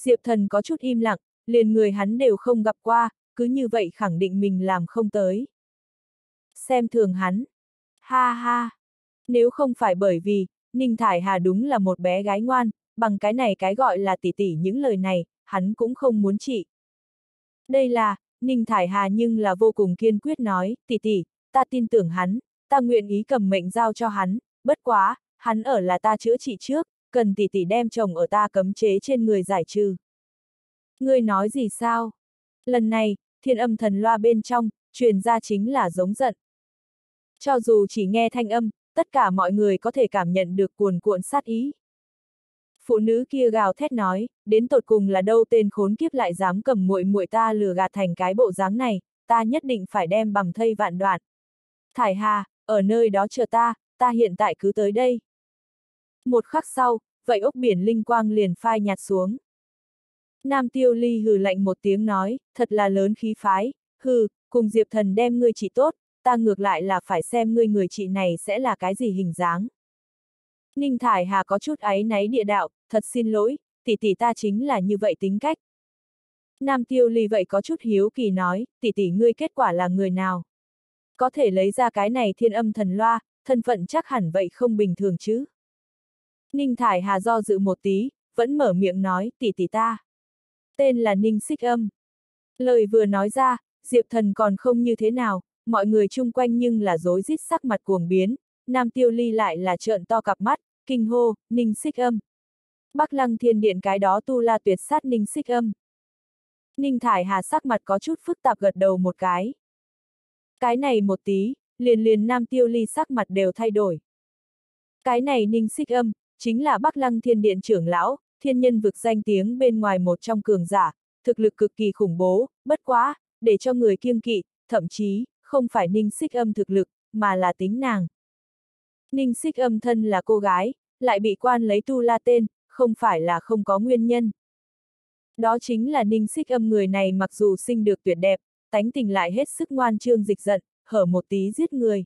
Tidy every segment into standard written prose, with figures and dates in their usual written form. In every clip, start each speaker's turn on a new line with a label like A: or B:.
A: Diệp Thần có chút im lặng, liền người hắn đều không gặp qua, cứ như vậy khẳng định mình làm không tới. Xem thường hắn. Ha ha. Nếu không phải bởi vì, Ninh Thải Hà đúng là một bé gái ngoan, bằng cái này cái gọi là tỷ tỷ những lời này, hắn cũng không muốn trị. Đây là, Ninh Thải Hà nhưng là vô cùng kiên quyết nói, tỷ tỷ, ta tin tưởng hắn, ta nguyện ý cầm mệnh giao cho hắn, bất quá, hắn ở là ta chữa trị trước, cần tỷ tỷ đem chồng ở ta cấm chế trên người giải trừ. Ngươi nói gì sao? Lần này, thiên âm thần loa bên trong, truyền ra chính là giống giận. Cho dù chỉ nghe thanh âm, tất cả mọi người có thể cảm nhận được cuồn cuộn sát ý. Phụ nữ kia gào thét nói, đến tột cùng là đâu tên khốn kiếp lại dám cầm muội muội ta lừa gạt thành cái bộ dáng này, ta nhất định phải đem bằm thây vạn đoạn. Thải Hà, ở nơi đó chờ ta hiện tại cứ tới đây. Một khắc sau, vậy ốc biển linh quang liền phai nhạt xuống. Nam Tiêu Ly hừ lạnh một tiếng nói, thật là lớn khí phái, hừ, cùng Diệp Thần đem ngươi trị tốt, ta ngược lại là phải xem ngươi người chị này sẽ là cái gì hình dáng. Ninh Thải Hà có chút áy náy địa đạo, thật xin lỗi, tỷ tỷ ta chính là như vậy tính cách. Nam Tiêu Ly vậy có chút hiếu kỳ nói, tỷ tỷ ngươi kết quả là người nào? Có thể lấy ra cái này thiên âm thần loa, thân phận chắc hẳn vậy không bình thường chứ. Ninh Thải Hà do dự một tí, vẫn mở miệng nói, tỷ tỷ ta. Tên là Ninh Xích Âm. Lời vừa nói ra, Diệp Thần còn không như thế nào, mọi người chung quanh nhưng là rối rít sắc mặt cuồng biến, Nam Tiêu Ly lại là trợn to cặp mắt, kinh hô, Ninh Xích Âm. Bắc Lăng Thiên Điện cái đó tu la tuyệt sát Ninh Xích Âm. Ninh Thải Hà sắc mặt có chút phức tạp gật đầu một cái. Cái này một tí, liền Nam Tiêu Ly sắc mặt đều thay đổi. Cái này Ninh Xích Âm, chính là Bắc Lăng Thiên Điện trưởng lão, thiên nhân vực danh tiếng bên ngoài một trong cường giả, thực lực cực kỳ khủng bố, bất quá, để cho người kiêng kỵ, thậm chí, không phải Ninh Xích Âm thực lực, mà là tính nàng. Ninh Xích Âm thân là cô gái, lại bị quan lấy tu la tên, không phải là không có nguyên nhân. Đó chính là Ninh Xích Âm người này mặc dù sinh được tuyệt đẹp, tánh tình lại hết sức ngoan trương dịch giận, hở một tí giết người.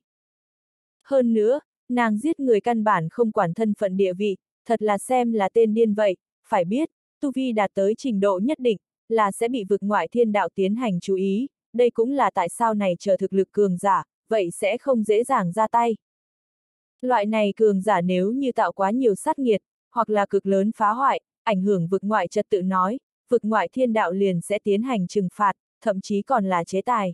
A: Hơn nữa, nàng giết người căn bản không quản thân phận địa vị, thật là xem là tên điên vậy, phải biết, tu vi đạt tới trình độ nhất định, là sẽ bị vực ngoại thiên đạo tiến hành chú ý, đây cũng là tại sao này chờ thực lực cường giả, vậy sẽ không dễ dàng ra tay. Loại này cường giả nếu như tạo quá nhiều sát nghiệt, hoặc là cực lớn phá hoại, ảnh hưởng vực ngoại trật tự nói, vực ngoại thiên đạo liền sẽ tiến hành trừng phạt, thậm chí còn là chế tài.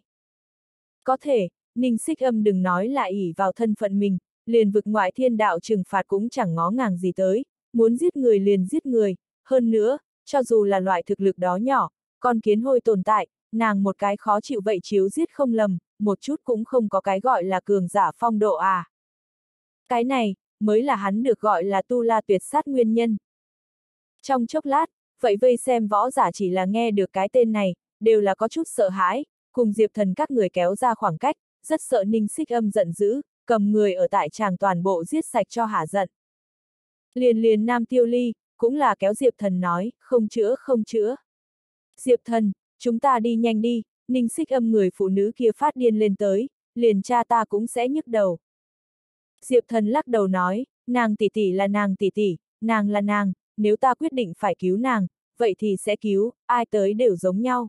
A: Có thể, Ninh Xích Âm đừng nói là ỷ vào thân phận mình, liền vực ngoại thiên đạo trừng phạt cũng chẳng ngó ngàng gì tới, muốn giết người liền giết người, hơn nữa, cho dù là loại thực lực đó nhỏ, con kiến hôi tồn tại, nàng một cái khó chịu vậy chiếu giết không lầm, một chút cũng không có cái gọi là cường giả phong độ à. Cái này, mới là hắn được gọi là tu la tuyệt sát nguyên nhân. Trong chốc lát, vậy vây xem võ giả chỉ là nghe được cái tên này, đều là có chút sợ hãi, cùng Diệp Thần các người kéo ra khoảng cách, rất sợ Ninh Xích Âm giận dữ, cầm người ở tại tràng toàn bộ giết sạch cho hả giận. Liền Nam Tiêu Ly, cũng là kéo Diệp Thần nói, không chữa không chữa. Diệp Thần, chúng ta đi nhanh đi, Ninh Xích Âm người phụ nữ kia phát điên lên tới, liền cha ta cũng sẽ nhức đầu. Diệp Thần lắc đầu nói, nàng tỷ tỷ là nàng tỷ tỷ, nàng là nàng, nếu ta quyết định phải cứu nàng, vậy thì sẽ cứu, ai tới đều giống nhau.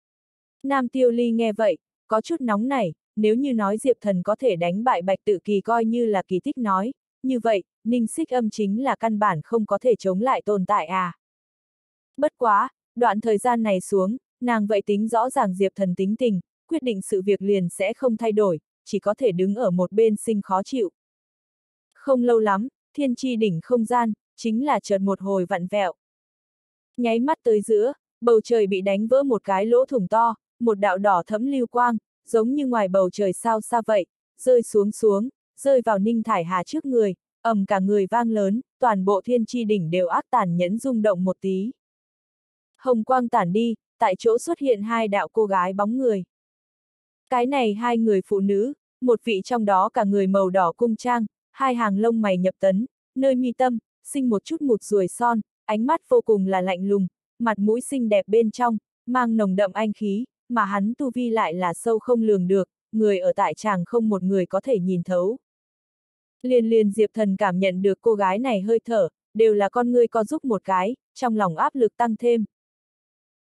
A: Nam Tiêu Ly nghe vậy, có chút nóng nảy, nếu như nói Diệp Thần có thể đánh bại Bạch Tự Kỳ coi như là kỳ tích nói, như vậy, Ninh Xích Âm chính là căn bản không có thể chống lại tồn tại à. Bất quá, đoạn thời gian này xuống, nàng vậy tính rõ ràng Diệp Thần tính tình, quyết định sự việc liền sẽ không thay đổi, chỉ có thể đứng ở một bên sinh khó chịu. Không lâu lắm, thiên chi đỉnh không gian, chính là chợt một hồi vặn vẹo. Nháy mắt tới giữa, bầu trời bị đánh vỡ một cái lỗ thủng to, một đạo đỏ thẫm lưu quang, giống như ngoài bầu trời sao xa vậy, rơi xuống, rơi vào Ninh Thải Hà trước người, ầm cả người vang lớn, toàn bộ thiên chi đỉnh đều ác tàn nhẫn rung động một tí. Hồng quang tản đi, tại chỗ xuất hiện hai đạo cô gái bóng người. Cái này hai người phụ nữ, một vị trong đó cả người màu đỏ cung trang, hai hàng lông mày nhập tấn, nơi mi tâm, sinh một chút mụt ruồi son, ánh mắt vô cùng là lạnh lùng, mặt mũi xinh đẹp bên trong, mang nồng đậm anh khí, mà hắn tu vi lại là sâu không lường được, người ở tại tràng không một người có thể nhìn thấu. Liền Diệp Thần cảm nhận được cô gái này hơi thở, đều là con ngươi co giúp một cái, trong lòng áp lực tăng thêm,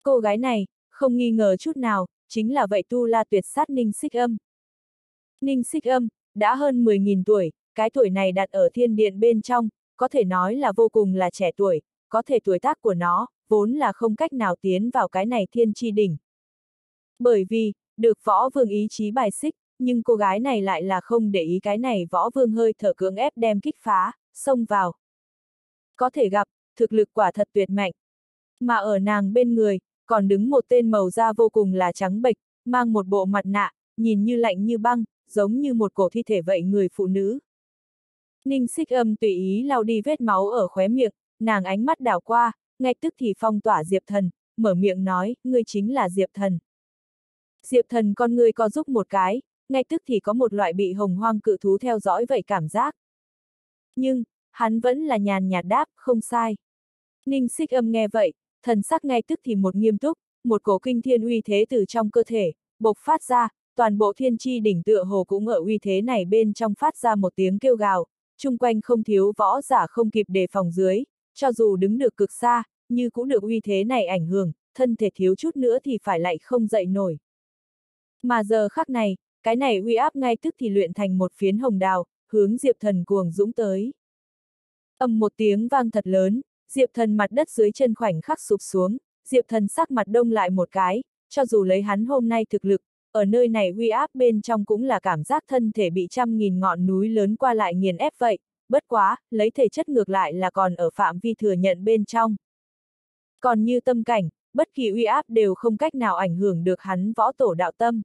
A: Cô gái này, không nghi ngờ chút nào, chính là vậy tu la tuyệt sát Ninh Xích Âm. Ninh Xích Âm, đã hơn 10.000 tuổi, cái tuổi này đặt ở thiên điện bên trong, có thể nói là vô cùng là trẻ tuổi, có thể tuổi tác của nó, vốn là không cách nào tiến vào cái này thiên chi đỉnh. Bởi vì, được võ vương ý chí bài xích, nhưng cô gái này lại là không để ý cái này võ vương hơi thở cưỡng ép đem kích phá, xông vào. Có thể gặp, thực lực quả thật tuyệt mạnh. Mà ở nàng bên người, còn đứng một tên màu da vô cùng là trắng bệch, mang một bộ mặt nạ, nhìn như lạnh như băng, giống như một cổ thi thể vậy người phụ nữ. Ninh Xích Âm tùy ý lau đi vết máu ở khóe miệng, nàng ánh mắt đảo qua, ngay tức thì phong tỏa Diệp Thần, mở miệng nói, ngươi chính là Diệp Thần. Diệp Thần con ngươi co giúp một cái, ngay tức thì có một loại bị hồng hoang cự thú theo dõi vậy cảm giác. Nhưng, hắn vẫn là nhàn nhạt đáp, không sai. Ninh Xích Âm nghe vậy, thần sắc ngay tức thì một nghiêm túc, một cổ kinh thiên uy thế từ trong cơ thể, bộc phát ra, toàn bộ thiên chi đỉnh tựa hồ cũng ở uy thế này bên trong phát ra một tiếng kêu gào, chung quanh không thiếu võ giả không kịp đề phòng dưới, cho dù đứng được cực xa, như cũng được uy thế này ảnh hưởng, thân thể thiếu chút nữa thì phải lại không dậy nổi. Mà giờ khắc này, cái này uy áp ngay tức thì luyện thành một phiến hồng đào, hướng Diệp Thần cuồng dũng tới. Ầm một tiếng vang thật lớn, Diệp Thần mặt đất dưới chân khoảnh khắc sụp xuống, Diệp Thần sắc mặt đông lại một cái, cho dù lấy hắn hôm nay thực lực, ở nơi này uy áp bên trong cũng là cảm giác thân thể bị trăm nghìn ngọn núi lớn qua lại nghiền ép vậy, bất quá, lấy thể chất ngược lại là còn ở phạm vi thừa nhận bên trong. Còn như tâm cảnh, bất kỳ uy áp đều không cách nào ảnh hưởng được hắn võ tổ đạo tâm.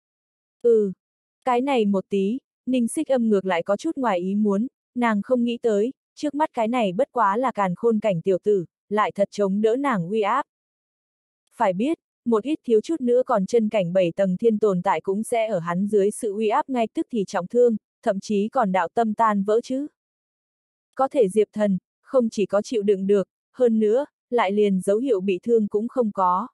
A: Cái này một tí, Ninh Xích Âm ngược lại có chút ngoài ý muốn, nàng không nghĩ tới, trước mắt cái này bất quá là càn khôn cảnh tiểu tử, lại thật chống đỡ nàng uy áp. Phải biết, một ít thiếu chút nữa còn chân cảnh 7 tầng thiên tồn tại cũng sẽ ở hắn dưới sự uy áp ngay tức thì trọng thương, thậm chí còn đạo tâm tan vỡ chứ. Có thể Diệp Thần, không chỉ có chịu đựng được, hơn nữa, lại liền dấu hiệu bị thương cũng không có.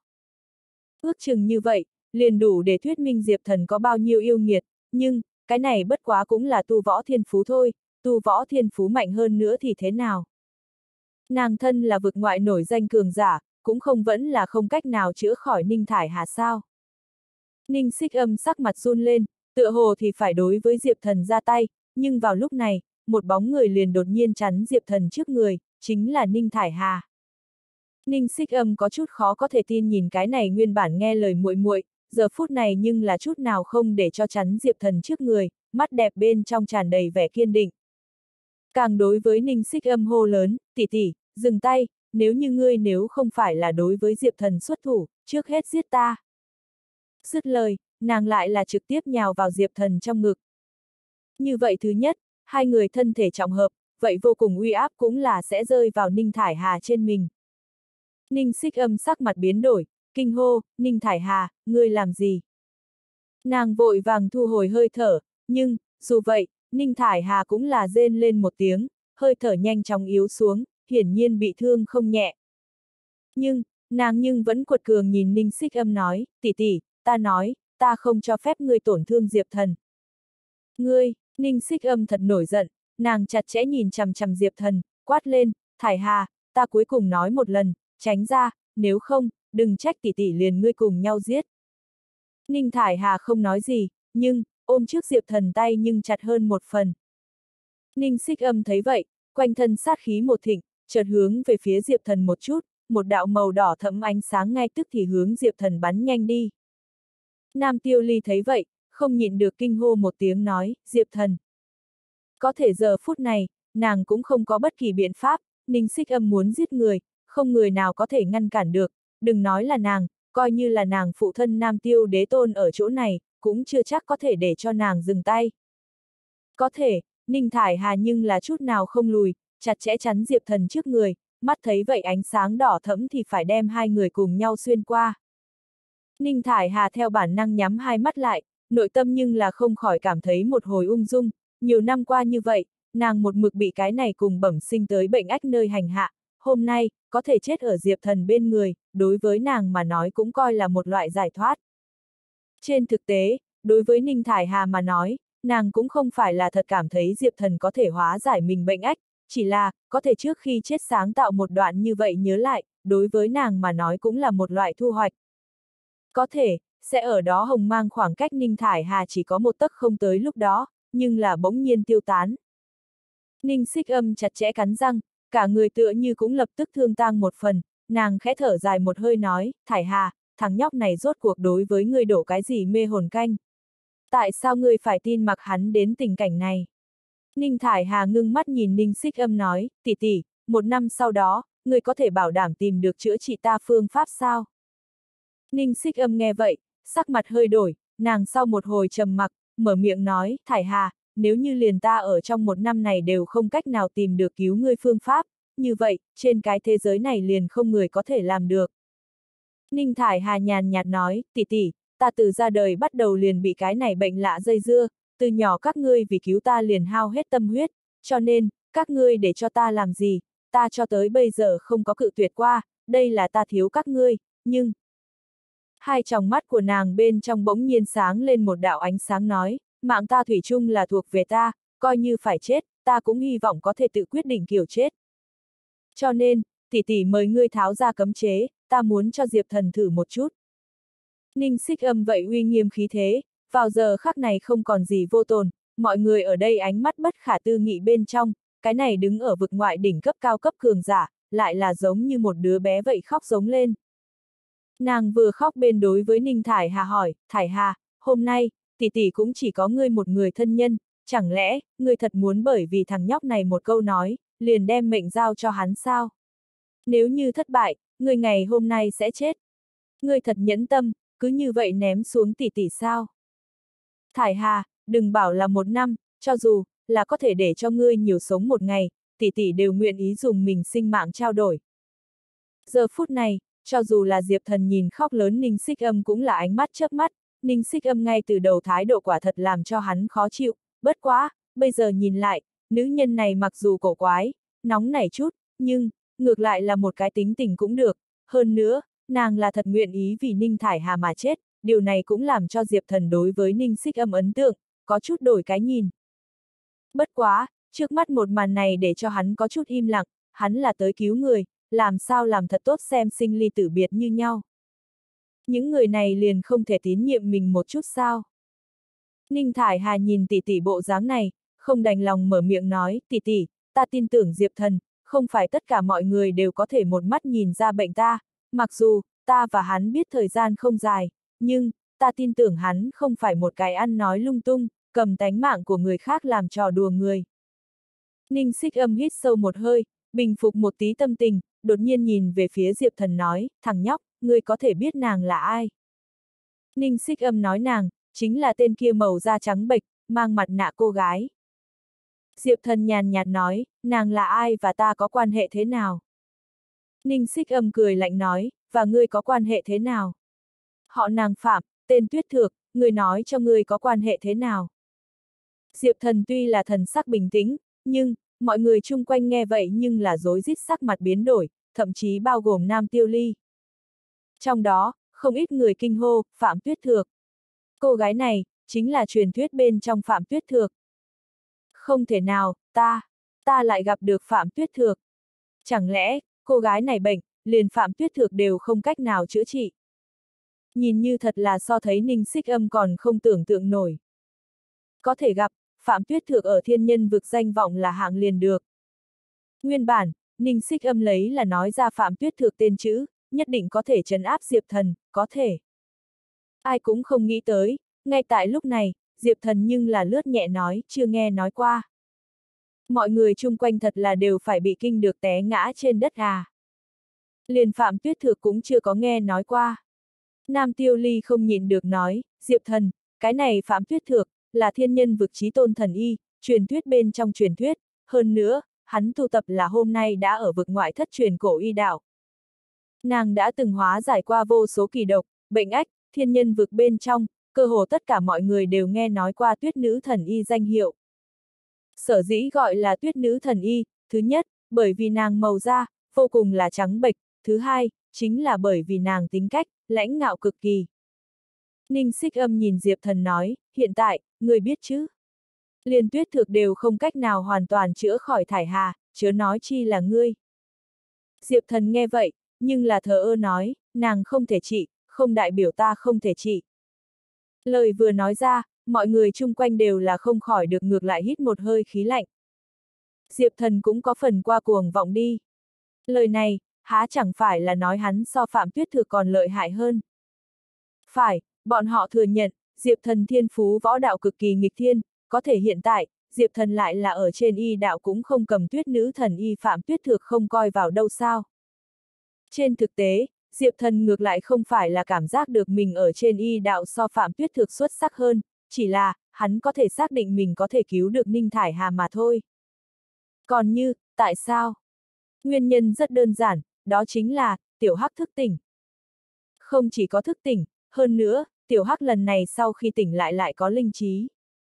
A: Ước chừng như vậy, liền đủ để thuyết minh Diệp Thần có bao nhiêu yêu nghiệt, nhưng, cái này bất quá cũng là tu võ thiên phú thôi, tu võ thiên phú mạnh hơn nữa thì thế nào? Nàng thân là vực ngoại nổi danh cường giả, cũng không vẫn là không cách nào chữa khỏi Ninh Thải Hà sao? Ninh Xích Âm sắc mặt run lên, tựa hồ thì phải đối với Diệp Thần ra tay, nhưng vào lúc này, một bóng người liền đột nhiên chắn Diệp Thần trước người, chính là Ninh Thải Hà. Ninh Xích Âm có chút khó có thể tin nhìn cái này nguyên bản nghe lời muội muội, giờ phút này nhưng là chút nào không để cho chắn Diệp Thần trước người, mắt đẹp bên trong tràn đầy vẻ kiên định. Càng đối với Ninh Xích Âm hô lớn, tỷ tỷ, dừng tay, nếu không phải là đối với Diệp Thần xuất thủ, trước hết giết ta. Dứt lời, nàng lại là trực tiếp nhào vào Diệp Thần trong ngực. Như vậy thứ nhất, hai người thân thể trọng hợp, vậy vô cùng uy áp cũng là sẽ rơi vào Ninh Thải Hà trên mình. Ninh Xích Âm sắc mặt biến đổi, kinh hô, Ninh Thải Hà, ngươi làm gì? Nàng vội vàng thu hồi hơi thở, nhưng, dù vậy, Ninh Thải Hà cũng là rên lên một tiếng, hơi thở nhanh chóng yếu xuống, hiển nhiên bị thương không nhẹ. Nhưng, nàng vẫn quật cường nhìn Ninh Xích Âm nói, tỷ tỷ, ta nói, ta không cho phép ngươi tổn thương Diệp Thần. Ngươi, Ninh Xích Âm thật nổi giận, nàng chặt chẽ nhìn chằm chằm Diệp Thần, quát lên, Thải Hà, ta cuối cùng nói một lần, tránh ra, nếu không, đừng trách tỷ tỷ liền ngươi cùng nhau giết. Ninh Thải Hà không nói gì, nhưng, ôm trước Diệp Thần tay nhưng chặt hơn một phần. Ninh Xích Âm thấy vậy, quanh thân sát khí một thịnh, chợt hướng về phía Diệp Thần một chút, một đạo màu đỏ thẫm ánh sáng ngay tức thì hướng Diệp Thần bắn nhanh đi. Nam Tiêu Ly thấy vậy, không nhịn được kinh hô một tiếng nói, Diệp Thần. Có thể giờ phút này, nàng cũng không có bất kỳ biện pháp, Ninh Xích Âm muốn giết người, không người nào có thể ngăn cản được, đừng nói là nàng, coi như là nàng phụ thân Nam Tiêu Đế Tôn ở chỗ này, cũng chưa chắc có thể để cho nàng dừng tay. Có thể, Ninh Thải Hà nhưng là chút nào không lùi, chặt chẽ chắn Diệp Thần trước người, mắt thấy vậy ánh sáng đỏ thẫm thì phải đem hai người cùng nhau xuyên qua. Ninh Thải Hà theo bản năng nhắm hai mắt lại, nội tâm nhưng là không khỏi cảm thấy một hồi ung dung, nhiều năm qua như vậy, nàng một mực bị cái này cùng bẩm sinh tới bệnh ách nơi hành hạ, hôm nay, có thể chết ở Diệp Thần bên người, đối với nàng mà nói cũng coi là một loại giải thoát. Trên thực tế, đối với Ninh Thải Hà mà nói, nàng cũng không phải là thật cảm thấy Diệp Thần có thể hóa giải mình bệnh ách, chỉ là, có thể trước khi chết sáng tạo một đoạn như vậy nhớ lại, đối với nàng mà nói cũng là một loại thu hoạch. Có thể, sẽ ở đó hồng mang khoảng cách Ninh Thải Hà chỉ có một tấc không tới lúc đó, nhưng là bỗng nhiên tiêu tán. Ninh Xích Âm chặt chẽ cắn răng, cả người tựa như cũng lập tức thương tang một phần, nàng khẽ thở dài một hơi nói, Thải Hà, thằng nhóc này rốt cuộc đối với ngươi đổ cái gì mê hồn canh? Tại sao ngươi phải tin mặc hắn đến tình cảnh này? Ninh Thải Hà ngưng mắt nhìn Ninh Xích Âm nói, tỷ tỷ, 1 năm sau đó, ngươi có thể bảo đảm tìm được chữa trị ta phương pháp sao? Ninh Xích Âm nghe vậy, sắc mặt hơi đổi, nàng sau một hồi trầm mặc, mở miệng nói, Thải Hà, nếu như liền ta ở trong 1 năm này đều không cách nào tìm được cứu ngươi phương pháp, như vậy, trên cái thế giới này liền không người có thể làm được. Ninh Thải Hà nhàn nhạt nói, tỷ tỷ, ta từ ra đời bắt đầu liền bị cái này bệnh lạ dây dưa, từ nhỏ các ngươi vì cứu ta liền hao hết tâm huyết, cho nên, các ngươi để cho ta làm gì, ta cho tới bây giờ không có cự tuyệt qua, đây là ta thiếu các ngươi, nhưng... Hai tròng mắt của nàng bên trong bỗng nhiên sáng lên một đạo ánh sáng nói, mạng ta thủy chung là thuộc về ta, coi như phải chết, ta cũng hy vọng có thể tự quyết định kiểu chết. Cho nên, tỷ tỷ mời ngươi tháo ra cấm chế, ta muốn cho Diệp Thần thử một chút. Ninh Xích Âm vậy uy nghiêm khí thế, vào giờ khắc này không còn gì vô tồn, mọi người ở đây ánh mắt bất khả tư nghị bên trong, cái này đứng ở vực ngoại đỉnh cấp cao cấp cường giả, lại là giống như một đứa bé vậy khóc giống lên. Nàng vừa khóc bên đối với Ninh Thải Hà hỏi, Thải Hà, hôm nay, tỷ tỷ cũng chỉ có ngươi một người thân nhân, chẳng lẽ, ngươi thật muốn bởi vì thằng nhóc này một câu nói, liền đem mệnh giao cho hắn sao? Nếu như thất bại, ngươi ngày hôm nay sẽ chết. Ngươi thật nhẫn tâm, cứ như vậy ném xuống tỷ tỷ sao? Thải Hà, đừng bảo là 1 năm, cho dù là có thể để cho ngươi nhiều sống 1 ngày, tỷ tỷ đều nguyện ý dùng mình sinh mạng trao đổi. Giờ phút này, cho dù là Diệp Thần nhìn khóc lớn Ninh Xích Âm cũng là ánh mắt chớp mắt, Ninh Xích Âm ngay từ đầu thái độ quả thật làm cho hắn khó chịu, bất quá, bây giờ nhìn lại, nữ nhân này mặc dù cổ quái, nóng nảy chút, nhưng, ngược lại là một cái tính tình cũng được, hơn nữa, nàng là thật nguyện ý vì Ninh Thải Hà mà chết, điều này cũng làm cho Diệp Thần đối với Ninh Xích Âm ấn tượng, có chút đổi cái nhìn. Bất quá, trước mắt một màn này để cho hắn có chút im lặng, hắn là tới cứu người, làm sao làm thật tốt xem sinh ly tử biệt như nhau. Những người này liền không thể tín nhiệm mình một chút sao. Ninh Thải Hà nhìn tỷ tỷ bộ dáng này, không đành lòng mở miệng nói, tỷ tỷ, ta tin tưởng Diệp Thần, không phải tất cả mọi người đều có thể một mắt nhìn ra bệnh ta, mặc dù, ta và hắn biết thời gian không dài, nhưng, ta tin tưởng hắn không phải một cái ăn nói lung tung, cầm tánh mạng của người khác làm trò đùa người. Ninh Xích Âm hít sâu một hơi, bình phục một tí tâm tình, đột nhiên nhìn về phía Diệp Thần nói, thằng nhóc, ngươi có thể biết nàng là ai? Ninh Xích Âm nói nàng, chính là tên kia màu da trắng bệch, mang mặt nạ cô gái. Diệp Thần nhàn nhạt nói, nàng là ai và ta có quan hệ thế nào? Ninh Xích Âm cười lạnh nói, và ngươi có quan hệ thế nào? Họ nàng Phạm, tên Tuyết Thược, ngươi nói cho ngươi có quan hệ thế nào? Diệp Thần tuy là thần sắc bình tĩnh, nhưng, mọi người chung quanh nghe vậy nhưng là rối rít sắc mặt biến đổi, thậm chí bao gồm Nam Tiêu Ly. Trong đó, không ít người kinh hô, Phạm Tuyết Thược. Cô gái này, chính là truyền thuyết bên trong Phạm Tuyết Thược. Không thể nào, ta lại gặp được Phạm Tuyết Thược. Chẳng lẽ, cô gái này bệnh, liền Phạm Tuyết Thược đều không cách nào chữa trị. Nhìn như thật là so thấy Ninh Xích Âm còn không tưởng tượng nổi. Có thể gặp, Phạm Tuyết Thược ở thiên nhân vực danh vọng là hạng liền được. Nguyên bản, Ninh Xích Âm lấy là nói ra Phạm Tuyết Thược tên chữ, nhất định có thể trấn áp Diệp Thần, có thể. Ai cũng không nghĩ tới, ngay tại lúc này, Diệp Thần nhưng là lướt nhẹ nói, chưa nghe nói qua. Mọi người chung quanh thật là đều phải bị kinh được té ngã trên đất à. Liền Phạm Tuyết Thược cũng chưa có nghe nói qua. Nam Tiêu Ly không nhịn được nói, Diệp Thần, cái này Phạm Tuyết Thược, là thiên nhân vực chí tôn thần y, truyền thuyết bên trong truyền thuyết, hơn nữa, hắn tu tập là hôm nay đã ở vực ngoại thất truyền cổ y đạo. Nàng đã từng hóa giải qua vô số kỳ độc, bệnh ách, thiên nhân vực bên trong, cơ hồ tất cả mọi người đều nghe nói qua Tuyết nữ thần y danh hiệu. Sở dĩ gọi là Tuyết nữ thần y, thứ nhất, bởi vì nàng màu da, vô cùng là trắng bệch, thứ hai, chính là bởi vì nàng tính cách, lãnh ngạo cực kỳ. Ninh Xích Âm nhìn Diệp Thần nói, hiện tại, người biết chứ? Liền Tuyết Thược đều không cách nào hoàn toàn chữa khỏi Thải Hà, chớ nói chi là ngươi. Diệp Thần nghe vậy, nhưng là thờ ơ nói, nàng không thể trị, không đại biểu ta không thể trị. Lời vừa nói ra, mọi người chung quanh đều là không khỏi được ngược lại hít một hơi khí lạnh. Diệp Thần cũng có phần qua cuồng vọng đi. Lời này, há chẳng phải là nói hắn so Phạm Tuyết Thược còn lợi hại hơn. Phải, bọn họ thừa nhận, Diệp Thần thiên phú võ đạo cực kỳ nghịch thiên, có thể hiện tại, Diệp Thần lại là ở trên y đạo cũng không cầm tuyết nữ thần y Phạm Tuyết Thược không coi vào đâu sao. Trên thực tế, Diệp Thần ngược lại không phải là cảm giác được mình ở trên y đạo so Phạm Tuyết Thược xuất sắc hơn, chỉ là, hắn có thể xác định mình có thể cứu được Ninh Thải Hà mà thôi. Còn như, tại sao? Nguyên nhân rất đơn giản, đó chính là, Tiểu Hắc thức tỉnh. Không chỉ có thức tỉnh, hơn nữa, Tiểu Hắc lần này sau khi tỉnh lại có linh trí.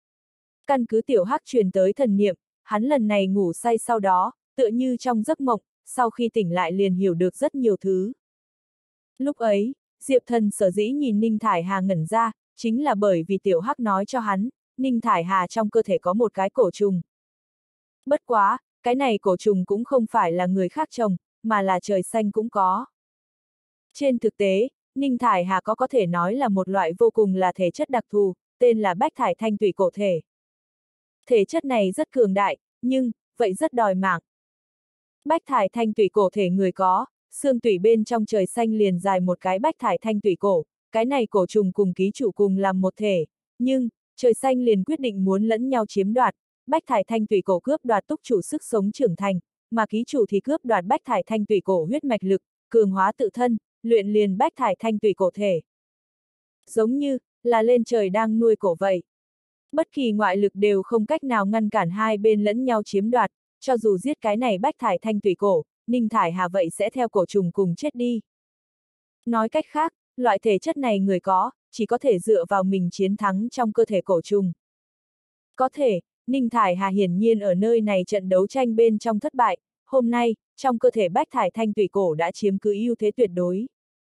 A: Căn cứ Tiểu Hắc truyền tới thần niệm, hắn lần này ngủ say sau đó, tựa như trong giấc mộng, sau khi tỉnh lại liền hiểu được rất nhiều thứ. Lúc ấy, Diệp Thần sở dĩ nhìn Ninh Thải Hà ngẩn ra, chính là bởi vì Tiểu Hắc nói cho hắn, Ninh Thải Hà trong cơ thể có một cái cổ trùng. Bất quá, cái này cổ trùng cũng không phải là người khác trồng, mà là trời xanh cũng có. Trên thực tế, Ninh Thải Hà có thể nói là một loại vô cùng là thể chất đặc thù, tên là bách thải thanh tủy cổ thể. Thể chất này rất cường đại, nhưng, vậy rất đòi mạng. Bách thải thanh tủy cổ thể người có, xương tủy bên trong trời xanh liền dài một cái bách thải thanh tủy cổ, cái này cổ trùng cùng ký chủ cùng làm một thể, nhưng, trời xanh liền quyết định muốn lẫn nhau chiếm đoạt, bách thải thanh tủy cổ cướp đoạt túc chủ sức sống trưởng thành, mà ký chủ thì cướp đoạt bách thải thanh tủy cổ huyết mạch lực, cường hóa tự thân, luyện liền bách thải thanh tủy cổ thể. Giống như, là lên trời đang nuôi cổ vậy. Bất kỳ ngoại lực đều không cách nào ngăn cản hai bên lẫn nhau chiếm đoạt, cho dù giết cái này bách thải thanh tủy cổ, Ninh Thải Hà vậy sẽ theo cổ trùng cùng chết đi. Nói cách khác, loại thể chất này người có, chỉ có thể dựa vào mình chiến thắng trong cơ thể cổ trùng. Có thể, Ninh Thải Hà hiển nhiên ở nơi này trận đấu tranh bên trong thất bại, hôm nay, trong cơ thể bách thải thanh tủy cổ đã chiếm cứ ưu thế tuyệt đối.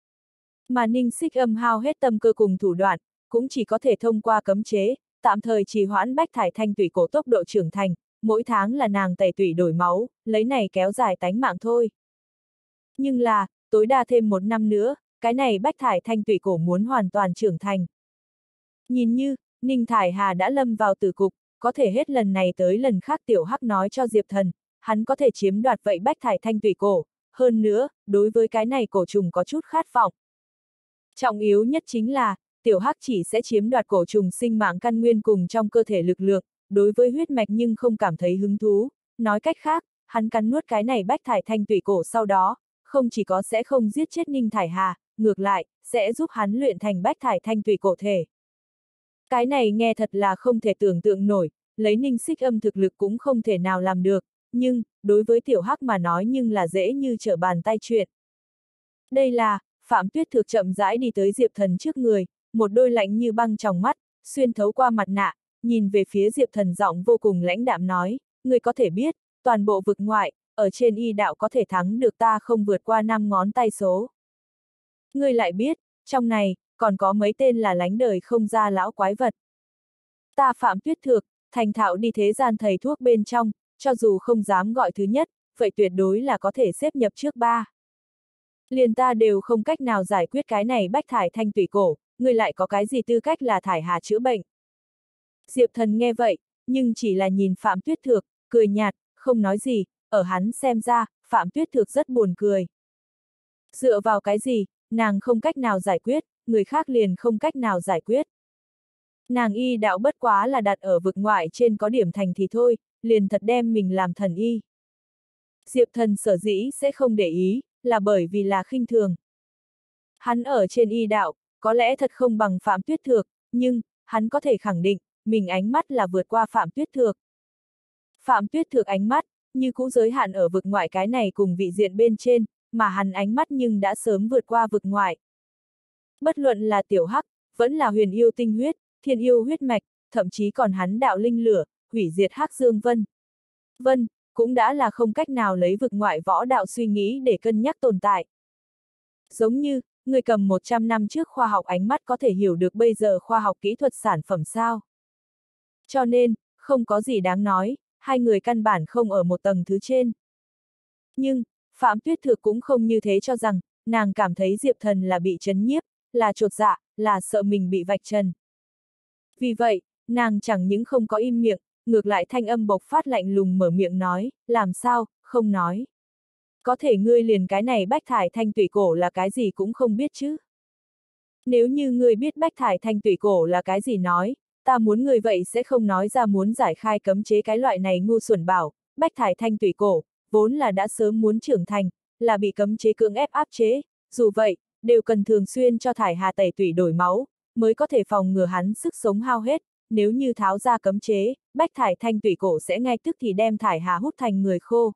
A: Mà Ninh Xích Âm hao hết tâm cơ cùng thủ đoạn, cũng chỉ có thể thông qua cấm chế, tạm thời trì hoãn bách thải thanh tủy cổ tốc độ trưởng thành, mỗi tháng là nàng tẩy tủy đổi máu, lấy này kéo dài tánh mạng thôi. Nhưng là, tối đa thêm 1 năm nữa, cái này bách thải thanh tủy cổ muốn hoàn toàn trưởng thành. Nhìn như, Ninh Thải Hà đã lâm vào tử cục, có thể hết lần này tới lần khác Tiểu Hắc nói cho Diệp Thần, hắn có thể chiếm đoạt vậy bách thải thanh tủy cổ, hơn nữa, đối với cái này cổ trùng có chút khát vọng. Trọng yếu nhất chính là, Tiểu Hắc chỉ sẽ chiếm đoạt cổ trùng sinh mạng căn nguyên cùng trong cơ thể lực lượng, đối với huyết mạch nhưng không cảm thấy hứng thú. Nói cách khác, hắn cắn nuốt cái này bách thải thanh tủy cổ sau đó, không chỉ có sẽ không giết chết Ninh Thải Hà, ngược lại, sẽ giúp hắn luyện thành bách thải thanh tủy cổ thể. Cái này nghe thật là không thể tưởng tượng nổi, lấy Ninh Xích Âm thực lực cũng không thể nào làm được, nhưng, đối với Tiểu Hắc mà nói nhưng là dễ như trở bàn tay chuyện. Đây là, Phạm Tuyết Thược chậm rãi đi tới Diệp Thần trước người, một đôi lạnh như băng tròng mắt, xuyên thấu qua mặt nạ, nhìn về phía Diệp Thần giọng vô cùng lãnh đạm nói, người có thể biết, toàn bộ vực ngoại, ở trên y đạo có thể thắng được ta không vượt qua 5 ngón tay số. Người lại biết, trong này, còn có mấy tên là lánh đời không ra lão quái vật. Ta Phạm Tuyết Thược, thành thạo đi thế gian thầy thuốc bên trong, cho dù không dám gọi thứ nhất, vậy tuyệt đối là có thể xếp nhập trước 3. Liền ta đều không cách nào giải quyết cái này bách thải thanh tủy cổ, người lại có cái gì tư cách là Thải Hà chữa bệnh. Diệp Thần nghe vậy, nhưng chỉ là nhìn Phạm Tuyết Thược, cười nhạt, không nói gì, ở hắn xem ra, Phạm Tuyết Thược rất buồn cười. Dựa vào cái gì, nàng không cách nào giải quyết, người khác liền không cách nào giải quyết. Nàng y đạo bất quá là đặt ở vực ngoại trên có điểm thành thì thôi, liền thật đem mình làm thần y. Diệp Thần sở dĩ sẽ không để ý, là bởi vì là khinh thường. Hắn ở trên y đạo, có lẽ thật không bằng Phạm Tuyết Thược, nhưng, hắn có thể khẳng định, mình ánh mắt là vượt qua Phạm Tuyết Thược. Phạm Tuyết Thược ánh mắt, như cũ giới hạn ở vực ngoại cái này cùng vị diện bên trên, mà hắn ánh mắt nhưng đã sớm vượt qua vực ngoại. Bất luận là Tiểu Hắc, vẫn là huyền yêu tinh huyết, thiên yêu huyết mạch, thậm chí còn hắn đạo linh lửa, hủy diệt Hắc Dương Vân. Vân, cũng đã là không cách nào lấy vực ngoại võ đạo suy nghĩ để cân nhắc tồn tại. Giống như, người cầm 100 năm trước khoa học ánh mắt có thể hiểu được bây giờ khoa học kỹ thuật sản phẩm sao. Cho nên, không có gì đáng nói, hai người căn bản không ở một tầng thứ trên. Nhưng, Phạm Tuyết Thược cũng không như thế cho rằng, nàng cảm thấy Diệp Thần là bị chấn nhiếp, là chột dạ, là sợ mình bị vạch trần. Vì vậy, nàng chẳng những không có im miệng, ngược lại thanh âm bộc phát lạnh lùng mở miệng nói, làm sao, không nói. Có thể ngươi liền cái này bách thải thanh tủy cổ là cái gì cũng không biết chứ. Nếu như ngươi biết bách thải thanh tủy cổ là cái gì nói, ta muốn ngươi vậy sẽ không nói ra muốn giải khai cấm chế cái loại này ngu xuẩn bảo, bách thải thanh tủy cổ, vốn là đã sớm muốn trưởng thành, là bị cấm chế cưỡng ép áp chế, dù vậy, đều cần thường xuyên cho thải hà tẩy tủy đổi máu, mới có thể phòng ngừa hắn sức sống hao hết, nếu như tháo ra cấm chế, bách thải thanh tủy cổ sẽ ngay tức thì đem thải hà hút thành người khô.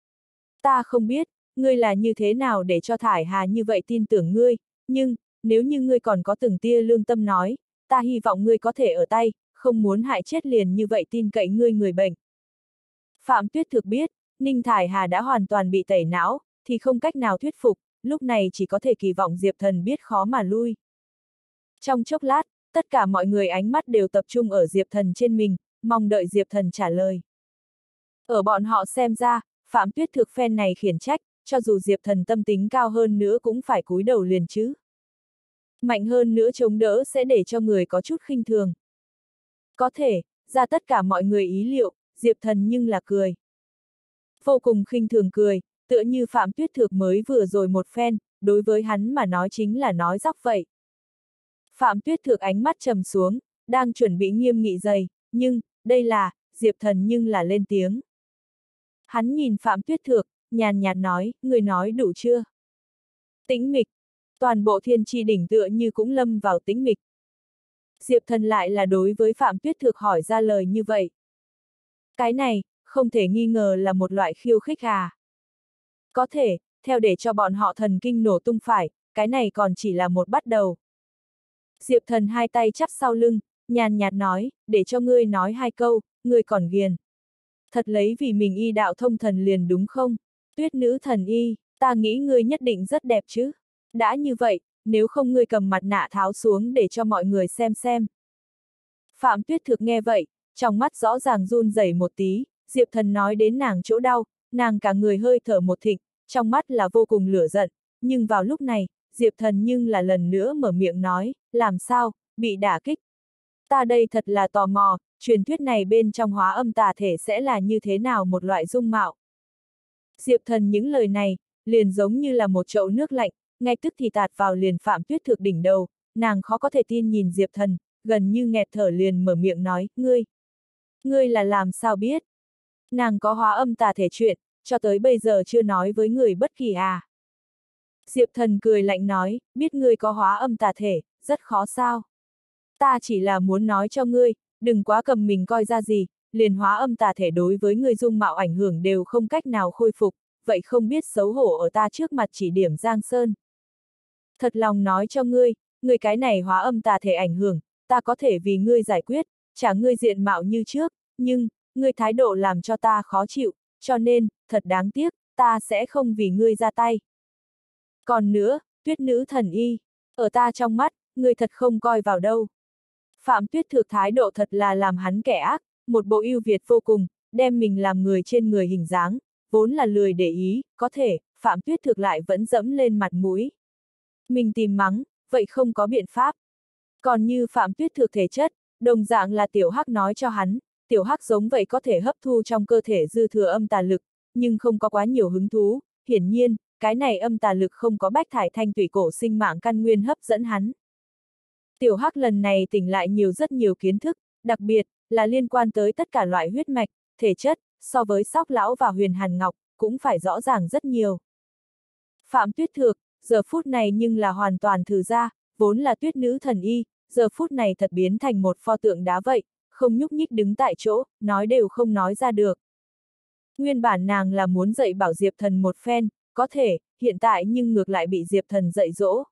A: Ta không biết, ngươi là như thế nào để cho thải hà như vậy tin tưởng ngươi, nhưng, nếu như ngươi còn có từng tia lương tâm nói, ta hy vọng ngươi có thể ở tay, không muốn hại chết liền như vậy tin cậy ngươi người bệnh. Phạm Tuyết thực biết, Ninh Thải Hà đã hoàn toàn bị tẩy não, thì không cách nào thuyết phục, lúc này chỉ có thể kỳ vọng Diệp Thần biết khó mà lui. Trong chốc lát, tất cả mọi người ánh mắt đều tập trung ở Diệp Thần trên mình, mong đợi Diệp Thần trả lời. Ở bọn họ xem ra, Phạm Tuyết thực phen này khiển trách, cho dù Diệp Thần tâm tính cao hơn nữa cũng phải cúi đầu liền chứ. Mạnh hơn nữa chống đỡ sẽ để cho người có chút khinh thường. Có thể, ra tất cả mọi người ý liệu, Diệp Thần nhưng là cười. Vô cùng khinh thường cười, tựa như Phạm Tuyết Thược mới vừa rồi một phen, đối với hắn mà nói chính là nói dóc vậy. Phạm Tuyết Thược ánh mắt trầm xuống, đang chuẩn bị nghiêm nghị dày, nhưng, đây là, Diệp Thần nhưng là lên tiếng. Hắn nhìn Phạm Tuyết Thược, nhàn nhạt nói, người nói đủ chưa? Tĩnh mịch. Toàn bộ thiên tri đỉnh tựa như cũng lâm vào tĩnh mịch. Diệp Thần lại là đối với Phạm Tuyết Thược hỏi ra lời như vậy. Cái này, không thể nghi ngờ là một loại khiêu khích à. Có thể, theo để cho bọn họ thần kinh nổ tung phải, cái này còn chỉ là một bắt đầu. Diệp Thần hai tay chắp sau lưng, nhàn nhạt nói, để cho ngươi nói hai câu, ngươi còn ghiền. Thật lấy vì mình y đạo thông thần liền đúng không? Tuyết nữ thần y, ta nghĩ ngươi nhất định rất đẹp chứ. Đã như vậy, nếu không ngươi cầm mặt nạ tháo xuống để cho mọi người xem. Phạm Tuyết Thực nghe vậy, trong mắt rõ ràng run rẩy một tí, Diệp Thần nói đến nàng chỗ đau, nàng cả người hơi thở một thịnh, trong mắt là vô cùng lửa giận, nhưng vào lúc này, Diệp Thần nhưng là lần nữa mở miệng nói, làm sao, bị đả kích. Ta đây thật là tò mò, truyền thuyết này bên trong hóa âm tà thể sẽ là như thế nào một loại dung mạo. Diệp Thần những lời này, liền giống như là một chậu nước lạnh, ngay tức thì tạt vào liền Phạm Tuyết Thực đỉnh đầu, nàng khó có thể tin nhìn Diệp Thần, gần như nghẹt thở liền mở miệng nói, ngươi là làm sao biết? Nàng có hóa âm tà thể chuyện, cho tới bây giờ chưa nói với người bất kỳ à? Diệp Thần cười lạnh nói, biết ngươi có hóa âm tà thể, rất khó sao? Ta chỉ là muốn nói cho ngươi, đừng quá cầm mình coi ra gì, liền hóa âm tà thể đối với ngươi dung mạo ảnh hưởng đều không cách nào khôi phục, vậy không biết xấu hổ ở ta trước mặt chỉ điểm Giang Sơn. Thật lòng nói cho ngươi cái này hóa âm tà thể ảnh hưởng, ta có thể vì ngươi giải quyết, trả ngươi diện mạo như trước, nhưng, ngươi thái độ làm cho ta khó chịu, cho nên, thật đáng tiếc, ta sẽ không vì ngươi ra tay. Còn nữa, Tuyết nữ thần y, ở ta trong mắt, ngươi thật không coi vào đâu. Phạm Tuyết Thực thái độ thật là làm hắn kẻ ác, một bộ ưu việt vô cùng, đem mình làm người trên người hình dáng, vốn là lười để ý, có thể, Phạm Tuyết Thực lại vẫn dẫm lên mặt mũi. Mình tìm mắng, vậy không có biện pháp. Còn như Phạm Tuyết Thực thể chất, đồng dạng là Tiểu Hắc nói cho hắn, Tiểu Hắc giống vậy có thể hấp thu trong cơ thể dư thừa âm tà lực, nhưng không có quá nhiều hứng thú, hiển nhiên, cái này âm tà lực không có bách thải thanh tủy cổ sinh mạng căn nguyên hấp dẫn hắn. Tiểu Hắc lần này tỉnh lại rất nhiều kiến thức, đặc biệt là liên quan tới tất cả loại huyết mạch, thể chất, so với Sóc Lão và Huyền Hàn Ngọc, cũng phải rõ ràng rất nhiều. Phạm Tuyết Thược, giờ phút này nhưng là hoàn toàn thử ra, vốn là tuyết nữ thần y, giờ phút này thật biến thành một pho tượng đá vậy, không nhúc nhích đứng tại chỗ, nói đều không nói ra được. Nguyên bản nàng là muốn dạy bảo Diệp Thần một phen, có thể, hiện tại nhưng ngược lại bị Diệp Thần dạy dỗ.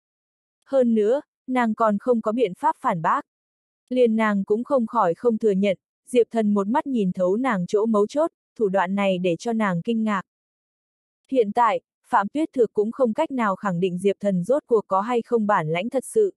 A: Hơn nữa, nàng còn không có biện pháp phản bác. Liền nàng cũng không khỏi không thừa nhận, Diệp Thần một mắt nhìn thấu nàng chỗ mấu chốt, thủ đoạn này để cho nàng kinh ngạc. Hiện tại, Phạm Tuyết Thực cũng không cách nào khẳng định Diệp Thần rốt cuộc có hay không bản lãnh thật sự.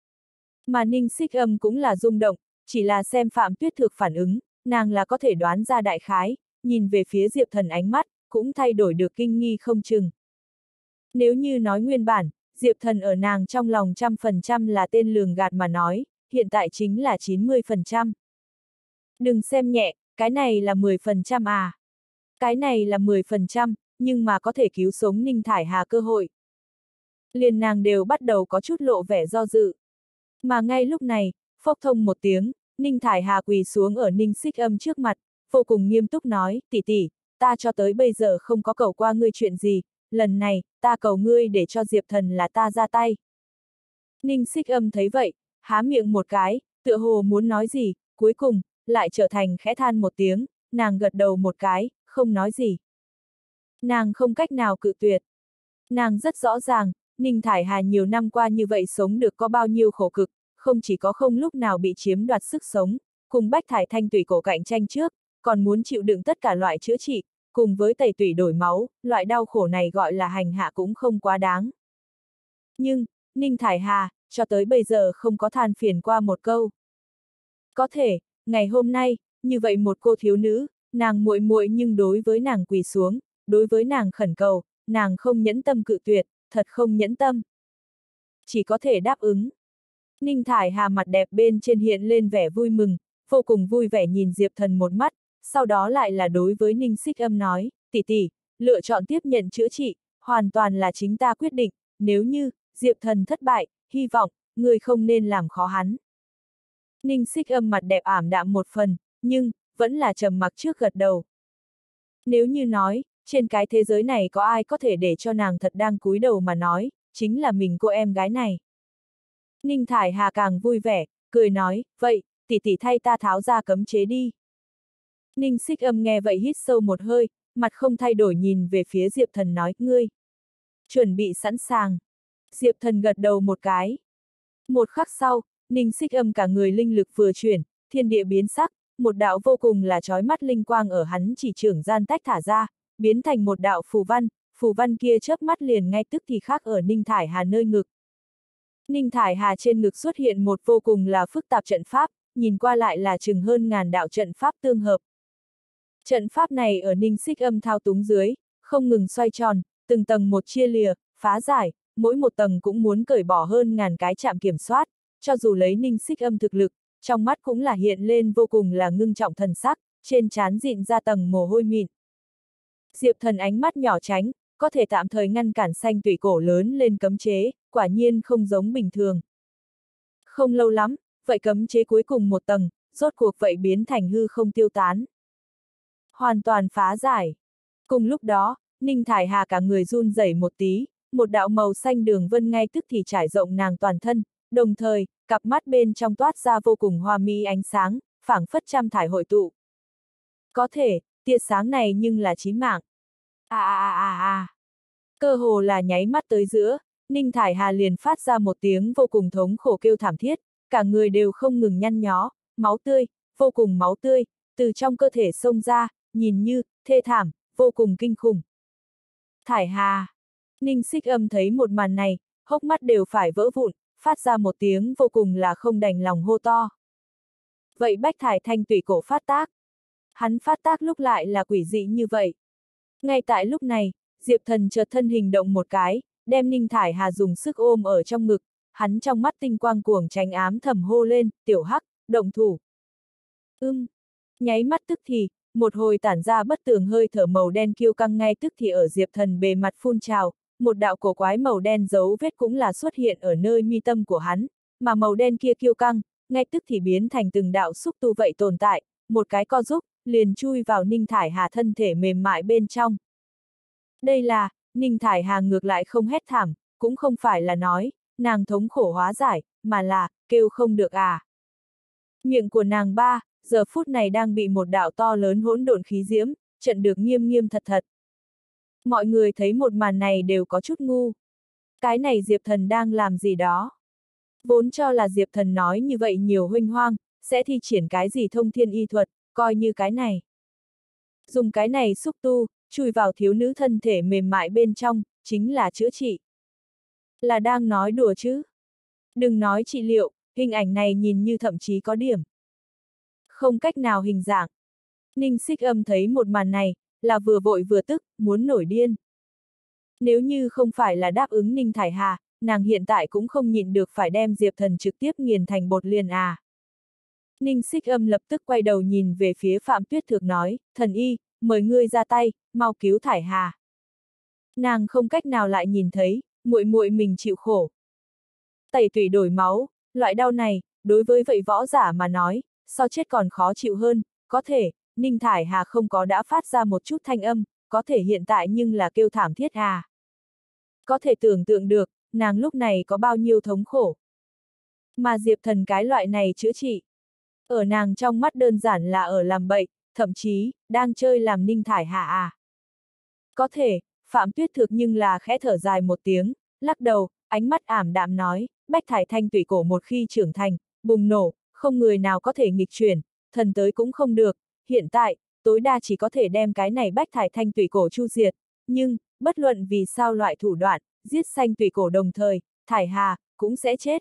A: Mà Ninh Xích Âm cũng là rung động, chỉ là xem Phạm Tuyết Thực phản ứng, nàng là có thể đoán ra đại khái, nhìn về phía Diệp Thần ánh mắt, cũng thay đổi được kinh nghi không chừng. Nếu như nói nguyên bản, Diệp Thần ở nàng trong lòng 100% là tên lường gạt mà nói, hiện tại chính là 90%. Đừng xem nhẹ, cái này là 10% à. Cái này là 10%, nhưng mà có thể cứu sống Ninh Thải Hà cơ hội. Liền nàng đều bắt đầu có chút lộ vẻ do dự. Mà ngay lúc này, phốc thông một tiếng, Ninh Thải Hà quỳ xuống ở Ninh Xích Âm trước mặt, vô cùng nghiêm túc nói, tỷ tỷ, ta cho tới bây giờ không có cầu qua ngươi chuyện gì, lần này, ta cầu ngươi để cho Diệp Thần là ta ra tay. Ninh Xích Âm thấy vậy, há miệng một cái, tựa hồ muốn nói gì, cuối cùng, lại trở thành khẽ than một tiếng, nàng gật đầu một cái, không nói gì. Nàng không cách nào cự tuyệt. Nàng rất rõ ràng, Ninh Thải Hà nhiều năm qua như vậy sống được có bao nhiêu khổ cực, không chỉ có không lúc nào bị chiếm đoạt sức sống, cùng Bách Thải Thanh tủy cổ cạnh tranh trước, còn muốn chịu đựng tất cả loại chữa trị, cùng với tẩy tủy đổi máu, loại đau khổ này gọi là hành hạ cũng không quá đáng. Nhưng, Ninh Thải Hà, cho tới bây giờ không có than phiền qua một câu. Có thể, ngày hôm nay, như vậy một cô thiếu nữ, nàng muội muội nhưng đối với nàng quỳ xuống, đối với nàng khẩn cầu, nàng không nhẫn tâm cự tuyệt, thật không nhẫn tâm. Chỉ có thể đáp ứng. Ninh Thải Hà mặt đẹp bên trên hiện lên vẻ vui mừng, vô cùng vui vẻ nhìn Diệp Thần một mắt, sau đó lại là đối với Ninh Xích Âm nói, tỷ tỷ, lựa chọn tiếp nhận chữa trị, hoàn toàn là chính ta quyết định, nếu như, Diệp Thần thất bại, hy vọng, người không nên làm khó hắn. Ninh Xích Âm mặt đẹp ảm đạm một phần, nhưng, vẫn là trầm mặc trước gật đầu. Nếu như nói, trên cái thế giới này có ai có thể để cho nàng thật đang cúi đầu mà nói, chính là mình cô em gái này. Ninh Thải Hà càng vui vẻ, cười nói, vậy, tỷ tỷ thay ta tháo ra cấm chế đi. Ninh Xích Âm nghe vậy hít sâu một hơi, mặt không thay đổi nhìn về phía Diệp Thần nói, ngươi. Chuẩn bị sẵn sàng. Diệp Thần gật đầu một cái. Một khắc sau, Ninh Xích Âm cả người linh lực vừa chuyển, thiên địa biến sắc, một đạo vô cùng là chói mắt linh quang ở hắn chỉ trưởng gian tách thả ra, biến thành một đạo phù văn kia chớp mắt liền ngay tức thì khác ở Ninh Thải Hà nơi ngực. Ninh Thải Hà trên ngực xuất hiện một vô cùng là phức tạp trận pháp, nhìn qua lại là chừng hơn ngàn đạo trận pháp tương hợp. Trận pháp này ở Ninh Xích Âm thao túng dưới, không ngừng xoay tròn, từng tầng một chia lìa, phá giải, mỗi một tầng cũng muốn cởi bỏ hơn ngàn cái trạm kiểm soát, cho dù lấy Ninh Xích Âm thực lực, trong mắt cũng là hiện lên vô cùng là ngưng trọng thần sắc, trên trán dịn ra tầng mồ hôi mịn. Diệp Thần ánh mắt nhỏ tránh, có thể tạm thời ngăn cản xanh tủy cổ lớn lên cấm chế, quả nhiên không giống bình thường. Không lâu lắm, vậy cấm chế cuối cùng một tầng, rốt cuộc vậy biến thành hư không tiêu tán. Hoàn toàn phá giải. Cùng lúc đó, Ninh Thải Hà cả người run rẩy một tí, một đạo màu xanh đường vân ngay tức thì trải rộng nàng toàn thân, đồng thời, cặp mắt bên trong toát ra vô cùng hoa mỹ ánh sáng, phảng phất trăm thải hội tụ. Có thể, tia sáng này nhưng là chí mạng. Cơ hồ là nháy mắt tới giữa, Ninh Thải Hà liền phát ra một tiếng vô cùng thống khổ kêu thảm thiết, cả người đều không ngừng nhăn nhó, máu tươi, vô cùng máu tươi, từ trong cơ thể xông ra, nhìn như, thê thảm, vô cùng kinh khủng. Thải Hà! Ninh Xích Âm thấy một màn này, hốc mắt đều phải vỡ vụn, phát ra một tiếng vô cùng là không đành lòng hô to. Vậy Bách Thải Thanh tủy cổ phát tác. Hắn phát tác lúc lại là quỷ dị như vậy. Ngay tại lúc này, Diệp Thần chợt thân hình động một cái, đem Ninh Thải Hà dùng sức ôm ở trong ngực, hắn trong mắt tinh quang cuồng tránh ám thầm hô lên, tiểu hắc, động thủ. Nháy mắt tức thì, một hồi tản ra bất tường hơi thở màu đen kiêu căng ngay tức thì ở Diệp Thần bề mặt phun trào, một đạo cổ quái màu đen dấu vết cũng là xuất hiện ở nơi mi tâm của hắn, mà màu đen kia kiêu căng, ngay tức thì biến thành từng đạo xúc tu vậy tồn tại, một cái co giúp, liền chui vào Ninh Thải Hà thân thể mềm mại bên trong. Đây là, Ninh Thải Hà ngược lại không hét thảm, cũng không phải là nói, nàng thống khổ hóa giải, mà là, kêu không được à. Miệng của nàng giờ phút này đang bị một đạo to lớn hỗn độn khí diễm, trận được nghiêm nghiêm thật thật. Mọi người thấy một màn này đều có chút ngu. Cái này Diệp Thần đang làm gì đó? Vốn cho là Diệp Thần nói như vậy nhiều huênh hoang, sẽ thi triển cái gì thông thiên y thuật, coi như cái này. Dùng cái này xúc tu, chui vào thiếu nữ thân thể mềm mại bên trong, chính là chữa trị. Là đang nói đùa chứ? Đừng nói trị liệu, hình ảnh này nhìn như thậm chí có điểm. Không cách nào hình dạng. Ninh Xích Âm thấy một màn này, là vừa vội vừa tức, muốn nổi điên. Nếu như không phải là đáp ứng Ninh Thải Hà, nàng hiện tại cũng không nhịn được phải đem Diệp Thần trực tiếp nghiền thành bột liền à. Ninh Xích Âm lập tức quay đầu nhìn về phía Phạm Tuyết Thược nói, thần y, mời ngươi ra tay, mau cứu Thải Hà. Nàng không cách nào lại nhìn thấy, muội muội mình chịu khổ. Tẩy tủy đổi máu, loại đau này, đối với vậy võ giả mà nói, so chết còn khó chịu hơn, có thể, Ninh Thải Hà không có đã phát ra một chút thanh âm, có thể hiện tại nhưng là kêu thảm thiết à. Có thể tưởng tượng được, nàng lúc này có bao nhiêu thống khổ. Mà Diệp Thần cái loại này chữa trị. Ở nàng trong mắt đơn giản là ở làm bậy, thậm chí, đang chơi làm Ninh Thải Hà à. Có thể, Phạm Tuyết Thược nhưng là khẽ thở dài một tiếng, lắc đầu, ánh mắt ảm đạm nói, bách thải thanh tủy cổ một khi trưởng thành, bùng nổ, không người nào có thể nghịch chuyển, thần tới cũng không được, hiện tại, tối đa chỉ có thể đem cái này bách thải thanh tủy cổ chu diệt, nhưng, bất luận vì sao loại thủ đoạn, giết sanh tủy cổ đồng thời, Thải Hà, cũng sẽ chết.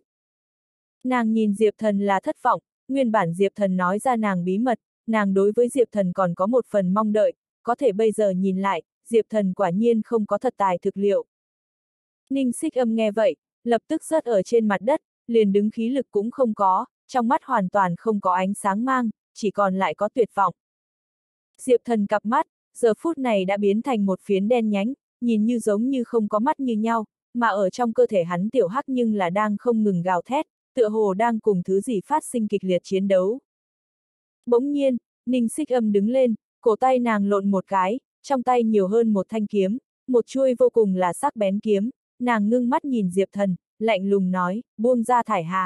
A: Nàng nhìn Diệp Thần là thất vọng, nguyên bản Diệp Thần nói ra nàng bí mật, nàng đối với Diệp Thần còn có một phần mong đợi, có thể bây giờ nhìn lại, Diệp Thần quả nhiên không có thật tài thực liệu. Ninh Xích Âm nghe vậy, lập tức rớt ở trên mặt đất, liền đứng khí lực cũng không có, trong mắt hoàn toàn không có ánh sáng mang, chỉ còn lại có tuyệt vọng. Diệp Thần cặp mắt, giờ phút này đã biến thành một phiến đen nhánh, nhìn như giống như không có mắt như nhau, mà ở trong cơ thể hắn tiểu hắc nhưng là đang không ngừng gào thét, tựa hồ đang cùng thứ gì phát sinh kịch liệt chiến đấu. Bỗng nhiên, Ninh Xích Âm đứng lên, cổ tay nàng lộn một cái, trong tay nhiều hơn một thanh kiếm, một chuôi vô cùng là sắc bén kiếm, nàng ngưng mắt nhìn Diệp Thần, lạnh lùng nói, buông ra Thải Hà.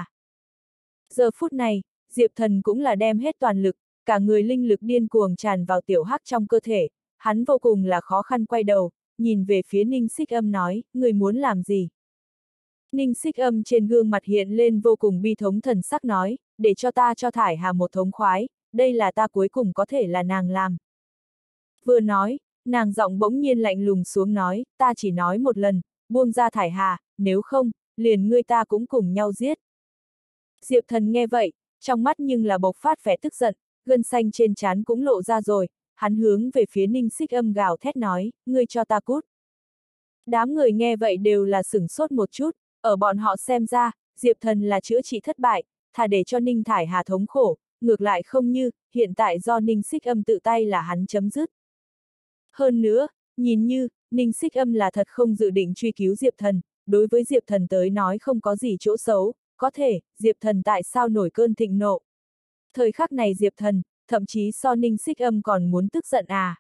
A: Giờ phút này, Diệp Thần cũng là đem hết toàn lực, cả người linh lực điên cuồng tràn vào tiểu hắc trong cơ thể, hắn vô cùng là khó khăn quay đầu, nhìn về phía Ninh Xích Âm nói, người muốn làm gì? Ninh Xích Âm trên gương mặt hiện lên vô cùng bi thống thần sắc nói, để cho ta cho Thải Hà một thống khoái, đây là ta cuối cùng có thể là nàng làm. Vừa nói, nàng giọng bỗng nhiên lạnh lùng xuống nói, ta chỉ nói một lần, buông ra Thải Hà, nếu không, liền ngươi ta cũng cùng nhau giết. Diệp Thần nghe vậy, trong mắt nhưng là bộc phát vẻ tức giận, gân xanh trên trán cũng lộ ra rồi, hắn hướng về phía Ninh Xích Âm gào thét nói, ngươi cho ta cút. Đám người nghe vậy đều là sửng sốt một chút, ở bọn họ xem ra, Diệp Thần là chữa trị thất bại, thà để cho Ninh Thải Hà thống khổ, ngược lại không như, hiện tại do Ninh Xích Âm tự tay là hắn chấm dứt. Hơn nữa, nhìn như, Ninh Xích Âm là thật không dự định truy cứu Diệp Thần, đối với Diệp Thần tới nói không có gì chỗ xấu, có thể, Diệp Thần tại sao nổi cơn thịnh nộ. Thời khắc này Diệp Thần, thậm chí so Ninh Xích Âm còn muốn tức giận à.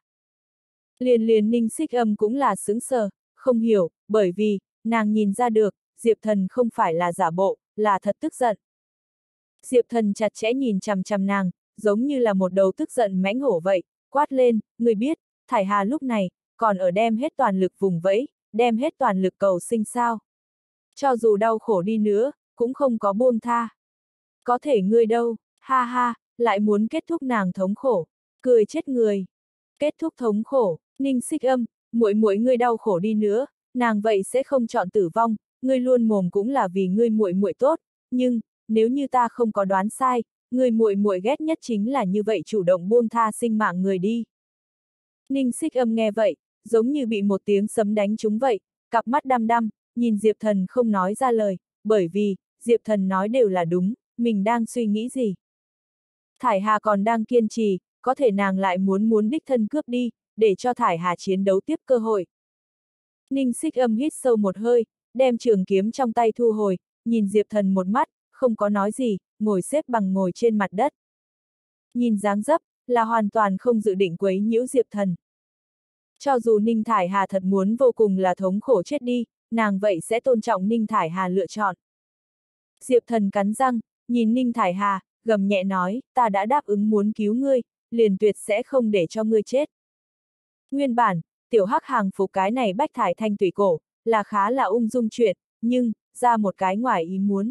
A: Liền Ninh Xích Âm cũng là sững sờ, không hiểu, bởi vì, nàng nhìn ra được, Diệp Thần không phải là giả bộ, là thật tức giận. Diệp Thần chặt chẽ nhìn chằm chằm nàng, giống như là một đầu tức giận mãnh hổ vậy, quát lên, người biết, Thải Hà lúc này, còn ở đem hết toàn lực vùng vẫy, đem hết toàn lực cầu sinh sao. Cho dù đau khổ đi nữa, cũng không có buông tha. Có thể ngươi đâu, ha ha, lại muốn kết thúc nàng thống khổ, cười chết người. Kết thúc thống khổ, Ninh Xích Âm, muội muội ngươi đau khổ đi nữa, nàng vậy sẽ không chọn tử vong, ngươi luôn mồm cũng là vì ngươi muội muội tốt, nhưng, nếu như ta không có đoán sai, ngươi muội muội ghét nhất chính là như vậy chủ động buông tha sinh mạng người đi. Ninh Xích Âm nghe vậy, giống như bị một tiếng sấm đánh trúng vậy, cặp mắt đăm đăm, nhìn Diệp Thần không nói ra lời, bởi vì, Diệp Thần nói đều là đúng, mình đang suy nghĩ gì. Thải Hà còn đang kiên trì, có thể nàng lại muốn đích thân cướp đi, để cho Thải Hà chiến đấu tiếp cơ hội. Ninh Xích Âm hít sâu một hơi, đem trường kiếm trong tay thu hồi, nhìn Diệp Thần một mắt, không có nói gì, ngồi xếp bằng ngồi trên mặt đất. Nhìn dáng dấp, là hoàn toàn không dự định quấy nhiễu Diệp Thần. Cho dù Ninh Thải Hà thật muốn vô cùng là thống khổ chết đi, nàng vậy sẽ tôn trọng Ninh Thải Hà lựa chọn. Diệp Thần cắn răng, nhìn Ninh Thải Hà, gầm nhẹ nói, ta đã đáp ứng muốn cứu ngươi, liền tuyệt sẽ không để cho ngươi chết. Nguyên bản, tiểu hắc hàng phục cái này bách thải thanh tủy cổ, là khá là ung dung chuyện, nhưng, ra một cái ngoài ý muốn.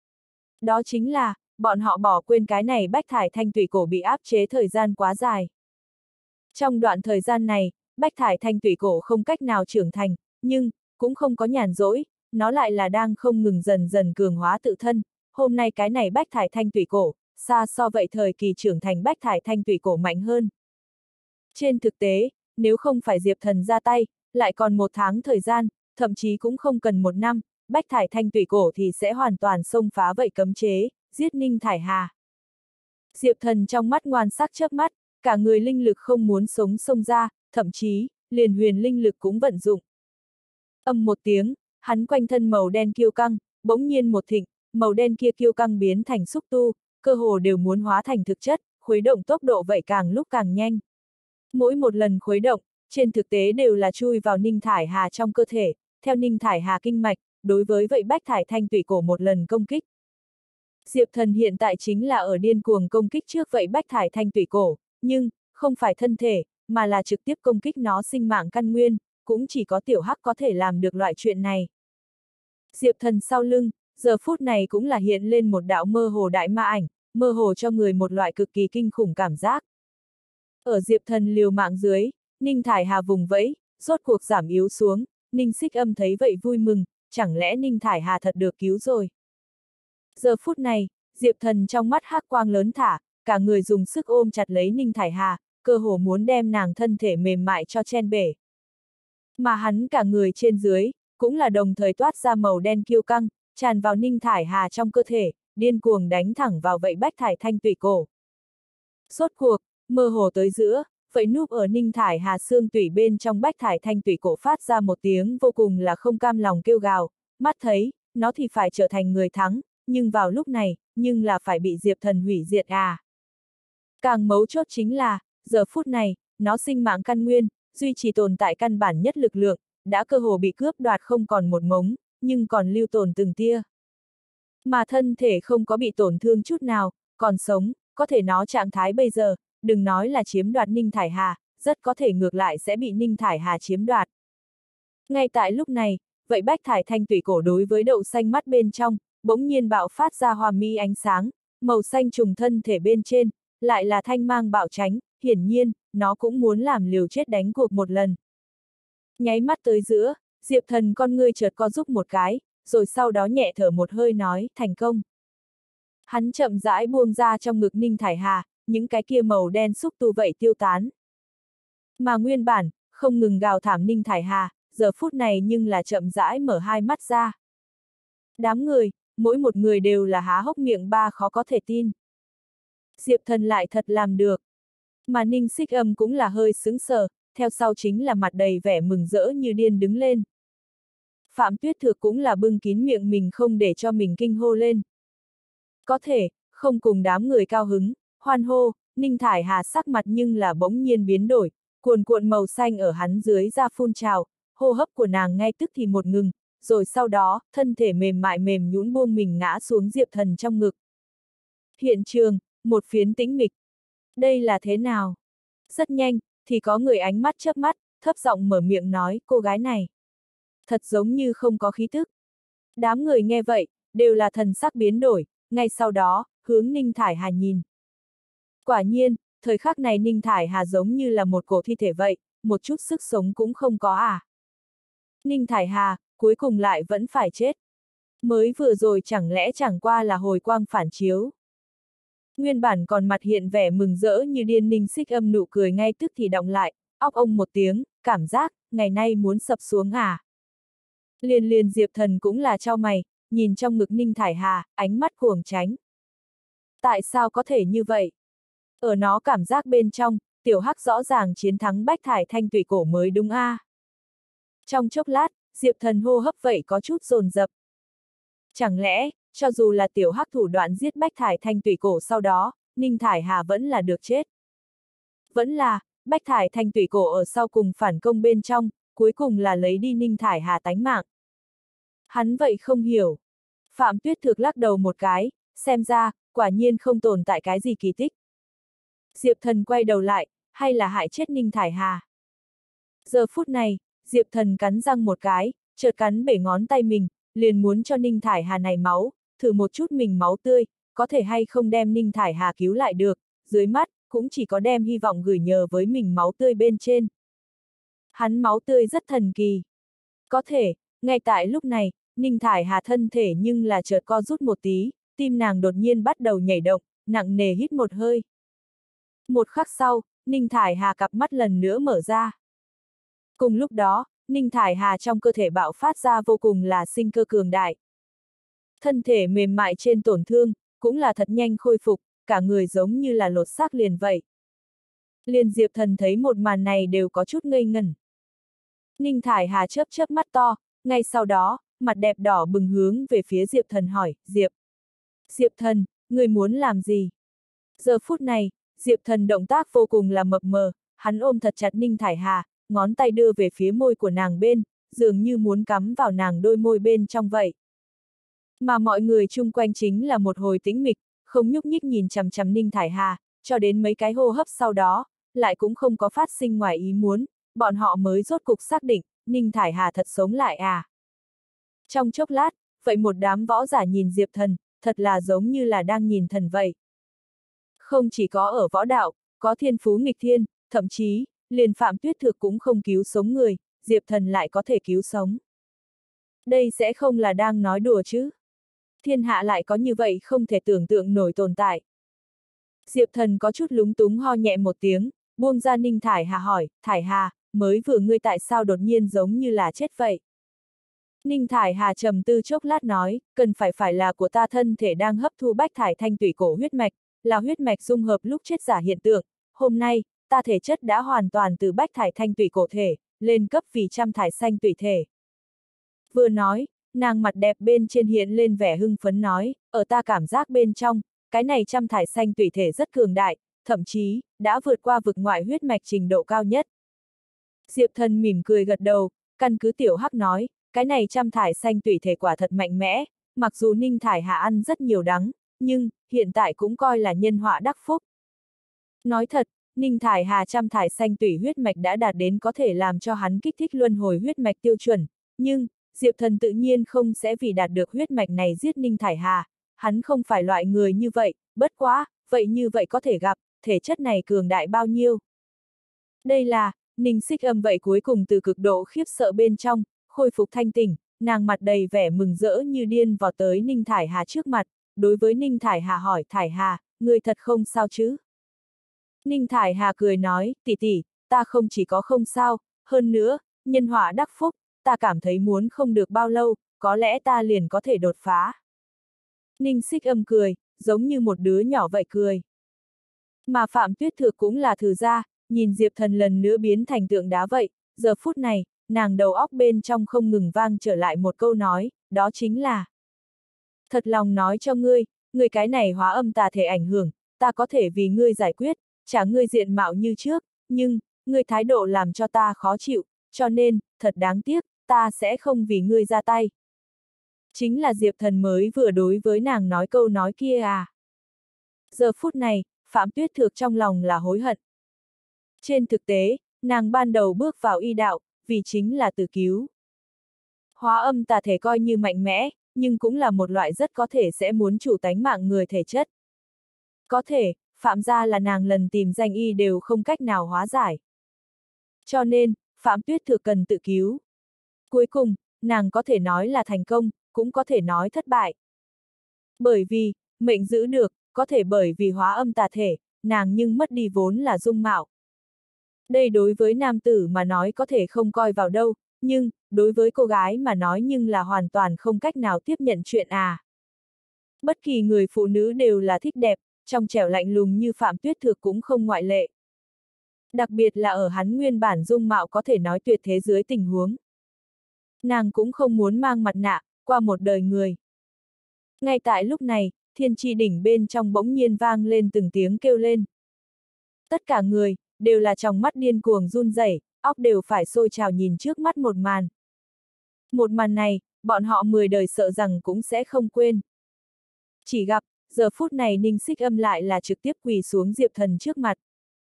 A: Đó chính là, bọn họ bỏ quên cái này bách thải thanh tủy cổ bị áp chế thời gian quá dài. Trong đoạn thời gian này, bách thải thanh tủy cổ không cách nào trưởng thành, nhưng, cũng không có nhàn rỗi, nó lại là đang không ngừng dần dần cường hóa tự thân. Hôm nay cái này bách thải thanh tủy cổ, xa so vậy thời kỳ trưởng thành bách thải thanh tủy cổ mạnh hơn. Trên thực tế, nếu không phải Diệp Thần ra tay, lại còn 1 tháng thời gian, thậm chí cũng không cần 1 năm, Bách Thải Thanh Tủy Cổ thì sẽ hoàn toàn xông phá vậy cấm chế, giết Ninh Thải Hà. Diệp Thần trong mắt ngoan sắc chớp mắt, cả người linh lực không muốn sống xông ra, thậm chí, liền huyền linh lực cũng vận dụng. Âm một tiếng, hắn quanh thân màu đen kiêu căng, bỗng nhiên một thịnh, màu đen kia kiêu căng biến thành xúc tu, cơ hồ đều muốn hóa thành thực chất, khuấy động tốc độ vậy càng lúc càng nhanh. Mỗi một lần khuấy động, trên thực tế đều là chui vào Ninh Thải Hà trong cơ thể, theo Ninh Thải Hà kinh mạch, đối với vậy Bách Thải Thanh Tủy Cổ một lần công kích. Diệp Thần hiện tại chính là ở điên cuồng công kích trước vậy Bách Thải Thanh Tủy Cổ, nhưng, không phải thân thể, mà là trực tiếp công kích nó sinh mạng căn nguyên, cũng chỉ có tiểu hắc có thể làm được loại chuyện này. Diệp Thần sau lưng, giờ phút này cũng là hiện lên một đạo mơ hồ đại ma ảnh, mơ hồ cho người một loại cực kỳ kinh khủng cảm giác. Ở Diệp Thần liều mạng dưới, Ninh Thải Hà vùng vẫy, rốt cuộc giảm yếu xuống, Ninh Xích Âm thấy vậy vui mừng, chẳng lẽ Ninh Thải Hà thật được cứu rồi. Giờ phút này, Diệp Thần trong mắt hắc quang lớn thả, cả người dùng sức ôm chặt lấy Ninh Thải Hà, cơ hồ muốn đem nàng thân thể mềm mại cho chen bể. Mà hắn cả người trên dưới, cũng là đồng thời toát ra màu đen kiêu căng, tràn vào Ninh Thải Hà trong cơ thể, điên cuồng đánh thẳng vào vậy Bách Thải Thanh Tủy Cổ. Rốt cuộc, mơ hồ tới giữa, vậy núp ở Ninh Thải Hà xương tủy bên trong Bách Thải Thanh Tủy Cổ phát ra một tiếng vô cùng là không cam lòng kêu gào, mắt thấy, nó thì phải trở thành người thắng, nhưng vào lúc này, nhưng là phải bị Diệp Thần hủy diệt à. Càng mấu chốt chính là, giờ phút này, nó sinh mạng căn nguyên, duy trì tồn tại căn bản nhất lực lượng, đã cơ hồ bị cướp đoạt không còn một mống, nhưng còn lưu tồn từng tia. Mà thân thể không có bị tổn thương chút nào, còn sống, có thể nó trạng thái bây giờ, đừng nói là chiếm đoạt Ninh Thải Hà, rất có thể ngược lại sẽ bị Ninh Thải Hà chiếm đoạt. Ngay tại lúc này, vậy Bách Thải Thanh Tủy Cổ đối với đậu xanh mắt bên trong, bỗng nhiên bạo phát ra hoa mỹ ánh sáng, màu xanh trùng thân thể bên trên, lại là thanh mang bạo tránh, hiển nhiên, nó cũng muốn làm liều chết đánh cuộc một lần. Nháy mắt tới giữa, Diệp Thần con ngươi chợt co rúm một cái, rồi sau đó nhẹ thở một hơi nói, thành công. Hắn chậm rãi buông ra trong ngực Ninh Thải Hà, những cái kia màu đen xúc tu vậy tiêu tán. Mà nguyên bản, không ngừng gào thảm Ninh Thải Hà, giờ phút này nhưng là chậm rãi mở hai mắt ra. Đám người, mỗi một người đều là há hốc miệng ba khó có thể tin. Diệp Thần lại thật làm được. Mà Ninh Xích Âm cũng là hơi sững sờ, theo sau chính là mặt đầy vẻ mừng rỡ như điên đứng lên. Phạm Tuyết Thược cũng là bưng kín miệng mình không để cho mình kinh hô lên. Có thể, không cùng đám người cao hứng, hoan hô, Ninh Thải Hà sắc mặt nhưng là bỗng nhiên biến đổi, cuồn cuộn màu xanh ở hắn dưới ra phun trào, hô hấp của nàng ngay tức thì một ngừng, rồi sau đó, thân thể mềm mại mềm nhũn buông mình ngã xuống Diệp Thần trong ngực. Hiện trường, một phiến tĩnh mịch. Đây là thế nào? Rất nhanh, thì có người ánh mắt chớp mắt, thấp giọng mở miệng nói, cô gái này. Thật giống như không có khí tức. Đám người nghe vậy, đều là thần sắc biến đổi, ngay sau đó, hướng Ninh Thải Hà nhìn. Quả nhiên, thời khắc này Ninh Thải Hà giống như là một cổ thi thể vậy, một chút sức sống cũng không có à. Ninh Thải Hà, cuối cùng lại vẫn phải chết. Mới vừa rồi chẳng lẽ chẳng qua là hồi quang phản chiếu. Nguyên bản còn mặt hiện vẻ mừng rỡ như điên Ninh Xích Âm nụ cười ngay tức thì đọng lại, óc ông một tiếng, cảm giác, ngày nay muốn sập xuống à. Liền Diệp Thần cũng là chau mày, nhìn trong ngực Ninh Thải Hà, ánh mắt cuồng tránh. Tại sao có thể như vậy? Ở nó cảm giác bên trong, tiểu hắc rõ ràng chiến thắng Bách Thải Thanh Tủy Cổ mới đúng a. Trong chốc lát, Diệp Thần hô hấp vậy có chút dồn dập. Chẳng lẽ, cho dù là tiểu hắc thủ đoạn giết Bách Thải Thanh Tủy Cổ sau đó, Ninh Thải Hà vẫn là được chết. Vẫn là, Bách Thải Thanh Tủy Cổ ở sau cùng phản công bên trong, cuối cùng là lấy đi Ninh Thải Hà tánh mạng. Hắn vậy không hiểu. Phạm Tuyết Thược lắc đầu một cái, xem ra, quả nhiên không tồn tại cái gì kỳ tích. Diệp Thần quay đầu lại, hay là hại chết Ninh Thải Hà. Giờ phút này, Diệp Thần cắn răng một cái, chợt cắn bể ngón tay mình, liền muốn cho Ninh Thải Hà này máu, thử một chút mình máu tươi, có thể hay không đem Ninh Thải Hà cứu lại được, dưới mắt, cũng chỉ có đem hy vọng gửi nhờ với mình máu tươi bên trên. Hắn máu tươi rất thần kỳ. Có thể, ngay tại lúc này, Ninh Thải Hà thân thể nhưng là chợt co rút một tí, tim nàng đột nhiên bắt đầu nhảy động, nặng nề hít một hơi. Một khắc sau, Ninh Thải Hà cặp mắt lần nữa mở ra. Cùng lúc đó, Ninh Thải Hà trong cơ thể bạo phát ra vô cùng là sinh cơ cường đại. Thân thể mềm mại trên tổn thương, cũng là thật nhanh khôi phục, cả người giống như là lột xác liền vậy. Liền Diệp Thần thấy một màn này đều có chút ngây ngẩn. Ninh Thải Hà chớp chớp mắt to, ngay sau đó, mặt đẹp đỏ bừng hướng về phía Diệp Thần hỏi, Diệp Thần, người muốn làm gì? Giờ phút này, Diệp Thần động tác vô cùng là mập mờ, hắn ôm thật chặt Ninh Thải Hà, ngón tay đưa về phía môi của nàng bên, dường như muốn cắm vào nàng đôi môi bên trong vậy. Mà mọi người chung quanh chính là một hồi tĩnh mịch, không nhúc nhích nhìn chằm chằm Ninh Thải Hà, cho đến mấy cái hô hấp sau đó, lại cũng không có phát sinh ngoài ý muốn, bọn họ mới rốt cục xác định, Ninh Thải Hà thật sống lại à. Trong chốc lát, vậy một đám võ giả nhìn Diệp Thần, thật là giống như là đang nhìn thần vậy. Không chỉ có ở võ đạo, có thiên phú nghịch thiên, thậm chí, liền Phạm Tuyết Thực cũng không cứu sống người, Diệp Thần lại có thể cứu sống. Đây sẽ không là đang nói đùa chứ? Thiên hạ lại có như vậy không thể tưởng tượng nổi tồn tại. Diệp Thần có chút lúng túng ho nhẹ một tiếng, buông ra Ninh Thải Hà hỏi, Thải Hà, mới vừa ngươi tại sao đột nhiên giống như là chết vậy? Ninh Thải Hà trầm tư chốc lát nói, cần phải là của ta thân thể đang hấp thu bách thải thanh tủy cổ huyết mạch, là huyết mạch dung hợp lúc chết giả hiện tượng. Hôm nay, ta thể chất đã hoàn toàn từ bách thải thanh tủy cổ thể, lên cấp vì trăm thải xanh tủy thể. Vừa nói, nàng mặt đẹp bên trên hiện lên vẻ hưng phấn nói, ở ta cảm giác bên trong, cái này trăm thải xanh tủy thể rất cường đại, thậm chí, đã vượt qua vực ngoại huyết mạch trình độ cao nhất. Diệp Thần mỉm cười gật đầu, căn cứ Tiểu Hắc nói, cái này trăm thải xanh tủy thể quả thật mạnh mẽ, mặc dù Ninh Thải Hà ăn rất nhiều đắng, nhưng, hiện tại cũng coi là nhân họa đắc phúc. Nói thật, Ninh Thải Hà trăm thải xanh tủy huyết mạch đã đạt đến có thể làm cho hắn kích thích luân hồi huyết mạch tiêu chuẩn, nhưng, Diệp Thần tự nhiên không sẽ vì đạt được huyết mạch này giết Ninh Thải Hà, hắn không phải loại người như vậy, bất quá, vậy như vậy có thể gặp, thể chất này cường đại bao nhiêu. Đây là, Ninh Xích Âm vậy cuối cùng từ cực độ khiếp sợ bên trong, khôi phục thanh tỉnh, nàng mặt đầy vẻ mừng rỡ như điên vọt tới Ninh Thải Hà trước mặt, đối với Ninh Thải Hà hỏi, Thải Hà, người thật không sao chứ? Ninh Thải Hà cười nói, tỷ tỷ, ta không chỉ có không sao, hơn nữa, nhân họa đắc phúc, ta cảm thấy muốn không được bao lâu, có lẽ ta liền có thể đột phá. Ninh Xích Âm cười, giống như một đứa nhỏ vậy cười. Mà Phạm Tuyết Thực cũng là thử ra, nhìn Diệp Thần lần nữa biến thành tượng đá vậy, giờ phút này, nàng đầu óc bên trong không ngừng vang trở lại một câu nói, đó chính là: thật lòng nói cho ngươi, ngươi cái này hóa âm tà thể ảnh hưởng, ta có thể vì ngươi giải quyết, trả ngươi diện mạo như trước, nhưng, ngươi thái độ làm cho ta khó chịu, cho nên, thật đáng tiếc, ta sẽ không vì ngươi ra tay. Chính là Diệp Thần mới vừa đối với nàng nói câu nói kia à. Giờ phút này, Phạm Tuyết Thực trong lòng là hối hận. Trên thực tế, nàng ban đầu bước vào y đạo, vì chính là tự cứu. Hóa âm tà thể coi như mạnh mẽ, nhưng cũng là một loại rất có thể sẽ muốn chủ tánh mạng người thể chất. Có thể, Phạm gia là nàng lần tìm danh y đều không cách nào hóa giải. Cho nên, Phạm Tuyết Thực cần tự cứu. Cuối cùng, nàng có thể nói là thành công, cũng có thể nói thất bại. Bởi vì, mệnh giữ được, có thể bởi vì hóa âm tà thể, nàng nhưng mất đi vốn là dung mạo. Đây đối với nam tử mà nói có thể không coi vào đâu, nhưng, đối với cô gái mà nói nhưng là hoàn toàn không cách nào tiếp nhận chuyện à. Bất kỳ người phụ nữ đều là thích đẹp, trong trẻo lạnh lùng như Phạm Tuyết Thực cũng không ngoại lệ. Đặc biệt là ở hắn nguyên bản dung mạo có thể nói tuyệt thế dưới tình huống. Nàng cũng không muốn mang mặt nạ, qua một đời người. Ngay tại lúc này, thiên tri đỉnh bên trong bỗng nhiên vang lên từng tiếng kêu lên. Tất cả người, đều là trong mắt điên cuồng run rẩy, óc đều phải sôi trào nhìn trước mắt một màn. Một màn này, bọn họ 10 đời sợ rằng cũng sẽ không quên. Chỉ gặp, giờ phút này Ninh Xích Âm lại là trực tiếp quỳ xuống Diệp Thần trước mặt.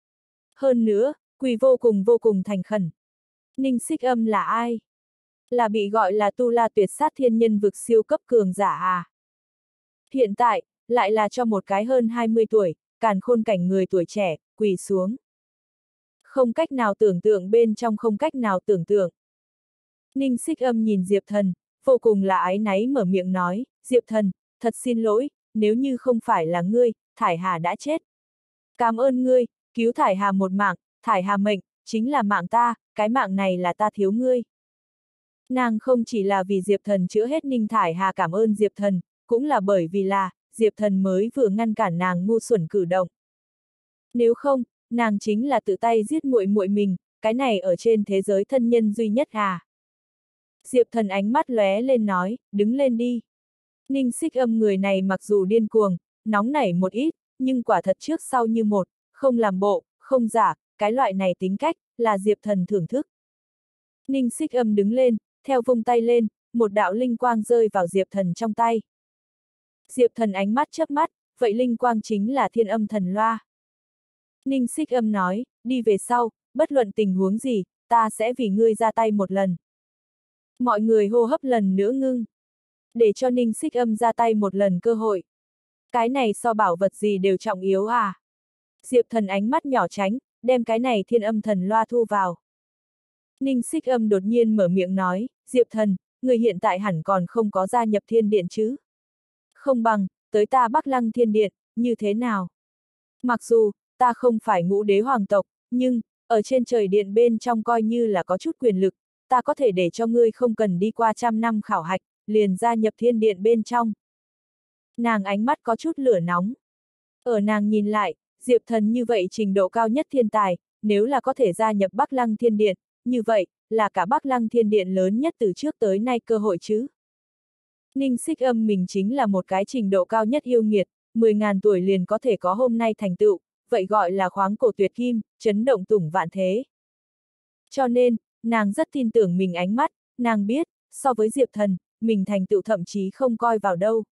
A: Hơn nữa, quỳ vô cùng thành khẩn. Ninh Xích Âm là ai? Là bị gọi là Tu La Tuyệt Sát Thiên Nhân vực siêu cấp cường giả à? Hiện tại, lại là cho một cái hơn 20 tuổi, càn khôn cảnh người tuổi trẻ, quỳ xuống. Không cách nào tưởng tượng bên trong không cách nào tưởng tượng. Ninh Xích Âm nhìn Diệp Thần, vô cùng là áy náy mở miệng nói, Diệp Thần, thật xin lỗi, nếu như không phải là ngươi, Thải Hà đã chết. Cảm ơn ngươi, cứu Thải Hà một mạng, Thải Hà mệnh, chính là mạng ta, cái mạng này là ta thiếu ngươi. Nàng không chỉ là vì Diệp Thần chữa hết Ninh Thải Hà cảm ơn Diệp Thần, cũng là bởi vì là, Diệp Thần mới vừa ngăn cản nàng ngu xuẩn cử động. Nếu không, nàng chính là tự tay giết muội muội mình, cái này ở trên thế giới thân nhân duy nhất à. Diệp Thần ánh mắt lóe lên nói, đứng lên đi. Ninh Xích Âm người này mặc dù điên cuồng, nóng nảy một ít, nhưng quả thật trước sau như một, không làm bộ, không giả, cái loại này tính cách, là Diệp Thần thưởng thức. Ninh Xích Âm đứng lên, theo vung tay lên, một đạo linh quang rơi vào Diệp Thần trong tay. Diệp Thần ánh mắt chớp mắt, vậy linh quang chính là Thiên Âm Thần Loa. Ninh Xích Âm nói, đi về sau, bất luận tình huống gì, ta sẽ vì ngươi ra tay một lần. Mọi người hô hấp lần nữa ngưng. Để cho Ninh Xích Âm ra tay một lần cơ hội. Cái này so bảo vật gì đều trọng yếu à? Diệp Thần ánh mắt nhỏ tránh, đem cái này Thiên Âm Thần Loa thu vào. Ninh Xích Âm đột nhiên mở miệng nói, Diệp Thần, người hiện tại hẳn còn không có gia nhập Thiên Điện chứ? Không bằng, tới ta Bắc Lăng Thiên Điện, như thế nào? Mặc dù, ta không phải Ngũ Đế hoàng tộc, nhưng, ở trên trời điện bên trong coi như là có chút quyền lực, ta có thể để cho ngươi không cần đi qua 100 năm khảo hạch, liền gia nhập Thiên Điện bên trong. Nàng ánh mắt có chút lửa nóng. Ở nàng nhìn lại, Diệp Thần như vậy trình độ cao nhất thiên tài, nếu là có thể gia nhập Bắc Lăng Thiên Điện, như vậy, là cả Bắc Lăng Thiên Điện lớn nhất từ trước tới nay cơ hội chứ. Ninh Xích Âm mình chính là một cái trình độ cao nhất yêu nghiệt, 10.000 tuổi liền có thể có hôm nay thành tựu, vậy gọi là khoáng cổ tuyệt kim, chấn động tủng vạn thế. Cho nên, nàng rất tin tưởng mình ánh mắt, nàng biết, so với Diệp Thần, mình thành tựu thậm chí không coi vào đâu.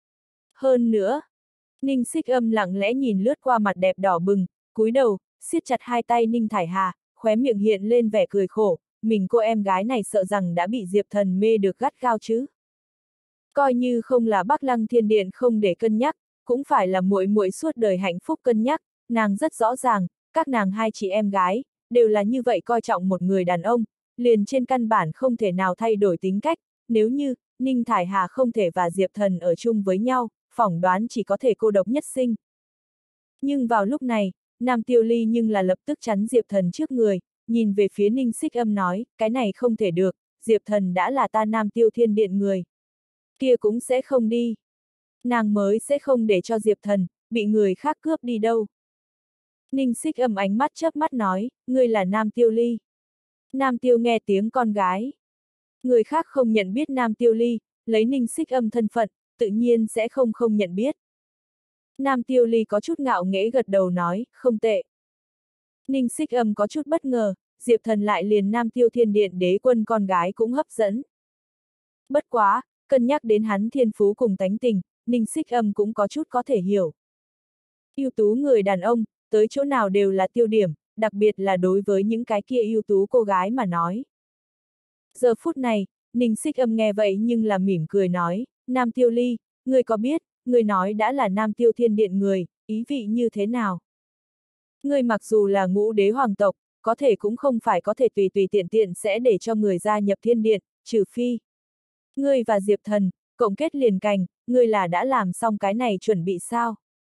A: Hơn nữa, Ninh Xích Âm lặng lẽ nhìn lướt qua mặt đẹp đỏ bừng, cúi đầu, siết chặt hai tay Ninh Thải Hà, khóe miệng hiện lên vẻ cười khổ, mình cô em gái này sợ rằng đã bị Diệp Thần mê được gắt gao chứ. Coi như không là Bắc Lăng Thiên Điện không để cân nhắc, cũng phải là muội muội suốt đời hạnh phúc cân nhắc, nàng rất rõ ràng, các nàng hai chị em gái, đều là như vậy coi trọng một người đàn ông, liền trên căn bản không thể nào thay đổi tính cách, nếu như, Ninh Thải Hà không thể và Diệp Thần ở chung với nhau, phỏng đoán chỉ có thể cô độc nhất sinh. Nhưng vào lúc này, Nam Tiêu Ly nhưng là lập tức chắn Diệp Thần trước người, nhìn về phía Ninh Xích Âm nói, cái này không thể được, Diệp Thần đã là ta Nam Tiêu Thiên Điện người. Kia cũng sẽ không đi. Nàng mới sẽ không để cho Diệp Thần, bị người khác cướp đi đâu. Ninh Xích Âm ánh mắt chớp mắt nói, ngươi là Nam Tiêu Ly. Nam Tiêu nghe tiếng con gái. Người khác không nhận biết Nam Tiêu Ly, lấy Ninh Xích Âm thân phận, tự nhiên sẽ không nhận biết. Nam Tiêu Ly có chút ngạo nghễ gật đầu nói, không tệ. Ninh Xích Âm có chút bất ngờ, Diệp Thần lại liền Nam Tiêu Thiên Điện đế quân con gái cũng hấp dẫn. Bất quá, cân nhắc đến hắn thiên phú cùng tánh tình, Ninh Xích Âm cũng có chút có thể hiểu. Ưu tú người đàn ông, tới chỗ nào đều là tiêu điểm, đặc biệt là đối với những cái kia ưu tú cô gái mà nói. Giờ phút này, Ninh Xích Âm nghe vậy nhưng là mỉm cười nói, Nam Tiêu Ly, ngươi có biết, ngươi nói đã là Nam Tiêu Thiên Điện người, ý vị như thế nào? Ngươi mặc dù là Ngũ Đế hoàng tộc, có thể cũng không phải có thể tùy tiện tiện sẽ để cho người gia nhập Thiên Điện, trừ phi. Ngươi và Diệp Thần, cộng kết liền cành, ngươi là đã làm xong cái này chuẩn bị sao?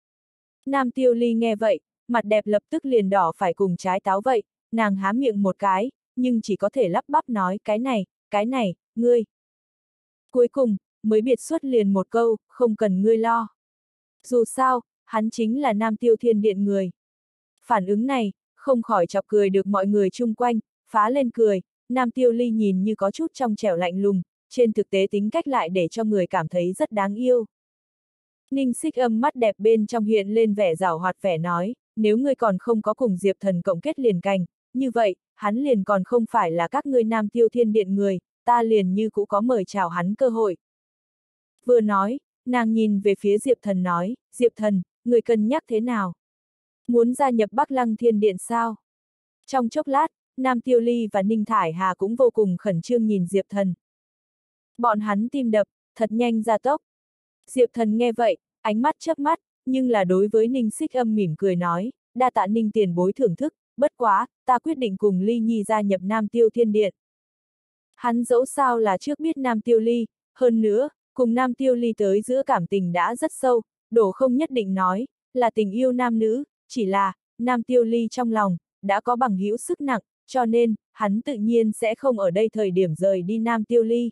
A: Nam Tiêu Ly nghe vậy, mặt đẹp lập tức liền đỏ phải cùng trái táo vậy, nàng há miệng một cái, nhưng chỉ có thể lắp bắp nói cái này, ngươi. Cuối cùng, mới biệt xuất liền một câu, không cần ngươi lo. Dù sao, hắn chính là Nam Tiêu Thiên Điện người. Phản ứng này, không khỏi chọc cười được mọi người chung quanh, phá lên cười, Nam Tiêu Ly nhìn như có chút trong trẻo lạnh lùng, trên thực tế tính cách lại để cho người cảm thấy rất đáng yêu. Ninh Xích Âm mắt đẹp bên trong hiện lên vẻ giảo hoạt vẻ nói, nếu ngươi còn không có cùng Diệp Thần cộng kết liền cành, như vậy, hắn liền còn không phải là các ngươi Nam Tiêu Thiên Điện người, ta liền như cũng có mời chào hắn cơ hội. Vừa nói, nàng nhìn về phía Diệp Thần nói, Diệp Thần, người cân nhắc thế nào? Muốn gia nhập Bắc Lăng Thiên Điện sao? Trong chốc lát, Nam Tiêu Ly và Ninh Thải Hà cũng vô cùng khẩn trương nhìn Diệp Thần. Bọn hắn tim đập, thật nhanh ra tốc. Diệp Thần nghe vậy, ánh mắt chớp mắt, nhưng là đối với Ninh Xích Âm mỉm cười nói, đa tạ Ninh tiền bối thưởng thức, bất quá, ta quyết định cùng Ly Nhi gia nhập Nam Tiêu Thiên Điện. Hắn dẫu sao là trước biết Nam Tiêu Ly, hơn nữa, cùng Nam Tiêu Ly tới giữa cảm tình đã rất sâu, đổ không nhất định nói, là tình yêu nam nữ, chỉ là, Nam Tiêu Ly trong lòng, đã có bằng hữu sức nặng, cho nên, hắn tự nhiên sẽ không ở đây thời điểm rời đi Nam Tiêu Ly.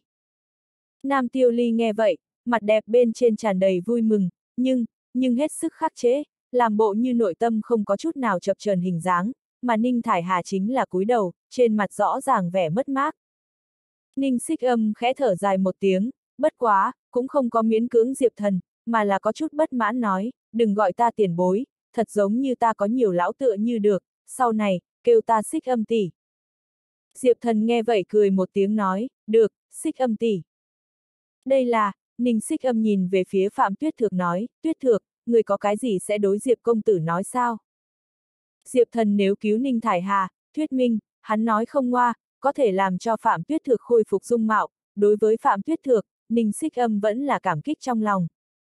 A: Nam Tiêu Ly nghe vậy, mặt đẹp bên trên tràn đầy vui mừng, nhưng hết sức khắc chế, làm bộ như nội tâm không có chút nào chập chờn hình dáng, mà Ninh Thải Hà chính là cúi đầu, trên mặt rõ ràng vẻ mất mát. Ninh Xích Âm khẽ thở dài một tiếng, bất quá, cũng không có miễn cưỡng Diệp Thần, mà là có chút bất mãn nói, đừng gọi ta tiền bối, thật giống như ta có nhiều lão tựa như được, sau này, kêu ta Xích Âm tỷ. Diệp Thần nghe vậy cười một tiếng nói, được, Xích Âm tỷ. Đây là, Ninh Xích Âm nhìn về phía Phạm Tuyết Thược nói, Tuyết Thược, người có cái gì sẽ đối Diệp công tử nói sao? Diệp Thần nếu cứu Ninh Thải Hà, thuyết minh, hắn nói không ngoa, có thể làm cho Phạm Tuyết Thược khôi phục dung mạo, đối với Phạm Tuyết Thược, Ninh Xích Âm vẫn là cảm kích trong lòng.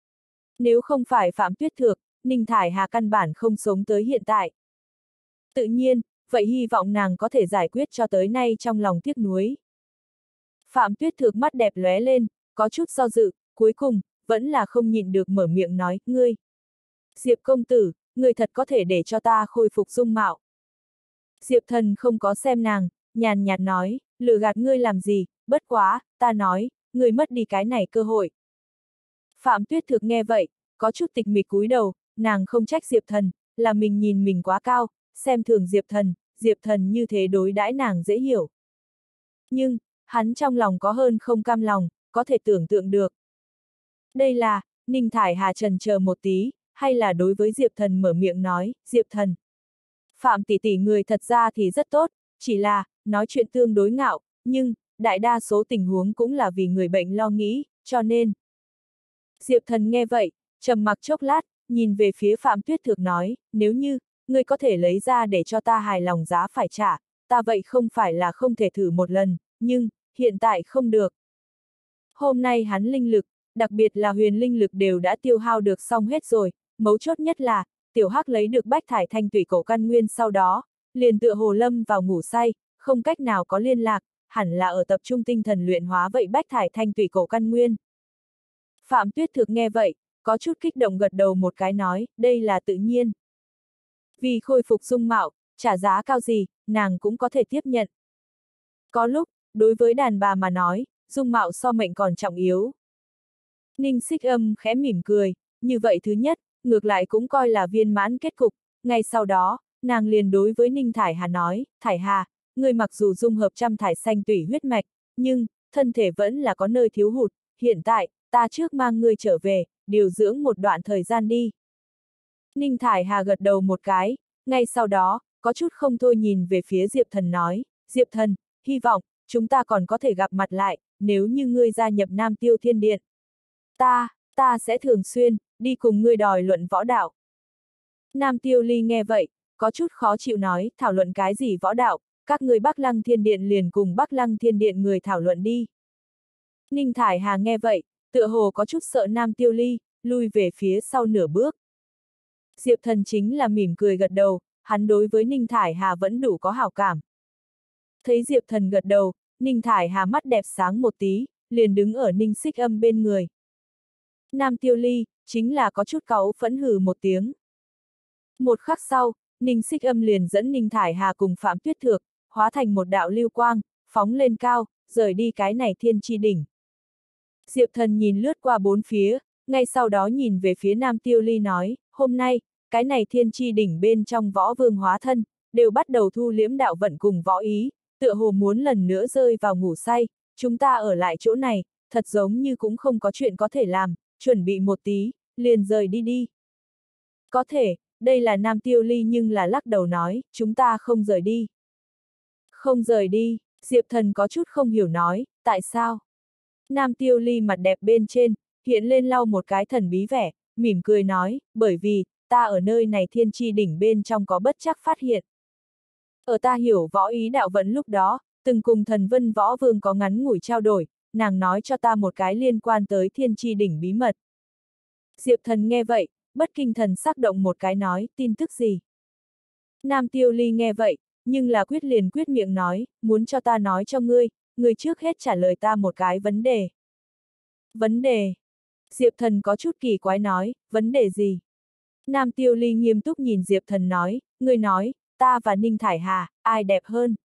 A: Nếu không phải Phạm Tuyết Thược, Ninh Thải Hà căn bản không sống tới hiện tại. Tự nhiên, vậy hy vọng nàng có thể giải quyết cho tới nay trong lòng tiếc nuối. Phạm Tuyết Thược mắt đẹp lóe lên, có chút do dự, cuối cùng, vẫn là không nhịn được mở miệng nói, ngươi. Diệp công tử, ngươi thật có thể để cho ta khôi phục dung mạo. Diệp Thần không có xem nàng, nhàn nhạt nói, lừa gạt ngươi làm gì, bất quá, ta nói, ngươi mất đi cái này cơ hội. Phạm Tuyết Thược nghe vậy, có chút tịch mịch cúi đầu, nàng không trách Diệp Thần, là mình nhìn mình quá cao, xem thường Diệp Thần như thế đối đãi nàng dễ hiểu. Nhưng, hắn trong lòng có hơn không cam lòng, có thể tưởng tượng được. Đây là, Ninh Thải Hà chần chờ một tí, hay là đối với Diệp Thần mở miệng nói, Diệp Thần. Phạm tỷ tỷ người thật ra thì rất tốt, chỉ là, nói chuyện tương đối ngạo, nhưng, đại đa số tình huống cũng là vì người bệnh lo nghĩ, cho nên. Diệp Thần nghe vậy, trầm mặc chốc lát, nhìn về phía Phạm Tuyết Thược nói, nếu như, ngươi có thể lấy ra để cho ta hài lòng giá phải trả, ta vậy không phải là không thể thử một lần, nhưng, hiện tại không được. Hôm nay hắn linh lực, đặc biệt là huyền linh lực đều đã tiêu hao được xong hết rồi, mấu chốt nhất là, Tiểu Hắc lấy được bách thải thanh tủy cổ căn nguyên sau đó, liền tựa hồ lâm vào ngủ say, không cách nào có liên lạc, hẳn là ở tập trung tinh thần luyện hóa vậy bách thải thanh tủy cổ căn nguyên. Phạm Tuyết Thược nghe vậy, có chút kích động gật đầu một cái nói, đây là tự nhiên. Vì khôi phục dung mạo, trả giá cao gì, nàng cũng có thể tiếp nhận. Có lúc, đối với đàn bà mà nói, dung mạo so mệnh còn trọng yếu. Ninh Xích Âm khẽ mỉm cười, như vậy thứ nhất, ngược lại cũng coi là viên mãn kết cục, ngay sau đó, nàng liền đối với Ninh Thải Hà nói, Thải Hà, ngươi mặc dù dung hợp trăm thải xanh tủy huyết mạch, nhưng, thân thể vẫn là có nơi thiếu hụt, hiện tại, ta trước mang ngươi trở về, điều dưỡng một đoạn thời gian đi. Ninh Thải Hà gật đầu một cái, ngay sau đó, có chút không thôi nhìn về phía Diệp Thần nói, Diệp Thần, hy vọng, chúng ta còn có thể gặp mặt lại, nếu như ngươi gia nhập Nam Tiêu Thiên Điện. Ta sẽ thường xuyên, đi cùng ngươi đòi luận võ đạo. Nam Tiêu Ly nghe vậy, có chút khó chịu nói, thảo luận cái gì võ đạo, các người Bắc Lăng Thiên Điện liền cùng Bắc Lăng Thiên Điện người thảo luận đi. Ninh Thải Hà nghe vậy, tựa hồ có chút sợ Nam Tiêu Ly, lui về phía sau nửa bước. Diệp Thần chính là mỉm cười gật đầu, hắn đối với Ninh Thải Hà vẫn đủ có hảo cảm. Thấy Diệp Thần gật đầu, Ninh Thải Hà mắt đẹp sáng một tí, liền đứng ở Ninh Xích Âm bên người. Nam Tiêu Ly, chính là có chút cáu phẫn hừ một tiếng. Một khắc sau, Ninh Xích Âm liền dẫn Ninh Thải Hà cùng Phạm Tuyết Thược, hóa thành một đạo lưu quang, phóng lên cao, rời đi cái này thiên chi đỉnh. Diệp Thần nhìn lướt qua bốn phía, ngay sau đó nhìn về phía Nam Tiêu Ly nói, hôm nay, cái này thiên chi đỉnh bên trong võ vương hóa thân, đều bắt đầu thu liễm đạo vận cùng võ ý, tựa hồ muốn lần nữa rơi vào ngủ say, chúng ta ở lại chỗ này, thật giống như cũng không có chuyện có thể làm, chuẩn bị một tí, liền rời đi đi. Có thể, đây là Nam Tiêu Ly nhưng là lắc đầu nói, chúng ta không rời đi. Không rời đi, Diệp Thần có chút không hiểu nói, tại sao? Nam Tiêu Ly mặt đẹp bên trên, hiện lên lau một cái thần bí vẻ, mỉm cười nói, bởi vì, ta ở nơi này thiên chi đỉnh bên trong có bất chắc phát hiện. Ở ta hiểu võ ý đạo vận lúc đó, từng cùng thần vân võ vương có ngắn ngủi trao đổi, nàng nói cho ta một cái liên quan tới thiên chi đỉnh bí mật. Diệp Thần nghe vậy, bất kinh thần sắc động một cái nói, tin tức gì? Nam Tiêu Ly nghe vậy, nhưng là quyết miệng nói, muốn cho ta nói cho ngươi, ngươi trước hết trả lời ta một cái vấn đề. Vấn đề? Diệp Thần có chút kỳ quái nói, vấn đề gì? Nam Tiêu Ly nghiêm túc nhìn Diệp Thần nói, ngươi nói, ta và Ninh Thải Hà, ai đẹp hơn?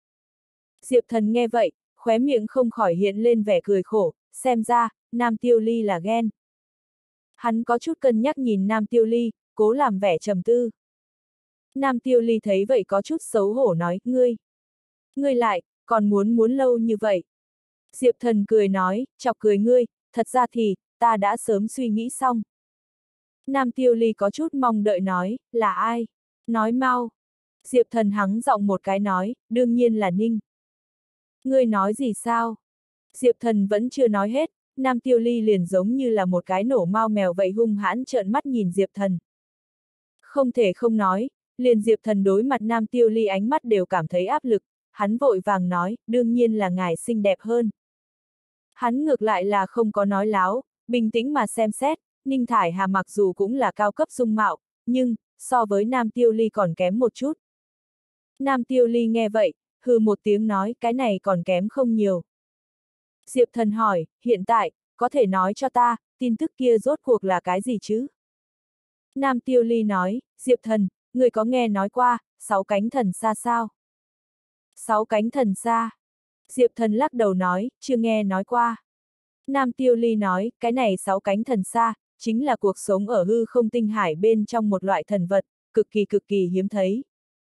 A: Diệp Thần nghe vậy, khóe miệng không khỏi hiện lên vẻ cười khổ, xem ra, Nam Tiêu Ly là ghen. Hắn có chút cân nhắc nhìn Nam Tiêu Ly, cố làm vẻ trầm tư. Nam Tiêu Ly thấy vậy có chút xấu hổ nói, ngươi lại, còn muốn lâu như vậy. Diệp Thần cười nói, chọc cười ngươi, thật ra thì, ta đã sớm suy nghĩ xong. Nam Tiêu Ly có chút mong đợi nói, là ai? Nói mau. Diệp Thần hắng giọng một cái nói, đương nhiên là Ninh. Ngươi nói gì sao? Diệp Thần vẫn chưa nói hết, Nam Tiêu Ly liền giống như là một cái nổ mao mèo vậy hung hãn trợn mắt nhìn Diệp Thần. Không thể không nói, liền Diệp Thần đối mặt Nam Tiêu Ly ánh mắt đều cảm thấy áp lực, hắn vội vàng nói, đương nhiên là ngài xinh đẹp hơn. Hắn ngược lại là không có nói láo, bình tĩnh mà xem xét, Ninh Thải Hà mặc dù cũng là cao cấp dung mạo, nhưng, so với Nam Tiêu Ly còn kém một chút. Nam Tiêu Ly nghe vậy, hừ một tiếng nói, cái này còn kém không nhiều. Diệp Thần hỏi, hiện tại, có thể nói cho ta, tin tức kia rốt cuộc là cái gì chứ? Nam Tiêu Ly nói, Diệp Thần, người có nghe nói qua, 6 cánh thần xa sao? 6 cánh thần xa. Diệp Thần lắc đầu nói, chưa nghe nói qua. Nam Tiêu Ly nói, cái này 6 cánh thần xa, chính là cuộc sống ở hư không tinh hải bên trong một loại thần vật, cực kỳ hiếm thấy.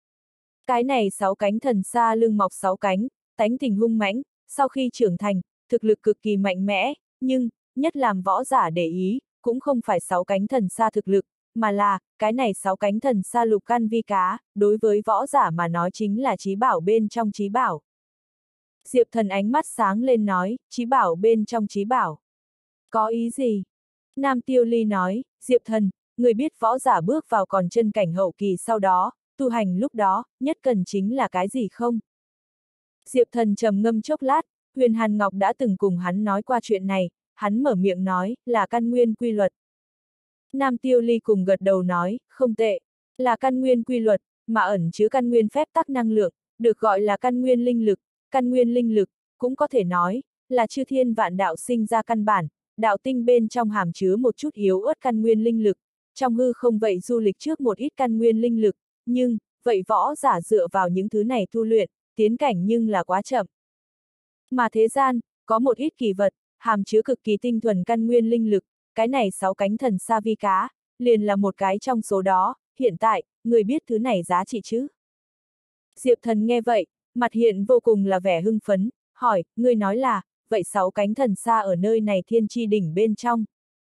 A: Cái này 6 cánh thần xa lưng mọc 6 cánh, tánh tình hung mãnh, sau khi trưởng thành, thực lực cực kỳ mạnh mẽ, nhưng, nhất làm võ giả để ý, cũng không phải 6 cánh thần xa thực lực, mà là, cái này 6 cánh thần xa lục căn vi cá, đối với võ giả mà nói chính là chí bảo bên trong chí bảo. Diệp Thần ánh mắt sáng lên nói, chí bảo bên trong chí bảo. Có ý gì? Nam Tiêu Ly nói, Diệp Thần, người biết võ giả bước vào còn chân cảnh hậu kỳ sau đó, tu hành lúc đó, nhất cần chính là cái gì không? Diệp Thần trầm ngâm chốc lát, Huyền Hàn Ngọc đã từng cùng hắn nói qua chuyện này, hắn mở miệng nói, là căn nguyên quy luật. Nam Tiêu Ly cùng gật đầu nói, không tệ, là căn nguyên quy luật, mà ẩn chứa căn nguyên phép tắc năng lượng, được gọi là căn nguyên linh lực, căn nguyên linh lực, cũng có thể nói, là chư thiên vạn đạo sinh ra căn bản, đạo tinh bên trong hàm chứa một chút yếu ớt căn nguyên linh lực, trong hư không vậy du lịch trước một ít căn nguyên linh lực, nhưng, vậy võ giả dựa vào những thứ này tu luyện, tiến cảnh nhưng là quá chậm. Mà thế gian, có một ít kỳ vật, hàm chứa cực kỳ tinh thuần căn nguyên linh lực, cái này 6 cánh thần sa vi cá, liền là một cái trong số đó, hiện tại, người biết thứ này giá trị chứ? Diệp Thần nghe vậy, mặt hiện vô cùng là vẻ hưng phấn, hỏi, người nói là, vậy 6 cánh thần sa ở nơi này thiên chi đỉnh bên trong.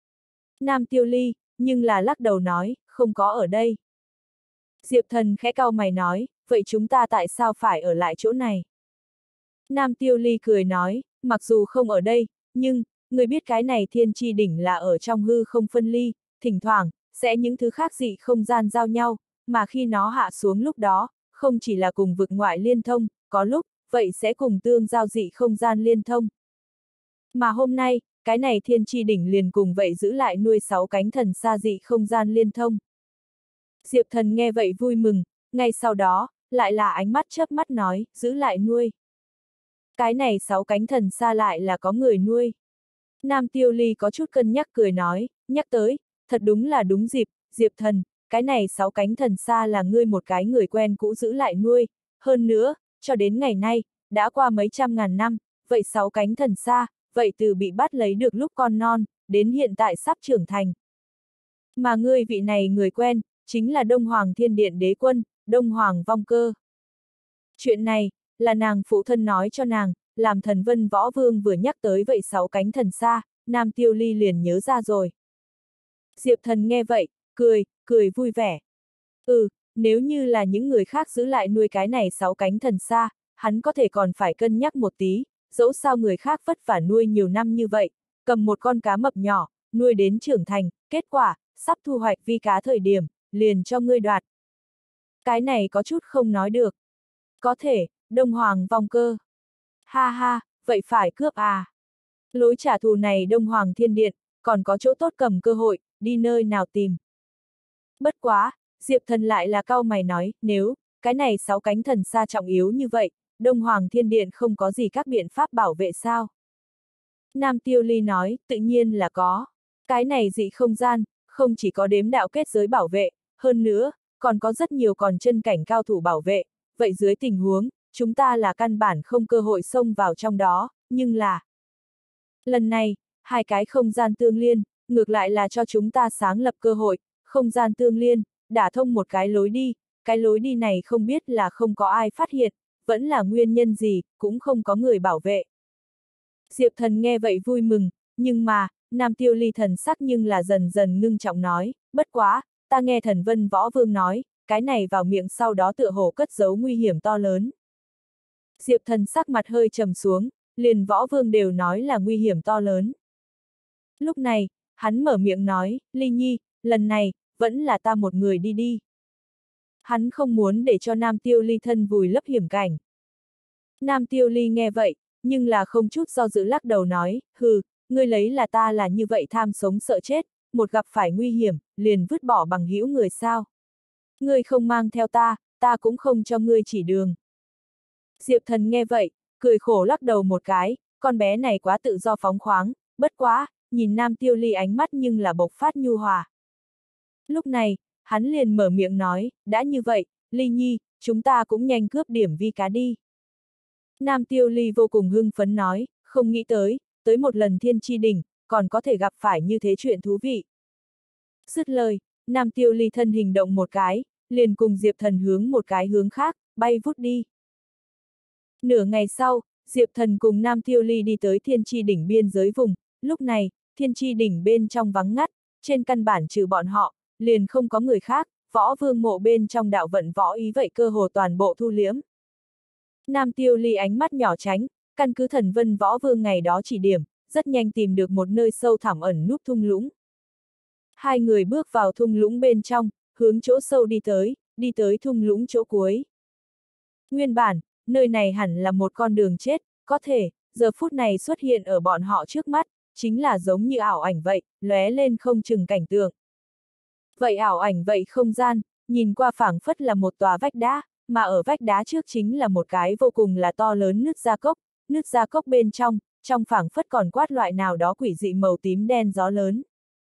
A: Nam Tiêu Ly, nhưng là lắc đầu nói, không có ở đây. Diệp Thần khẽ cau mày nói, vậy chúng ta tại sao phải ở lại chỗ này? Nam Tiêu Ly cười nói, mặc dù không ở đây, nhưng, người biết cái này thiên chi đỉnh là ở trong hư không phân ly, thỉnh thoảng, sẽ những thứ khác dị không gian giao nhau, mà khi nó hạ xuống lúc đó, không chỉ là cùng vực ngoại liên thông, có lúc, vậy sẽ cùng tương giao dị không gian liên thông. Mà hôm nay, cái này thiên chi đỉnh liền cùng vậy giữ lại nuôi 6 cánh thần sa dị không gian liên thông. Diệp Thần nghe vậy vui mừng, ngay sau đó, lại là ánh mắt chớp mắt nói, giữ lại nuôi. Cái này 6 cánh thần sa lại là có người nuôi. Nam Tiêu Ly có chút cân nhắc cười nói, nhắc tới, thật đúng là đúng dịp, Diệp Thần, cái này 6 cánh thần sa là ngươi một cái người quen cũ giữ lại nuôi, hơn nữa, cho đến ngày nay, đã qua mấy trăm ngàn năm, vậy 6 cánh thần sa, vậy từ bị bắt lấy được lúc con non, đến hiện tại sắp trưởng thành. Mà ngươi vị này người quen, chính là Đông Hoàng Thiên Điện Đế Quân, Đông Hoàng Vong Cơ. Chuyện này, là nàng phụ thân nói cho nàng, làm Thần Vân Võ Vương vừa nhắc tới vậy 6 cánh thần sa, Nam Tiêu Ly liền nhớ ra rồi. Diệp Thần nghe vậy, cười vui vẻ. Nếu như là những người khác giữ lại nuôi cái này 6 cánh thần sa, hắn có thể còn phải cân nhắc một tí, dẫu sao người khác vất vả nuôi nhiều năm như vậy, cầm một con cá mập nhỏ, nuôi đến trưởng thành, kết quả, sắp thu hoạch vi cá thời điểm, liền cho ngươi đoạt. Cái này có chút không nói được. Có thể, Đông Hoàng Vong Cơ. Ha ha, vậy phải cướp à. Lối trả thù này Đông Hoàng Thiên Điện, còn có chỗ tốt cầm cơ hội, đi nơi nào tìm. Bất quá, Diệp Thần lại là cau mày nói, nếu, cái này 6 cánh thần sa trọng yếu như vậy, Đông Hoàng Thiên Điện không có gì các biện pháp bảo vệ sao? Nam Tiêu Ly nói, tự nhiên là có. Cái này dị không gian, không chỉ có đếm đạo kết giới bảo vệ, hơn nữa, còn có rất nhiều còn chân cảnh cao thủ bảo vệ, vậy dưới tình huống, chúng ta là căn bản không cơ hội xông vào trong đó, nhưng là... Lần này, hai cái không gian tương liên, ngược lại là cho chúng ta sáng lập cơ hội, không gian tương liên, đả thông một cái lối đi, cái lối đi này không biết là không có ai phát hiện, vẫn là nguyên nhân gì, cũng không có người bảo vệ. Diệp Thần nghe vậy vui mừng, nhưng mà, Nam Tiêu Ly thần sắc nhưng là dần dần ngưng trọng nói, bất quá, ta nghe Thần Vân Võ Vương nói, cái này vào miệng sau đó tựa hồ cất giấu nguy hiểm to lớn. Diệp Thần sắc mặt hơi trầm xuống, liền Võ Vương đều nói là nguy hiểm to lớn. Lúc này, hắn mở miệng nói, Ly Nhi, lần này, vẫn là ta một người đi đi. Hắn không muốn để cho Nam Tiêu Ly thân vùi lấp hiểm cảnh. Nam Tiêu Ly nghe vậy, nhưng là không chút do dự lắc đầu nói, hừ, ngươi lấy là ta là như vậy tham sống sợ chết, một gặp phải nguy hiểm, liền vứt bỏ bằng hữu người sao. Ngươi không mang theo ta, ta cũng không cho ngươi chỉ đường. Diệp Thần nghe vậy, cười khổ lắc đầu một cái, con bé này quá tự do phóng khoáng, bất quá, nhìn Nam Tiêu Ly ánh mắt nhưng là bộc phát nhu hòa. Lúc này, hắn liền mở miệng nói, đã như vậy, Ly Nhi, chúng ta cũng nhanh cướp điểm vi cá đi. Nam Tiêu Ly vô cùng hưng phấn nói, không nghĩ tới một lần thiên tri đỉnh, còn có thể gặp phải như thế chuyện thú vị. Dứt lời, Nam Tiêu Ly thân hình động một cái, liền cùng Diệp Thần hướng một cái hướng khác, bay vút đi. Nửa ngày sau, Diệp Thần cùng Nam Tiêu Ly đi tới thiên tri đỉnh biên giới vùng, lúc này, thiên tri đỉnh bên trong vắng ngắt, trên căn bản trừ bọn họ, liền không có người khác, Võ Vương mộ bên trong đạo vận võ ý vậy cơ hồ toàn bộ thu liễm. Nam Tiêu Ly ánh mắt nhỏ tránh, căn cứ Thần Vân Võ Vương ngày đó chỉ điểm, rất nhanh tìm được một nơi sâu thẳm ẩn núp thung lũng. Hai người bước vào thung lũng bên trong, hướng chỗ sâu đi tới thung lũng chỗ cuối. Nguyên bản, nơi này hẳn là một con đường chết, có thể, giờ phút này xuất hiện ở bọn họ trước mắt, chính là giống như ảo ảnh vậy, lóe lên không chừng cảnh tượng. Vậy ảo ảnh vậy không gian, nhìn qua phảng phất là một tòa vách đá, mà ở vách đá trước chính là một cái vô cùng là to lớn nứt ra cốc bên trong phảng phất còn quát loại nào đó quỷ dị màu tím đen gió lớn.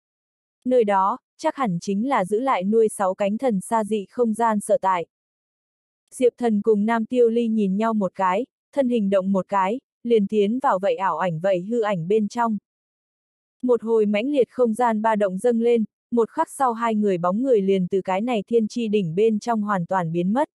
A: Nơi đó, chắc hẳn chính là giữ lại nuôi 6 cánh thần sa dị không gian sở tại. Diệp Thần cùng Nam Tiêu Ly nhìn nhau một cái, thân hình động một cái, liền tiến vào vậy ảo ảnh vậy hư ảnh bên trong. Một hồi mãnh liệt không gian ba động dâng lên, một khắc sau hai người bóng người liền từ cái này thiên tri đỉnh bên trong hoàn toàn biến mất.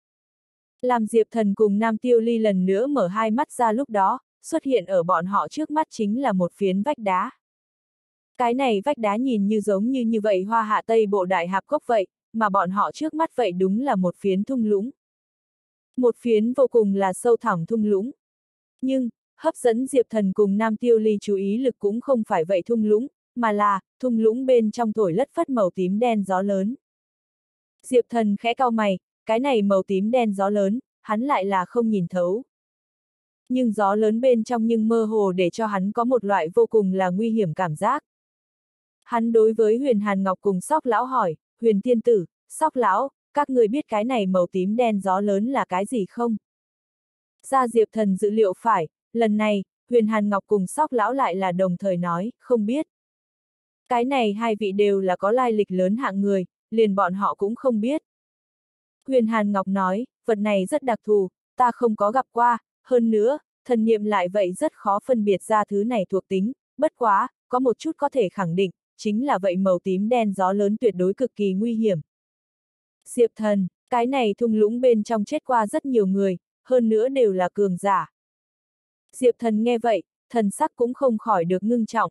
A: Làm Diệp Thần cùng Nam Tiêu Ly lần nữa mở hai mắt ra lúc đó, xuất hiện ở bọn họ trước mắt chính là một phiến vách đá. Cái này vách đá nhìn như giống như vậy Hoa Hạ Tây Bộ Đại Hạp Cốc vậy, mà bọn họ trước mắt vậy đúng là một phiến thung lũng. Một phiến vô cùng là sâu thẳm thung lũng. Nhưng, hấp dẫn Diệp Thần cùng Nam Tiêu Ly chú ý lực cũng không phải vậy thung lũng, mà là, thung lũng bên trong thổi lất phất màu tím đen gió lớn. Diệp Thần khẽ cau mày, cái này màu tím đen gió lớn, hắn lại là không nhìn thấu. Nhưng gió lớn bên trong nhưng mơ hồ để cho hắn có một loại vô cùng là nguy hiểm cảm giác. Hắn đối với Huyền Hàn Ngọc cùng Sóc Lão hỏi, Huyền Tiên Tử, Sóc Lão, các người biết cái này màu tím đen gió lớn là cái gì không? Ra Diệp Thần dự liệu phải, lần này, Huyền Hàn Ngọc cùng Sóc Lão lại là đồng thời nói, không biết. Cái này hai vị đều là có lai lịch lớn hạng người, liền bọn họ cũng không biết. Huyền Hàn Ngọc nói, vật này rất đặc thù, ta không có gặp qua, hơn nữa, thần niệm lại vậy rất khó phân biệt ra thứ này thuộc tính, bất quá, có một chút có thể khẳng định, chính là vậy màu tím đen gió lớn tuyệt đối cực kỳ nguy hiểm. Diệp Thần, cái này thung lũng bên trong chết qua rất nhiều người, hơn nữa đều là cường giả. Diệp Thần nghe vậy, thần sắc cũng không khỏi được ngưng trọng.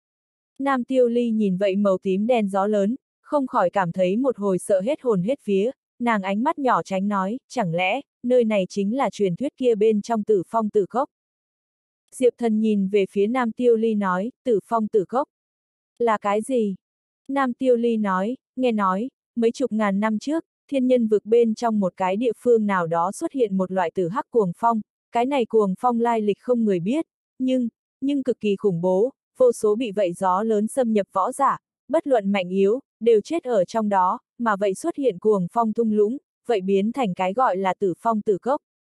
A: Nam Tiêu Ly nhìn vậy màu tím đen gió lớn, không khỏi cảm thấy một hồi sợ hết hồn hết vía, nàng ánh mắt nhỏ tránh nói, chẳng lẽ, nơi này chính là truyền thuyết kia bên trong Tử Phong Tử Cốc. Diệp Thần nhìn về phía Nam Tiêu Ly nói, Tử Phong Tử Cốc. Là cái gì? Nam Tiêu Ly nói, nghe nói, mấy chục ngàn năm trước, thiên nhân vực bên trong một cái địa phương nào đó xuất hiện một loại tử hắc cuồng phong, cái này cuồng phong lai lịch không người biết, nhưng cực kỳ khủng bố, vô số bị vậy gió lớn xâm nhập võ giả, bất luận mạnh yếu, đều chết ở trong đó, mà vậy xuất hiện cuồng phong thung lũng, vậy biến thành cái gọi là Tử Phong Tử Cốc.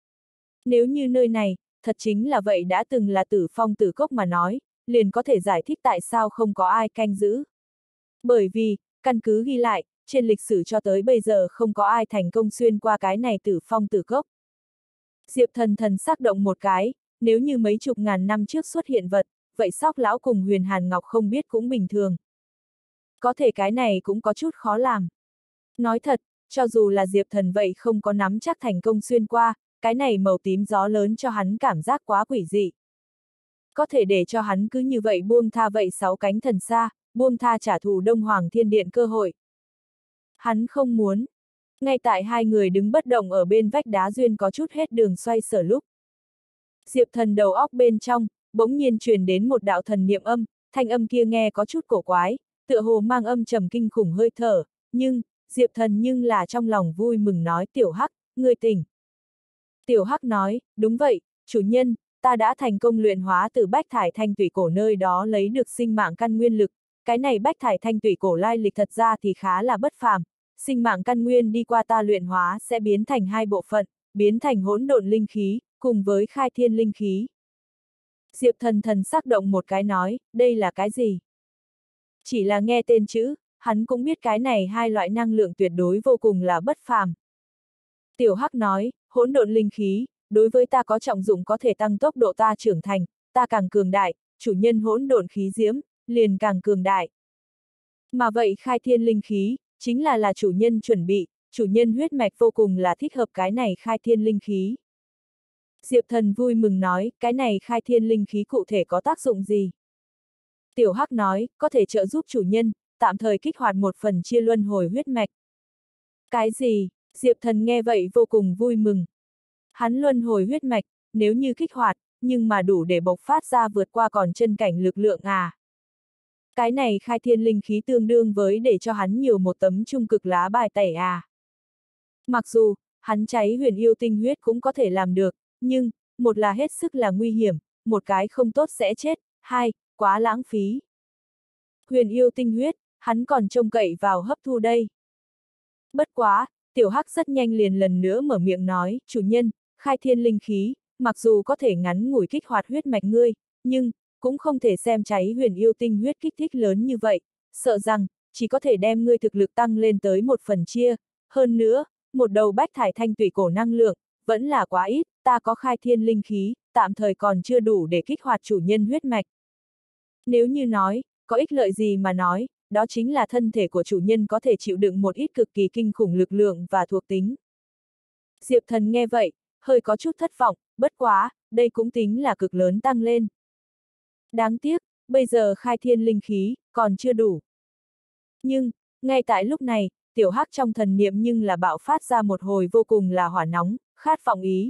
A: Nếu như nơi này, thật chính là vậy đã từng là Tử Phong Tử Cốc mà nói, liền có thể giải thích tại sao không có ai canh giữ. Bởi vì, căn cứ ghi lại, trên lịch sử cho tới bây giờ không có ai thành công xuyên qua cái này Tử Phong Tử Cốc. Diệp Thần thần sắc động một cái, nếu như mấy chục ngàn năm trước xuất hiện vật, vậy Sóc lão cùng Huyền Hàn Ngọc không biết cũng bình thường. Có thể cái này cũng có chút khó làm. Nói thật, cho dù là Diệp Thần vậy không có nắm chắc thành công xuyên qua, cái này màu tím gió lớn cho hắn cảm giác quá quỷ dị. Có thể để cho hắn cứ như vậy buông tha vậy 6 cánh thần xa, buông tha trả thù Đông Hoàng Thiên Điện cơ hội. Hắn không muốn. Ngay tại hai người đứng bất động ở bên vách đá duyên có chút hết đường xoay sở lúc. Diệp Thần đầu óc bên trong, bỗng nhiên truyền đến một đạo thần niệm âm, thanh âm kia nghe có chút cổ quái, tựa hồ mang âm trầm kinh khủng hơi thở, nhưng, Diệp Thần nhưng là trong lòng vui mừng nói Tiểu Hắc, ngươi tỉnh. Tiểu Hắc nói, đúng vậy, chủ nhân, ta đã thành công luyện hóa từ bách thải thanh tủy cổ nơi đó lấy được sinh mạng căn nguyên lực, cái này bách thải thanh tủy cổ lai lịch thật ra thì khá là bất phàm, sinh mạng căn nguyên đi qua ta luyện hóa sẽ biến thành 2 bộ phận, biến thành hỗn độn linh khí, cùng với khai thiên linh khí. Diệp Thần thần sắc động một cái nói, đây là cái gì? Chỉ là nghe tên chữ, hắn cũng biết cái này hai loại năng lượng tuyệt đối vô cùng là bất phàm. Tiểu Hắc nói, hỗn độn linh khí, đối với ta có trọng dụng có thể tăng tốc độ ta trưởng thành, ta càng cường đại, chủ nhân hỗn độn khí diễm, liền càng cường đại. Mà vậy khai thiên linh khí, chính là chủ nhân chuẩn bị, chủ nhân huyết mạch vô cùng là thích hợp cái này khai thiên linh khí. Diệp Thần vui mừng nói, cái này khai thiên linh khí cụ thể có tác dụng gì? Tiểu Hắc nói, có thể trợ giúp chủ nhân, tạm thời kích hoạt một phần chia luân hồi huyết mạch. Cái gì? Diệp Thần nghe vậy vô cùng vui mừng. Hắn luân hồi huyết mạch, nếu như kích hoạt, nhưng mà đủ để bộc phát ra vượt qua còn chân cảnh lực lượng à. Cái này khai thiên linh khí tương đương với để cho hắn nhiều một tấm trung cực lá bài tẩy à. Mặc dù, hắn cháy huyền yêu tinh huyết cũng có thể làm được, nhưng, một là hết sức là nguy hiểm, một cái không tốt sẽ chết, hai, quá lãng phí. Huyền yêu tinh huyết, hắn còn trông cậy vào hấp thu đây. Bất quá, Tiểu Hắc rất nhanh liền lần nữa mở miệng nói, chủ nhân, khai thiên linh khí, mặc dù có thể ngắn ngủi kích hoạt huyết mạch ngươi, nhưng, cũng không thể xem cháy huyền yêu tinh huyết kích thích lớn như vậy, sợ rằng, chỉ có thể đem ngươi thực lực tăng lên tới 1 phần chia, hơn nữa, một đầu bách thải thanh tủy cổ năng lượng, vẫn là quá ít, ta có khai thiên linh khí, tạm thời còn chưa đủ để kích hoạt chủ nhân huyết mạch. Nếu như nói, có ích lợi gì mà nói, đó chính là thân thể của chủ nhân có thể chịu đựng một ít cực kỳ kinh khủng lực lượng và thuộc tính. Diệp Thần nghe vậy, hơi có chút thất vọng, bất quá, đây cũng tính là cực lớn tăng lên. Đáng tiếc, bây giờ khai thiên linh khí, còn chưa đủ. Nhưng, ngay tại lúc này, Tiểu Hắc trong thần niệm nhưng là bạo phát ra một hồi vô cùng là hỏa nóng, khát vọng ý.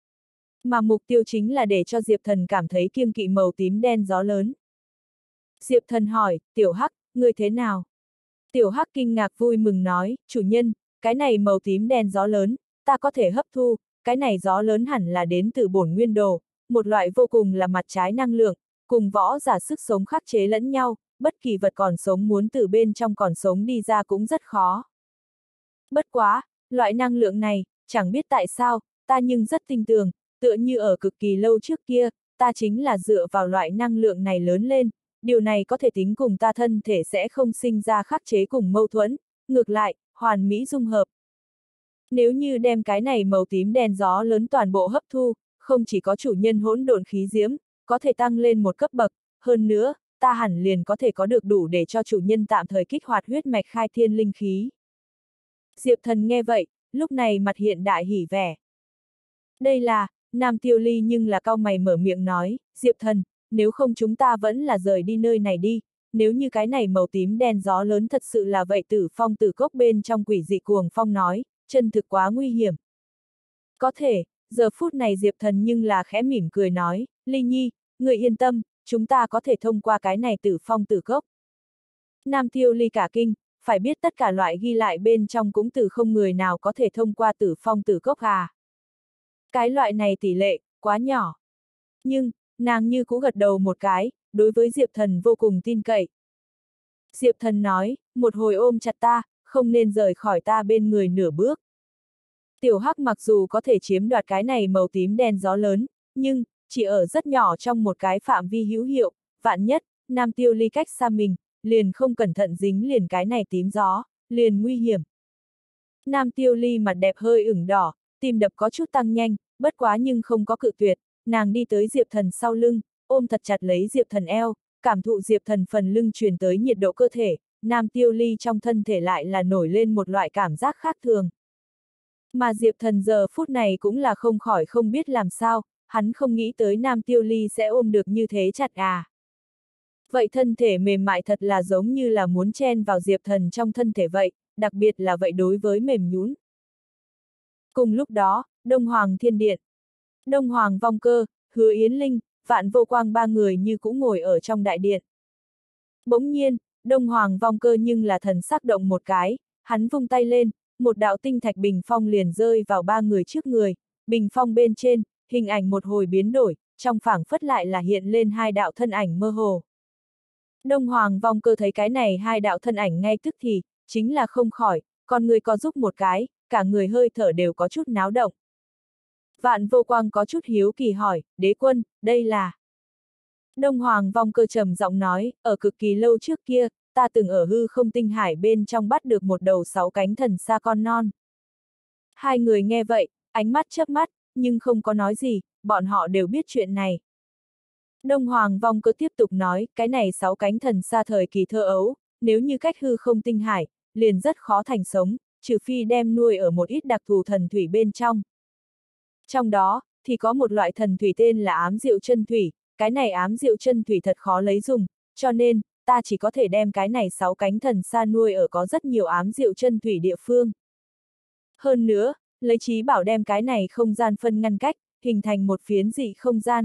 A: Mà mục tiêu chính là để cho Diệp Thần cảm thấy kiêng kỵ màu tím đen gió lớn. Diệp Thần hỏi, Tiểu Hắc, ngươi thế nào? Tiểu Hắc kinh ngạc vui mừng nói, chủ nhân, cái này màu tím đen gió lớn, ta có thể hấp thu, cái này gió lớn hẳn là đến từ bổn nguyên đồ, một loại vô cùng là mặt trái năng lượng, cùng võ giả sức sống khắc chế lẫn nhau, bất kỳ vật còn sống muốn từ bên trong còn sống đi ra cũng rất khó. Bất quá, loại năng lượng này, chẳng biết tại sao, ta nhưng rất tin tưởng, tựa như ở cực kỳ lâu trước kia, ta chính là dựa vào loại năng lượng này lớn lên, điều này có thể tính cùng ta thân thể sẽ không sinh ra khắc chế cùng mâu thuẫn, ngược lại, hoàn mỹ dung hợp. Nếu như đem cái này màu tím đen gió lớn toàn bộ hấp thu, không chỉ có chủ nhân hỗn độn khí diễm, có thể tăng lên một cấp bậc, hơn nữa, ta hẳn liền có thể có được đủ để cho chủ nhân tạm thời kích hoạt huyết mạch khai thiên linh khí. Diệp Thần nghe vậy, lúc này mặt hiện đại hỉ vẻ. Đây là, Nam Tiêu Ly nhưng là cau mày mở miệng nói, Diệp Thần, nếu không chúng ta vẫn là rời đi nơi này đi, nếu như cái này màu tím đen gió lớn thật sự là vậy Tử Phong Tử Cốc bên trong quỷ dị cuồng phong nói, chân thực quá nguy hiểm. Có thể, giờ phút này Diệp Thần nhưng là khẽ mỉm cười nói, Ly Nhi, người yên tâm, chúng ta có thể thông qua cái này Tử Phong Tử Cốc. Nam Tiêu Ly cả kinh, phải biết tất cả loại ghi lại bên trong cũng từ không người nào có thể thông qua Tử Phong Tử Cốc à. Cái loại này tỷ lệ, quá nhỏ. Nhưng, nàng như cũ gật đầu một cái, đối với Diệp Thần vô cùng tin cậy. Diệp Thần nói, một hồi ôm chặt ta, không nên rời khỏi ta bên người nửa bước. Tiểu Hắc mặc dù có thể chiếm đoạt cái này màu tím đen gió lớn, nhưng, chỉ ở rất nhỏ trong một cái phạm vi hữu hiệu, vạn nhất, Nam Tiêu Ly cách xa mình, liền không cẩn thận dính liền cái này tím gió, liền nguy hiểm. Nam Tiêu Ly mặt đẹp hơi ửng đỏ, tim đập có chút tăng nhanh, bất quá nhưng không có cự tuyệt, nàng đi tới Diệp Thần sau lưng, ôm thật chặt lấy Diệp Thần eo, cảm thụ Diệp Thần phần lưng truyền tới nhiệt độ cơ thể, Nam Tiêu Ly trong thân thể lại là nổi lên một loại cảm giác khác thường. Mà Diệp Thần giờ phút này cũng là không khỏi không biết làm sao, hắn không nghĩ tới Nam Tiêu Ly sẽ ôm được như thế chặt à. Vậy thân thể mềm mại thật là giống như là muốn chen vào Diệp Thần trong thân thể vậy, đặc biệt là vậy đối với mềm nhũn. Cùng lúc đó, Đông Hoàng Thiên Điện. Đông Hoàng Vong Cơ, Hứa Yến Linh, Vạn Vô Quang ba người như cũng ngồi ở trong đại điện. Bỗng nhiên, Đông Hoàng Vong Cơ nhưng là thần sắc động một cái, hắn vung tay lên, một đạo tinh thạch bình phong liền rơi vào ba người trước người, bình phong bên trên, hình ảnh một hồi biến đổi, trong phảng phất lại là hiện lên hai đạo thân ảnh mơ hồ. Đông Hoàng Vong Cơ thấy cái này hai đạo thân ảnh ngay tức thì, chính là không khỏi, con người có giúp một cái, cả người hơi thở đều có chút náo động. Vạn Vô Quang có chút hiếu kỳ hỏi, đế quân, đây là... Đông Hoàng Vong Cơ trầm giọng nói, ở cực kỳ lâu trước kia, ta từng ở hư không tinh hải bên trong bắt được một đầu 6 cánh thần sa con non. Hai người nghe vậy, ánh mắt chớp mắt, nhưng không có nói gì, bọn họ đều biết chuyện này. Đông Hoàng Vong Cơ tiếp tục nói, cái này 6 cánh thần sa thời kỳ thơ ấu, nếu như cách hư không tinh hải, liền rất khó thành sống, trừ phi đem nuôi ở một ít đặc thù thần thủy bên trong. Trong đó, thì có một loại thần thủy tên là ám diệu chân thủy, cái này ám diệu chân thủy thật khó lấy dùng, cho nên, ta chỉ có thể đem cái này 6 cánh thần sa nuôi ở có rất nhiều ám diệu chân thủy địa phương. Hơn nữa, lấy trí bảo đem cái này không gian phân ngăn cách, hình thành một phiến dị không gian.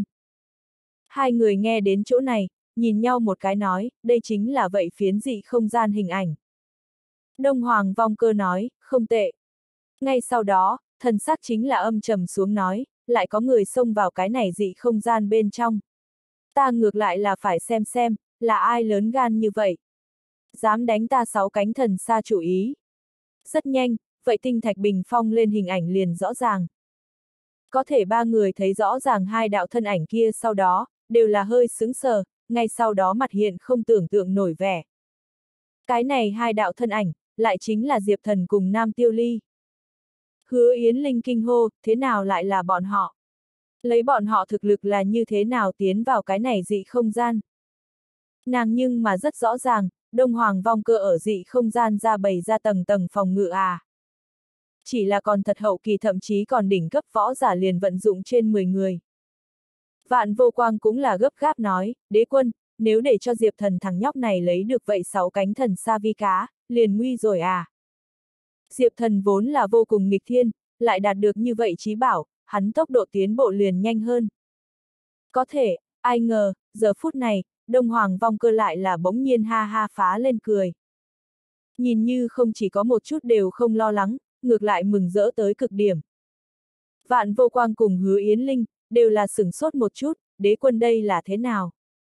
A: Hai người nghe đến chỗ này, nhìn nhau một cái nói, đây chính là vậy phiến dị không gian hình ảnh. Đông Hoàng Vong Cơ nói, không tệ. Ngay sau đó, thần sắc chính là âm trầm xuống nói, lại có người xông vào cái này dị không gian bên trong. Ta ngược lại là phải xem, là ai lớn gan như vậy. Dám đánh ta 6 cánh thần sa chủ ý. Rất nhanh, vậy tinh thạch bình phong lên hình ảnh liền rõ ràng. Có thể ba người thấy rõ ràng hai đạo thân ảnh kia sau đó, đều là hơi sững sờ, ngay sau đó mặt hiện không tưởng tượng nổi vẻ. Cái này hai đạo thân ảnh, lại chính là Diệp Thần cùng Nam Tiêu Ly. Hứa Yến Linh kinh hô, thế nào lại là bọn họ? Lấy bọn họ thực lực là như thế nào tiến vào cái này dị không gian? Nàng nhưng mà rất rõ ràng, Đông Hoàng Vong Cơ ở dị không gian ra bày ra tầng tầng phòng ngự à. Chỉ là còn thật hậu kỳ thậm chí còn đỉnh cấp võ giả liền vận dụng trên 10 người. Vạn Vô Quang cũng là gấp gáp nói, đế quân, nếu để cho Diệp Thần thằng nhóc này lấy được vậy 6 cánh thần sa vi cá, liền nguy rồi à. Diệp Thần vốn là vô cùng nghịch thiên, lại đạt được như vậy trí bảo, hắn tốc độ tiến bộ liền nhanh hơn. Có thể, ai ngờ, giờ phút này, Đông Hoàng Vong Cơ lại là bỗng nhiên ha ha phá lên cười. Nhìn như không chỉ có một chút đều không lo lắng, ngược lại mừng rỡ tới cực điểm. Vạn Vô Quang cùng Hứa Yến Linh, đều là sửng sốt một chút, đế quân đây là thế nào?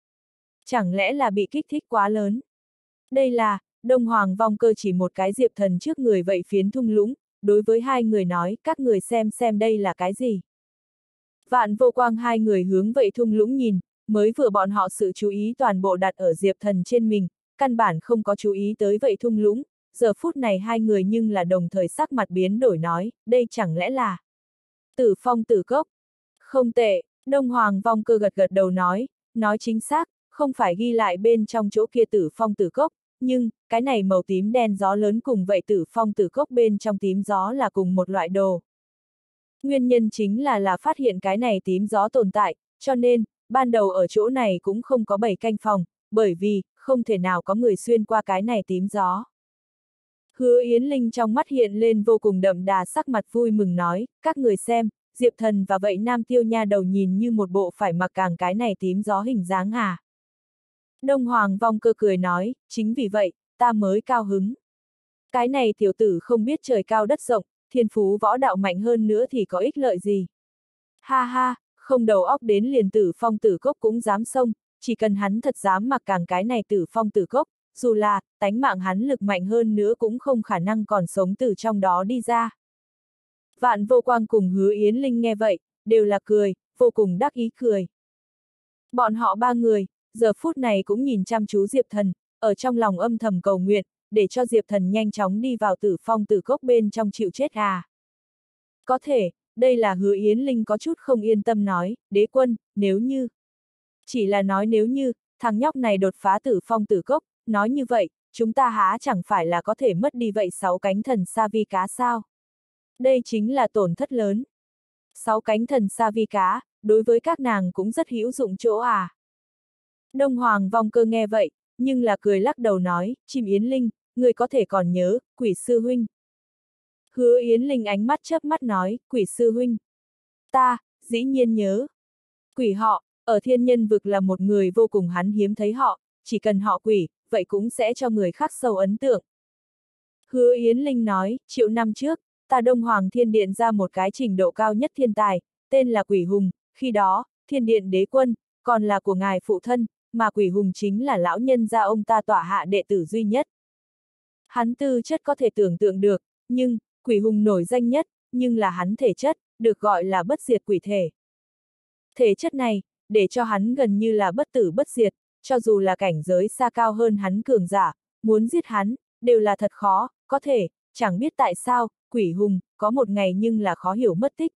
A: Chẳng lẽ là bị kích thích quá lớn? Đây là, Đông Hoàng Vong Cơ chỉ một cái Diệp Thần trước người vậy phiến thung lũng, đối với hai người nói, các người xem đây là cái gì? Vạn Vô Quang hai người hướng vậy thung lũng nhìn, mới vừa bọn họ sự chú ý toàn bộ đặt ở Diệp Thần trên mình, căn bản không có chú ý tới vậy thung lũng, giờ phút này hai người nhưng là đồng thời sắc mặt biến đổi nói, đây chẳng lẽ là Tử Phong Tử Cốc? Không tệ, Đông Hoàng Vong Cơ gật đầu nói chính xác, không phải ghi lại bên trong chỗ kia Tử Phong Tử Cốc, nhưng, cái này màu tím đen gió lớn cùng vậy Tử Phong Tử Cốc bên trong tím gió là cùng một loại đồ. Nguyên nhân chính là phát hiện cái này tím gió tồn tại, cho nên, ban đầu ở chỗ này cũng không có 7 canh phòng, bởi vì, không thể nào có người xuyên qua cái này tím gió. Hứa Yến Linh trong mắt hiện lên vô cùng đậm đà sắc mặt vui mừng nói, các người xem, Diệp Thần và vậy Nam Tiêu nha đầu nhìn như một bộ phải mặc càng cái này tím gió hình dáng à. Đông Hoàng Vong Cơ cười nói, chính vì vậy, ta mới cao hứng. Cái này tiểu tử không biết trời cao đất rộng, thiên phú võ đạo mạnh hơn nữa thì có ích lợi gì. Ha ha, không đầu óc đến liền Tử Phong Tử Cốc cũng dám xông, chỉ cần hắn thật dám mặc càng cái này Tử Phong Tử Cốc, dù là, tánh mạng hắn lực mạnh hơn nữa cũng không khả năng còn sống từ trong đó đi ra. Vạn Vô Quang cùng Hứa Yến Linh nghe vậy, đều là cười, vô cùng đắc ý cười. Bọn họ ba người, giờ phút này cũng nhìn chăm chú Diệp Thần, ở trong lòng âm thầm cầu nguyện, để cho Diệp Thần nhanh chóng đi vào Tử Phong Tử Cốc bên trong chịu chết à. Có thể, đây là Hứa Yến Linh có chút không yên tâm nói, đế quân, nếu như. Chỉ là nói nếu như, thằng nhóc này đột phá tử phong tử cốc, nói như vậy, chúng ta há chẳng phải là có thể mất đi vậy 6 cánh thần sa vi cá sao? Đây chính là tổn thất lớn. 6 cánh thần sa vi cá, đối với các nàng cũng rất hữu dụng chỗ à. Đông Hoàng Vong Cơ nghe vậy, nhưng là cười lắc đầu nói, Chim Yến Linh, người có thể còn nhớ, Quỷ sư huynh. Hứa Yến Linh ánh mắt chớp mắt nói, Quỷ sư huynh. Ta, dĩ nhiên nhớ. Quỷ họ, ở thiên nhân vực là một người vô cùng hắn hiếm thấy họ, chỉ cần họ quỷ, vậy cũng sẽ cho người khác sâu ấn tượng. Hứa Yến Linh nói, triệu năm trước, ta Đông Hoàng Thiên Điện ra một cái trình độ cao nhất thiên tài, tên là Quỷ Hùng, khi đó, Thiên Điện đế quân, còn là của ngài phụ thân, mà Quỷ Hùng chính là lão nhân gia ông ta tọa hạ đệ tử duy nhất. Hắn tư chất có thể tưởng tượng được, nhưng, Quỷ Hùng nổi danh nhất, nhưng là hắn thể chất, được gọi là bất diệt quỷ thể. Thể chất này, để cho hắn gần như là bất tử bất diệt, cho dù là cảnh giới xa cao hơn hắn cường giả, muốn giết hắn, đều là thật khó, có thể, chẳng biết tại sao, Quỷ Hùng, có một ngày nhưng là khó hiểu mất tích.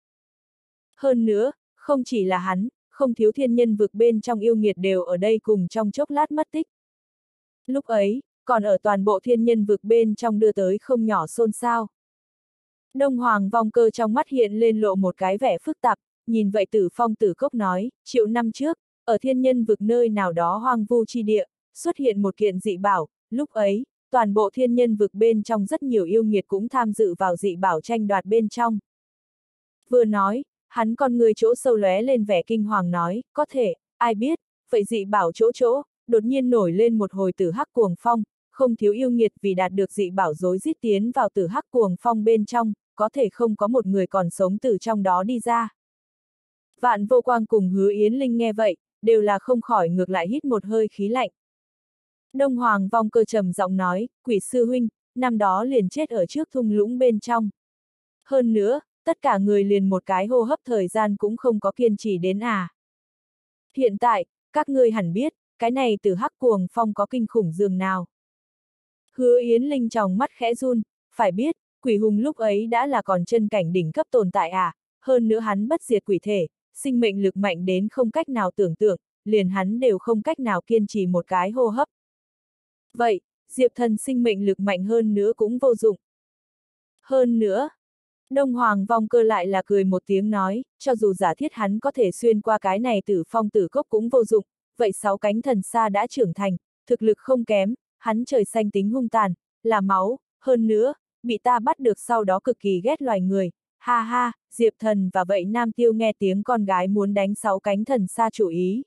A: Hơn nữa, không chỉ là hắn, không thiếu thiên nhân vực bên trong yêu nghiệt đều ở đây cùng trong chốc lát mất tích. Lúc ấy, còn ở toàn bộ thiên nhân vực bên trong đưa tới không nhỏ xôn xao. Đông Hoàng Vong Cơ trong mắt hiện lên lộ một cái vẻ phức tạp, nhìn vậy Tử Phong Tử Cốc nói, triệu năm trước, ở thiên nhân vực nơi nào đó hoang vu chi địa, xuất hiện một kiện dị bảo, lúc ấy, toàn bộ thiên nhân vực bên trong rất nhiều yêu nghiệt cũng tham dự vào dị bảo tranh đoạt bên trong. Vừa nói, hắn con người chỗ sâu lóe lên vẻ kinh hoàng nói, có thể, ai biết, vậy dị bảo chỗ, đột nhiên nổi lên một hồi tử hắc cuồng phong, không thiếu yêu nghiệt vì đạt được dị bảo rối rít tiến vào tử hắc cuồng phong bên trong, có thể không có một người còn sống từ trong đó đi ra. Vạn Vô Quang cùng Hứa Yến Linh nghe vậy, đều là không khỏi ngược lại hít một hơi khí lạnh. Đông Hoàng Vong Cơ trầm giọng nói, Quỷ sư huynh, năm đó liền chết ở trước thung lũng bên trong. Hơn nữa, tất cả người liền một cái hô hấp thời gian cũng không có kiên trì đến à. Hiện tại, các ngươi hẳn biết, cái này từ hắc cuồng phong có kinh khủng dường nào. Hứa Yến Linh trong mắt khẽ run, phải biết, Quỷ Hùng lúc ấy đã là còn chân cảnh đỉnh cấp tồn tại à, hơn nữa hắn bất diệt quỷ thể, sinh mệnh lực mạnh đến không cách nào tưởng tượng, liền hắn đều không cách nào kiên trì một cái hô hấp. Vậy, Diệp Thần sinh mệnh lực mạnh hơn nữa cũng vô dụng. Hơn nữa, Đông Hoàng Vong Cơ lại là cười một tiếng nói, cho dù giả thiết hắn có thể xuyên qua cái này Tử Phong Tử Cốc cũng vô dụng, vậy 6 cánh thần sa đã trưởng thành, thực lực không kém, hắn trời xanh tính hung tàn, là máu, hơn nữa, bị ta bắt được sau đó cực kỳ ghét loài người, ha ha, Diệp Thần và vậy Nam Tiêu nghe tiếng con gái muốn đánh 6 cánh thần sa chủ ý.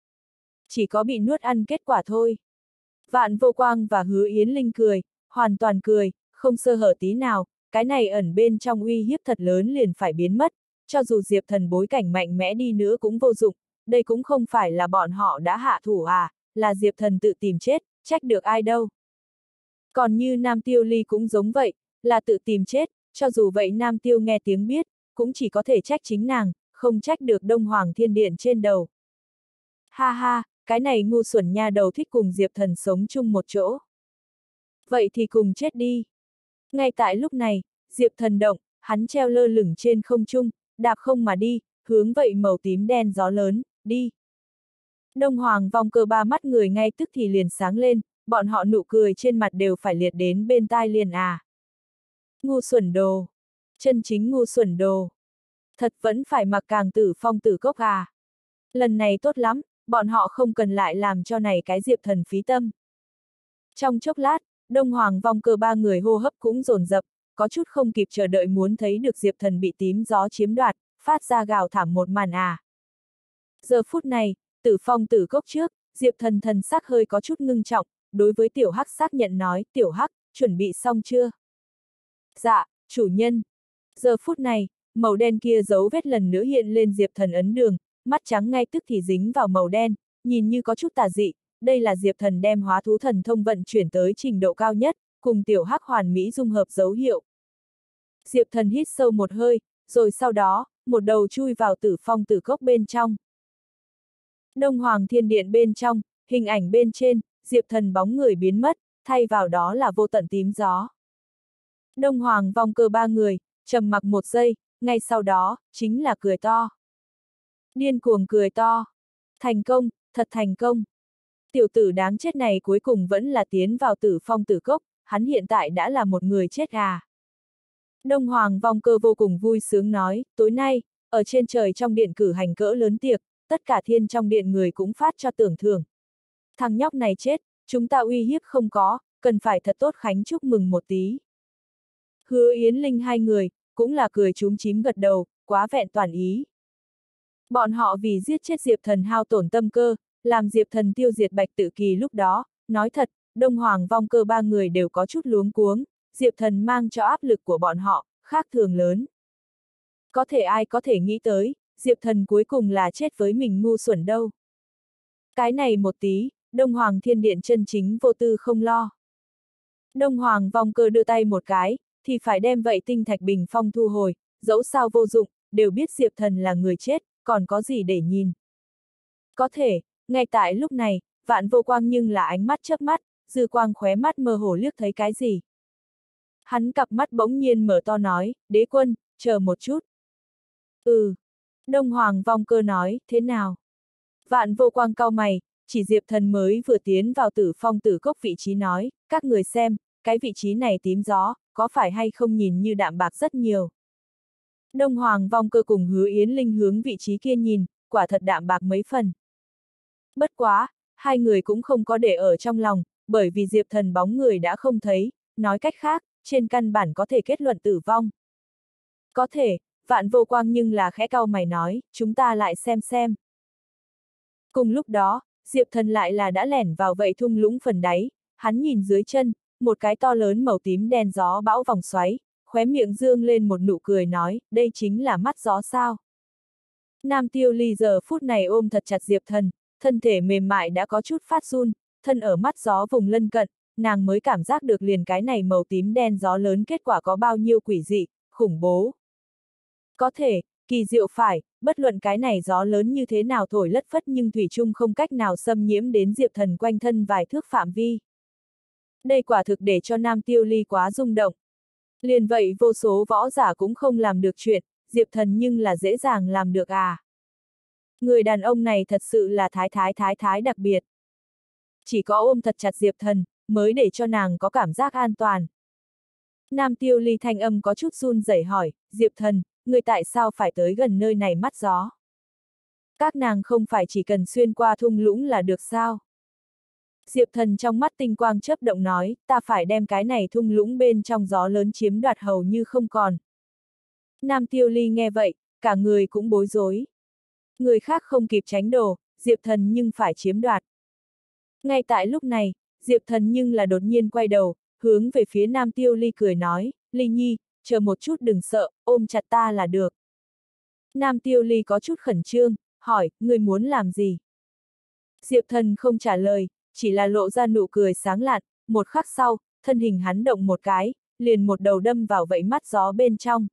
A: Chỉ có bị nuốt ăn kết quả thôi. Vạn Vô Quang và Hứa Yến Linh cười, hoàn toàn cười, không sơ hở tí nào, cái này ẩn bên trong uy hiếp thật lớn liền phải biến mất, cho dù Diệp Thần bối cảnh mạnh mẽ đi nữa cũng vô dụng, đây cũng không phải là bọn họ đã hạ thủ à, là Diệp Thần tự tìm chết, trách được ai đâu. Còn như Nam Tiêu Ly cũng giống vậy, là tự tìm chết, cho dù vậy Nam Tiêu nghe tiếng biết, cũng chỉ có thể trách chính nàng, không trách được Đông Hoàng Thiên Điện trên đầu. Ha ha, cái này ngu xuẩn nha đầu thích cùng Diệp Thần sống chung một chỗ. Vậy thì cùng chết đi. Ngay tại lúc này, Diệp Thần động, hắn treo lơ lửng trên không trung, đạp không mà đi, hướng vậy màu tím đen gió lớn, đi. Đông Hoàng Vong Cơ ba mắt người ngay tức thì liền sáng lên, bọn họ nụ cười trên mặt đều phải liệt đến bên tai liền à. Ngu xuẩn đồ. Chân chính ngu xuẩn đồ. Thật vẫn phải mặc càng Tử Phong Tử Cốc à. Lần này tốt lắm, bọn họ không cần lại làm cho này cái Diệp Thần phí tâm. Trong chốc lát, Đông Hoàng Vong Cơ ba người hô hấp cũng dồn dập, có chút không kịp chờ đợi muốn thấy được Diệp Thần bị tím gió chiếm đoạt, phát ra gào thảm một màn à. Giờ phút này, Tử Phong Tử Cốc trước, Diệp Thần thần sắc hơi có chút ngưng trọng, đối với Tiểu Hắc xác nhận nói, Tiểu Hắc, chuẩn bị xong chưa? Dạ, chủ nhân. Giờ phút này, màu đen kia dấu vết lần nữa hiện lên Diệp Thần ấn đường, mắt trắng ngay tức thì dính vào màu đen, nhìn như có chút tà dị, đây là Diệp Thần đem hóa thú thần thông vận chuyển tới trình độ cao nhất, cùng Tiểu Hắc hoàn mỹ dung hợp dấu hiệu. Diệp Thần hít sâu một hơi, rồi sau đó, một đầu chui vào Tử Phong Tử Cốc bên trong. Đông Hoàng Thiên Điện bên trong, hình ảnh bên trên, Diệp Thần bóng người biến mất, thay vào đó là vô tận tím gió. Đông Hoàng Vong Cơ ba người, trầm mặc một giây, ngay sau đó, chính là cười to. Điên cuồng cười to. Thành công, thật thành công. Tiểu tử đáng chết này cuối cùng vẫn là tiến vào Tử Phong Tử Cốc, hắn hiện tại đã là một người chết à. Đông Hoàng Vong Cơ vô cùng vui sướng nói, tối nay, ở trên trời trong điện cử hành cỡ lớn tiệc, tất cả thiên trong điện người cũng phát cho tưởng thưởng. Thằng nhóc này chết, chúng ta uy hiếp không có, cần phải thật tốt khánh chúc mừng một tí. Hứa Yến Linh hai người, cũng là cười chúm chím gật đầu, quá vẹn toàn ý. Bọn họ vì giết chết Diệp Thần hao tổn tâm cơ, làm Diệp Thần tiêu diệt Bạch Tự Kỳ lúc đó, nói thật, Đông Hoàng Vong Cơ ba người đều có chút luống cuống, Diệp Thần mang cho áp lực của bọn họ, khác thường lớn. Có thể ai có thể nghĩ tới, Diệp Thần cuối cùng là chết với mình ngu xuẩn đâu. Cái này một tí, Đông Hoàng Thiên Điện chân chính vô tư không lo. Đông Hoàng Vong Cơ đưa tay một cái, thì phải đem vậy tinh thạch bình phong thu hồi, dẫu sao vô dụng, đều biết Diệp Thần là người chết, còn có gì để nhìn. Có thể, ngay tại lúc này, Vạn Vô Quang nhưng là ánh mắt chớp mắt, dư quang khóe mắt mơ hồ liếc thấy cái gì. Hắn cặp mắt bỗng nhiên mở to nói, Đế Quân, chờ một chút. Đông Hoàng Vong Cơ nói, thế nào? Vạn Vô Quang cau mày, chỉ Diệp Thần mới vừa tiến vào Tử Phong Tử Cốc vị trí nói, các người xem, cái vị trí này tím gió, có phải hay không nhìn như đạm bạc rất nhiều. Đông Hoàng Vong Cơ cùng Hứa Yến Linh hướng vị trí kia nhìn, quả thật đạm bạc mấy phần. Bất quá, hai người cũng không có để ở trong lòng, bởi vì Diệp Thần bóng người đã không thấy, nói cách khác, trên căn bản có thể kết luận tử vong. Có thể, Vạn Vô Quang nhưng là khẽ cau mày nói, chúng ta lại xem. Cùng lúc đó, Diệp Thần lại là đã lẻn vào vậy thung lũng phần đáy, hắn nhìn dưới chân, một cái to lớn màu tím đen gió bão vòng xoáy, khóe miệng dương lên một nụ cười nói, đây chính là mắt gió sao. Nam Tiêu Ly giờ phút này ôm thật chặt Diệp Thần, thân thể mềm mại đã có chút phát run, thân ở mắt gió vùng lân cận, nàng mới cảm giác được liền cái này màu tím đen gió lớn kết quả có bao nhiêu quỷ dị, khủng bố. Có thể, kỳ diệu phải, bất luận cái này gió lớn như thế nào thổi lất phất nhưng thủy chung không cách nào xâm nhiễm đến Diệp Thần quanh thân vài thước phạm vi. Đây quả thực để cho Nam Tiêu Ly quá rung động. Liền vậy vô số võ giả cũng không làm được chuyện, Diệp Thần nhưng là dễ dàng làm được à. Người đàn ông này thật sự là thái đặc biệt. Chỉ có ôm thật chặt Diệp Thần, mới để cho nàng có cảm giác an toàn. Nam Tiêu Ly thanh âm có chút run rẩy hỏi, Diệp Thần, người tại sao phải tới gần nơi này mắt gió? Các nàng không phải chỉ cần xuyên qua thung lũng là được sao? Diệp Thần trong mắt tinh quang chớp động nói, ta phải đem cái này thung lũng bên trong gió lớn chiếm đoạt hầu như không còn. Nam Tiêu Ly nghe vậy, cả người cũng bối rối. Người khác không kịp tránh đồ, Diệp Thần nhưng phải chiếm đoạt. Ngay tại lúc này, Diệp Thần nhưng là đột nhiên quay đầu, hướng về phía Nam Tiêu Ly cười nói, Ly Nhi, chờ một chút đừng sợ, ôm chặt ta là được. Nam Tiêu Ly có chút khẩn trương, hỏi, ngươi muốn làm gì? Diệp Thần không trả lời, chỉ là lộ ra nụ cười sáng lạn, một khắc sau, thân hình hắn động một cái, liền một đầu đâm vào vậy mắt gió bên trong.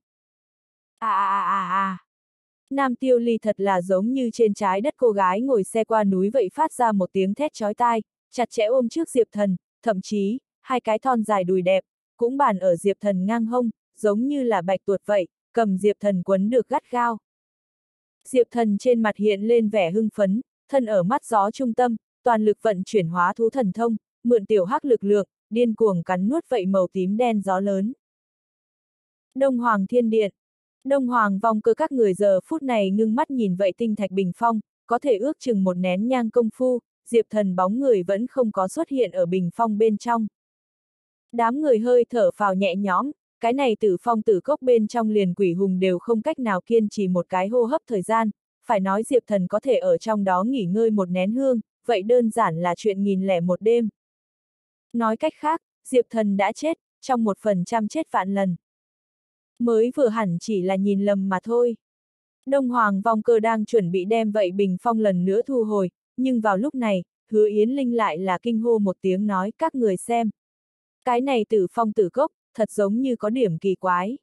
A: Nam Tiêu Ly thật là giống như trên trái đất cô gái ngồi xe qua núi vậy phát ra một tiếng thét chói tai, chặt chẽ ôm trước Diệp Thần, thậm chí, hai cái thon dài đùi đẹp, cũng bàn ở Diệp Thần ngang hông, giống như là bạch tuột vậy, cầm Diệp Thần quấn được gắt gao. Diệp Thần trên mặt hiện lên vẻ hưng phấn, thân ở mắt gió trung tâm, toàn lực vận chuyển hóa thú thần thông, mượn tiểu hắc lực lượng, điên cuồng cắn nuốt vậy màu tím đen gió lớn. Đông Hoàng Thiên Điện. Đông Hoàng Vong Cơ các người giờ phút này ngưng mắt nhìn vậy tinh thạch bình phong, có thể ước chừng một nén nhang công phu, Diệp Thần bóng người vẫn không có xuất hiện ở bình phong bên trong. Đám người hơi thở phào nhẹ nhõm, cái này Tử Phong Tử Cốc bên trong liền quỷ hùng đều không cách nào kiên trì một cái hô hấp thời gian, phải nói Diệp Thần có thể ở trong đó nghỉ ngơi một nén hương, vậy đơn giản là chuyện 1001 đêm. Nói cách khác, Diệp Thần đã chết, trong 1% chết vạn lần. Mới vừa hẳn chỉ là nhìn lầm mà thôi. Đông Hoàng Vong Cơ đang chuẩn bị đem vậy bình phong lần nữa thu hồi, nhưng vào lúc này, Hứa Yến Linh lại là kinh hô một tiếng nói các người xem. Cái này Tử Phong Tử Cốc, thật giống như có điểm kỳ quái.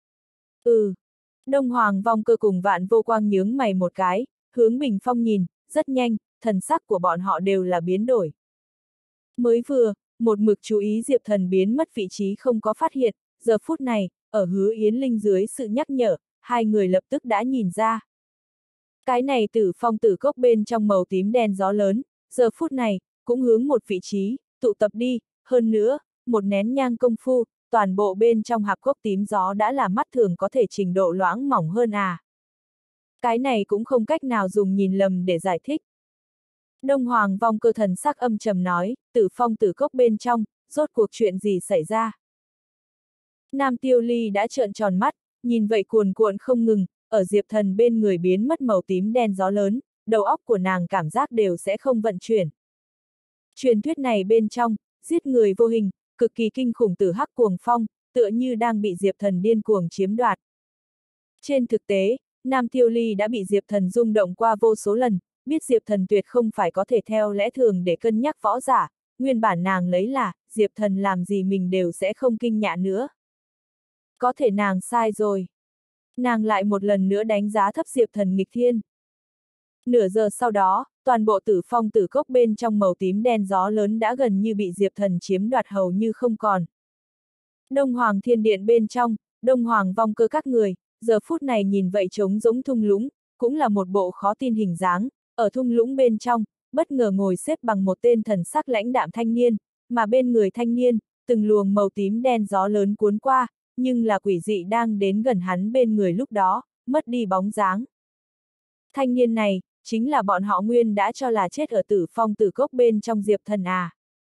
A: Đông Hoàng Vong Cơ cùng Vạn Vô Quang nhướng mày một cái, hướng bình phong nhìn, rất nhanh, thần sắc của bọn họ đều là biến đổi. Mới vừa, một mực chú ý Diệp Thần biến mất vị trí không có phát hiện, giờ phút này, ở Hứa Yến Linh dưới sự nhắc nhở, hai người lập tức đã nhìn ra. Cái này Tử Phong tử cốc bên trong màu tím đen gió lớn, giờ phút này, cũng hướng một vị trí, tụ tập đi, hơn nữa, một nén nhang công phu, toàn bộ bên trong hạp cốc tím gió đã là mắt thường có thể trình độ loãng mỏng hơn à. Cái này cũng không cách nào dùng nhìn lầm để giải thích. Đông Hoàng Vong Cơ thần sắc âm trầm nói, Tử Phong tử cốc bên trong, rốt cuộc chuyện gì xảy ra? Nam Tiêu Ly đã trợn tròn mắt, nhìn vậy cuồn cuộn không ngừng, ở Diệp Thần bên người biến mất màu tím đen gió lớn, đầu óc của nàng cảm giác đều sẽ không vận chuyển. Truyền thuyết này bên trong, giết người vô hình, cực kỳ kinh khủng tử hắc cuồng phong, tựa như đang bị Diệp Thần điên cuồng chiếm đoạt. Trên thực tế, Nam Tiêu Ly đã bị Diệp Thần rung động qua vô số lần, biết Diệp Thần tuyệt không phải có thể theo lẽ thường để cân nhắc võ giả, nguyên bản nàng lấy là, Diệp Thần làm gì mình đều sẽ không kinh nhạ nữa. Có thể nàng sai rồi. Nàng lại một lần nữa đánh giá thấp Diệp Thần nghịch thiên. Nửa giờ sau đó, toàn bộ Tử Phong tử cốc bên trong màu tím đen gió lớn đã gần như bị Diệp Thần chiếm đoạt hầu như không còn. Đông Hoàng Thiên Điện bên trong, Đông Hoàng Vong Cơ các người, giờ phút này nhìn vậy trống rỗng thung lũng, cũng là một bộ khó tin hình dáng, ở thung lũng bên trong, bất ngờ ngồi xếp bằng một tên thần sắc lãnh đạm thanh niên, mà bên người thanh niên, từng luồng màu tím đen gió lớn cuốn qua, nhưng là quỷ dị đang đến gần hắn bên người lúc đó, mất đi bóng dáng. Thanh niên này, chính là bọn họ nguyên đã cho là chết ở Tử Phong tử cốc bên trong Diệp Thần à.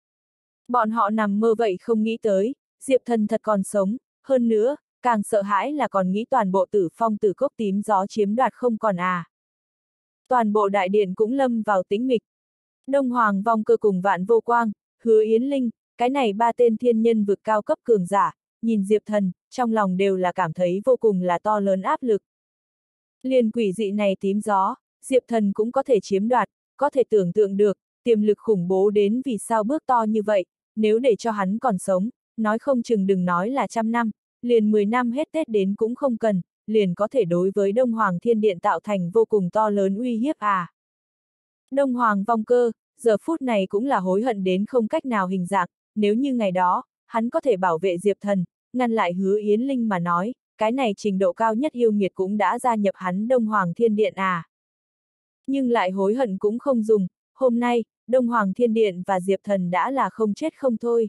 A: Bọn họ nằm mơ vậy không nghĩ tới, Diệp Thần thật còn sống, hơn nữa, càng sợ hãi là còn nghĩ toàn bộ Tử Phong tử cốc tím gió chiếm đoạt không còn à. Toàn bộ đại điện cũng lâm vào tĩnh mịch. Đông Hoàng Vong Cơ cùng Vạn Vô Quang, Hứa Yến Linh, cái này ba tên thiên nhân vực cao cấp cường giả, nhìn Diệp Thần, trong lòng đều là cảm thấy vô cùng là to lớn áp lực. Liền quỷ dị này tím gió, Diệp Thần cũng có thể chiếm đoạt, có thể tưởng tượng được, tiềm lực khủng bố đến vì sao bước to như vậy, nếu để cho hắn còn sống, nói không chừng đừng nói là 100 năm, liền 10 năm hết Tết đến cũng không cần, liền có thể đối với Đông Hoàng Thiên Điện tạo thành vô cùng to lớn uy hiếp à. Đông Hoàng Vong Cơ, giờ phút này cũng là hối hận đến không cách nào hình dạng, nếu như ngày đó, hắn có thể bảo vệ Diệp Thần, ngăn lại Hứa Yến Linh mà nói, cái này trình độ cao nhất yêu nghiệt cũng đã gia nhập hắn Đông Hoàng Thiên Điện à. Nhưng lại hối hận cũng không dùng, hôm nay, Đông Hoàng Thiên Điện và Diệp Thần đã là không chết không thôi.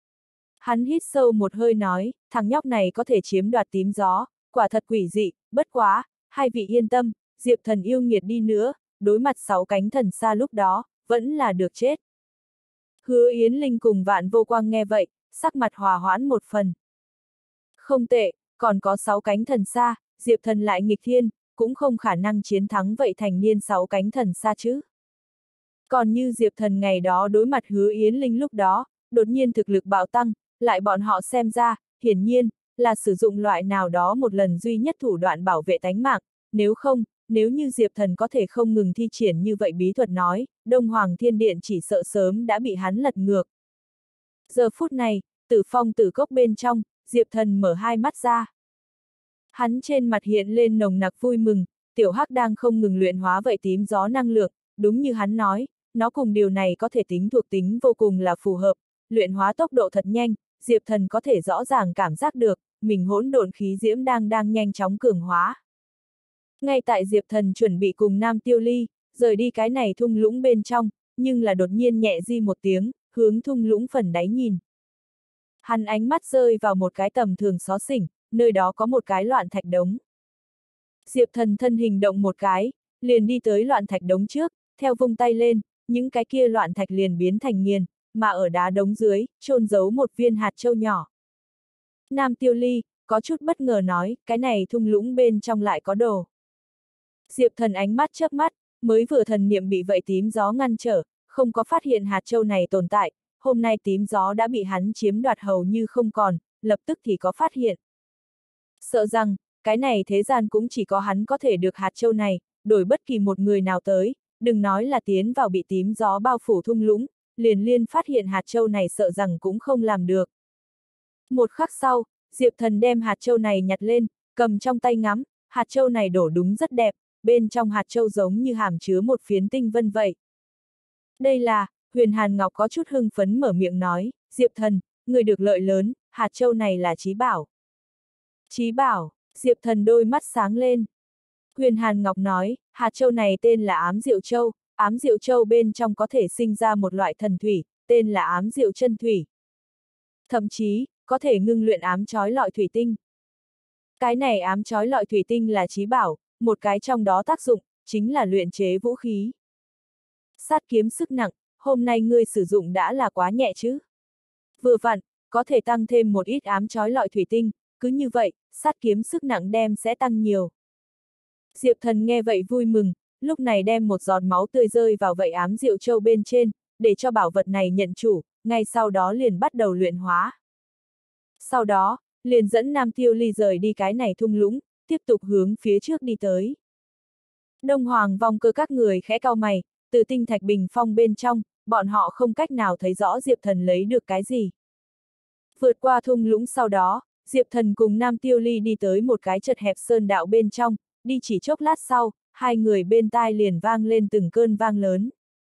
A: Hắn hít sâu một hơi nói, thằng nhóc này có thể chiếm đoạt tím gió, quả thật quỷ dị, bất quá, hai vị yên tâm, Diệp Thần yêu nghiệt đi nữa, đối mặt 6 cánh thần xa lúc đó, vẫn là được chết. Hứa Yến Linh cùng Vạn Vô Quang nghe vậy, sắc mặt hòa hoãn một phần. Không tệ, còn có 6 cánh thần xa, Diệp Thần lại nghịch thiên, cũng không khả năng chiến thắng vậy thành niên 6 cánh thần xa chứ. Còn như Diệp Thần ngày đó đối mặt Hứa Yến Linh lúc đó, đột nhiên thực lực bạo tăng, lại bọn họ xem ra, hiển nhiên, là sử dụng loại nào đó một lần duy nhất thủ đoạn bảo vệ tánh mạng, nếu không, nếu như Diệp Thần có thể không ngừng thi triển như vậy bí thuật nói, Đông Hoàng Thiên Điện chỉ sợ sớm đã bị hắn lật ngược. Giờ phút này, Tử Phong tử cốc bên trong, Diệp Thần mở hai mắt ra. Hắn trên mặt hiện lên nồng nặc vui mừng, tiểu hắc đang không ngừng luyện hóa vậy tím gió năng lượng, đúng như hắn nói, nó cùng điều này có thể tính thuộc tính vô cùng là phù hợp, luyện hóa tốc độ thật nhanh, Diệp Thần có thể rõ ràng cảm giác được, mình hỗn độn khí diễm đang nhanh chóng cường hóa. Ngay tại Diệp Thần chuẩn bị cùng Nam Tiêu Ly, rời đi cái này thung lũng bên trong, nhưng là đột nhiên nhẹ di một tiếng, hướng thung lũng phần đáy nhìn. Hắn ánh mắt rơi vào một cái tầm thường xó xỉnh, nơi đó có một cái loạn thạch đống. Diệp Thần thân hình động một cái, liền đi tới loạn thạch đống trước, theo vung tay lên, những cái kia loạn thạch liền biến thành nghiền, mà ở đá đống dưới, chôn giấu một viên hạt châu nhỏ. Nam Tiêu Ly, có chút bất ngờ nói, cái này thung lũng bên trong lại có đồ. Diệp Thần ánh mắt chớp mắt, mới vừa thần niệm bị vậy tím gió ngăn trở, không có phát hiện hạt châu này tồn tại, hôm nay tím gió đã bị hắn chiếm đoạt hầu như không còn, lập tức thì có phát hiện. Sợ rằng, cái này thế gian cũng chỉ có hắn có thể được hạt châu này, đổi bất kỳ một người nào tới, đừng nói là tiến vào bị tím gió bao phủ thung lũng, liền liên phát hiện hạt châu này sợ rằng cũng không làm được. Một khắc sau, Diệp Thần đem hạt châu này nhặt lên, cầm trong tay ngắm, hạt châu này đổ đúng rất đẹp, bên trong hạt châu giống như hàm chứa một phiến tinh vân vậy. Đây là, Huyền Hàn Ngọc có chút hưng phấn mở miệng nói, Diệp Thần, người được lợi lớn, hạt châu này là trí bảo. Trí bảo, Diệp Thần đôi mắt sáng lên. Huyền Hàn Ngọc nói, hạt châu này tên là ám diệu châu, ám diệu châu bên trong có thể sinh ra một loại thần thủy, tên là ám diệu chân thủy. Thậm chí, có thể ngưng luyện ám chói lọi thủy tinh. Cái này ám chói lọi thủy tinh là chí bảo, một cái trong đó tác dụng, chính là luyện chế vũ khí. Sát kiếm sức nặng, hôm nay ngươi sử dụng đã là quá nhẹ chứ. Vừa vặn, có thể tăng thêm một ít ám chói lọi thủy tinh, cứ như vậy, sát kiếm sức nặng đem sẽ tăng nhiều. Diệp Thần nghe vậy vui mừng, lúc này đem một giọt máu tươi rơi vào vậy ám diệu châu bên trên, để cho bảo vật này nhận chủ, ngay sau đó liền bắt đầu luyện hóa. Sau đó, liền dẫn Nam Tiêu Ly rời đi cái này thung lũng, tiếp tục hướng phía trước đi tới. Đông Hoàng Vong Cơ các người khẽ cau mày, từ tinh thạch bình phong bên trong, bọn họ không cách nào thấy rõ Diệp Thần lấy được cái gì. Vượt qua thung lũng sau đó, Diệp Thần cùng Nam Tiêu Ly đi tới một cái chật hẹp sơn đạo bên trong, đi chỉ chốc lát sau, hai người bên tai liền vang lên từng cơn vang lớn.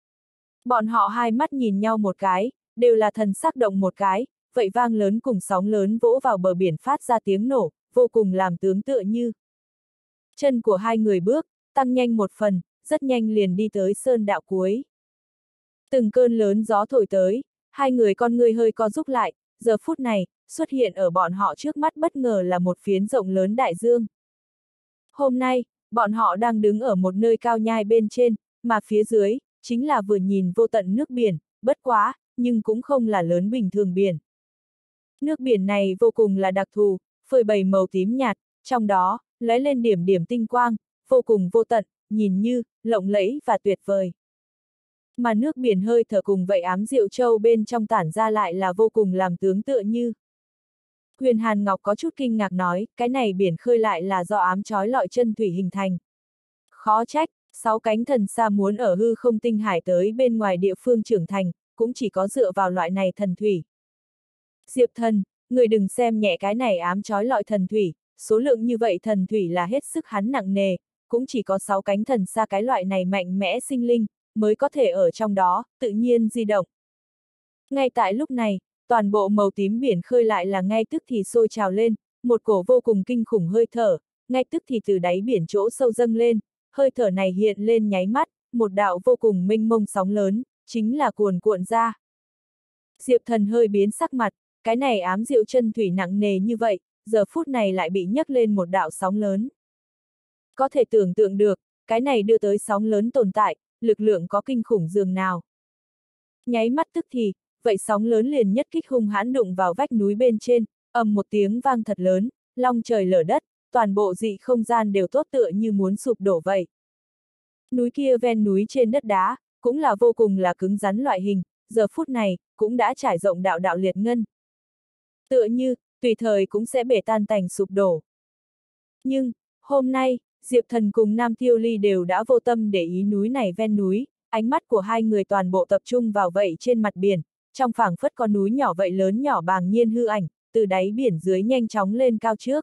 A: Bọn họ hai mắt nhìn nhau một cái, đều là thần sắc động một cái, vậy vang lớn cùng sóng lớn vỗ vào bờ biển phát ra tiếng nổ, vô cùng làm tướng tựa như. Chân của hai người bước, tăng nhanh một phần, rất nhanh liền đi tới sơn đạo cuối. Từng cơn lớn gió thổi tới, hai người con người hơi co rúm lại, giờ phút này, xuất hiện ở bọn họ trước mắt bất ngờ là một phiến rộng lớn đại dương. Hôm nay, bọn họ đang đứng ở một nơi cao nhai bên trên, mà phía dưới, chính là vừa nhìn vô tận nước biển, bất quá, nhưng cũng không là lớn bình thường biển. Nước biển này vô cùng là đặc thù, phơi bày màu tím nhạt, trong đó, lóe lên điểm điểm tinh quang, vô cùng vô tận, nhìn như, lộng lẫy và tuyệt vời. Mà nước biển hơi thở cùng vậy ám diệu châu bên trong tản ra lại là vô cùng làm tướng tựa như. Huyền Hàn Ngọc có chút kinh ngạc nói, cái này biển khơi lại là do ám chói lọi chân thủy hình thành. Khó trách, 6 cánh thần xa muốn ở hư không tinh hải tới bên ngoài địa phương trưởng thành, cũng chỉ có dựa vào loại này thần thủy. Diệp Thần, người đừng xem nhẹ cái này ám chói lọi thần thủy, số lượng như vậy thần thủy là hết sức hắn nặng nề, cũng chỉ có 6 cánh thần xa cái loại này mạnh mẽ sinh linh, mới có thể ở trong đó, tự nhiên di động. Ngay tại lúc này, toàn bộ màu tím biển khơi lại là ngay tức thì sôi trào lên, một cổ vô cùng kinh khủng hơi thở, ngay tức thì từ đáy biển chỗ sâu dâng lên, hơi thở này hiện lên nháy mắt, một đạo vô cùng mênh mông sóng lớn, chính là cuồn cuộn ra. Diệp Thần hơi biến sắc mặt, cái này ám diệu chân thủy nặng nề như vậy, giờ phút này lại bị nhấc lên một đạo sóng lớn. Có thể tưởng tượng được, cái này đưa tới sóng lớn tồn tại, lực lượng có kinh khủng dường nào. Nháy mắt tức thì, vậy sóng lớn liền nhất kích hung hãn đụng vào vách núi bên trên, ầm một tiếng vang thật lớn, long trời lở đất, toàn bộ dị không gian đều tốt tựa như muốn sụp đổ vậy. Núi kia ven núi trên đất đá, cũng là vô cùng là cứng rắn loại hình, giờ phút này, cũng đã trải rộng đạo đạo liệt ngân. Tựa như, tùy thời cũng sẽ bể tan tành sụp đổ. Nhưng, hôm nay, Diệp Thần cùng Nam Tiêu Ly đều đã vô tâm để ý núi này ven núi, ánh mắt của hai người toàn bộ tập trung vào vậy trên mặt biển, trong phảng phất con núi nhỏ vậy lớn nhỏ bàng nhiên hư ảnh, từ đáy biển dưới nhanh chóng lên cao trước.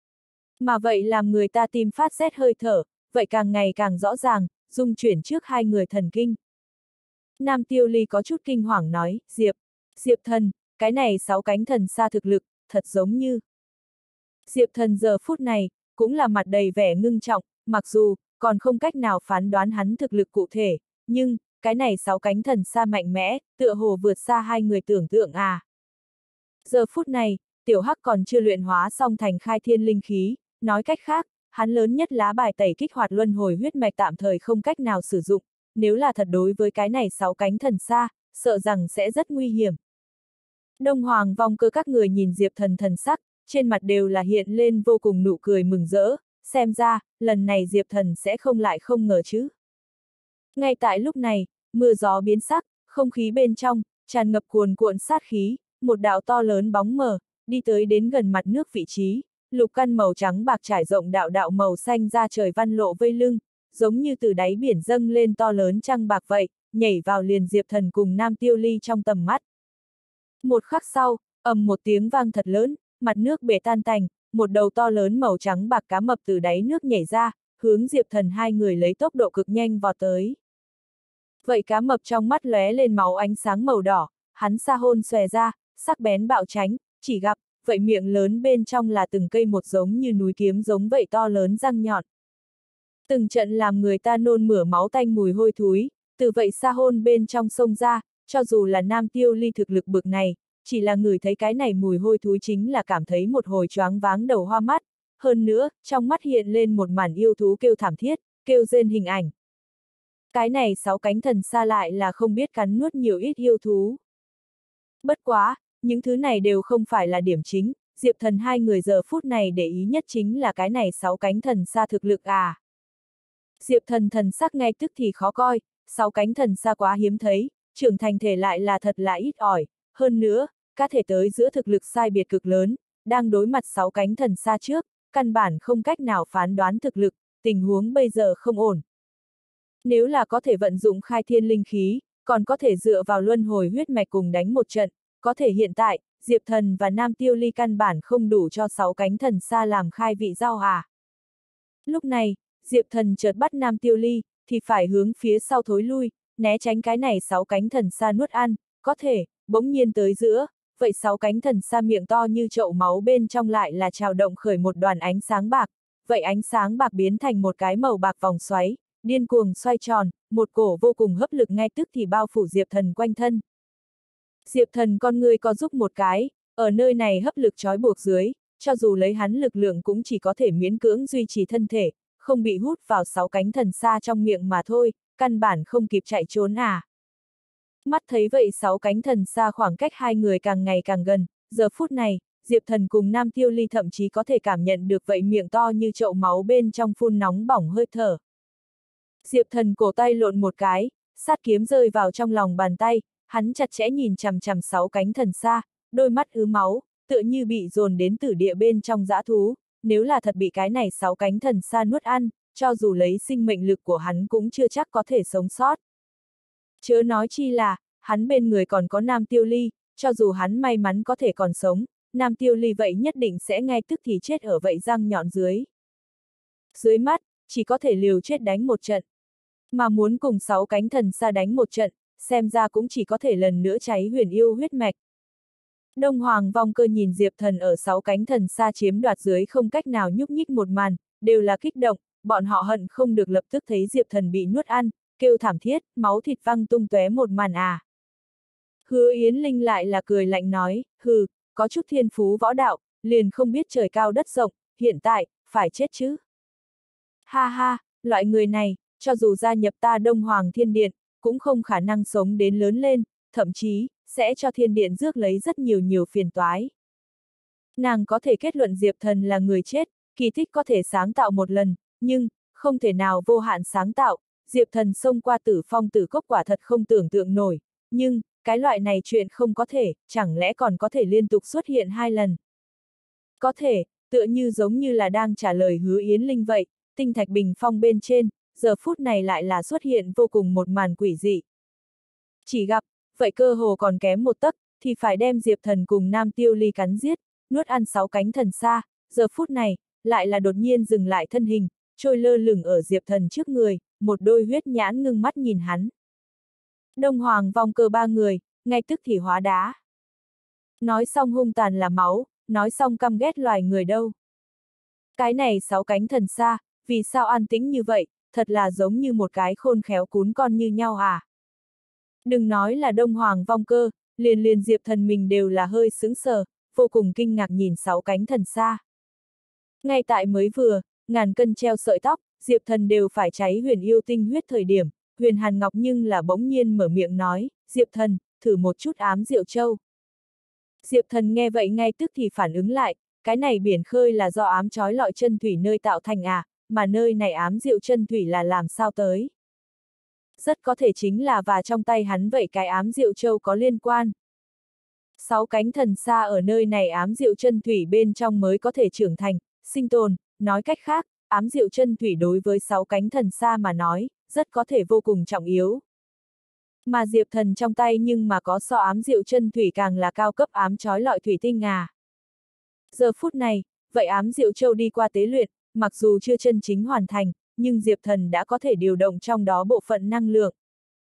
A: Mà vậy làm người ta tim phát rét hơi thở, vậy càng ngày càng rõ ràng, dung chuyển trước hai người thần kinh. Nam Tiêu Ly có chút kinh hoàng nói, Diệp Thần, cái này 6 cánh thần xa thực lực, thật giống như. Diệp Thần giờ phút này, cũng là mặt đầy vẻ ngưng trọng, mặc dù, còn không cách nào phán đoán hắn thực lực cụ thể, nhưng, cái này 6 cánh thần xa mạnh mẽ, tựa hồ vượt xa hai người tưởng tượng à. Giờ phút này, Tiểu Hắc còn chưa luyện hóa xong thành khai thiên linh khí, nói cách khác, hắn lớn nhất lá bài tẩy kích hoạt luân hồi huyết mạch tạm thời không cách nào sử dụng, nếu là thật đối với cái này 6 cánh thần xa, sợ rằng sẽ rất nguy hiểm. Đông Hoàng Vong Cơ các người nhìn Diệp Thần thần sắc, trên mặt đều là hiện lên vô cùng nụ cười mừng rỡ, xem ra, lần này Diệp Thần sẽ không lại không ngờ chứ. Ngay tại lúc này, mưa gió biến sắc, không khí bên trong, tràn ngập cuồn cuộn sát khí, một đạo to lớn bóng mờ, đi tới đến gần mặt nước vị trí, lục căn màu trắng bạc trải rộng đạo đạo màu xanh ra trời văn lộ vây lưng, giống như từ đáy biển dâng lên to lớn trăng bạc vậy, nhảy vào liền Diệp Thần cùng Nam Tiêu Ly trong tầm mắt. Một khắc sau, ầm một tiếng vang thật lớn, mặt nước bể tan tành, một đầu to lớn màu trắng bạc cá mập từ đáy nước nhảy ra, hướng Diệp Thần hai người lấy tốc độ cực nhanh vọt tới. Vậy cá mập trong mắt lóe lên máu ánh sáng màu đỏ, hắn sa hôn xòe ra, sắc bén bạo tránh, chỉ gặp, vậy miệng lớn bên trong là từng cây một giống như núi kiếm giống vậy to lớn răng nhọn. Từng trận làm người ta nôn mửa máu tanh mùi hôi thối, từ vậy xa hôn bên trong sông ra, cho dù là Nam Tiêu Ly thực lực bực này, chỉ là ngửi thấy cái này mùi hôi thối chính là cảm thấy một hồi choáng váng đầu hoa mắt, hơn nữa, trong mắt hiện lên một màn yêu thú kêu thảm thiết, kêu rên hình ảnh. Cái này 6 cánh thần xa lại là không biết cắn nuốt nhiều ít yêu thú. Bất quá, những thứ này đều không phải là điểm chính, Diệp Thần hai người giờ phút này để ý nhất chính là cái này 6 cánh thần xa thực lực à. Diệp Thần thần sắc ngay tức thì khó coi, 6 cánh thần xa quá hiếm thấy, trưởng thành thể lại là thật là ít ỏi, hơn nữa, các thể tới giữa thực lực sai biệt cực lớn, đang đối mặt 6 cánh thần xa trước, căn bản không cách nào phán đoán thực lực, tình huống bây giờ không ổn. Nếu là có thể vận dụng khai thiên linh khí, còn có thể dựa vào luân hồi huyết mạch cùng đánh một trận, có thể hiện tại, Diệp Thần và Nam Tiêu Ly căn bản không đủ cho 6 cánh thần xa làm khai vị giao à. Lúc này, Diệp Thần chợt bắt Nam Tiêu Ly, thì phải hướng phía sau thối lui, né tránh cái này 6 cánh thần xa nuốt ăn, có thể, bỗng nhiên tới giữa, vậy 6 cánh thần xa miệng to như chậu máu bên trong lại là trào động khởi một đoàn ánh sáng bạc, vậy ánh sáng bạc biến thành một cái màu bạc vòng xoáy, điên cuồng xoay tròn, một cổ vô cùng hấp lực ngay tức thì bao phủ Diệp Thần quanh thân. Diệp Thần con người co giúp một cái, ở nơi này hấp lực trói buộc dưới, cho dù lấy hắn lực lượng cũng chỉ có thể miễn cưỡng duy trì thân thể, không bị hút vào 6 cánh thần xa trong miệng mà thôi, căn bản không kịp chạy trốn à. Mắt thấy vậy 6 cánh thần xa khoảng cách hai người càng ngày càng gần, giờ phút này, Diệp Thần cùng Nam Tiêu Ly thậm chí có thể cảm nhận được vậy miệng to như chậu máu bên trong phun nóng bỏng hơi thở. Diệp Thần cổ tay lộn một cái, sát kiếm rơi vào trong lòng bàn tay, hắn chặt chẽ nhìn chằm chằm 6 cánh thần xa, đôi mắt ứ máu, tựa như bị dồn đến tử địa bên trong dã thú, nếu là thật bị cái này 6 cánh thần xa nuốt ăn, cho dù lấy sinh mệnh lực của hắn cũng chưa chắc có thể sống sót. Chớ nói chi là, hắn bên người còn có Nam Tiêu Ly, cho dù hắn may mắn có thể còn sống, Nam Tiêu Ly vậy nhất định sẽ ngay tức thì chết ở vậy răng nhọn dưới. Dưới mắt, chỉ có thể liều chết đánh một trận. Mà muốn cùng 6 cánh thần xa đánh một trận, xem ra cũng chỉ có thể lần nữa cháy huyền yêu huyết mạch. Đông Hoàng Vong Cơ nhìn Diệp Thần ở 6 cánh thần xa chiếm đoạt dưới không cách nào nhúc nhích một màn, đều là kích động, bọn họ hận không được lập tức thấy Diệp Thần bị nuốt ăn, kêu thảm thiết, máu thịt văng tung tóe một màn à. Hứa Yến Linh lại là cười lạnh nói, hừ, có chút thiên phú võ đạo, liền không biết trời cao đất rộng, hiện tại, phải chết chứ. Ha ha, loại người này, cho dù gia nhập ta Đông Hoàng Thiên Điện, cũng không khả năng sống đến lớn lên, thậm chí, sẽ cho Thiên Điện rước lấy rất nhiều phiền toái. Nàng có thể kết luận Diệp Thần là người chết, kỳ tích có thể sáng tạo một lần, nhưng, không thể nào vô hạn sáng tạo, Diệp Thần xông qua tử phong tử cốc quả thật không tưởng tượng nổi, nhưng, cái loại này chuyện không có thể, chẳng lẽ còn có thể liên tục xuất hiện 2 lần. Có thể, tựa như giống như là đang trả lời Hứa Yến Linh vậy, tinh thạch bình phong bên trên, giờ phút này lại là xuất hiện vô cùng một màn quỷ dị. Chỉ gặp, vậy cơ hồ còn kém một tấc, thì phải đem Diệp Thần cùng Nam Tiêu Ly cắn giết, nuốt ăn 6 cánh thần xa, giờ phút này, lại là đột nhiên dừng lại thân hình, trôi lơ lửng ở Diệp Thần trước người, một đôi huyết nhãn ngưng mắt nhìn hắn. Đông Hoàng Vong Cơ 3 người, ngay tức thì hóa đá. Nói xong hung tàn là máu, nói xong căm ghét loài người đâu. Cái này 6 cánh thần xa, vì sao an tĩnh như vậy, thật là giống như một cái khôn khéo cún con như nhau à. Đừng nói là Đông Hoàng Vong Cơ, liền Diệp Thần mình đều là hơi sững sờ, vô cùng kinh ngạc nhìn 6 cánh thần xa. Ngay tại mới vừa, ngàn cân treo sợi tóc, Diệp Thần đều phải cháy huyền yêu tinh huyết thời điểm, Huyền Hàn Ngọc nhưng là bỗng nhiên mở miệng nói, Diệp Thần, thử một chút ám Diệu Châu. Diệp Thần nghe vậy ngay tức thì phản ứng lại, cái này biển khơi là do ám trói lọi chân thủy nơi tạo thành à, mà nơi này ám diệu chân thủy là làm sao tới. Rất có thể chính là và trong tay hắn vậy cái ám diệu châu có liên quan. 6 cánh thần xa ở nơi này ám diệu chân thủy bên trong mới có thể trưởng thành, sinh tồn, nói cách khác, ám diệu chân thủy đối với 6 cánh thần xa mà nói, rất có thể vô cùng trọng yếu. Mà Diệp Thần trong tay nhưng mà có so ám diệu chân thủy càng là cao cấp ám trói lọi thủy tinh à. Giờ phút này, vậy ám diệu châu đi qua tế luyện, mặc dù chưa chân chính hoàn thành, nhưng Diệp Thần đã có thể điều động trong đó bộ phận năng lượng.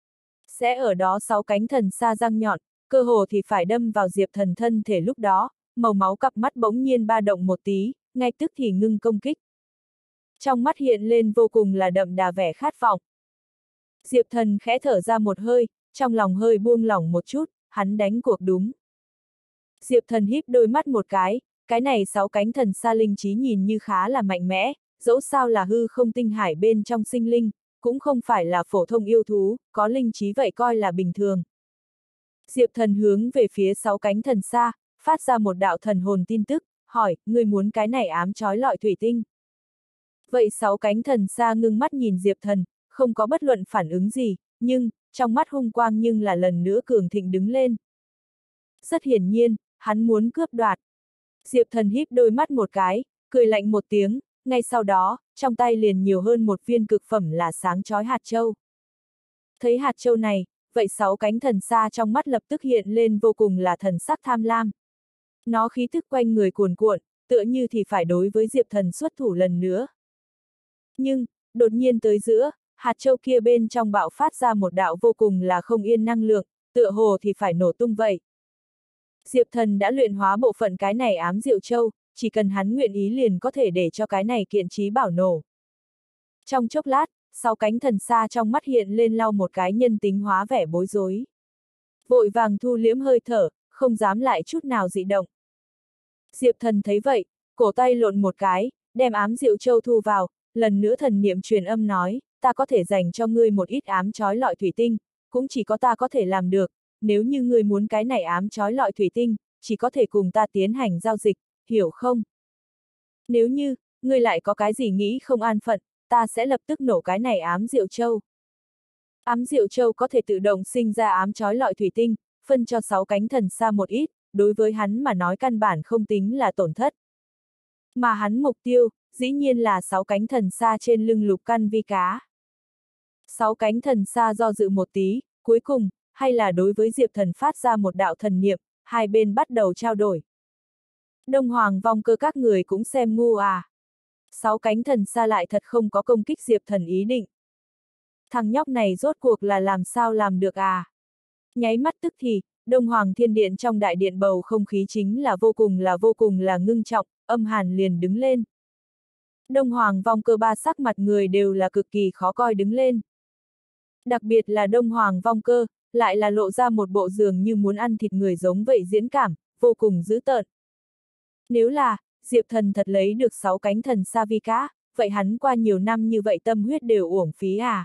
A: Sẽ ở đó 6 cánh thần xa răng nhọn, cơ hồ thì phải đâm vào Diệp Thần thân thể lúc đó, màu máu cặp mắt bỗng nhiên ba động một tí, ngay tức thì ngưng công kích. Trong mắt hiện lên vô cùng là đậm đà vẻ khát vọng. Diệp Thần khẽ thở ra một hơi, trong lòng hơi buông lỏng một chút, hắn đánh cuộc đúng. Diệp Thần híp đôi mắt một cái này 6 cánh thần sa linh trí nhìn như khá là mạnh mẽ, dẫu sao là hư không tinh hải bên trong sinh linh, cũng không phải là phổ thông yêu thú, có linh trí vậy coi là bình thường. Diệp Thần hướng về phía 6 cánh thần sa, phát ra một đạo thần hồn tin tức, hỏi, ngươi muốn cái này ám chói lọi thủy tinh. Vậy 6 cánh thần sa ngưng mắt nhìn Diệp Thần, không có bất luận phản ứng gì, nhưng, trong mắt hung quang nhưng là lần nữa cường thịnh đứng lên. Rất hiển nhiên, hắn muốn cướp đoạt. Diệp Thần híp đôi mắt một cái, cười lạnh một tiếng, ngay sau đó, trong tay liền nhiều hơn một viên cực phẩm là sáng chói hạt châu. Thấy hạt châu này, vậy 6 cánh thần sa trong mắt lập tức hiện lên vô cùng là thần sắc tham lam. Nó khí thức quanh người cuồn cuộn, tựa như thì phải đối với Diệp Thần xuất thủ lần nữa. Nhưng, đột nhiên tới giữa, hạt châu kia bên trong bạo phát ra một đạo vô cùng là không yên năng lượng, tựa hồ thì phải nổ tung vậy. Diệp Thần đã luyện hóa bộ phận cái này ám diệu châu, chỉ cần hắn nguyện ý liền có thể để cho cái này kiện trí bảo nổ. Trong chốc lát, 6 cánh thần sa trong mắt hiện lên lau một cái nhân tính hóa vẻ bối rối. Vội vàng thu liễm hơi thở, không dám lại chút nào dị động. Diệp Thần thấy vậy, cổ tay lộn một cái, đem ám diệu châu thu vào, lần nữa thần niệm truyền âm nói, ta có thể dành cho ngươi một ít ám chói lọi thủy tinh, cũng chỉ có ta có thể làm được, nếu như ngươi muốn cái này ám chói lọi thủy tinh, chỉ có thể cùng ta tiến hành giao dịch, hiểu không? Nếu như, ngươi lại có cái gì nghĩ không an phận, ta sẽ lập tức nổ cái này ám diệu châu. Ám diệu châu có thể tự động sinh ra ám chói lọi thủy tinh, phân cho 6 cánh thần sa một ít, đối với hắn mà nói căn bản không tính là tổn thất. Mà hắn mục tiêu, dĩ nhiên là 6 cánh thần sa trên lưng lục căn vi cá. 6 cánh thần sa do dự một tí, cuối cùng, hay là đối với Diệp Thần phát ra một đạo thần niệm, hai bên bắt đầu trao đổi. Đông Hoàng vong cơ các người cũng xem ngu à. 6 cánh thần sa lại thật không có công kích Diệp Thần ý định. Thằng nhóc này rốt cuộc là làm sao làm được à? Nháy mắt tức thì, Đông Hoàng Thiên Điện trong đại điện bầu không khí chính là vô cùng là ngưng trọng, âm hàn liền đứng lên. Đông Hoàng vong cơ ba sắc mặt người đều là cực kỳ khó coi đứng lên. Đặc biệt là Đông Hoàng vong cơ, lại là lộ ra một bộ dường như muốn ăn thịt người giống vậy diễn cảm, vô cùng dữ tợn. Nếu là, Diệp Thần thật lấy được 6 cánh thần sa vi cá, vậy hắn qua nhiều năm như vậy tâm huyết đều uổng phí à?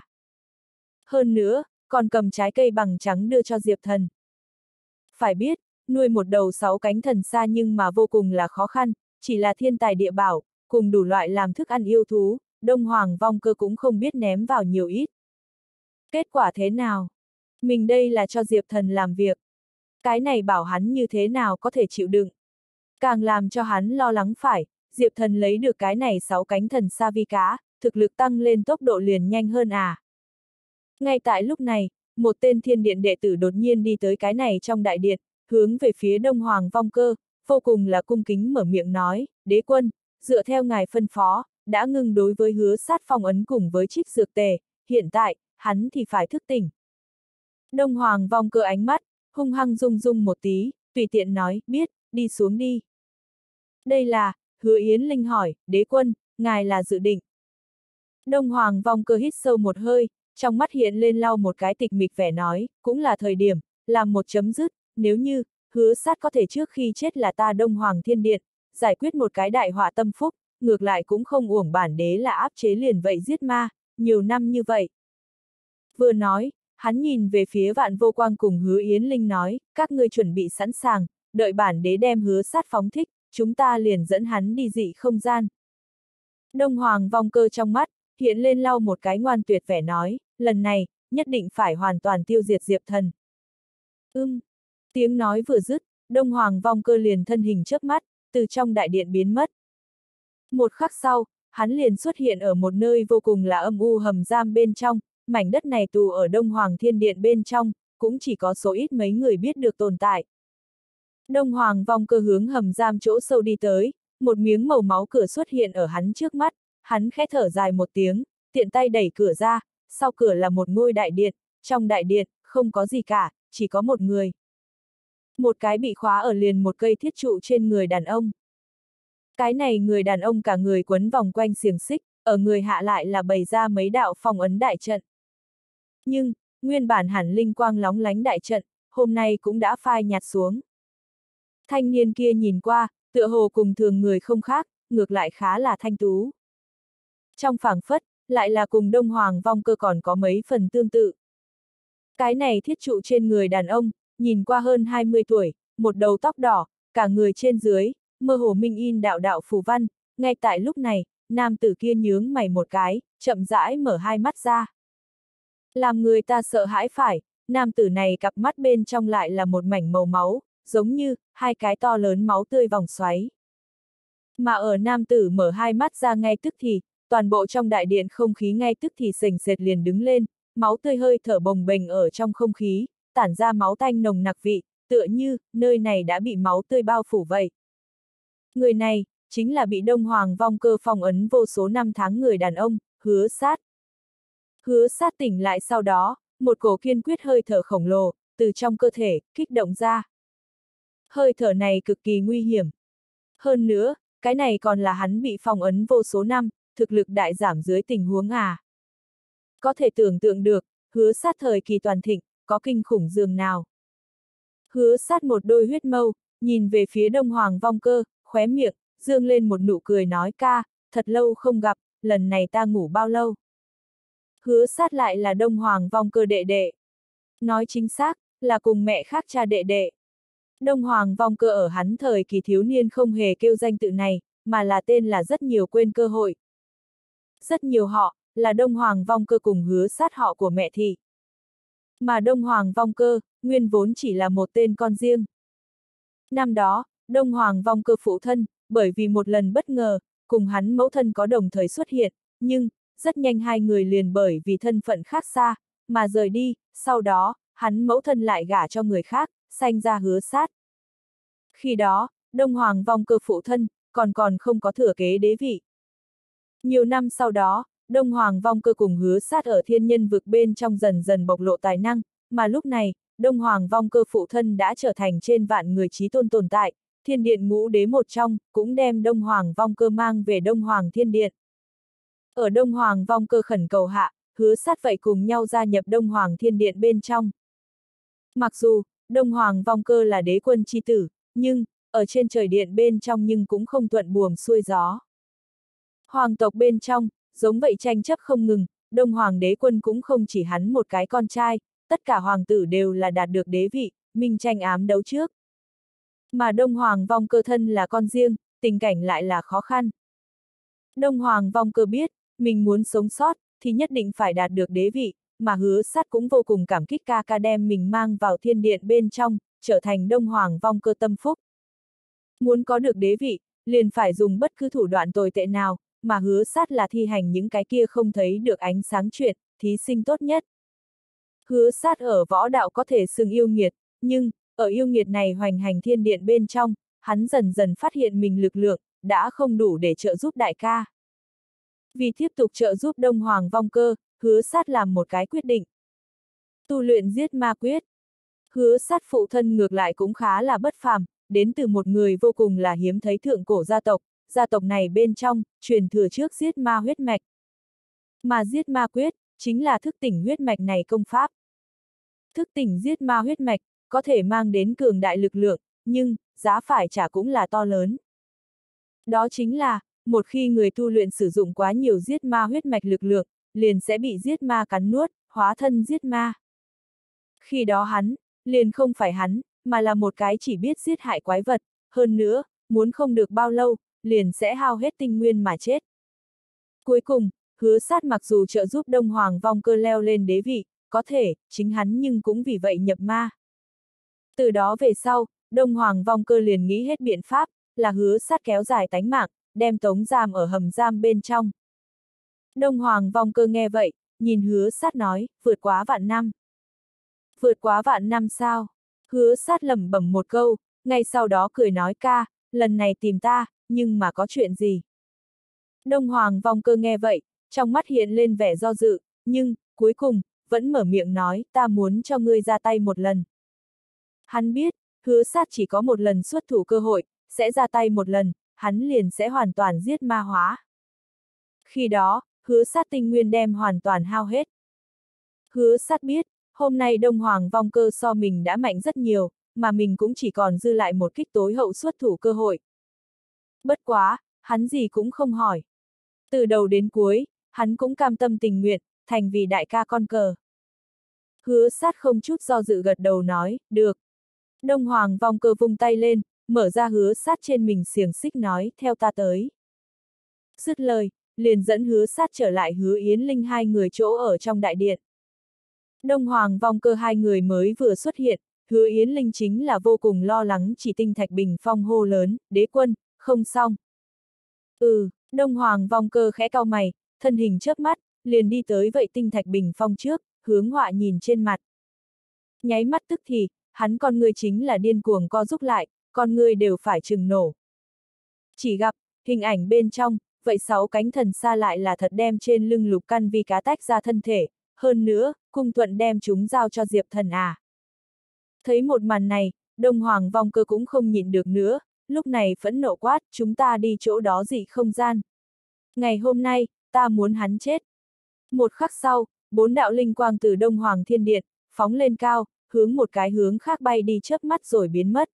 A: Hơn nữa, còn cầm trái cây bằng trắng đưa cho Diệp Thần. Phải biết, nuôi một đầu 6 cánh thần sa nhưng mà vô cùng là khó khăn, chỉ là thiên tài địa bảo, cùng đủ loại làm thức ăn yêu thú, Đông Hoàng vong cơ cũng không biết ném vào nhiều ít. Kết quả thế nào? Mình đây là cho Diệp Thần làm việc. Cái này bảo hắn như thế nào có thể chịu đựng. Càng làm cho hắn lo lắng phải, Diệp Thần lấy được cái này 6 cánh thần sa vi cá, thực lực tăng lên tốc độ liền nhanh hơn à. Ngay tại lúc này, một tên thiên điện đệ tử đột nhiên đi tới cái này trong đại điện, hướng về phía Đông Hoàng vong cơ, vô cùng là cung kính mở miệng nói, đế quân, dựa theo ngài phân phó, đã ngưng đối với Hứa Sát phong ấn cùng với trích dược tề, hiện tại, hắn thì phải thức tỉnh. Đông Hoàng vong cơ ánh mắt, hung hăng rung rung một tí, tùy tiện nói, biết, đi xuống đi. Đây là, Hứa Yến Linh hỏi, đế quân, ngài là dự định. Đông Hoàng vong cơ hít sâu một hơi, trong mắt hiện lên lau một cái tịch mịch vẻ nói, cũng là thời điểm, làm một chấm dứt, nếu như, Hứa Sát có thể trước khi chết là ta Đông Hoàng Thiên Điện, giải quyết một cái đại họa tâm phúc, ngược lại cũng không uổng bản đế là áp chế liền vậy giết ma, nhiều năm như vậy. Vừa nói, hắn nhìn về phía Vạn Vô Quang cùng Hứa Yến Linh nói, các ngươi chuẩn bị sẵn sàng, đợi bản đế đem Hứa Sát phóng thích, chúng ta liền dẫn hắn đi dị không gian. Đông Hoàng vong cơ trong mắt, hiện lên lau một cái ngoan tuyệt vẻ nói, lần này, nhất định phải hoàn toàn tiêu diệt Diệp Thần. Tiếng nói vừa dứt, Đông Hoàng vong cơ liền thân hình chớp mắt, từ trong đại điện biến mất. Một khắc sau, hắn liền xuất hiện ở một nơi vô cùng là âm u hầm giam bên trong, mảnh đất này tù ở Đông Hoàng Thiên Điện bên trong, cũng chỉ có số ít mấy người biết được tồn tại. Đông Hoàng vong cơ hướng hầm giam chỗ sâu đi tới, một miếng màu máu cửa xuất hiện ở hắn trước mắt, hắn khẽ thở dài một tiếng, tiện tay đẩy cửa ra, sau cửa là một ngôi đại điện, trong đại điện, không có gì cả, chỉ có một người. Một cái bị khóa ở liền một cây thiết trụ trên người đàn ông. Cái này người đàn ông cả người quấn vòng quanh xiềng xích, ở người hạ lại là bày ra mấy đạo phong ấn đại trận. Nhưng, nguyên bản hẳn linh quang lóng lánh đại trận, hôm nay cũng đã phai nhạt xuống. Thanh niên kia nhìn qua, tựa hồ cùng thường người không khác, ngược lại khá là thanh tú. Trong phảng phất, lại là cùng Đông Hoàng Vong Cơ còn có mấy phần tương tự. Cái này thiết trụ trên người đàn ông, nhìn qua hơn 20 tuổi, một đầu tóc đỏ, cả người trên dưới, mơ hồ minh in đạo đạo phù văn, ngay tại lúc này, nam tử kia nhướng mày một cái, chậm rãi mở hai mắt ra. Làm người ta sợ hãi phải, nam tử này cặp mắt bên trong lại là một mảnh màu máu, giống như hai cái to lớn máu tươi vòng xoáy. Mà ở nam tử mở hai mắt ra ngay tức thì, toàn bộ trong đại điện không khí ngay tức thì sềnh sệt liền đứng lên, máu tươi hơi thở bồng bềnh ở trong không khí, tản ra máu tanh nồng nặc vị, tựa như nơi này đã bị máu tươi bao phủ vậy. Người này, chính là bị Đông Hoàng Vong Cơ phong ấn vô số năm tháng người đàn ông, Hứa Sát. Hứa Sát tỉnh lại sau đó, một cổ kiên quyết hơi thở khổng lồ, từ trong cơ thể, kích động ra. Hơi thở này cực kỳ nguy hiểm. Hơn nữa, cái này còn là hắn bị phong ấn vô số năm, thực lực đại giảm dưới tình huống à. Có thể tưởng tượng được, Hứa Sát thời kỳ toàn thịnh, có kinh khủng dường nào. Hứa Sát một đôi huyết mâu, nhìn về phía Đông Hoàng Vong Cơ, khóe miệng, dương lên một nụ cười nói ca, thật lâu không gặp, lần này ta ngủ bao lâu. Hứa Sát lại là Đông Hoàng Vong Cơ đệ đệ. Nói chính xác, là cùng mẹ khác cha đệ đệ. Đông Hoàng Vong Cơ ở hắn thời kỳ thiếu niên không hề kêu danh tự này, mà là tên là rất nhiều quên cơ hội. Rất nhiều họ, là Đông Hoàng Vong Cơ cùng Hứa Sát họ của mẹ thị. Mà Đông Hoàng Vong Cơ, nguyên vốn chỉ là một tên con riêng. Năm đó, Đông Hoàng Vong Cơ phụ thân, bởi vì một lần bất ngờ, cùng hắn mẫu thân có đồng thời xuất hiện, nhưng, rất nhanh hai người liền bởi vì thân phận khác xa, mà rời đi, sau đó, hắn mẫu thân lại gả cho người khác, sanh ra Hứa Sát. Khi đó, Đông Hoàng Vong Cơ phụ thân, còn không có thừa kế đế vị. Nhiều năm sau đó, Đông Hoàng Vong Cơ cùng Hứa Sát ở thiên nhân vực bên trong dần dần bộc lộ tài năng, mà lúc này, Đông Hoàng Vong Cơ phụ thân đã trở thành trên vạn người chí tôn tồn tại, thiên điện ngũ đế một trong, cũng đem Đông Hoàng Vong Cơ mang về Đông Hoàng Thiên Điện. Ở Đông Hoàng Vong Cơ khẩn cầu hạ, Hứa Sát vậy cùng nhau gia nhập Đông Hoàng Thiên Điện bên trong. Mặc dù, Đông Hoàng Vong Cơ là đế quân chi tử, nhưng, ở trên trời điện bên trong nhưng cũng không thuận buồm xuôi gió. Hoàng tộc bên trong, giống vậy tranh chấp không ngừng, Đông Hoàng đế quân cũng không chỉ hắn một cái con trai, tất cả hoàng tử đều là đạt được đế vị, minh tranh ám đấu trước. Mà Đông Hoàng Vong Cơ thân là con riêng, tình cảnh lại là khó khăn. Đông Hoàng Vong Cơ biết, mình muốn sống sót, thì nhất định phải đạt được đế vị, mà Hứa Sát cũng vô cùng cảm kích ca ca đem mình mang vào thiên điện bên trong, trở thành Đông Hoàng Vong Cơ tâm phúc. Muốn có được đế vị, liền phải dùng bất cứ thủ đoạn tồi tệ nào, mà Hứa Sát là thi hành những cái kia không thấy được ánh sáng chuyện, thí sinh tốt nhất. Hứa Sát ở võ đạo có thể xưng yêu nghiệt, nhưng, ở yêu nghiệt này hoành hành thiên điện bên trong, hắn dần dần phát hiện mình lực lượng, đã không đủ để trợ giúp đại ca. Vì tiếp tục trợ giúp Đông Hoàng Vong Cơ, Hứa Sát làm một cái quyết định. Tu luyện giết ma quyết. Hứa Sát phụ thân ngược lại cũng khá là bất phàm, đến từ một người vô cùng là hiếm thấy thượng cổ gia tộc này bên trong, truyền thừa trước giết ma huyết mạch. Mà giết ma quyết, chính là thức tỉnh huyết mạch này công pháp. Thức tỉnh giết ma huyết mạch, có thể mang đến cường đại lực lượng, nhưng, giá phải trả cũng là to lớn. Đó chính là, một khi người tu luyện sử dụng quá nhiều giết ma huyết mạch lực lượng, liền sẽ bị giết ma cắn nuốt, hóa thân giết ma. Khi đó hắn, liền không phải hắn, mà là một cái chỉ biết giết hại quái vật, hơn nữa, muốn không được bao lâu, liền sẽ hao hết tinh nguyên mà chết. Cuối cùng, Hứa Sát mặc dù trợ giúp Đông Hoàng Vong Cơ leo lên đế vị, có thể, chính hắn nhưng cũng vì vậy nhập ma. Từ đó về sau, Đông Hoàng Vong Cơ liền nghĩ hết biện pháp, là Hứa Sát kéo dài tánh mạng, đem tống giam ở hầm giam bên trong. Đông Hoàng Vong Cơ nghe vậy, nhìn Hứa Sát nói, vượt quá vạn năm. Vượt quá vạn năm sao? Hứa Sát lẩm bẩm một câu, ngay sau đó cười nói ca, lần này tìm ta, nhưng mà có chuyện gì? Đông Hoàng Vong Cơ nghe vậy, trong mắt hiện lên vẻ do dự, nhưng, cuối cùng, vẫn mở miệng nói, ta muốn cho ngươi ra tay một lần. Hắn biết, Hứa sát chỉ có một lần xuất thủ cơ hội, sẽ ra tay một lần, hắn liền sẽ hoàn toàn giết ma hóa. Khi đó, hứa sát tinh nguyên đem hoàn toàn hao hết. Hứa sát biết, hôm nay Đông Hoàng vong cơ so mình đã mạnh rất nhiều, mà mình cũng chỉ còn dư lại một kích tối hậu xuất thủ cơ hội. Bất quá, hắn gì cũng không hỏi. Từ đầu đến cuối, hắn cũng cam tâm tình nguyện, thành vì đại ca con cờ. Hứa sát không chút do dự gật đầu nói, được. Đông Hoàng vong cơ vung tay lên, mở ra hứa sát trên mình xiềng xích nói, theo ta tới. Dứt lời, liền dẫn hứa sát trở lại Hứa Yến Linh hai người chỗ ở trong đại điện. Đông Hoàng vong cơ hai người mới vừa xuất hiện, Hứa Yến Linh chính là vô cùng lo lắng chỉ Tinh Thạch Bình Phong hô lớn, đế quân, không xong. Đông Hoàng vong cơ khẽ cau mày, thân hình chớp mắt, liền đi tới vậy Tinh Thạch Bình Phong trước, hướng họa nhìn trên mặt. Nháy mắt tức thì, hắn con người chính là điên cuồng co rúm lại, con người đều phải chừng nổ. Chỉ gặp, hình ảnh bên trong, vậy 6 cánh thần xa lại là thật đem trên lưng Lục Căn Vi cá tách ra thân thể, hơn nữa, cung thuận đem chúng giao cho Diệp Thần à. Thấy một màn này, Đông Hoàng vong cơ cũng không nhịn được nữa, lúc này phẫn nộ quát, chúng ta đi chỗ đó dị không gian. Ngày hôm nay, ta muốn hắn chết. Một khắc sau, 4 đạo linh quang từ Đông Hoàng Thiên Điện, phóng lên cao, hướng một cái hướng khác bay đi chớp mắt rồi biến mất.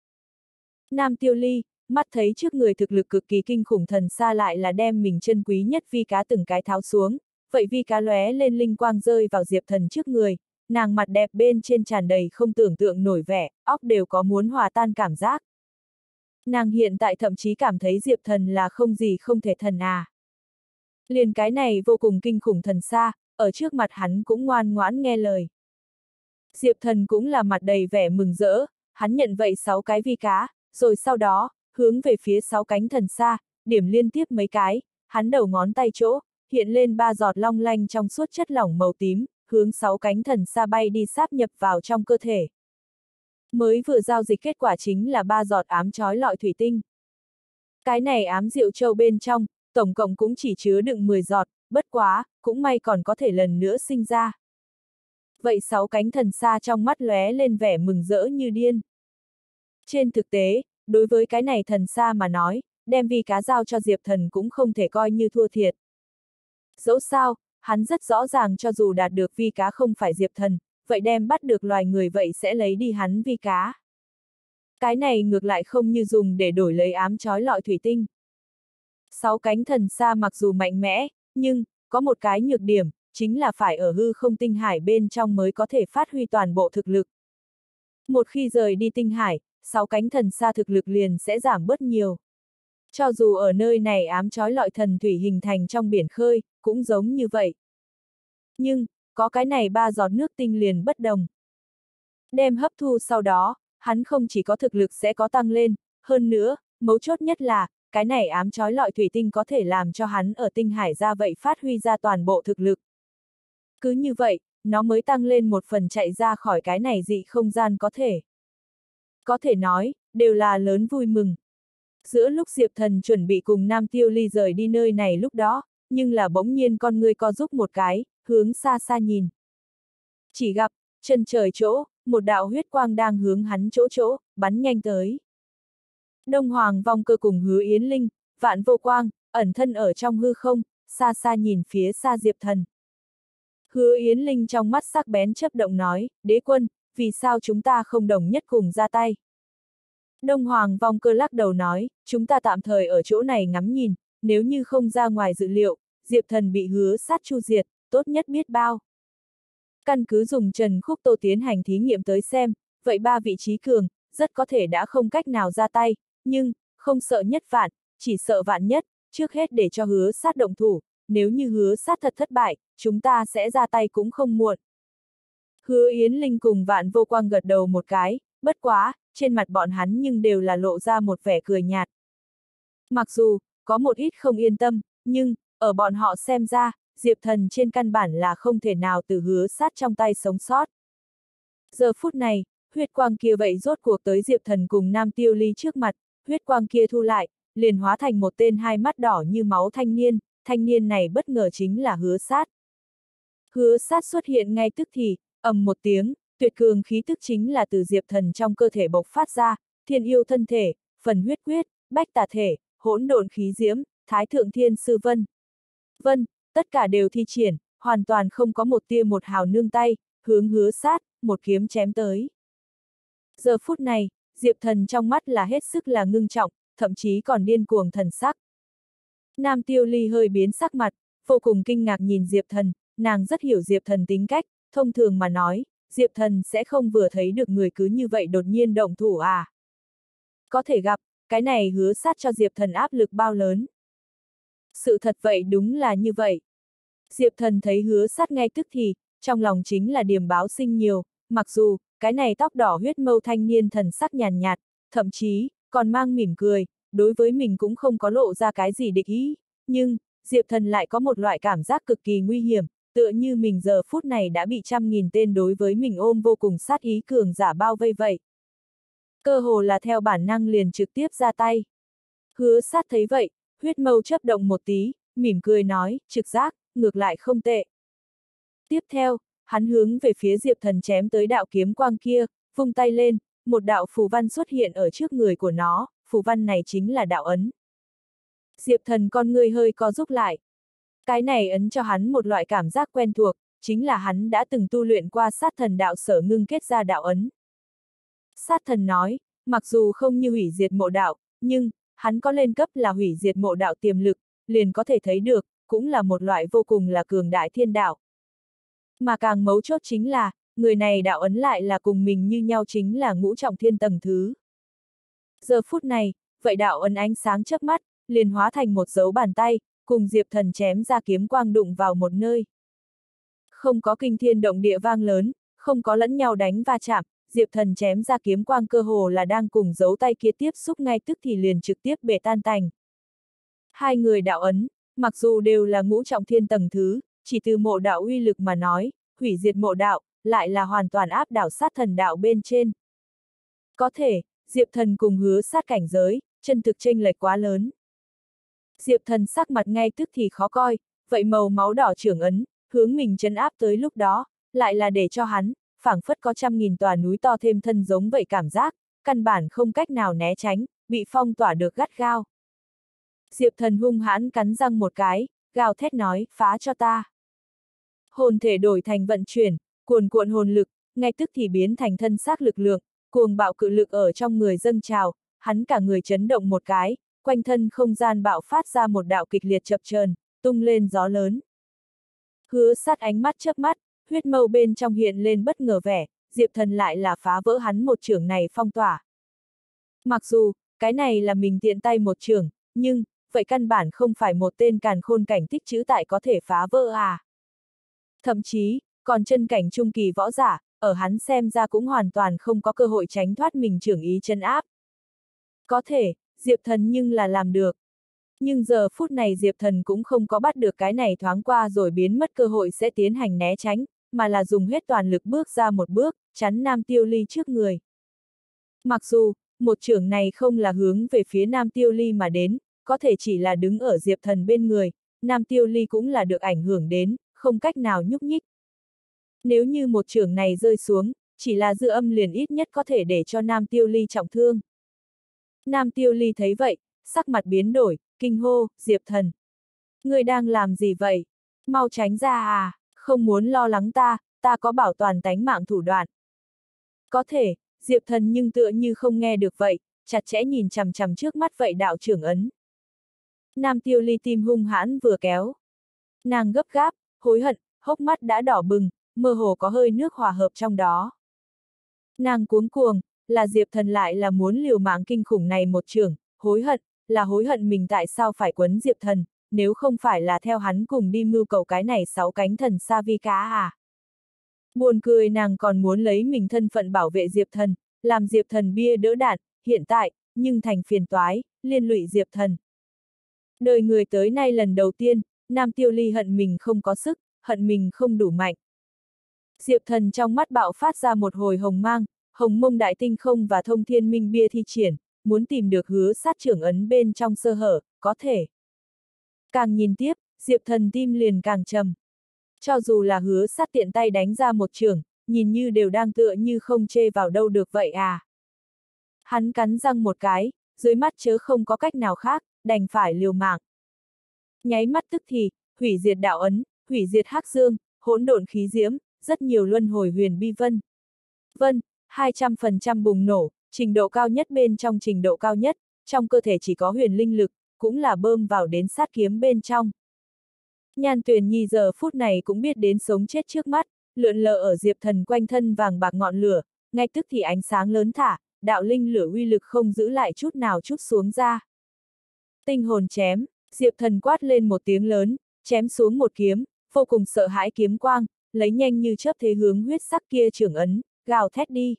A: Nam Tiêu Ly, mắt thấy trước người thực lực cực kỳ kinh khủng thần xa lại là đem mình chân quý nhất vi cá từng cái tháo xuống, vậy vi cá lóe lên linh quang rơi vào Diệp Thần trước người, nàng mặt đẹp bên trên tràn đầy không tưởng tượng nổi vẻ, óc đều có muốn hòa tan cảm giác. Nàng hiện tại thậm chí cảm thấy Diệp Thần là không gì không thể thần à. Liền cái này vô cùng kinh khủng thần xa, ở trước mặt hắn cũng ngoan ngoãn nghe lời. Diệp Thần cũng là mặt đầy vẻ mừng rỡ, hắn nhận vậy 6 cái vi cá, rồi sau đó, hướng về phía 6 cánh thần xa, điểm liên tiếp mấy cái, hắn đầu ngón tay chỗ, hiện lên 3 giọt long lanh trong suốt chất lỏng màu tím, hướng 6 cánh thần xa bay đi sáp nhập vào trong cơ thể. Mới vừa giao dịch kết quả chính là 3 giọt ám chói lọi thủy tinh. Cái này ám diệu châu bên trong, tổng cộng cũng chỉ chứa đựng 10 giọt, bất quá, cũng may còn có thể lần nữa sinh ra. Vậy 6 cánh thần xa trong mắt lóe lên vẻ mừng rỡ như điên. Trên thực tế, đối với cái này thần xa mà nói, đem vi cá giao cho Diệp Thần cũng không thể coi như thua thiệt. Dẫu sao, hắn rất rõ ràng cho dù đạt được vi cá không phải Diệp Thần, vậy đem bắt được loài người vậy sẽ lấy đi hắn vi cá. Cái này ngược lại không như dùng để đổi lấy ám chói lọi thủy tinh. 6 cánh thần xa mặc dù mạnh mẽ, nhưng, có một cái nhược điểm, chính là phải ở hư không tinh hải bên trong mới có thể phát huy toàn bộ thực lực. Một khi rời đi tinh hải, 6 cánh thần xa thực lực liền sẽ giảm bớt nhiều. Cho dù ở nơi này ám chói lọi thần thủy hình thành trong biển khơi, cũng giống như vậy. Nhưng, có cái này 3 giọt nước tinh liền bất đồng. Đem hấp thu sau đó, hắn không chỉ có thực lực sẽ có tăng lên, hơn nữa, mấu chốt nhất là, cái này ám chói lọi thủy tinh có thể làm cho hắn ở tinh hải ra vậy phát huy ra toàn bộ thực lực. Cứ như vậy, nó mới tăng lên một phần chạy ra khỏi cái này dị không gian có thể. Có thể nói, đều là lớn vui mừng. Giữa lúc Diệp Thần chuẩn bị cùng Nam Tiêu Ly rời đi nơi này lúc đó, nhưng là bỗng nhiên con người co rúm một cái, hướng xa xa nhìn. Chỉ gặp, chân trời chỗ, một đạo huyết quang đang hướng hắn chỗ, bắn nhanh tới. Đông Hoàng vong cơ cùng Hứa Yến Linh, Vạn Vô Quang, ẩn thân ở trong hư không, xa xa nhìn phía xa Diệp Thần. Hứa Yến Linh trong mắt sắc bén chớp động nói, đế quân, vì sao chúng ta không đồng nhất cùng ra tay? Đông Hoàng vong cơ lắc đầu nói, chúng ta tạm thời ở chỗ này ngắm nhìn, nếu như không ra ngoài dự liệu, Diệp Thần bị hứa sát chu diệt, tốt nhất biết bao. Căn cứ dùng Trần Khúc Tô tiến hành thí nghiệm tới xem, vậy 3 vị trí cường, rất có thể đã không cách nào ra tay, nhưng, không sợ nhất vạn, chỉ sợ vạn nhất, trước hết để cho hứa sát động thủ, nếu như hứa sát thật thất bại, chúng ta sẽ ra tay cũng không muộn. Hứa Yến Linh cùng Vạn Vô Quang gật đầu một cái, bất quá, trên mặt bọn hắn nhưng đều là lộ ra một vẻ cười nhạt. Mặc dù, có một ít không yên tâm, nhưng, ở bọn họ xem ra, Diệp Thần trên căn bản là không thể nào từ hứa sát trong tay sống sót. Giờ phút này, huyết quang kia vậy rốt cuộc tới Diệp Thần cùng Nam Tiêu Ly trước mặt, huyết quang kia thu lại, liền hóa thành một tên hai mắt đỏ như máu thanh niên này bất ngờ chính là hứa sát. Hứa sát xuất hiện ngay tức thì, ầm một tiếng, tuyệt cường khí tức chính là từ Diệp Thần trong cơ thể bộc phát ra, thiên yêu thân thể, phần huyết quyết, bách tà thể, hỗn độn khí diễm, thái thượng thiên sư vân. Vân, tất cả đều thi triển, hoàn toàn không có một tia một hào nương tay, hướng Hứa Sát, một kiếm chém tới. Giờ phút này, Diệp Thần trong mắt là hết sức là ngưng trọng, thậm chí còn điên cuồng thần sắc. Nam Tiêu Ly hơi biến sắc mặt, vô cùng kinh ngạc nhìn Diệp Thần, nàng rất hiểu Diệp Thần tính cách, thông thường mà nói, Diệp Thần sẽ không vừa thấy được người cứ như vậy đột nhiên động thủ à. Có thể gặp, cái này Hứa Sát cho Diệp Thần áp lực bao lớn. Sự thật vậy đúng là như vậy. Diệp Thần thấy Hứa Sát ngay tức thì, trong lòng chính là điềm báo sinh nhiều, mặc dù, cái này tóc đỏ huyết mâu thanh niên thần sắc nhàn nhạt, thậm chí, còn mang mỉm cười, đối với mình cũng không có lộ ra cái gì địch ý, nhưng, Diệp Thần lại có một loại cảm giác cực kỳ nguy hiểm, tựa như mình giờ phút này đã bị trăm nghìn tên đối với mình ôm vô cùng sát ý cường giả bao vây vậy. Cơ hồ là theo bản năng liền trực tiếp ra tay. Hứa Sát thấy vậy, huyết mâu chớp động một tí, mỉm cười nói, trực giác, ngược lại không tệ. Tiếp theo, hắn hướng về phía Diệp Thần chém tới đạo kiếm quang kia, vung tay lên, một đạo phù văn xuất hiện ở trước người của nó, phù văn này chính là đạo ấn. Diệp Thần con người hơi co rúm lại. Cái này ấn cho hắn một loại cảm giác quen thuộc, chính là hắn đã từng tu luyện qua sát thần đạo sở ngưng kết ra đạo ấn. Sát thần nói, mặc dù không như hủy diệt mộ đạo, nhưng, hắn có lên cấp là hủy diệt mộ đạo tiềm lực, liền có thể thấy được, cũng là một loại vô cùng là cường đại thiên đạo. Mà càng mấu chốt chính là, người này đạo ấn lại là cùng mình như nhau chính là ngũ trọng thiên tầng thứ. Giờ phút này, vậy đạo ấn ánh sáng chớp mắt, liền hóa thành một dấu bàn tay, cùng Diệp Thần chém ra kiếm quang đụng vào một nơi. Không có kinh thiên động địa vang lớn, không có lẫn nhau đánh va chạm, Diệp Thần chém ra kiếm quang cơ hồ là đang cùng dấu tay kia tiếp xúc ngay tức thì liền trực tiếp bể tan tành. Hai người đạo ấn, mặc dù đều là ngũ trọng thiên tầng thứ, chỉ từ mộ đạo uy lực mà nói, hủy diệt mộ đạo, lại là hoàn toàn áp đảo sát thần đạo bên trên. Có thể, Diệp Thần cùng Hứa Sát cảnh giới, chân thực chênh lệch quá lớn. Diệp Thần sắc mặt ngay tức thì khó coi, vậy màu máu đỏ trưởng ấn, hướng mình trấn áp tới lúc đó, lại là để cho hắn, phảng phất có trăm nghìn tòa núi to thêm thân giống vậy cảm giác, căn bản không cách nào né tránh, bị phong tỏa được gắt gao. Diệp Thần hung hãn cắn răng một cái, gào thét nói, phá cho ta. Hồn thể đổi thành vận chuyển, cuồn cuộn hồn lực, ngay tức thì biến thành thân xác lực lượng, cuồng bạo cự lực ở trong người dâng trào, hắn cả người chấn động một cái, quanh thân không gian bạo phát ra một đạo kịch liệt chập chờn, tung lên gió lớn. Hứa Sát ánh mắt chớp mắt, huyết mâu bên trong hiện lên bất ngờ vẻ, Diệp Thần lại là phá vỡ hắn một chưởng này phong tỏa. Mặc dù, cái này là mình tiện tay một chưởng, nhưng, vậy căn bản không phải một tên càn khôn cảnh tích trữ tại có thể phá vỡ à. Thậm chí, còn chân cảnh trung kỳ võ giả, ở hắn xem ra cũng hoàn toàn không có cơ hội tránh thoát mình chưởng ý chân áp. Có thể, Diệp Thần nhưng là làm được. Nhưng giờ phút này Diệp Thần cũng không có bắt được cái này thoáng qua rồi biến mất cơ hội sẽ tiến hành né tránh, mà là dùng hết toàn lực bước ra một bước, chắn Nam Tiêu Ly trước người. Mặc dù, một chưởng này không là hướng về phía Nam Tiêu Ly mà đến, có thể chỉ là đứng ở Diệp Thần bên người, Nam Tiêu Ly cũng là được ảnh hưởng đến, không cách nào nhúc nhích. Nếu như một chưởng này rơi xuống, chỉ là dư âm liền ít nhất có thể để cho Nam Tiêu Ly trọng thương. Nam Tiêu Ly thấy vậy, sắc mặt biến đổi, kinh hô, Diệp Thần. Ngươi đang làm gì vậy? Mau tránh ra à, không muốn lo lắng ta có bảo toàn tánh mạng thủ đoạn. Có thể, Diệp Thần nhưng tựa như không nghe được vậy, chặt chẽ nhìn chằm chằm trước mắt vậy đạo trưởng ấn. Nam Tiêu Ly tim hung hãn vừa kéo. Nàng gấp gáp, hối hận, hốc mắt đã đỏ bừng, mơ hồ có hơi nước hòa hợp trong đó. Nàng cuống cuồng, là Diệp Thần lại là muốn liều mạng kinh khủng này một chưởng, hối hận, là hối hận mình tại sao phải quấn Diệp Thần, nếu không phải là theo hắn cùng đi mưu cầu cái này 6 cánh thần sa vi cá à. Buồn cười nàng còn muốn lấy mình thân phận bảo vệ Diệp Thần, làm Diệp Thần bia đỡ đạn, hiện tại, nhưng thành phiền toái, liên lụy Diệp Thần. Đời người tới nay lần đầu tiên, Nam Tiêu Ly hận mình không có sức, hận mình không đủ mạnh. Diệp Thần trong mắt bạo phát ra một hồi hồng mang, hồng mông đại tinh không và thông thiên minh bia thi triển, muốn tìm được Hứa Sát trưởng ấn bên trong sơ hở, có thể. Càng nhìn tiếp, Diệp Thần tim liền càng trầm. Cho dù là Hứa Sát tiện tay đánh ra một chưởng, nhìn như đều đang tựa như không chê vào đâu được vậy à. Hắn cắn răng một cái, dưới mắt chớ không có cách nào khác, đành phải liều mạng. Nháy mắt tức thì, hủy diệt đạo ấn, hủy diệt hắc dương, hỗn độn khí diễm, rất nhiều luân hồi huyền bi vân. Vân, 200% bùng nổ, trình độ cao nhất bên trong trình độ cao nhất, trong cơ thể chỉ có huyền linh lực, cũng là bơm vào đến sát kiếm bên trong. Nhan Tuyền Nhi giờ phút này cũng biết đến sống chết trước mắt, lượn lờ ở Diệp Thần quanh thân vàng bạc ngọn lửa, ngay tức thì ánh sáng lớn thả, đạo linh lửa uy lực không giữ lại chút nào chút xuống ra. Tinh hồn chém, Diệp Thần quát lên một tiếng lớn, chém xuống một kiếm, vô cùng sợ hãi kiếm quang, lấy nhanh như chớp thế hướng huyết sắc kia trưởng ấn, gào thét đi.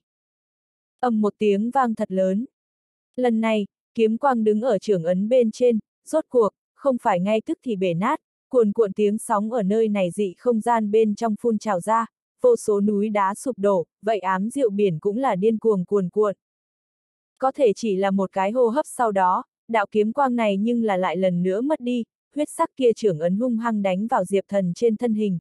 A: Ầm một tiếng vang thật lớn. Lần này, kiếm quang đứng ở trưởng ấn bên trên, rốt cuộc, không phải ngay tức thì bể nát, cuồn cuộn tiếng sóng ở nơi này dị không gian bên trong phun trào ra, vô số núi đá sụp đổ, vậy ám diệu biển cũng là điên cuồng cuồn cuộn. Có thể chỉ là một cái hô hấp sau đó, đạo kiếm quang này nhưng là lại lần nữa mất đi, huyết sắc kia trưởng ấn hung hăng đánh vào Diệp Thần trên thân hình.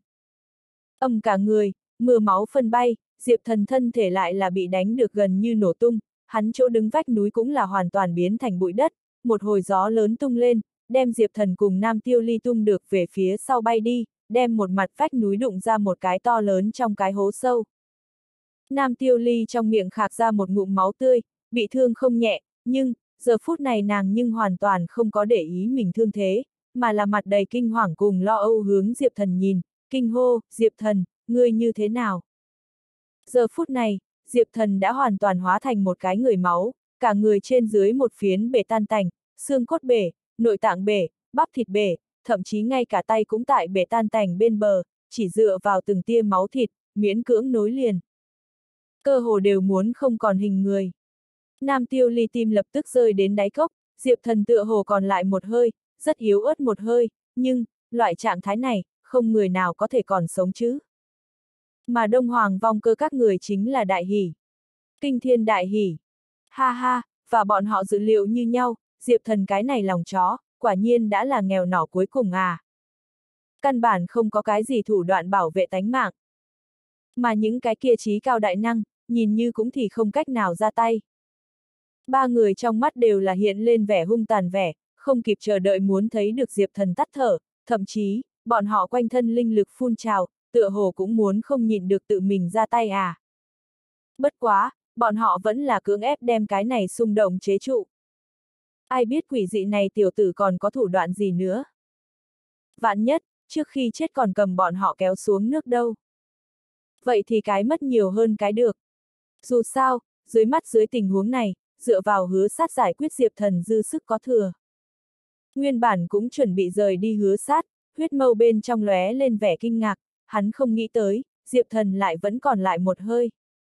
A: Âm cả người, mưa máu phân bay, Diệp Thần thân thể lại là bị đánh được gần như nổ tung, hắn chỗ đứng vách núi cũng là hoàn toàn biến thành bụi đất, một hồi gió lớn tung lên, đem Diệp Thần cùng Nam Tiêu Ly tung được về phía sau bay đi, đem một mặt vách núi đụng ra một cái to lớn trong cái hố sâu. Nam Tiêu Ly trong miệng khạc ra một ngụm máu tươi, bị thương không nhẹ, nhưng, giờ phút này nàng nhưng hoàn toàn không có để ý mình thương thế, mà là mặt đầy kinh hoàng cùng lo âu hướng Diệp Thần nhìn, kinh hô, Diệp Thần, ngươi như thế nào? Giờ phút này, Diệp Thần đã hoàn toàn hóa thành một cái người máu, cả người trên dưới một phiến bể tan tành, xương cốt bể, nội tạng bể, bắp thịt bể, thậm chí ngay cả tay cũng tại bể tan tành bên bờ, chỉ dựa vào từng tia máu thịt, miễn cưỡng nối liền. Cơ hồ đều muốn không còn hình người. Nam Tiêu Ly tim lập tức rơi đến đáy cốc, Diệp Thần tựa hồ còn lại một hơi, rất yếu ớt một hơi, nhưng, loại trạng thái này, không người nào có thể còn sống chứ. Mà Đông Hoàng vong cơ các người chính là đại hỉ. Kinh thiên đại hỉ. Ha ha, và bọn họ dự liệu như nhau, Diệp Thần cái này lòng chó, quả nhiên đã là nghèo nỏ cuối cùng à. Căn bản không có cái gì thủ đoạn bảo vệ tánh mạng. Mà những cái kia trí cao đại năng, nhìn như cũng thì không cách nào ra tay. Ba người trong mắt đều là hiện lên vẻ hung tàn vẻ, không kịp chờ đợi muốn thấy được Diệp Thần tắt thở, thậm chí, bọn họ quanh thân linh lực phun trào, tựa hồ cũng muốn không nhịn được tự mình ra tay à. Bất quá, bọn họ vẫn là cưỡng ép đem cái này xung động chế trụ. Ai biết quỷ dị này tiểu tử còn có thủ đoạn gì nữa. Vạn nhất, trước khi chết còn cầm bọn họ kéo xuống nước đâu. Vậy thì cái mất nhiều hơn cái được. Dù sao, dưới mắt dưới tình huống này, dựa vào Hứa Sát giải quyết Diệp Thần dư sức có thừa. Nguyên bản cũng chuẩn bị rời đi Hứa Sát, huyết mâu bên trong lóe lên vẻ kinh ngạc, hắn không nghĩ tới, Diệp Thần lại vẫn còn lại một hơi.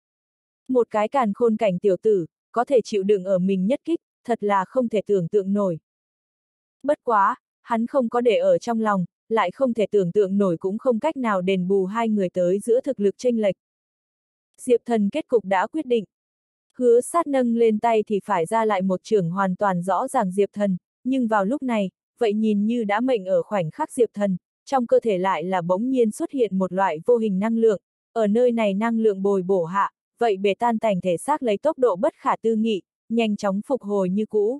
A: Một cái càn khôn cảnh tiểu tử, có thể chịu đựng ở mình nhất kích, thật là không thể tưởng tượng nổi. Bất quá, hắn không có để ở trong lòng, lại không thể tưởng tượng nổi cũng không cách nào đền bù hai người tới giữa thực lực chênh lệch. Diệp Thần kết cục đã quyết định. Hứa Sát nâng lên tay thì phải ra lại một chưởng hoàn toàn rõ ràng Diệp Thần, nhưng vào lúc này, vậy nhìn như đã mệnh ở khoảnh khắc Diệp Thần, trong cơ thể lại là bỗng nhiên xuất hiện một loại vô hình năng lượng, ở nơi này năng lượng bồi bổ hạ, vậy bể tan tành thể xác lấy tốc độ bất khả tư nghị, nhanh chóng phục hồi như cũ.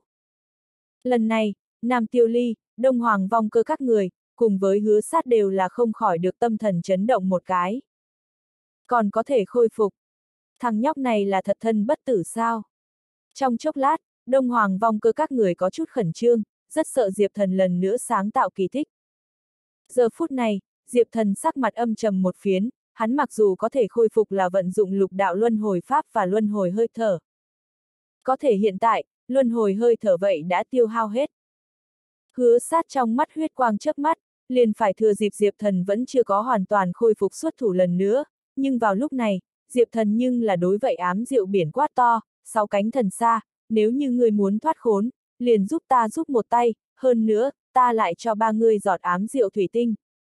A: Lần này, Nam Tiêu Ly, Đông Hoàng vong cơ các người, cùng với Hứa Sát đều là không khỏi được tâm thần chấn động một cái. Còn có thể khôi phục. Thằng nhóc này là thật thân bất tử sao? Trong chốc lát, Đông Hoàng vong cơ các người có chút khẩn trương, rất sợ Diệp Thần lần nữa sáng tạo kỳ tích. Giờ phút này, Diệp Thần sắc mặt âm trầm một phiến, hắn mặc dù có thể khôi phục là vận dụng lục đạo luân hồi pháp và luân hồi hơi thở. Có thể hiện tại, luân hồi hơi thở vậy đã tiêu hao hết. Hứa Sát trong mắt huyết quang chớp mắt, liền phải thừa dịp Diệp Thần vẫn chưa có hoàn toàn khôi phục xuất thủ lần nữa, nhưng vào lúc này, Diệp Thần nhưng là đối vậy ám diệu biển quát to, sáu cánh thần xa, nếu như ngươi muốn thoát khốn, liền giúp ta giúp một tay, hơn nữa, ta lại cho ba ngươi giọt ám diệu thủy tinh.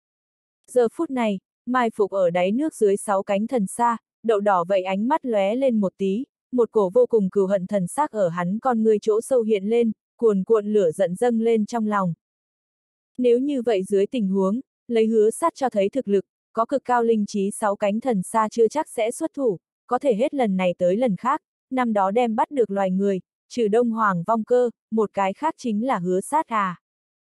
A: Giờ phút này, mai phục ở đáy nước dưới sáu cánh thần xa, đậu đỏ vậy ánh mắt lóe lên một tí, một cổ vô cùng cừu hận thần sắc ở hắn con ngươi chỗ sâu hiện lên, cuồn cuộn lửa giận dâng lên trong lòng. Nếu như vậy dưới tình huống, lấy Hứa Sát cho thấy thực lực, có cực cao linh trí 6 cánh thần xa chưa chắc sẽ xuất thủ, có thể hết lần này tới lần khác, năm đó đem bắt được loài người, trừ Đông Hoàng Vong Cơ, một cái khác chính là Hứa Sát à.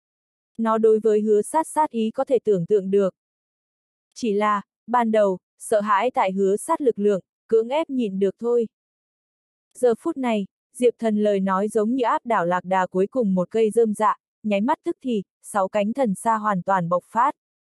A: Nó đối với Hứa Sát sát ý có thể tưởng tượng được. Chỉ là, ban đầu, sợ hãi tại Hứa Sát lực lượng, cưỡng ép nhịn được thôi. Giờ phút này, Diệp Thần lời nói giống như áp đảo lạc đà cuối cùng một cây rơm dạ, nháy mắt tức thì, 6 cánh thần xa hoàn toàn bộc phát.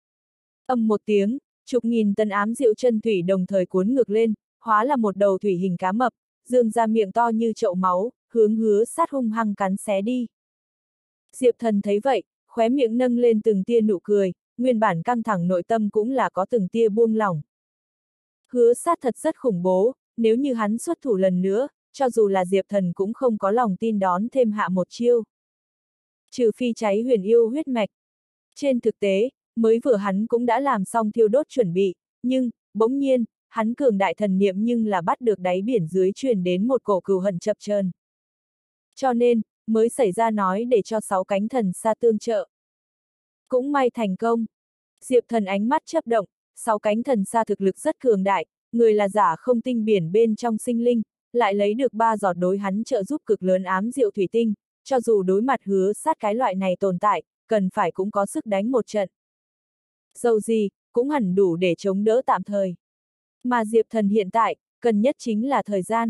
A: Âm một tiếng, chục nghìn tấn ám diệu chân thủy đồng thời cuốn ngược lên, hóa là một đầu thủy hình cá mập, dương ra miệng to như chậu máu, hướng Hứa Sát hung hăng cắn xé đi. Diệp Thần thấy vậy, khóe miệng nâng lên từng tia nụ cười, nguyên bản căng thẳng nội tâm cũng là có từng tia buông lỏng. Hứa Sát thật rất khủng bố, nếu như hắn xuất thủ lần nữa, cho dù là Diệp Thần cũng không có lòng tin đón thêm hạ một chiêu. Trừ phi cháy huyền yêu huyết mạch. Trên thực tế, mới vừa hắn cũng đã làm xong thiêu đốt chuẩn bị, nhưng, bỗng nhiên, hắn cường đại thần niệm nhưng là bắt được đáy biển dưới truyền đến một cổ cừu hận chập chờn. Cho nên, mới xảy ra nói để cho 6 cánh thần xa tương trợ. Cũng may thành công. Diệp Thần ánh mắt chớp động, 6 cánh thần xa thực lực rất cường đại, người là giả không tinh biển bên trong sinh linh, lại lấy được 3 giọt đối hắn trợ giúp cực lớn ám diệu thủy tinh, cho dù đối mặt Hứa Sát cái loại này tồn tại, cần phải cũng có sức đánh một trận. Dầu gì, cũng hẳn đủ để chống đỡ tạm thời. Mà Diệp Thần hiện tại, cần nhất chính là thời gian.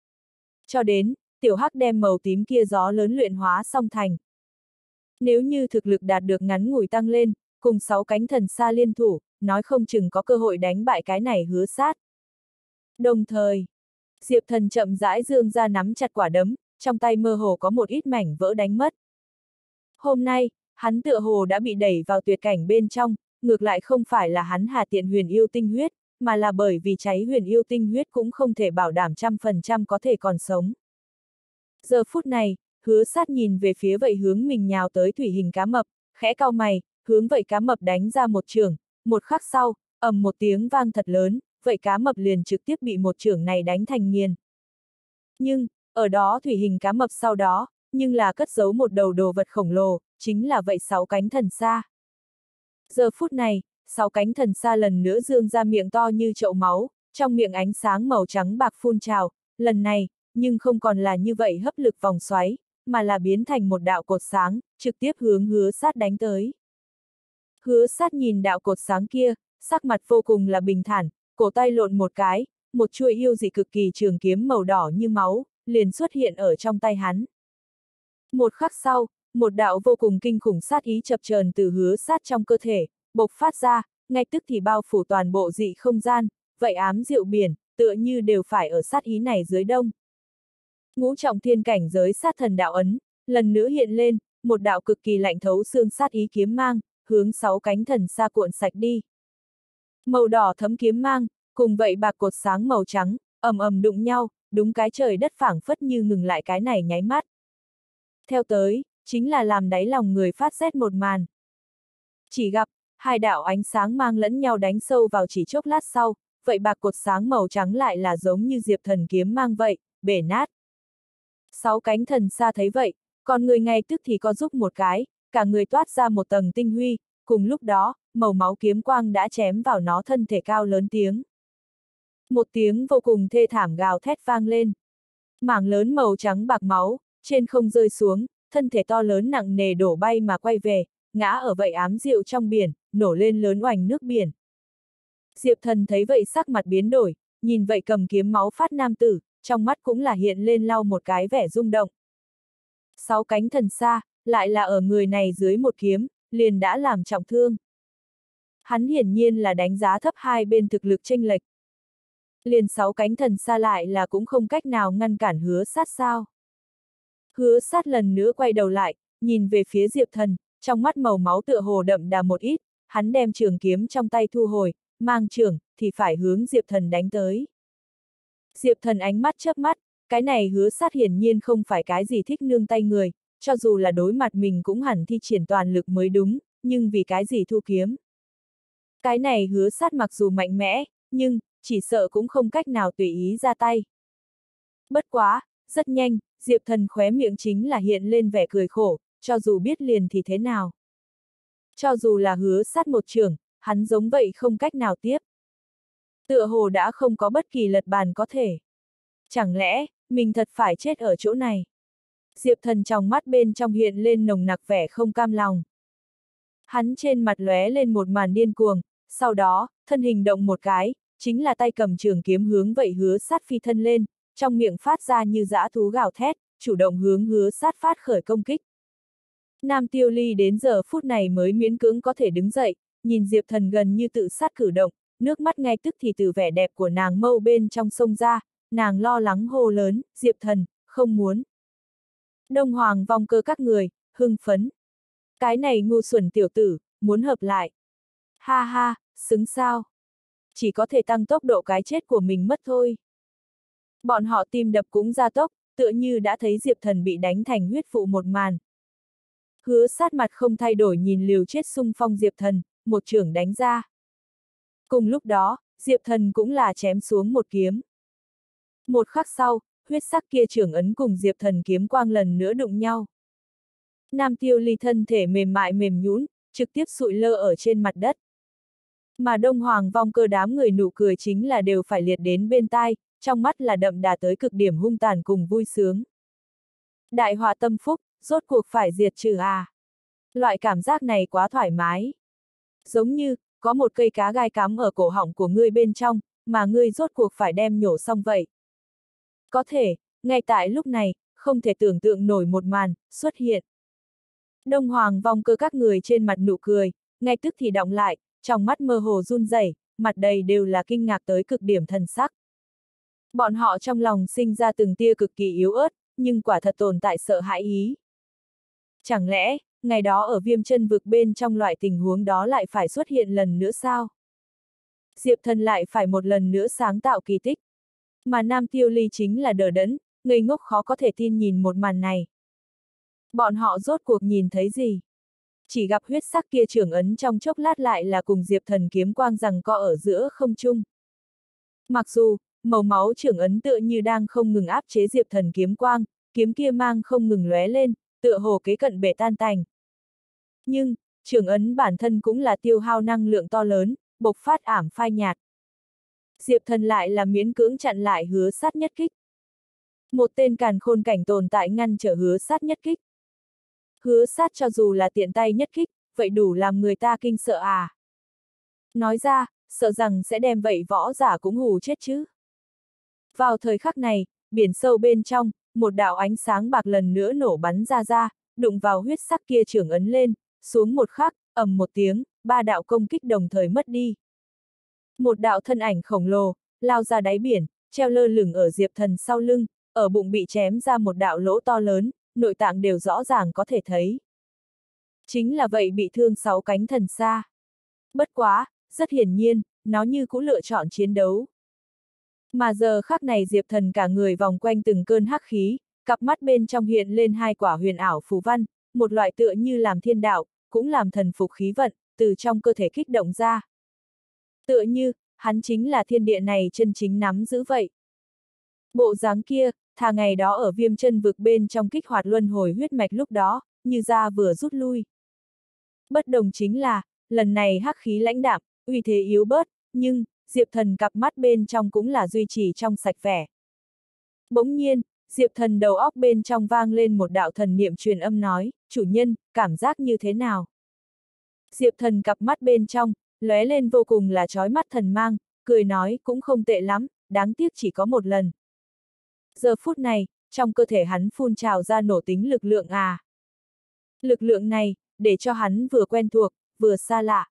A: Cho đến, tiểu hắc đem màu tím kia gió lớn luyện hóa xong thành. Nếu như thực lực đạt được ngắn ngủi tăng lên, cùng 6 cánh thần xa liên thủ, nói không chừng có cơ hội đánh bại cái này Hứa Sát. Đồng thời, Diệp Thần chậm rãi dương ra nắm chặt quả đấm, trong tay mơ hồ có một ít mảnh vỡ đánh mất. Hôm nay, hắn tựa hồ đã bị đẩy vào tuyệt cảnh bên trong, ngược lại không phải là hắn hà tiện huyền yêu tinh huyết, mà là bởi vì cháy huyền yêu tinh huyết cũng không thể bảo đảm 100% có thể còn sống. Giờ phút này, Hứa Sát nhìn về phía vậy hướng mình nhào tới thủy hình cá mập, khẽ cau mày, hướng vậy cá mập đánh ra một chưởng, một khắc sau, ầm một tiếng vang thật lớn, vậy cá mập liền trực tiếp bị một chưởng này đánh thành nghiền. Nhưng, ở đó thủy hình cá mập sau đó, nhưng là cất giấu một đầu đồ vật khổng lồ, chính là vậy 6 cánh thần xa. Giờ phút này, 6 cánh thần xa lần nữa dương ra miệng to như chậu máu, trong miệng ánh sáng màu trắng bạc phun trào, lần này, nhưng không còn là như vậy hấp lực vòng xoáy, mà là biến thành một đạo cột sáng, trực tiếp hướng Hứa Sát đánh tới. Hứa Sát nhìn đạo cột sáng kia, sắc mặt vô cùng là bình thản, cổ tay lộn một cái, một chuôi yêu dị cực kỳ trường kiếm màu đỏ như máu, liền xuất hiện ở trong tay hắn. Một khắc sau, một đạo vô cùng kinh khủng sát ý chập chờn từ Hứa Sát trong cơ thể, bộc phát ra, ngay tức thì bao phủ toàn bộ dị không gian, vậy ám diệu biển, tựa như đều phải ở sát ý này dưới đông. Ngũ trọng thiên cảnh giới sát thần đạo ấn, lần nữa hiện lên, một đạo cực kỳ lạnh thấu xương sát ý kiếm mang, hướng 6 cánh thần xa cuộn sạch đi. Màu đỏ thấm kiếm mang, cùng vậy bạc cột sáng màu trắng, ầm ầm đụng nhau, đúng cái trời đất phảng phất như ngừng lại cái này nháy mắt. Theo tới, chính là làm đáy lòng người phát rét một màn. Chỉ gặp, hai đạo ánh sáng mang lẫn nhau đánh sâu vào chỉ chốc lát sau, vậy bạc cột sáng màu trắng lại là giống như Diệp Thần kiếm mang vậy, bể nát. 6 cánh thần xa thấy vậy, còn người ngay tức thì có giúp một cái, cả người toát ra một tầng tinh huy, cùng lúc đó, màu máu kiếm quang đã chém vào nó thân thể cao lớn tiếng. Một tiếng vô cùng thê thảm gào thét vang lên. Mảng lớn màu trắng bạc máu, trên không rơi xuống, thân thể to lớn nặng nề đổ bay mà quay về, ngã ở vậy ám diệu trong biển, nổ lên lớn oành nước biển. Diệp Thần thấy vậy sắc mặt biến đổi, nhìn vậy cầm kiếm máu phát nam tử, trong mắt cũng là hiện lên lau một cái vẻ rung động. 6 cánh thần xa, lại là ở người này dưới một kiếm, liền đã làm trọng thương. Hắn hiển nhiên là đánh giá thấp hai bên thực lực chênh lệch. Liền 6 cánh thần xa lại là cũng không cách nào ngăn cản Hứa Sát sao. Hứa Sát lần nữa quay đầu lại, nhìn về phía Diệp Thần, trong mắt màu máu tựa hồ đậm đà một ít, hắn đem trường kiếm trong tay thu hồi, mang trường, thì phải hướng Diệp Thần đánh tới. Diệp Thần ánh mắt chớp mắt, cái này Hứa Sát hiển nhiên không phải cái gì thích nương tay người, cho dù là đối mặt mình cũng hẳn thi triển toàn lực mới đúng, nhưng vì cái gì thu kiếm. Cái này Hứa Sát mặc dù mạnh mẽ, nhưng, chỉ sợ cũng không cách nào tùy ý ra tay. Bất quá, rất nhanh, Diệp Thần khóe miệng chính là hiện lên vẻ cười khổ, cho dù biết liền thì thế nào. Cho dù là Hứa Sát một trường, hắn giống vậy không cách nào tiếp. Tựa hồ đã không có bất kỳ lật bàn có thể. Chẳng lẽ, mình thật phải chết ở chỗ này? Diệp Thần trong mắt bên trong hiện lên nồng nặc vẻ không cam lòng. Hắn trên mặt lóe lên một màn điên cuồng, sau đó, thân hình động một cái, chính là tay cầm trường kiếm hướng vậy Hứa Sát phi thân lên, trong miệng phát ra như dã thú gào thét, chủ động hướng Hứa Sát phát khởi công kích. Nam Tiêu Ly đến giờ phút này mới miễn cưỡng có thể đứng dậy, nhìn Diệp Thần gần như tự sát cử động, nước mắt ngay tức thì từ vẻ đẹp của nàng mâu bên trong sông ra, nàng lo lắng hô lớn, Diệp Thần, không muốn. Đông Hoàng Vong Cơ các người, hưng phấn. Cái này ngu xuẩn tiểu tử, muốn hợp lại. Ha ha, xứng sao. Chỉ có thể tăng tốc độ cái chết của mình mất thôi. Bọn họ tim đập cũng gia tốc, tựa như đã thấy Diệp Thần bị đánh thành huyết vụ một màn. Hứa Sát mặt không thay đổi nhìn liều chết xung phong Diệp Thần, một chưởng đánh ra. Cùng lúc đó, Diệp Thần cũng là chém xuống một kiếm. Một khắc sau, huyết sắc kia chưởng ấn cùng Diệp Thần kiếm quang lần nữa đụng nhau. Nam Tiêu Ly thân thể mềm mại mềm nhũn, trực tiếp sụi lơ ở trên mặt đất. Mà Đông Hoàng Vong Cơ đám người nụ cười chính là đều phải liệt đến bên tai, trong mắt là đậm đà tới cực điểm hung tàn cùng vui sướng. Đại họa tâm phúc, rốt cuộc phải diệt trừ à. Loại cảm giác này quá thoải mái. Giống như, có một cây cá gai cắm ở cổ họng của ngươi bên trong, mà ngươi rốt cuộc phải đem nhổ xong vậy. Có thể, ngay tại lúc này, không thể tưởng tượng nổi một màn, xuất hiện. Đông Hoàng Vong Cơ các người trên mặt nụ cười, ngay tức thì đọng lại, trong mắt mơ hồ run rẩy, mặt đầy đều là kinh ngạc tới cực điểm thần sắc. Bọn họ trong lòng sinh ra từng tia cực kỳ yếu ớt, nhưng quả thật tồn tại sợ hãi ý. Chẳng lẽ, ngày đó ở Viêm Chân Vực bên trong loại tình huống đó lại phải xuất hiện lần nữa sao? Diệp Thần lại phải một lần nữa sáng tạo kỳ tích. Mà Nam Tiêu Ly chính là đờ đẫn, ngây ngốc khó có thể tin nhìn một màn này. Bọn họ rốt cuộc nhìn thấy gì? Chỉ gặp huyết sắc kia chưởng ấn trong chốc lát lại là cùng Diệp Thần kiếm quang giằng co ở giữa không trung. Mặc dù, màu máu chưởng ấn tựa như đang không ngừng áp chế Diệp Thần kiếm quang, kiếm kia mang không ngừng lóe lên, tựa hồ kế cận bể tan tành. Nhưng, chưởng ấn bản thân cũng là tiêu hao năng lượng to lớn, bộc phát ảm phai nhạt. Diệp Thần lại là miễn cưỡng chặn lại Hứa Sát nhất kích. Một tên càn khôn cảnh tồn tại ngăn trở Hứa Sát nhất kích. Hứa Sát cho dù là tiện tay nhất kích, vậy đủ làm người ta kinh sợ à. Nói ra, sợ rằng sẽ đem vậy võ giả cũng hù chết chứ. Vào thời khắc này, biển sâu bên trong, một đạo ánh sáng bạc lần nữa nổ bắn ra, đụng vào huyết sắc kia chưởng ấn lên, xuống một khắc, ầm một tiếng, ba đạo công kích đồng thời mất đi. Một đạo thân ảnh khổng lồ, lao ra đáy biển, treo lơ lửng ở Diệp Thần sau lưng, ở bụng bị chém ra một đạo lỗ to lớn, nội tạng đều rõ ràng có thể thấy. Chính là vậy bị thương 6 cánh thần xa. Bất quá, rất hiển nhiên, nó như cũng lựa chọn chiến đấu. Mà giờ khắc này Diệp Thần cả người vòng quanh từng cơn hắc khí, cặp mắt bên trong hiện lên 2 quả huyền ảo phù văn, một loại tựa như làm thiên đạo, cũng làm thần phục khí vận, từ trong cơ thể kích động ra. Tựa như, hắn chính là thiên địa này chân chính nắm giữ vậy. Bộ dáng kia, thà ngày đó ở Viêm Chân Vực bên trong kích hoạt luân hồi huyết mạch lúc đó, như ra vừa rút lui. Bất đồng chính là, lần này hắc khí lãnh đạm, uy thế yếu bớt, nhưng, Diệp Thần cặp mắt bên trong cũng là duy trì trong sạch vẻ. Bỗng nhiên, Diệp Thần đầu óc bên trong vang lên một đạo thần niệm truyền âm nói, chủ nhân, cảm giác như thế nào? Diệp Thần cặp mắt bên trong, lóe lên vô cùng là chói mắt thần mang, cười nói cũng không tệ lắm, đáng tiếc chỉ có một lần. Giờ phút này, trong cơ thể hắn phun trào ra nổ tính lực lượng à. Lực lượng này, để cho hắn vừa quen thuộc, vừa xa lạ.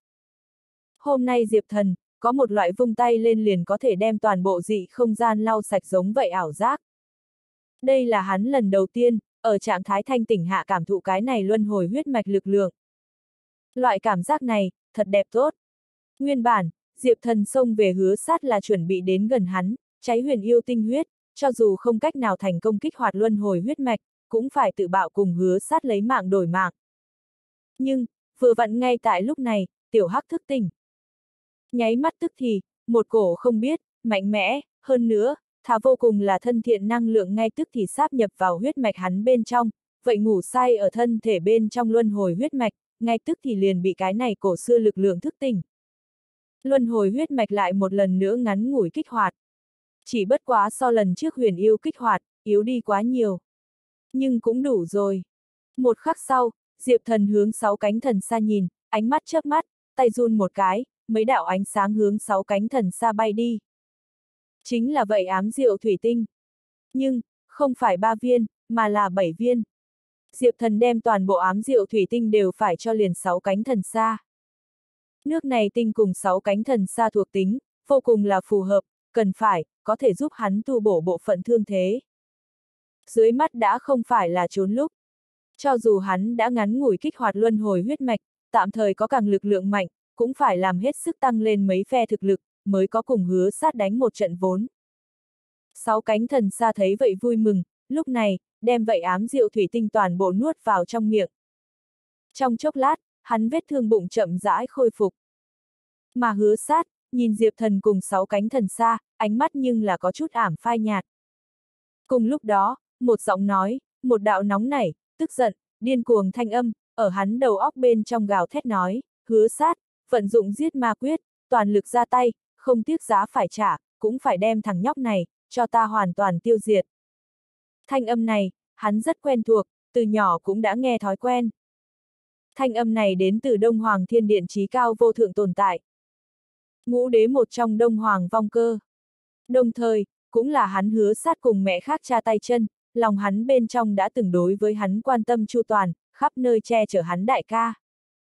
A: Hôm nay Diệp Thần, có một loại vung tay lên liền có thể đem toàn bộ dị không gian lau sạch giống vậy ảo giác. Đây là hắn lần đầu tiên, ở trạng thái thanh tỉnh hạ cảm thụ cái này luân hồi huyết mạch lực lượng. Loại cảm giác này, thật đẹp tốt. Nguyên bản, Diệp Thần xông về Hứa Sát là chuẩn bị đến gần hắn, cháy huyền yêu tinh huyết, cho dù không cách nào thành công kích hoạt luân hồi huyết mạch, cũng phải tự bạo cùng Hứa Sát lấy mạng đổi mạng. Nhưng, vừa vặn ngay tại lúc này, tiểu hắc thức tỉnh. Nháy mắt tức thì, một cổ không biết, mạnh mẽ, hơn nữa, thà vô cùng là thân thiện năng lượng ngay tức thì sáp nhập vào huyết mạch hắn bên trong, vậy ngủ say ở thân thể bên trong luân hồi huyết mạch, ngay tức thì liền bị cái này cổ xưa lực lượng thức tỉnh. Luân hồi huyết mạch lại một lần nữa ngắn ngủi kích hoạt. Chỉ bất quá so lần trước huyền yêu kích hoạt, yếu đi quá nhiều. Nhưng cũng đủ rồi. Một khắc sau, Diệp Thần hướng 6 cánh thần xa nhìn, ánh mắt chớp mắt, tay run một cái, mấy đạo ánh sáng hướng 6 cánh thần xa bay đi. Chính là vậy ám diệu thủy tinh. Nhưng, không phải 3 viên, mà là 7 viên. Diệp Thần đem toàn bộ ám diệu thủy tinh đều phải cho liền 6 cánh thần xa. Nước này tinh cùng 6 cánh thần xa thuộc tính, vô cùng là phù hợp, cần phải, có thể giúp hắn tu bổ bộ phận thương thế. Dưới mắt đã không phải là trốn lúc. Cho dù hắn đã ngắn ngủi kích hoạt luân hồi huyết mạch, tạm thời có càng lực lượng mạnh, cũng phải làm hết sức tăng lên mấy phe thực lực, mới có cùng Hứa Sát đánh một trận vốn. 6 cánh thần xa thấy vậy vui mừng, lúc này, đem vậy ám diệu thủy tinh toàn bộ nuốt vào trong miệng. Trong chốc lát, hắn vết thương bụng chậm rãi khôi phục. Mà Hứa Sát, nhìn Diệp Thần cùng 6 cánh thần xa, ánh mắt nhưng là có chút ảm phai nhạt. Cùng lúc đó, một giọng nói, một đạo nóng nảy, tức giận, điên cuồng thanh âm, ở hắn đầu óc bên trong gào thét nói, Hứa Sát, vận dụng giết ma quyết, toàn lực ra tay, không tiếc giá phải trả, cũng phải đem thằng nhóc này, cho ta hoàn toàn tiêu diệt. Thanh âm này, hắn rất quen thuộc, từ nhỏ cũng đã nghe thói quen. Thanh âm này đến từ Đông Hoàng Thiên Điện chí cao vô thượng tồn tại. Ngũ đế một trong Đông Hoàng vong cơ. Đồng thời, cũng là hắn Hứa Sát cùng mẹ khác cha tay chân, lòng hắn bên trong đã từng đối với hắn quan tâm chu toàn, khắp nơi che chở hắn đại ca.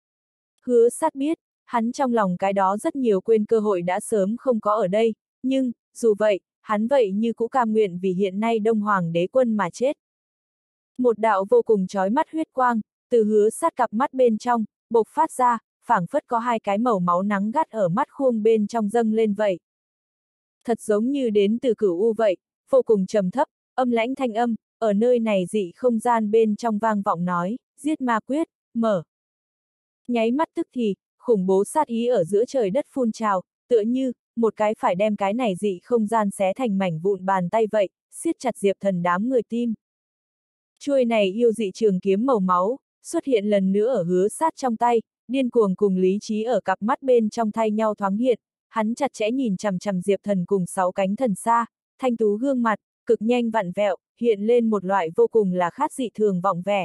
A: Hứa Sát biết, hắn trong lòng cái đó rất nhiều quên cơ hội đã sớm không có ở đây, nhưng, dù vậy, hắn vậy như cũ cam nguyện vì hiện nay Đông Hoàng đế quân mà chết. Một đạo vô cùng chói mắt huyết quang, từ Hứa Sát cặp mắt bên trong, bộc phát ra, phảng phất có hai cái màu máu nắng gắt ở mắt khuông bên trong dâng lên vậy. Thật giống như đến từ cửu u vậy, vô cùng trầm thấp, âm lãnh thanh âm, ở nơi này dị không gian bên trong vang vọng nói, giết ma quyết, mở. Nháy mắt tức thì, khủng bố sát ý ở giữa trời đất phun trào, tựa như, một cái phải đem cái này dị không gian xé thành mảnh vụn bàn tay vậy, siết chặt Diệp Thần đám người tim. Chuôi này yêu dị trường kiếm màu máu, xuất hiện lần nữa ở Hứa Sát trong tay, điên cuồng cùng lý trí ở cặp mắt bên trong thay nhau thoáng hiện, hắn chặt chẽ nhìn chằm chằm Diệp Thần cùng 6 cánh thần xa, thanh tú gương mặt, cực nhanh vặn vẹo, hiện lên một loại vô cùng là khát dị thường vọng vẻ.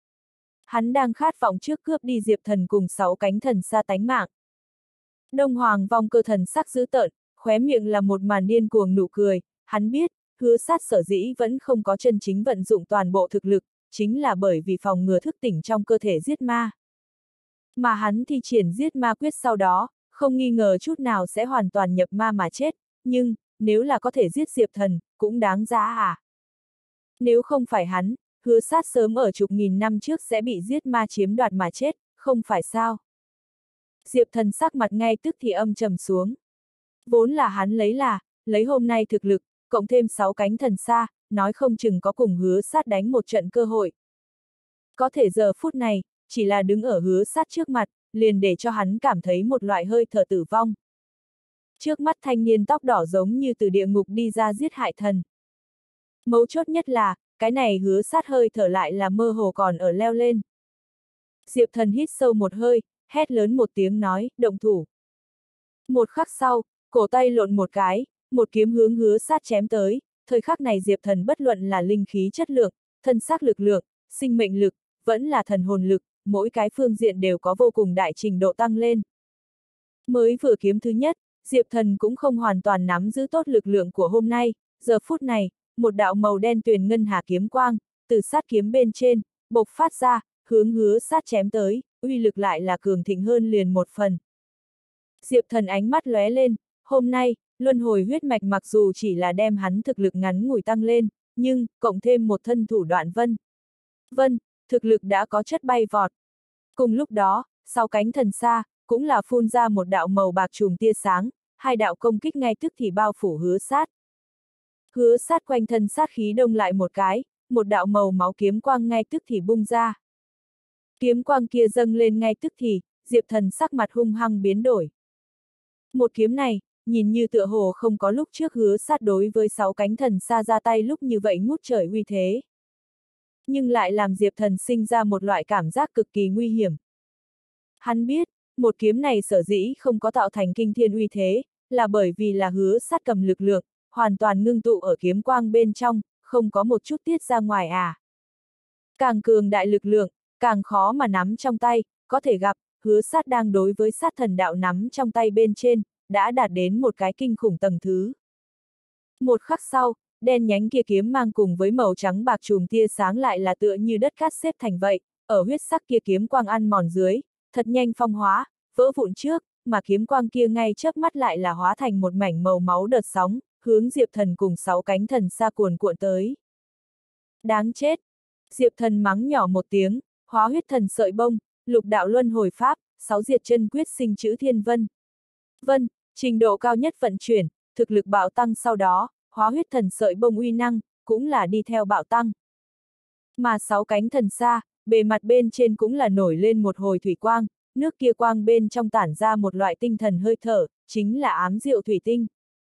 A: Hắn đang khát vọng trước cướp đi Diệp Thần cùng 6 cánh thần xa tánh mạng. Đông Hoàng vong cơ thần sắc dữ tợn, khóe miệng là một màn điên cuồng nụ cười, hắn biết, Hứa Sát sở dĩ vẫn không có chân chính vận dụng toàn bộ thực lực, chính là bởi vì phòng ngừa thức tỉnh trong cơ thể giết ma. Mà hắn thi triển giết ma quyết sau đó, không nghi ngờ chút nào sẽ hoàn toàn nhập ma mà chết, nhưng, nếu là có thể giết Diệp Thần, cũng đáng giá à? Nếu không phải hắn, Hứa Sát sớm ở chục nghìn năm trước sẽ bị giết ma chiếm đoạt mà chết, không phải sao? Diệp Thần sắc mặt ngay tức thì âm trầm xuống. Vốn là hắn lấy hôm nay thực lực, cộng thêm 6 cánh thần xa, nói không chừng có cùng Hứa Sát đánh một trận cơ hội. Có thể giờ phút này, chỉ là đứng ở Hứa Sát trước mặt, liền để cho hắn cảm thấy một loại hơi thở tử vong. Trước mắt thanh niên tóc đỏ giống như từ địa ngục đi ra giết hại thần. Mấu chốt nhất là, cái này Hứa Sát hơi thở lại là mơ hồ còn ở leo lên. Diệp Thần hít sâu một hơi, hét lớn một tiếng nói, động thủ. Một khắc sau, cổ tay lộn một cái, một kiếm hướng Hứa Sát chém tới, thời khắc này Diệp Thần bất luận là linh khí chất lượng, thân xác lực lượng, sinh mệnh lực, vẫn là thần hồn lực, mỗi cái phương diện đều có vô cùng đại trình độ tăng lên. Mới vừa kiếm thứ nhất, Diệp Thần cũng không hoàn toàn nắm giữ tốt lực lượng của hôm nay, giờ phút này, một đạo màu đen tuyền ngân hà kiếm quang, từ sát kiếm bên trên, bộc phát ra, hướng Hứa Sát chém tới, uy lực lại là cường thịnh hơn liền một phần. Diệp Thần ánh mắt lóe lên, hôm nay, luân hồi huyết mạch mặc dù chỉ là đem hắn thực lực ngắn ngủi tăng lên, nhưng, cộng thêm một thân thủ đoạn Vân, thực lực đã có chất bay vọt. Cùng lúc đó, 6 cánh thần xa, cũng là phun ra một đạo màu bạc chùm tia sáng, hai đạo công kích ngay tức thì bao phủ Hứa Sát. Hứa Sát quanh thân sát khí đông lại một cái, một đạo màu máu kiếm quang ngay tức thì bung ra. Kiếm quang kia dâng lên ngay tức thì, Diệp Thần sắc mặt hung hăng biến đổi. Một kiếm này, nhìn như tựa hồ không có lúc trước Hứa Sát đối với 6 cánh thần xa ra tay lúc như vậy ngút trời uy thế. Nhưng lại làm Diệp Thần sinh ra một loại cảm giác cực kỳ nguy hiểm. Hắn biết, một kiếm này sở dĩ không có tạo thành kinh thiên uy thế, là bởi vì là Hứa Sát cầm lực lượng, hoàn toàn ngưng tụ ở kiếm quang bên trong, không có một chút tiết ra ngoài à. Càng cường đại lực lượng, càng khó mà nắm trong tay, có thể gặp, Hứa Sát đang đối với sát thần đạo nắm trong tay bên trên, đã đạt đến một cái kinh khủng tầng thứ. Một khắc sau, đen nhánh kia kiếm mang cùng với màu trắng bạc chùm tia sáng lại là tựa như đất cát xếp thành vậy, ở huyết sắc kia kiếm quang ăn mòn dưới, thật nhanh phong hóa, vỡ vụn trước, mà kiếm quang kia ngay chớp mắt lại là hóa thành một mảnh màu máu đợt sóng, hướng Diệp Thần cùng 6 cánh thần xa cuồn cuộn tới. Đáng chết! Diệp Thần mắng nhỏ một tiếng, hóa huyết thần sợi bông, lục đạo luân hồi pháp, 6 diệt chân quyết sinh chữ thiên vân. Vân, trình độ cao nhất vận chuyển, thực lực bạo tăng sau đó, hóa huyết thần sợi bông uy năng, cũng là đi theo bạo tăng. Mà 6 cánh thần xa, bề mặt bên trên cũng là nổi lên một hồi thủy quang, nước kia quang bên trong tản ra một loại tinh thần hơi thở, chính là ám diệu thủy tinh.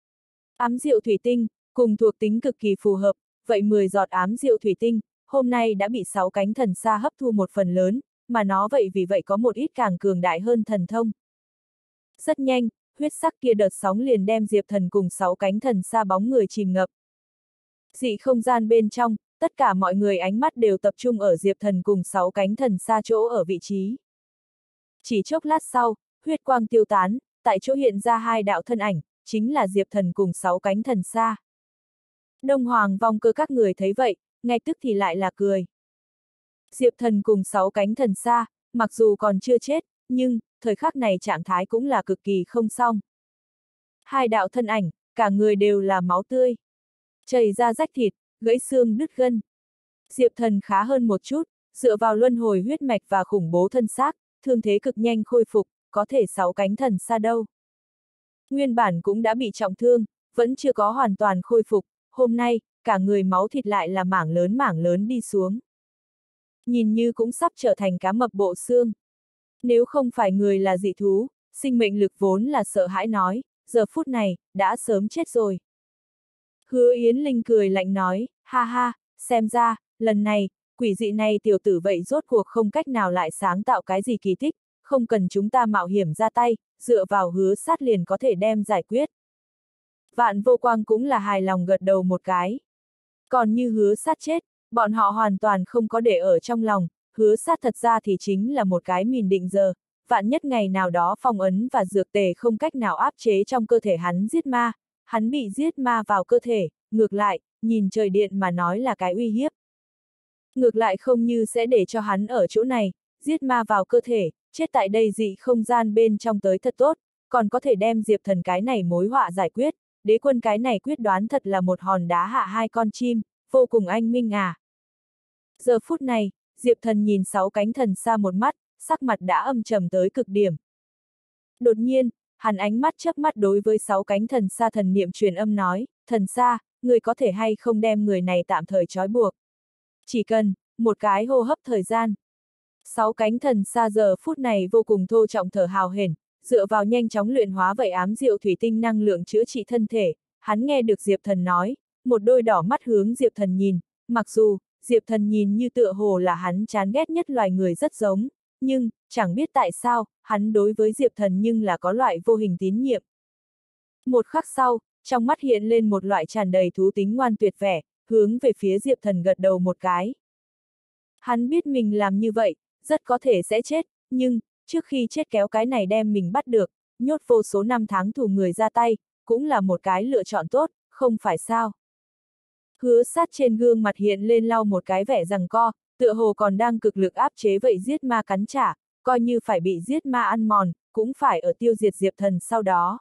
A: Ám diệu thủy tinh, cùng thuộc tính cực kỳ phù hợp, vậy 10 giọt ám diệu thủy tinh, hôm nay đã bị 6 cánh thần xa hấp thu một phần lớn, mà nó vậy vì vậy có một ít càng cường đại hơn thần thông. Rất nhanh, huyết sắc kia đợt sóng liền đem Diệp Thần cùng 6 cánh thần xa bóng người chìm ngập. Dị không gian bên trong, tất cả mọi người ánh mắt đều tập trung ở Diệp Thần cùng 6 cánh thần xa chỗ ở vị trí. Chỉ chốc lát sau, huyết quang tiêu tán, tại chỗ hiện ra 2 đạo thân ảnh, chính là Diệp Thần cùng 6 cánh thần xa. Đông Hoàng Vong Cơ các người thấy vậy, ngay tức thì lại là cười. Diệp Thần cùng 6 cánh thần xa, mặc dù còn chưa chết, nhưng, thời khắc này trạng thái cũng là cực kỳ không xong. 2 đạo thân ảnh, cả người đều là máu tươi. Chảy ra rách thịt, gãy xương đứt gân. Diệp Thần khá hơn một chút, dựa vào luân hồi huyết mạch và khủng bố thân xác, thương thế cực nhanh khôi phục, có thể 6 cánh thần xa đâu. Nguyên bản cũng đã bị trọng thương, vẫn chưa có hoàn toàn khôi phục, hôm nay, cả người máu thịt lại là mảng lớn đi xuống. Nhìn như cũng sắp trở thành cá mập bộ xương. Nếu không phải người là dị thú, sinh mệnh lực vốn là sợ hãi nói, giờ phút này, đã sớm chết rồi. Hứa Yến Linh cười lạnh nói, ha ha, xem ra, lần này, quỷ dị này tiểu tử vậy rốt cuộc không cách nào lại sáng tạo cái gì kỳ tích, không cần chúng ta mạo hiểm ra tay, dựa vào Hứa Sát liền có thể đem giải quyết. Vạn Vô Quang cũng là hài lòng gật đầu một cái. Còn như Hứa Sát chết, bọn họ hoàn toàn không có để ở trong lòng, Hứa Sát thật ra thì chính là một cái mìn định giờ, vạn nhất ngày nào đó phong ấn và dược tề không cách nào áp chế trong cơ thể hắn giết ma, hắn bị giết ma vào cơ thể, ngược lại, nhìn trời điện mà nói là cái uy hiếp. Ngược lại không như sẽ để cho hắn ở chỗ này, giết ma vào cơ thể, chết tại đây dị không gian bên trong tới thật tốt, còn có thể đem Diệp Thần cái này mối họa giải quyết, đế quân cái này quyết đoán thật là một hòn đá hạ 2 con chim, vô cùng anh minh à. Giờ phút này, Diệp Thần nhìn 6 cánh thần xa một mắt, sắc mặt đã âm trầm tới cực điểm. Đột nhiên, hắn ánh mắt chớp mắt đối với 6 cánh thần xa thần niệm truyền âm nói, thần xa, người có thể hay không đem người này tạm thời trói buộc. Chỉ cần, một cái hô hấp thời gian. 6 cánh thần xa giờ phút này vô cùng thô trọng thở hào hển, dựa vào nhanh chóng luyện hóa vậy ám diệu thủy tinh năng lượng chữa trị thân thể, hắn nghe được Diệp Thần nói, một đôi đỏ mắt hướng Diệp Thần nhìn, mặc dù, Diệp Thần nhìn như tựa hồ là hắn chán ghét nhất loài người rất giống, nhưng, chẳng biết tại sao, hắn đối với Diệp Thần nhưng là có loại vô hình tín nhiệm. Một khắc sau, trong mắt hiện lên một loại tràn đầy thú tính ngoan tuyệt vẻ, hướng về phía Diệp Thần gật đầu một cái. Hắn biết mình làm như vậy, rất có thể sẽ chết, nhưng, trước khi chết kéo cái này đem mình bắt được, nhốt vô số năm tháng thù người ra tay, cũng là một cái lựa chọn tốt, không phải sao. Hứa Sát trên gương mặt hiện lên lau một cái vẻ giằng co, tựa hồ còn đang cực lực áp chế vậy giết ma cắn trả, coi như phải bị giết ma ăn mòn, cũng phải ở tiêu diệt Diệp Thần sau đó.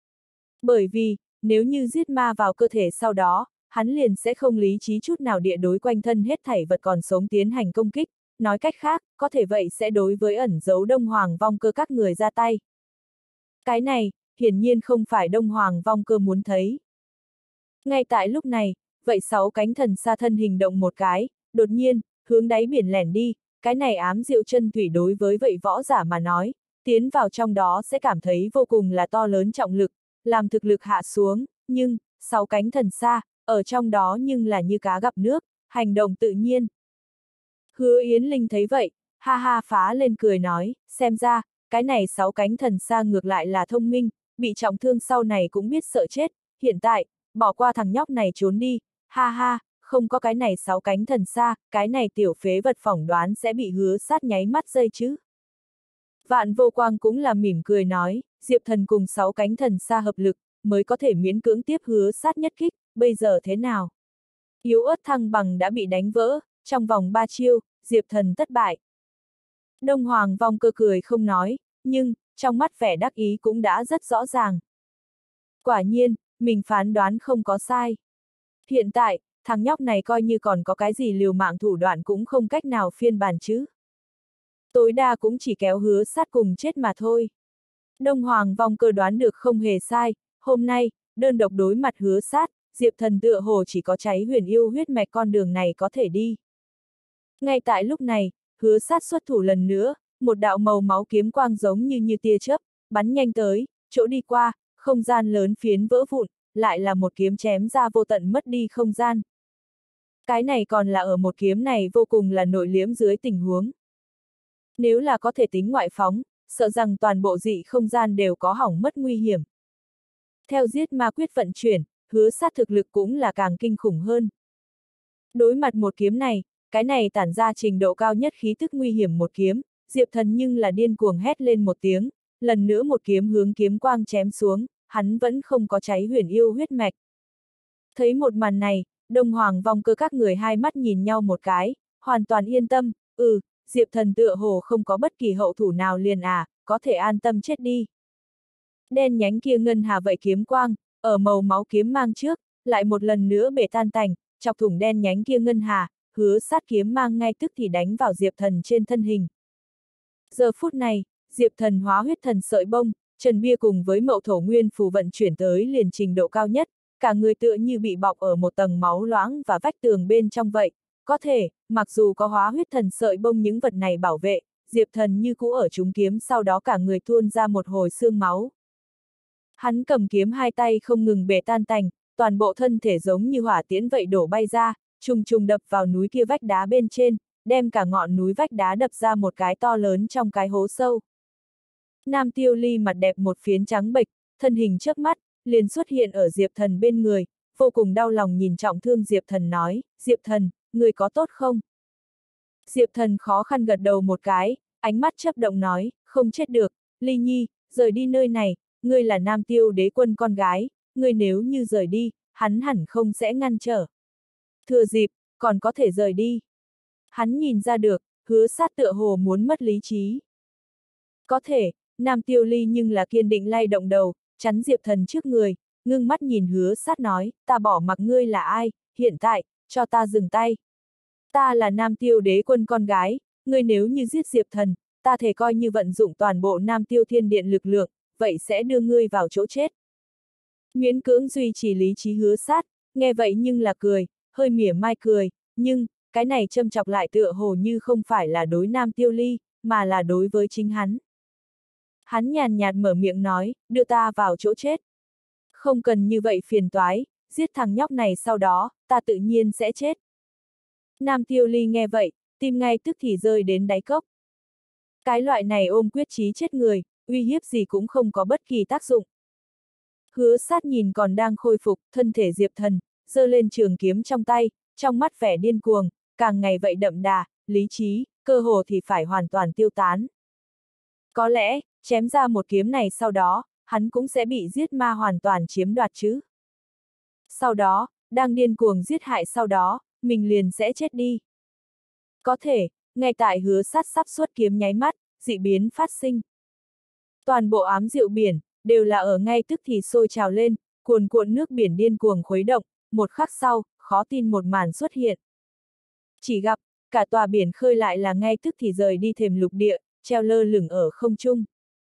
A: Bởi vì, nếu như giết ma vào cơ thể sau đó, hắn liền sẽ không lý trí chút nào địa đối quanh thân hết thảy vật còn sống tiến hành công kích, nói cách khác, có thể vậy sẽ đối với ẩn giấu Đông Hoàng Vong Cơ các người ra tay. Cái này, hiển nhiên không phải Đông Hoàng Vong Cơ muốn thấy. Ngay tại lúc này, vậy 6 cánh thần xa thân hình động một cái, đột nhiên, hướng đáy biển lẻn đi, cái này ám diệu chân thủy đối với vậy võ giả mà nói, tiến vào trong đó sẽ cảm thấy vô cùng là to lớn trọng lực, làm thực lực hạ xuống, nhưng, 6 cánh thần xa, ở trong đó nhưng là như cá gặp nước, hành động tự nhiên. Hứa Yến Linh thấy vậy, ha ha phá lên cười nói, xem ra, cái này 6 cánh thần xa ngược lại là thông minh, bị trọng thương sau này cũng biết sợ chết, hiện tại, bỏ qua thằng nhóc này trốn đi, ha ha, không có cái này 6 cánh thần xa, cái này tiểu phế vật phỏng đoán sẽ bị Hứa Sát nháy mắt dây chứ. Vạn Vô Quang cũng là mỉm cười nói, Diệp Thần cùng 6 cánh thần xa hợp lực, mới có thể miễn cưỡng tiếp Hứa Sát nhất kích, bây giờ thế nào? Yếu ớt thăng bằng đã bị đánh vỡ, trong vòng 3 chiêu, Diệp Thần thất bại. Đông Hoàng Vong Cơ cười không nói, nhưng, trong mắt vẻ đắc ý cũng đã rất rõ ràng. Quả nhiên, mình phán đoán không có sai. Hiện tại, thằng nhóc này coi như còn có cái gì liều mạng thủ đoạn cũng không cách nào phiên bản chứ. Tối đa cũng chỉ kéo Hứa Sát cùng chết mà thôi. Đông Hoàng Vong Cơ đoán được không hề sai, hôm nay, đơn độc đối mặt Hứa Sát, Diệp Thần tựa hồ chỉ có cháy huyền yêu huyết mạch con đường này có thể đi. Ngay tại lúc này, Hứa Sát xuất thủ lần nữa, một đạo màu máu kiếm quang giống như tia chớp, bắn nhanh tới, chỗ đi qua, không gian lớn phiến vỡ vụn, lại là một kiếm chém ra vô tận mất đi không gian. Cái này còn là ở một kiếm này vô cùng là nội liễm dưới tình huống. Nếu là có thể tính ngoại phóng, sợ rằng toàn bộ dị không gian đều có hỏng mất nguy hiểm. Theo giết ma quyết vận chuyển, Hứa Sát thực lực cũng là càng kinh khủng hơn. Đối mặt một kiếm này, cái này tản ra trình độ cao nhất khí tức nguy hiểm một kiếm, Diệp Thần nhưng là điên cuồng hét lên một tiếng, lần nữa một kiếm hướng kiếm quang chém xuống, hắn vẫn không có cháy huyền yêu huyết mạch. Thấy một màn này, Đông Hoàng Vong Cơ các người hai mắt nhìn nhau một cái, hoàn toàn yên tâm, Diệp Thần tựa hồ không có bất kỳ hậu thủ nào liền có thể an tâm chết đi. Đen nhánh kia ngân hà vậy kiếm quang, ở màu máu kiếm mang trước, lại một lần nữa bể tan tành, chọc thủng đen nhánh kia ngân hà, Hứa Sát kiếm mang ngay tức thì đánh vào Diệp Thần trên thân hình. Giờ phút này, Diệp Thần hóa huyết thần sợi bông, Trần Bia cùng với Mậu Thổ Nguyên phù vận chuyển tới liền trình độ cao nhất, cả người tựa như bị bọc ở một tầng máu loãng và vách tường bên trong vậy. Có thể, mặc dù có hóa huyết thần sợi bông những vật này bảo vệ, Diệp Thần như cũ ở trúng kiếm sau đó cả người tuôn ra một hồi xương máu. Hắn cầm kiếm hai tay không ngừng bể tan tành, toàn bộ thân thể giống như hỏa tiễn vậy đổ bay ra, trùng trùng đập vào núi kia vách đá bên trên, đem cả ngọn núi vách đá đập ra một cái to lớn trong cái hố sâu. Nam Tiêu Ly mặt đẹp một phiến trắng bệch, thân hình chớp mắt, liền xuất hiện ở Diệp Thần bên người, vô cùng đau lòng nhìn trọng thương Diệp Thần nói, Diệp Thần, người có tốt không? Diệp Thần khó khăn gật đầu một cái, ánh mắt chớp động nói, không chết được, Ly Nhi, rời đi nơi này, ngươi là Nam Tiêu Đế Quân con gái, ngươi nếu như rời đi, hắn hẳn không sẽ ngăn trở. Thừa dịp, còn có thể rời đi. Hắn nhìn ra được, Hứa Sát tựa hồ muốn mất lý trí. Có thể, Nam Tiêu Ly nhưng là kiên định lay động đầu, chắn Diệp Thần trước người, ngưng mắt nhìn Hứa Sát nói, ta bỏ mặc ngươi là ai, hiện tại, cho ta dừng tay. Ta là Nam Tiêu Đế Quân con gái, ngươi nếu như giết Diệp Thần, ta thể coi như vận dụng toàn bộ Nam Tiêu Thiên Điện lực lượng, vậy sẽ đưa ngươi vào chỗ chết. Miễn cưỡng duy trì lý trí Hứa Sát, nghe vậy nhưng là cười, hơi mỉa mai cười, nhưng, cái này châm chọc lại tựa hồ như không phải là đối Nam Tiêu Ly, mà là đối với chính hắn. Hắn nhàn nhạt mở miệng nói, đưa ta vào chỗ chết. Không cần như vậy phiền toái, giết thằng nhóc này sau đó, ta tự nhiên sẽ chết. Nam Tiêu Ly nghe vậy, tim ngay tức thì rơi đến đáy cốc. Cái loại này ôm quyết chí chết người, uy hiếp gì cũng không có bất kỳ tác dụng. Hứa Sát nhìn còn đang khôi phục, thân thể Diệp Thần, giơ lên trường kiếm trong tay, trong mắt vẻ điên cuồng, càng ngày vậy đậm đà, lý trí, cơ hồ thì phải hoàn toàn tiêu tán. Có lẽ, chém ra một kiếm này sau đó, hắn cũng sẽ bị giết ma hoàn toàn chiếm đoạt chứ. Sau đó, đang điên cuồng giết hại sau đó, mình liền sẽ chết đi. Có thể, ngay tại Hứa Sát sắp xuất kiếm nháy mắt, dị biến phát sinh. Toàn bộ ám diệu biển, đều là ở ngay tức thì sôi trào lên, cuồn cuộn nước biển điên cuồng khuấy động, một khắc sau, khó tin một màn xuất hiện. Chỉ gặp, cả tòa biển khơi lại là ngay tức thì rời đi thềm lục địa, treo lơ lửng ở không trung.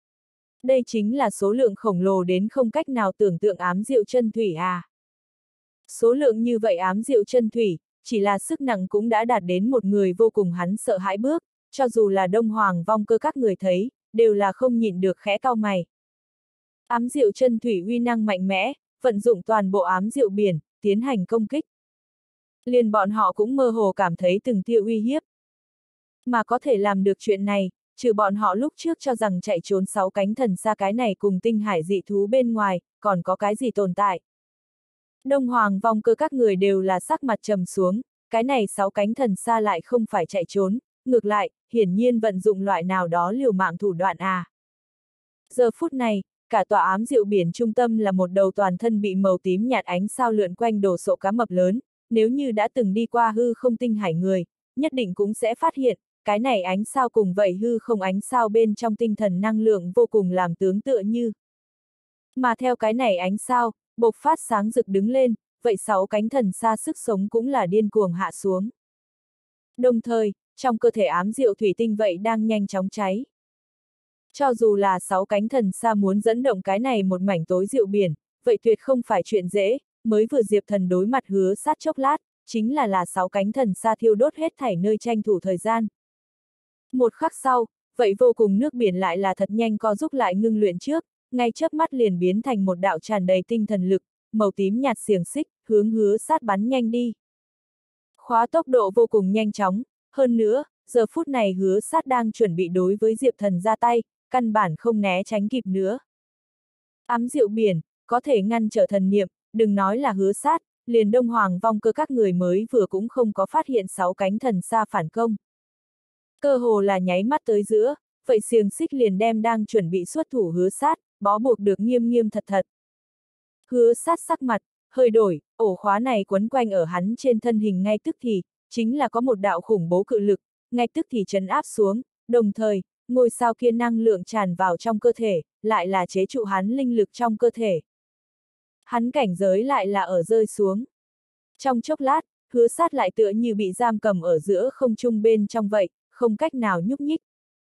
A: Đây chính là số lượng khổng lồ đến không cách nào tưởng tượng ám diệu chân thủy à. Số lượng như vậy ám diệu chân thủy, chỉ là sức nặng cũng đã đạt đến một người vô cùng hắn sợ hãi bước, cho dù là Đông Hoàng Vong Cơ các người thấy, đều là không nhịn được khẽ cau mày. Ám diệu chân thủy uy năng mạnh mẽ, vận dụng toàn bộ ám diệu biển, tiến hành công kích. Liền bọn họ cũng mơ hồ cảm thấy từng tia uy hiếp. Mà có thể làm được chuyện này, trừ bọn họ lúc trước cho rằng chạy trốn 6 cánh thần xa cái này cùng tinh hải dị thú bên ngoài, còn có cái gì tồn tại. Đông Hoàng Vong Cơ các người đều là sắc mặt trầm xuống, cái này 6 cánh thần xa lại không phải chạy trốn, ngược lại, hiển nhiên vận dụng loại nào đó liều mạng thủ đoạn à. Giờ phút này, cả tòa ám diệu biển trung tâm là một đầu toàn thân bị màu tím nhạt ánh sao lượn quanh đồ sộ cá mập lớn, nếu như đã từng đi qua hư không tinh hải người, nhất định cũng sẽ phát hiện, cái này ánh sao cùng vậy hư không ánh sao bên trong tinh thần năng lượng vô cùng làm tướng tựa như. Mà theo cái này ánh sao, bộc phát sáng rực đứng lên, vậy 6 cánh thần xa sức sống cũng là điên cuồng hạ xuống. Đồng thời, trong cơ thể ám diệu thủy tinh vậy đang nhanh chóng cháy. Cho dù là 6 cánh thần xa muốn dẫn động cái này một mảnh tối diệu biển, vậy tuyệt không phải chuyện dễ, mới vừa Diệp Thần đối mặt Hứa Sát chốc lát, chính là 6 cánh thần xa thiêu đốt hết thảy nơi tranh thủ thời gian. Một khắc sau, vậy vô cùng nước biển lại là thật nhanh co giúp lại ngưng luyện trước, ngay chớp mắt liền biến thành một đạo tràn đầy tinh thần lực, màu tím nhạt xiềng xích, hướng Hứa Sát bắn nhanh đi. Khóa tốc độ vô cùng nhanh chóng, hơn nữa, giờ phút này Hứa Sát đang chuẩn bị đối với Diệp Thần ra tay, căn bản không né tránh kịp nữa. Ám diệu biển, có thể ngăn trở thần niệm, đừng nói là Hứa Sát, liền Đông Hoàng Vong Cơ các người mới vừa cũng không có phát hiện 6 cánh thần xa phản công. Cơ hồ là nháy mắt tới giữa, vậy xiềng xích liền đem đang chuẩn bị xuất thủ Hứa Sát, bó buộc được nghiêm nghiêm thật thật. Hứa Sát sắc mặt, hơi đổi, ổ khóa này quấn quanh ở hắn trên thân hình ngay tức thì, chính là có một đạo khủng bố cự lực, ngay tức thì trấn áp xuống, đồng thời, ngôi sao kia năng lượng tràn vào trong cơ thể, lại là chế trụ hắn linh lực trong cơ thể. Hắn cảnh giới lại là ở rơi xuống. Trong chốc lát, Hứa Sát lại tựa như bị giam cầm ở giữa không trung bên trong vậy, không cách nào nhúc nhích.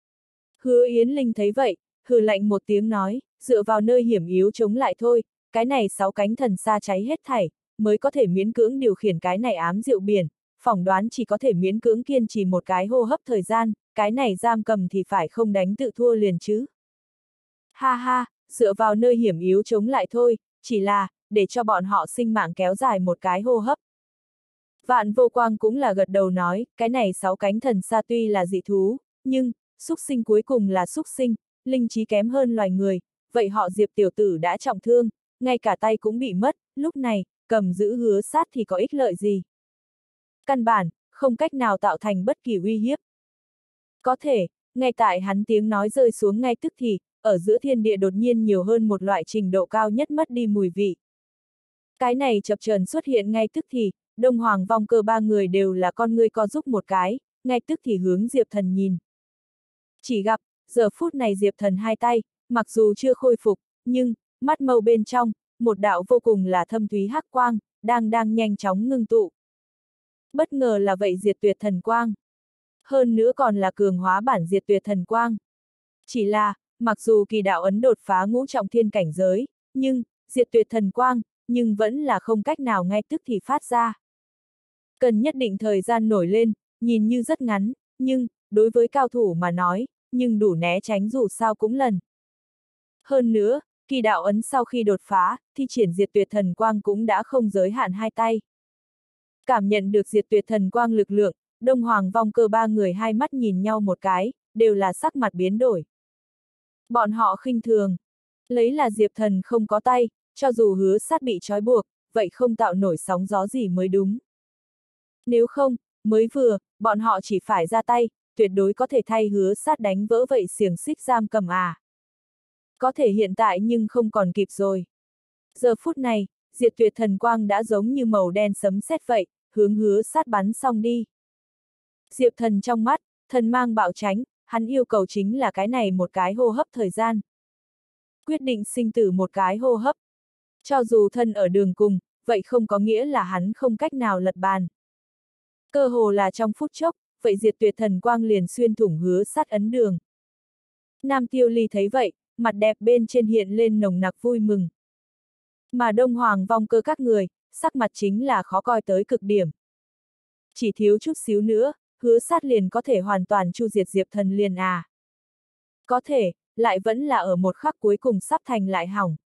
A: Hứa Yến Linh thấy vậy, hừ lạnh một tiếng nói, dựa vào nơi hiểm yếu chống lại thôi, cái này 6 cánh thần xa cháy hết thảy, mới có thể miễn cưỡng điều khiển cái này ám diệu biển, phỏng đoán chỉ có thể miễn cưỡng kiên trì một cái hô hấp thời gian, cái này giam cầm thì phải không đánh tự thua liền chứ. Ha ha, dựa vào nơi hiểm yếu chống lại thôi, chỉ là, để cho bọn họ sinh mạng kéo dài một cái hô hấp. Vạn Vô Quang cũng là gật đầu nói, cái này 6 cánh thần xa tuy là dị thú, nhưng, súc sinh cuối cùng là súc sinh, linh trí kém hơn loài người, vậy họ Diệp tiểu tử đã trọng thương, ngay cả tay cũng bị mất, lúc này, cầm giữ Hứa Sát thì có ích lợi gì? Căn bản, không cách nào tạo thành bất kỳ uy hiếp. Có thể, ngay tại hắn tiếng nói rơi xuống ngay tức thì, ở giữa thiên địa đột nhiên nhiều hơn một loại trình độ cao nhất mất đi mùi vị. Cái này chập chờn xuất hiện ngay tức thì, Đông Hoàng Vong Cơ ba người đều là con ngươi co giúp một cái, ngay tức thì hướng Diệp Thần nhìn. Chỉ gặp, giờ phút này Diệp Thần hai tay, mặc dù chưa khôi phục, nhưng, mắt mâu bên trong, một đạo vô cùng là thâm thúy hắc quang, đang nhanh chóng ngưng tụ. Bất ngờ là vậy diệt tuyệt thần quang. Hơn nữa còn là cường hóa bản diệt tuyệt thần quang. Chỉ là, mặc dù kỳ đạo ấn đột phá ngũ trọng thiên cảnh giới, nhưng, diệt tuyệt thần quang, nhưng vẫn là không cách nào ngay tức thì phát ra. Cần nhất định thời gian nổi lên, nhìn như rất ngắn, nhưng, đối với cao thủ mà nói, nhưng đủ né tránh dù sao cũng lần. Hơn nữa, kỳ đạo ấn sau khi đột phá, thi triển diệt tuyệt thần quang cũng đã không giới hạn hai tay. Cảm nhận được diệt tuyệt thần quang lực lượng, Đông Hoàng Vong Cơ ba người hai mắt nhìn nhau một cái, đều là sắc mặt biến đổi. Bọn họ khinh thường, lấy là Diệp Thần không có tay, cho dù Hứa Sát bị trói buộc, vậy không tạo nổi sóng gió gì mới đúng. Nếu không, mới vừa, bọn họ chỉ phải ra tay, tuyệt đối có thể thay Hứa Sát đánh vỡ vậy xiềng xích giam cầm à. Có thể hiện tại nhưng không còn kịp rồi. Giờ phút này, diệt tuyệt thần quang đã giống như màu đen sấm sét vậy, hướng Hứa Sát bắn xong đi. Diệp Thần trong mắt, thần mang bạo tránh, hắn yêu cầu chính là cái này một cái hô hấp thời gian. Quyết định sinh tử một cái hô hấp. Cho dù thân ở đường cùng, vậy không có nghĩa là hắn không cách nào lật bàn. Cơ hồ là trong phút chốc, vậy diệt tuyệt thần quang liền xuyên thủng Hứa Sát ấn đường. Nam Tiêu Ly thấy vậy, mặt đẹp bên trên hiện lên nồng nặc vui mừng. Mà Đông Hoàng Vong Cơ các người, sắc mặt chính là khó coi tới cực điểm. Chỉ thiếu chút xíu nữa, Hứa Sát liền có thể hoàn toàn chu diệt Diệp Thần liền à. Có thể, lại vẫn là ở một khắc cuối cùng sắp thành lại hỏng.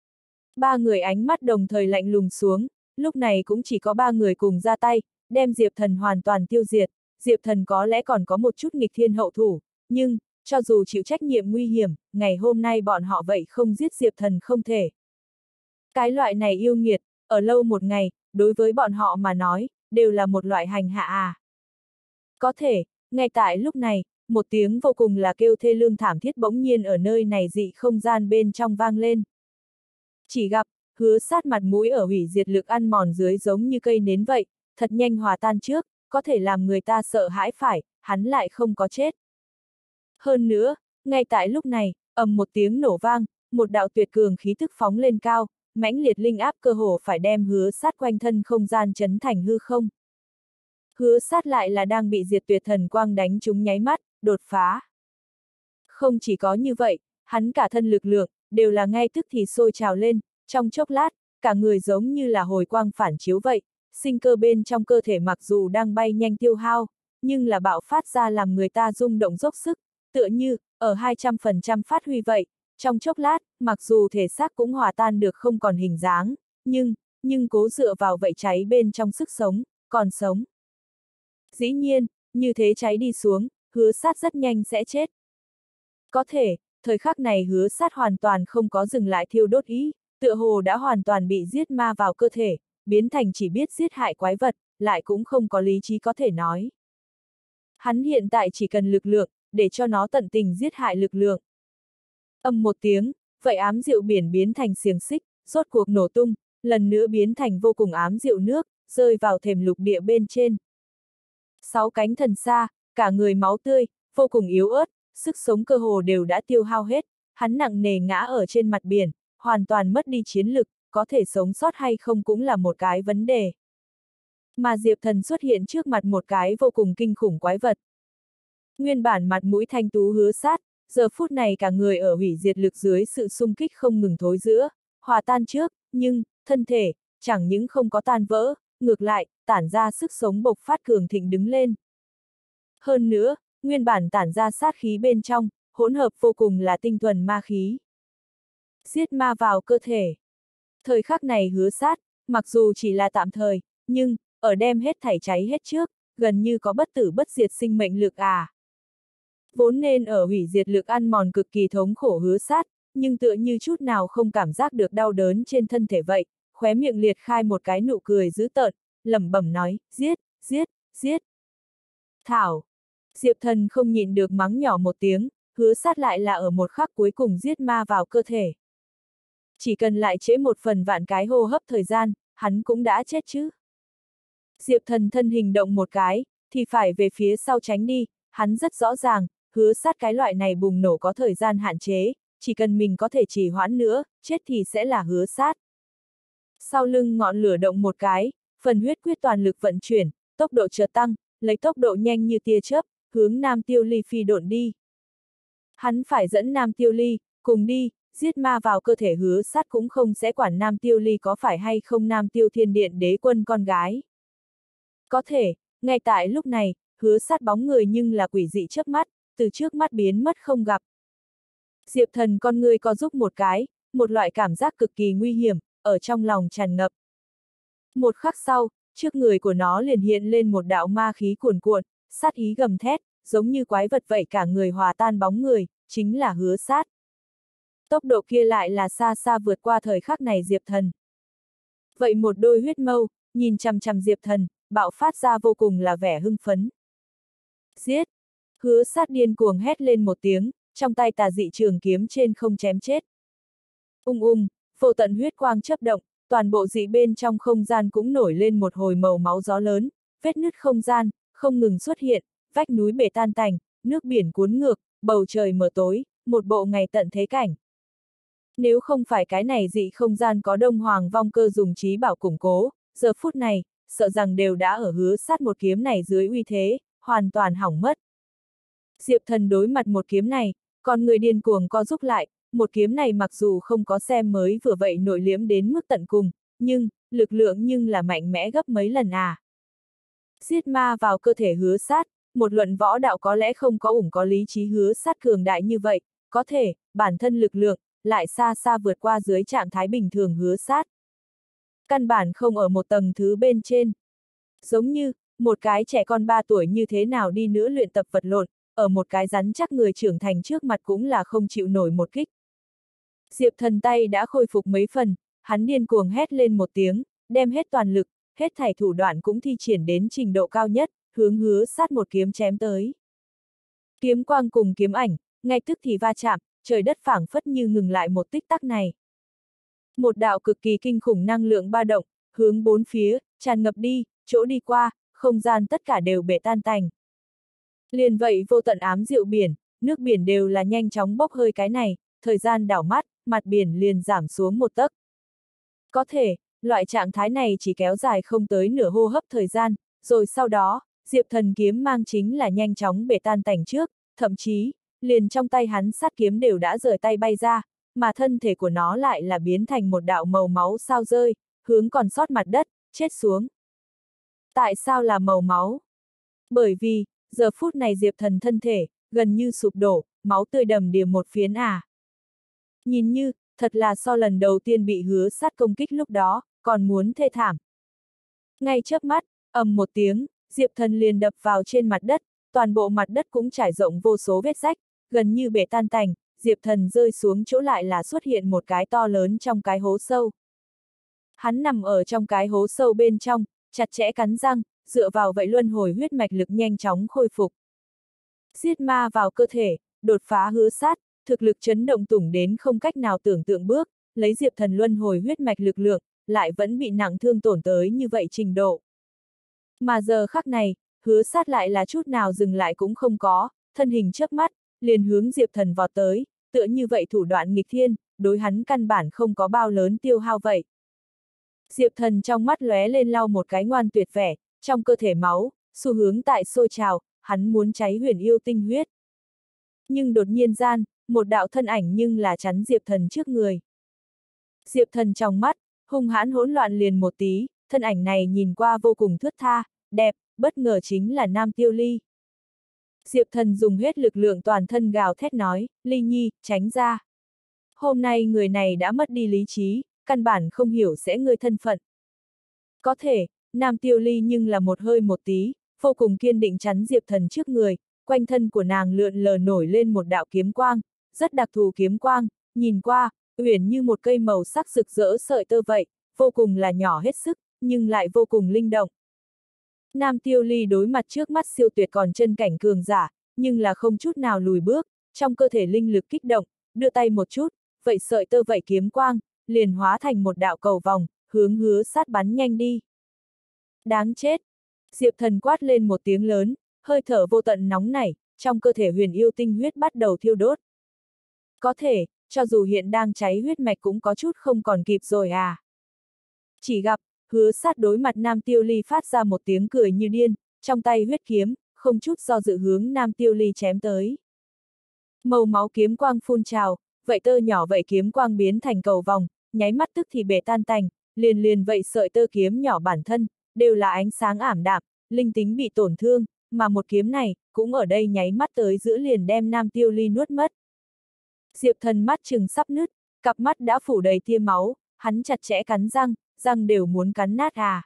A: Ba người ánh mắt đồng thời lạnh lùng xuống, lúc này cũng chỉ có ba người cùng ra tay, đem Diệp Thần hoàn toàn tiêu diệt. Diệp Thần có lẽ còn có một chút nghịch thiên hậu thủ, nhưng, cho dù chịu trách nhiệm nguy hiểm, ngày hôm nay bọn họ vậy không giết Diệp Thần không thể. Cái loại này yêu nghiệt, ở lâu một ngày, đối với bọn họ mà nói, đều là một loại hành hạ à. Có thể, ngay tại lúc này, một tiếng vô cùng là kêu thê lương thảm thiết bỗng nhiên ở nơi này dị không gian bên trong vang lên. Chỉ gặp, Hứa Sát mặt mũi ở hủy diệt lực ăn mòn dưới giống như cây nến vậy, thật nhanh hòa tan trước, có thể làm người ta sợ hãi phải, hắn lại không có chết. Hơn nữa, ngay tại lúc này, ầm một tiếng nổ vang, một đạo tuyệt cường khí tức phóng lên cao, mãnh liệt linh áp cơ hồ phải đem Hứa Sát quanh thân không gian chấn thành hư không. Hứa Sát lại là đang bị diệt tuyệt thần quang đánh trúng nháy mắt, đột phá. Không chỉ có như vậy, hắn cả thân lực lượng, đều là ngay tức thì sôi trào lên, trong chốc lát, cả người giống như là hồi quang phản chiếu vậy, sinh cơ bên trong cơ thể mặc dù đang bay nhanh tiêu hao, nhưng là bạo phát ra làm người ta rung động dốc sức, tựa như, ở 200% phát huy vậy, trong chốc lát, mặc dù thể xác cũng hòa tan được không còn hình dáng, nhưng cố dựa vào vậy cháy bên trong sức sống, còn sống. Dĩ nhiên, như thế cháy đi xuống, Hứa Sát rất nhanh sẽ chết. Có thể, thời khắc này Hứa Sát hoàn toàn không có dừng lại thiêu đốt ý, tựa hồ đã hoàn toàn bị giết ma vào cơ thể, biến thành chỉ biết giết hại quái vật, lại cũng không có lý trí có thể nói. Hắn hiện tại chỉ cần lực lượng, để cho nó tận tình giết hại lực lượng. Âm một tiếng, vậy ám diệu biển biến thành xiềng xích, rốt cuộc nổ tung, lần nữa biến thành vô cùng ám diệu nước, rơi vào thềm lục địa bên trên. Sáu cánh thần xa, cả người máu tươi, vô cùng yếu ớt, sức sống cơ hồ đều đã tiêu hao hết, hắn nặng nề ngã ở trên mặt biển, hoàn toàn mất đi chiến lực, có thể sống sót hay không cũng là một cái vấn đề. Mà Diệp Thần xuất hiện trước mặt một cái vô cùng kinh khủng quái vật. Nguyên bản mặt mũi thanh tú Hứa Sát, giờ phút này cả người ở hủy diệt lực dưới sự xung kích không ngừng thối rữa, hòa tan trước, nhưng, thân thể, chẳng những không có tan vỡ, ngược lại, tản ra sức sống bộc phát cường thịnh đứng lên. Hơn nữa, nguyên bản tản ra sát khí bên trong, hỗn hợp vô cùng là tinh thuần ma khí. Giết ma vào cơ thể. Thời khắc này Hứa Sát, mặc dù chỉ là tạm thời, nhưng, ở đem hết thảy cháy hết trước, gần như có bất tử bất diệt sinh mệnh lực à. Vốn nên ở hủy diệt lực ăn mòn cực kỳ thống khổ Hứa Sát, nhưng tựa như chút nào không cảm giác được đau đớn trên thân thể vậy, khóe miệng liệt khai một cái nụ cười dữ tợn, lẩm bẩm nói, giết, giết, giết. Thảo. Diệp Thần không nhịn được mắng nhỏ một tiếng, Hứa Sát lại là ở một khắc cuối cùng giết ma vào cơ thể. Chỉ cần lại trễ một phần vạn cái hô hấp thời gian, hắn cũng đã chết chứ. Diệp Thần thân hình động một cái, thì phải về phía sau tránh đi, hắn rất rõ ràng, Hứa Sát cái loại này bùng nổ có thời gian hạn chế, chỉ cần mình có thể trì hoãn nữa, chết thì sẽ là Hứa Sát. Sau lưng ngọn lửa động một cái, phần huyết quyết toàn lực vận chuyển, tốc độ chợt tăng, lấy tốc độ nhanh như tia chớp, hướng Nam Tiêu Ly phi độn đi. Hắn phải dẫn Nam Tiêu Ly, cùng đi, giết ma vào cơ thể Hứa Sát cũng không sẽ quản Nam Tiêu Ly có phải hay không Nam Tiêu Thiên Điện đế quân con gái. Có thể, ngay tại lúc này, Hứa Sát bóng người nhưng là quỷ dị chớp mắt, từ trước mắt biến mất không gặp. Diệp Thần con người co giúp một cái, một loại cảm giác cực kỳ nguy hiểm, ở trong lòng tràn ngập. Một khắc sau, trước người của nó liền hiện lên một đạo ma khí cuồn cuộn, sát ý gầm thét, giống như quái vật vậy cả người hòa tan bóng người, chính là Hứa Sát. Tốc độ kia lại là xa xa vượt qua thời khắc này Diệp Thần. Vậy một đôi huyết mâu, nhìn chằm chằm Diệp Thần, bạo phát ra vô cùng là vẻ hưng phấn. Giết! Hứa Sát điên cuồng hét lên một tiếng, trong tay tà dị trường kiếm trên không chém chết. Vô tận huyết quang chớp động, toàn bộ dị bên trong không gian cũng nổi lên một hồi màu máu gió lớn, vết nứt không gian, không ngừng xuất hiện, vách núi bể tan tành, nước biển cuốn ngược, bầu trời mờ tối, một bộ ngày tận thế cảnh. Nếu không phải cái này dị không gian có Đông Hoàng Vong Cơ dùng trí bảo củng cố, giờ phút này, sợ rằng đều đã ở Hứa Sát một kiếm này dưới uy thế, hoàn toàn hỏng mất. Diệp Thần đối mặt một kiếm này, con người điên cuồng co rúm lại, một kiếm này mặc dù không có xem mới vừa vậy nội liễm đến mức tận cùng, nhưng, lực lượng nhưng là mạnh mẽ gấp mấy lần à. Giết ma vào cơ thể Hứa Sát, một luận võ đạo có lẽ không có có lý trí Hứa Sát cường đại như vậy, có thể, bản thân lực lượng, lại xa xa vượt qua dưới trạng thái bình thường Hứa Sát. Căn bản không ở một tầng thứ bên trên. Giống như, một cái trẻ con 3 tuổi như thế nào đi nữa luyện tập vật lộn, ở một cái rắn chắc người trưởng thành trước mặt cũng là không chịu nổi một kích. Diệp Thần tay đã khôi phục mấy phần, hắn điên cuồng hét lên một tiếng, đem hết toàn lực, hết thảy thủ đoạn cũng thi triển đến trình độ cao nhất, hướng Hứa Sát một kiếm chém tới. Kiếm quang cùng kiếm ảnh, ngay tức thì va chạm, trời đất phảng phất như ngừng lại một tích tắc này. Một đạo cực kỳ kinh khủng năng lượng ba động, hướng bốn phía, tràn ngập đi, chỗ đi qua, không gian tất cả đều bể tan tành. Liền vậy vô tận ám diệu biển, nước biển đều là nhanh chóng bốc hơi cái này, thời gian đảo mắt, mặt biển liền giảm xuống một tấc. Có thể, loại trạng thái này chỉ kéo dài không tới nửa hô hấp thời gian, rồi sau đó, Diệp Thần kiếm mang chính là nhanh chóng bể tan tành trước, thậm chí, liền trong tay hắn sát kiếm đều đã rời tay bay ra, mà thân thể của nó lại là biến thành một đạo màu máu sao rơi, hướng còn sót mặt đất, chết xuống. Tại sao là màu máu? Bởi vì, giờ phút này Diệp Thần thân thể, gần như sụp đổ, máu tươi đầm đìa một phiến à. Nhìn như, thật là so lần đầu tiên bị Hứa Sát công kích lúc đó, còn muốn thê thảm. Ngay chớp mắt, ầm một tiếng, Diệp Thần liền đập vào trên mặt đất, toàn bộ mặt đất cũng trải rộng vô số vết rách, gần như bể tan tành, Diệp Thần rơi xuống chỗ lại là xuất hiện một cái to lớn trong cái hố sâu. Hắn nằm ở trong cái hố sâu bên trong, chặt chẽ cắn răng, dựa vào vậy luân hồi huyết mạch lực nhanh chóng khôi phục. Giết ma vào cơ thể, đột phá Hứa Sát, thực lực chấn động tủng đến không cách nào tưởng tượng bước, lấy Diệp Thần luân hồi huyết mạch lực lượng, lại vẫn bị nặng thương tổn tới như vậy trình độ. Mà giờ khắc này, Hứa Sát lại là chút nào dừng lại cũng không có, thân hình chớp mắt, liền hướng Diệp Thần vọt tới, tựa như vậy thủ đoạn nghịch thiên, đối hắn căn bản không có bao lớn tiêu hao vậy. Diệp Thần trong mắt lóe lên lau một cái ngoan tuyệt vẻ, trong cơ thể máu, xu hướng tại sôi trào, hắn muốn cháy huyền yêu tinh huyết. Nhưng đột nhiên gian, một đạo thân ảnh nhưng là chắn Diệp Thần trước người. Diệp Thần trong mắt, hung hãn hỗn loạn liền một tí, thân ảnh này nhìn qua vô cùng thướt tha, đẹp, bất ngờ chính là Nam Tiêu Ly. Diệp Thần dùng hết lực lượng toàn thân gào thét nói, Ly Nhi, tránh ra. Hôm nay người này đã mất đi lý trí, căn bản không hiểu sẽ ngươi thân phận. Có thể, Nam Tiêu Ly nhưng là một hơi một tí, vô cùng kiên định chắn Diệp Thần trước người, quanh thân của nàng lượn lờ nổi lên một đạo kiếm quang, rất đặc thù kiếm quang, nhìn qua, uyển như một cây màu sắc rực rỡ sợi tơ vậy, vô cùng là nhỏ hết sức, nhưng lại vô cùng linh động. Nam Tiêu Ly đối mặt trước mắt siêu tuyệt còn chân cảnh cường giả, nhưng là không chút nào lùi bước, trong cơ thể linh lực kích động, đưa tay một chút, vậy sợi tơ vậy kiếm quang, liền hóa thành một đạo cầu vòng, hướng Hứa Sát bắn nhanh đi. Đáng chết! Diệp Thần quát lên một tiếng lớn, hơi thở vô tận nóng nảy, trong cơ thể huyền yêu tinh huyết bắt đầu thiêu đốt. Có thể, cho dù hiện đang cháy huyết mạch cũng có chút không còn kịp rồi à. Chỉ gặp, Hứa Sát đối mặt Nam Tiêu Ly phát ra một tiếng cười như điên, trong tay huyết kiếm, không chút do dự hướng Nam Tiêu Ly chém tới. Màu máu kiếm quang phun trào, vậy tơ nhỏ vậy kiếm quang biến thành cầu vòng, nháy mắt tức thì bể tan tành, liền vậy sợi tơ kiếm nhỏ bản thân, đều là ánh sáng ảm đạm, linh tính bị tổn thương, mà một kiếm này, cũng ở đây nháy mắt tới giữa liền đem Nam Tiêu Ly nuốt mất. Diệp Thần mắt trừng sắp nứt, cặp mắt đã phủ đầy tia máu, hắn chặt chẽ cắn răng, răng đều muốn cắn nát à.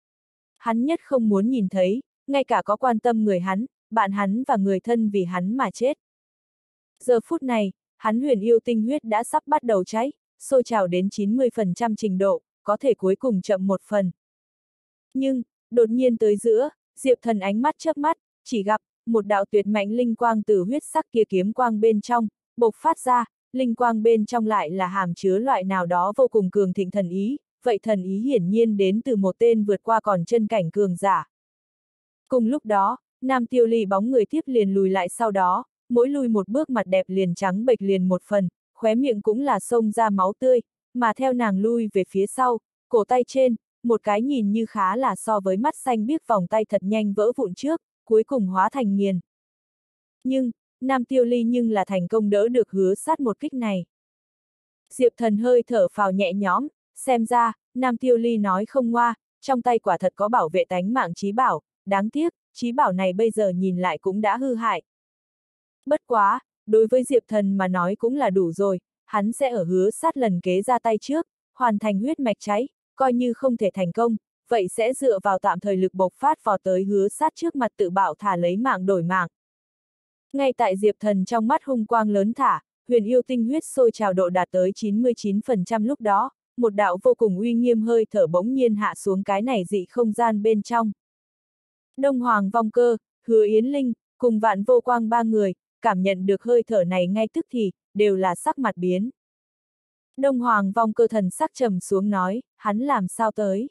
A: Hắn nhất không muốn nhìn thấy, ngay cả có quan tâm người hắn, bạn hắn và người thân vì hắn mà chết. Giờ phút này, hắn huyền yêu tinh huyết đã sắp bắt đầu cháy, sôi trào đến 90% trình độ, có thể cuối cùng chậm một phần. Nhưng, đột nhiên tới giữa, Diệp Thần ánh mắt chớp mắt, chỉ gặp, một đạo tuyệt mạnh linh quang từ huyết sắc kia kiếm quang bên trong, bộc phát ra, linh quang bên trong lại là hàm chứa loại nào đó vô cùng cường thịnh thần ý, vậy thần ý hiển nhiên đến từ một tên vượt qua còn chân cảnh cường giả. Cùng lúc đó, Nam Tiêu Ly bóng người tiếp liền lùi lại sau đó, mỗi lùi một bước mặt đẹp liền trắng bệch liền một phần, khóe miệng cũng là xông ra máu tươi, mà theo nàng lui về phía sau, cổ tay trên, một cái nhìn như khá là so với mắt xanh biếc vòng tay thật nhanh vỡ vụn trước, cuối cùng hóa thành nghiền. Nhưng, Nam Tiêu Ly nhưng là thành công đỡ được Hứa Sát một kích này. Diệp Thần hơi thở phào nhẹ nhõm, xem ra, Nam Tiêu Ly nói không ngoa, trong tay quả thật có bảo vệ tánh mạng chí bảo, đáng tiếc, chí bảo này bây giờ nhìn lại cũng đã hư hại. Bất quá, đối với Diệp Thần mà nói cũng là đủ rồi, hắn sẽ ở Hứa Sát lần kế ra tay trước, hoàn thành huyết mạch cháy, coi như không thể thành công, vậy sẽ dựa vào tạm thời lực bộc phát vào tới Hứa Sát trước mặt tự bạo thả lấy mạng đổi mạng. Ngay tại Diệp Thần trong mắt hung quang lớn thả, huyền yêu tinh huyết sôi trào độ đạt tới 99% lúc đó, một đạo vô cùng uy nghiêm hơi thở bỗng nhiên hạ xuống cái này dị không gian bên trong. Đông Hoàng Vong Cơ, Hứa Yến Linh, cùng Vạn Vô Quang ba người, cảm nhận được hơi thở này ngay tức thì, đều là sắc mặt biến. Đông Hoàng Vong Cơ thần sắc trầm xuống nói, hắn làm sao tới?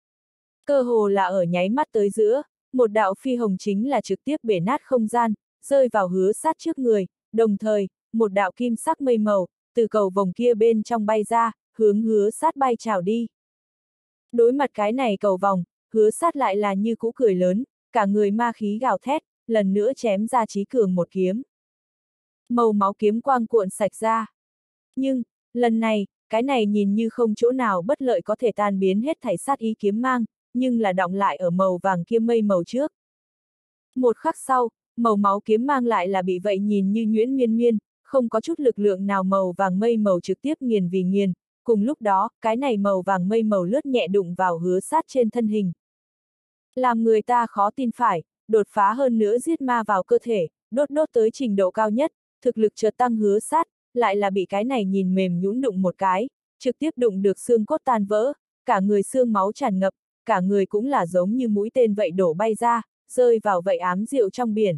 A: Cơ hồ là ở nháy mắt tới giữa, một đạo phi hồng chính là trực tiếp bể nát không gian, rơi vào Hứa Sát trước người, đồng thời, một đạo kim sắc mây màu, từ cầu vồng kia bên trong bay ra, hướng Hứa Sát bay trào đi. Đối mặt cái này cầu vòng, Hứa Sát lại là như cũ cười lớn, cả người ma khí gào thét, lần nữa chém ra chí cường một kiếm. Màu máu kiếm quang cuộn sạch ra. Nhưng, lần này, cái này nhìn như không chỗ nào bất lợi có thể tan biến hết thảy sát ý kiếm mang, nhưng là đọng lại ở màu vàng kia mây màu trước. Một khắc sau, màu máu kiếm mang lại là bị vậy nhìn như nhuyễn miên miên, không có chút lực lượng nào màu vàng mây màu trực tiếp nghiền vì nghiền, cùng lúc đó, cái này màu vàng mây màu lướt nhẹ đụng vào Hứa Sát trên thân hình. Làm người ta khó tin phải, đột phá hơn nữa giết ma vào cơ thể, đốt tới trình độ cao nhất, thực lực chợt tăng Hứa Sát, lại là bị cái này nhìn mềm nhũn đụng một cái, trực tiếp đụng được xương cốt tan vỡ, cả người xương máu tràn ngập, cả người cũng là giống như mũi tên vậy đổ bay ra, rơi vào vậy ám rượu trong biển.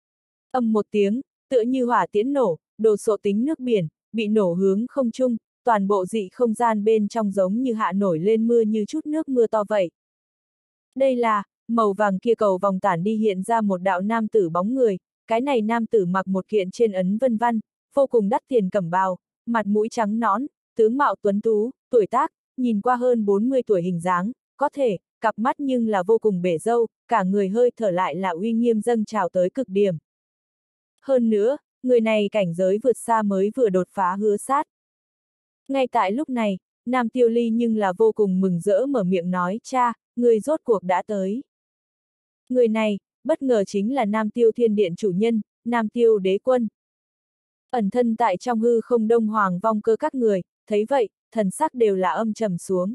A: Ầm một tiếng, tựa như hỏa tiễn nổ, đồ sộ tính nước biển, bị nổ hướng không trung, toàn bộ dị không gian bên trong giống như hạ nổi lên mưa như chút nước mưa to vậy. Đây là, màu vàng kia cầu vòng tản đi hiện ra một đạo nam tử bóng người, cái này nam tử mặc một kiện trên ấn vân văn, vô cùng đắt tiền cẩm bào, mặt mũi trắng nõn, tướng mạo tuấn tú, tuổi tác, nhìn qua hơn 40 tuổi hình dáng, có thể, cặp mắt nhưng là vô cùng bể râu, cả người hơi thở lại là uy nghiêm dâng trào tới cực điểm. Hơn nữa, người này cảnh giới vượt xa mới vừa đột phá Hứa Sát. Ngay tại lúc này, Nam Tiêu Ly nhưng là vô cùng mừng rỡ mở miệng nói, cha, người rốt cuộc đã tới. Người này, bất ngờ chính là Nam Tiêu Thiên Điện chủ nhân, Nam Tiêu Đế Quân. Ẩn thân tại trong hư không Đông Hoàng Vong Cơ các người, thấy vậy, thần sắc đều là âm trầm xuống.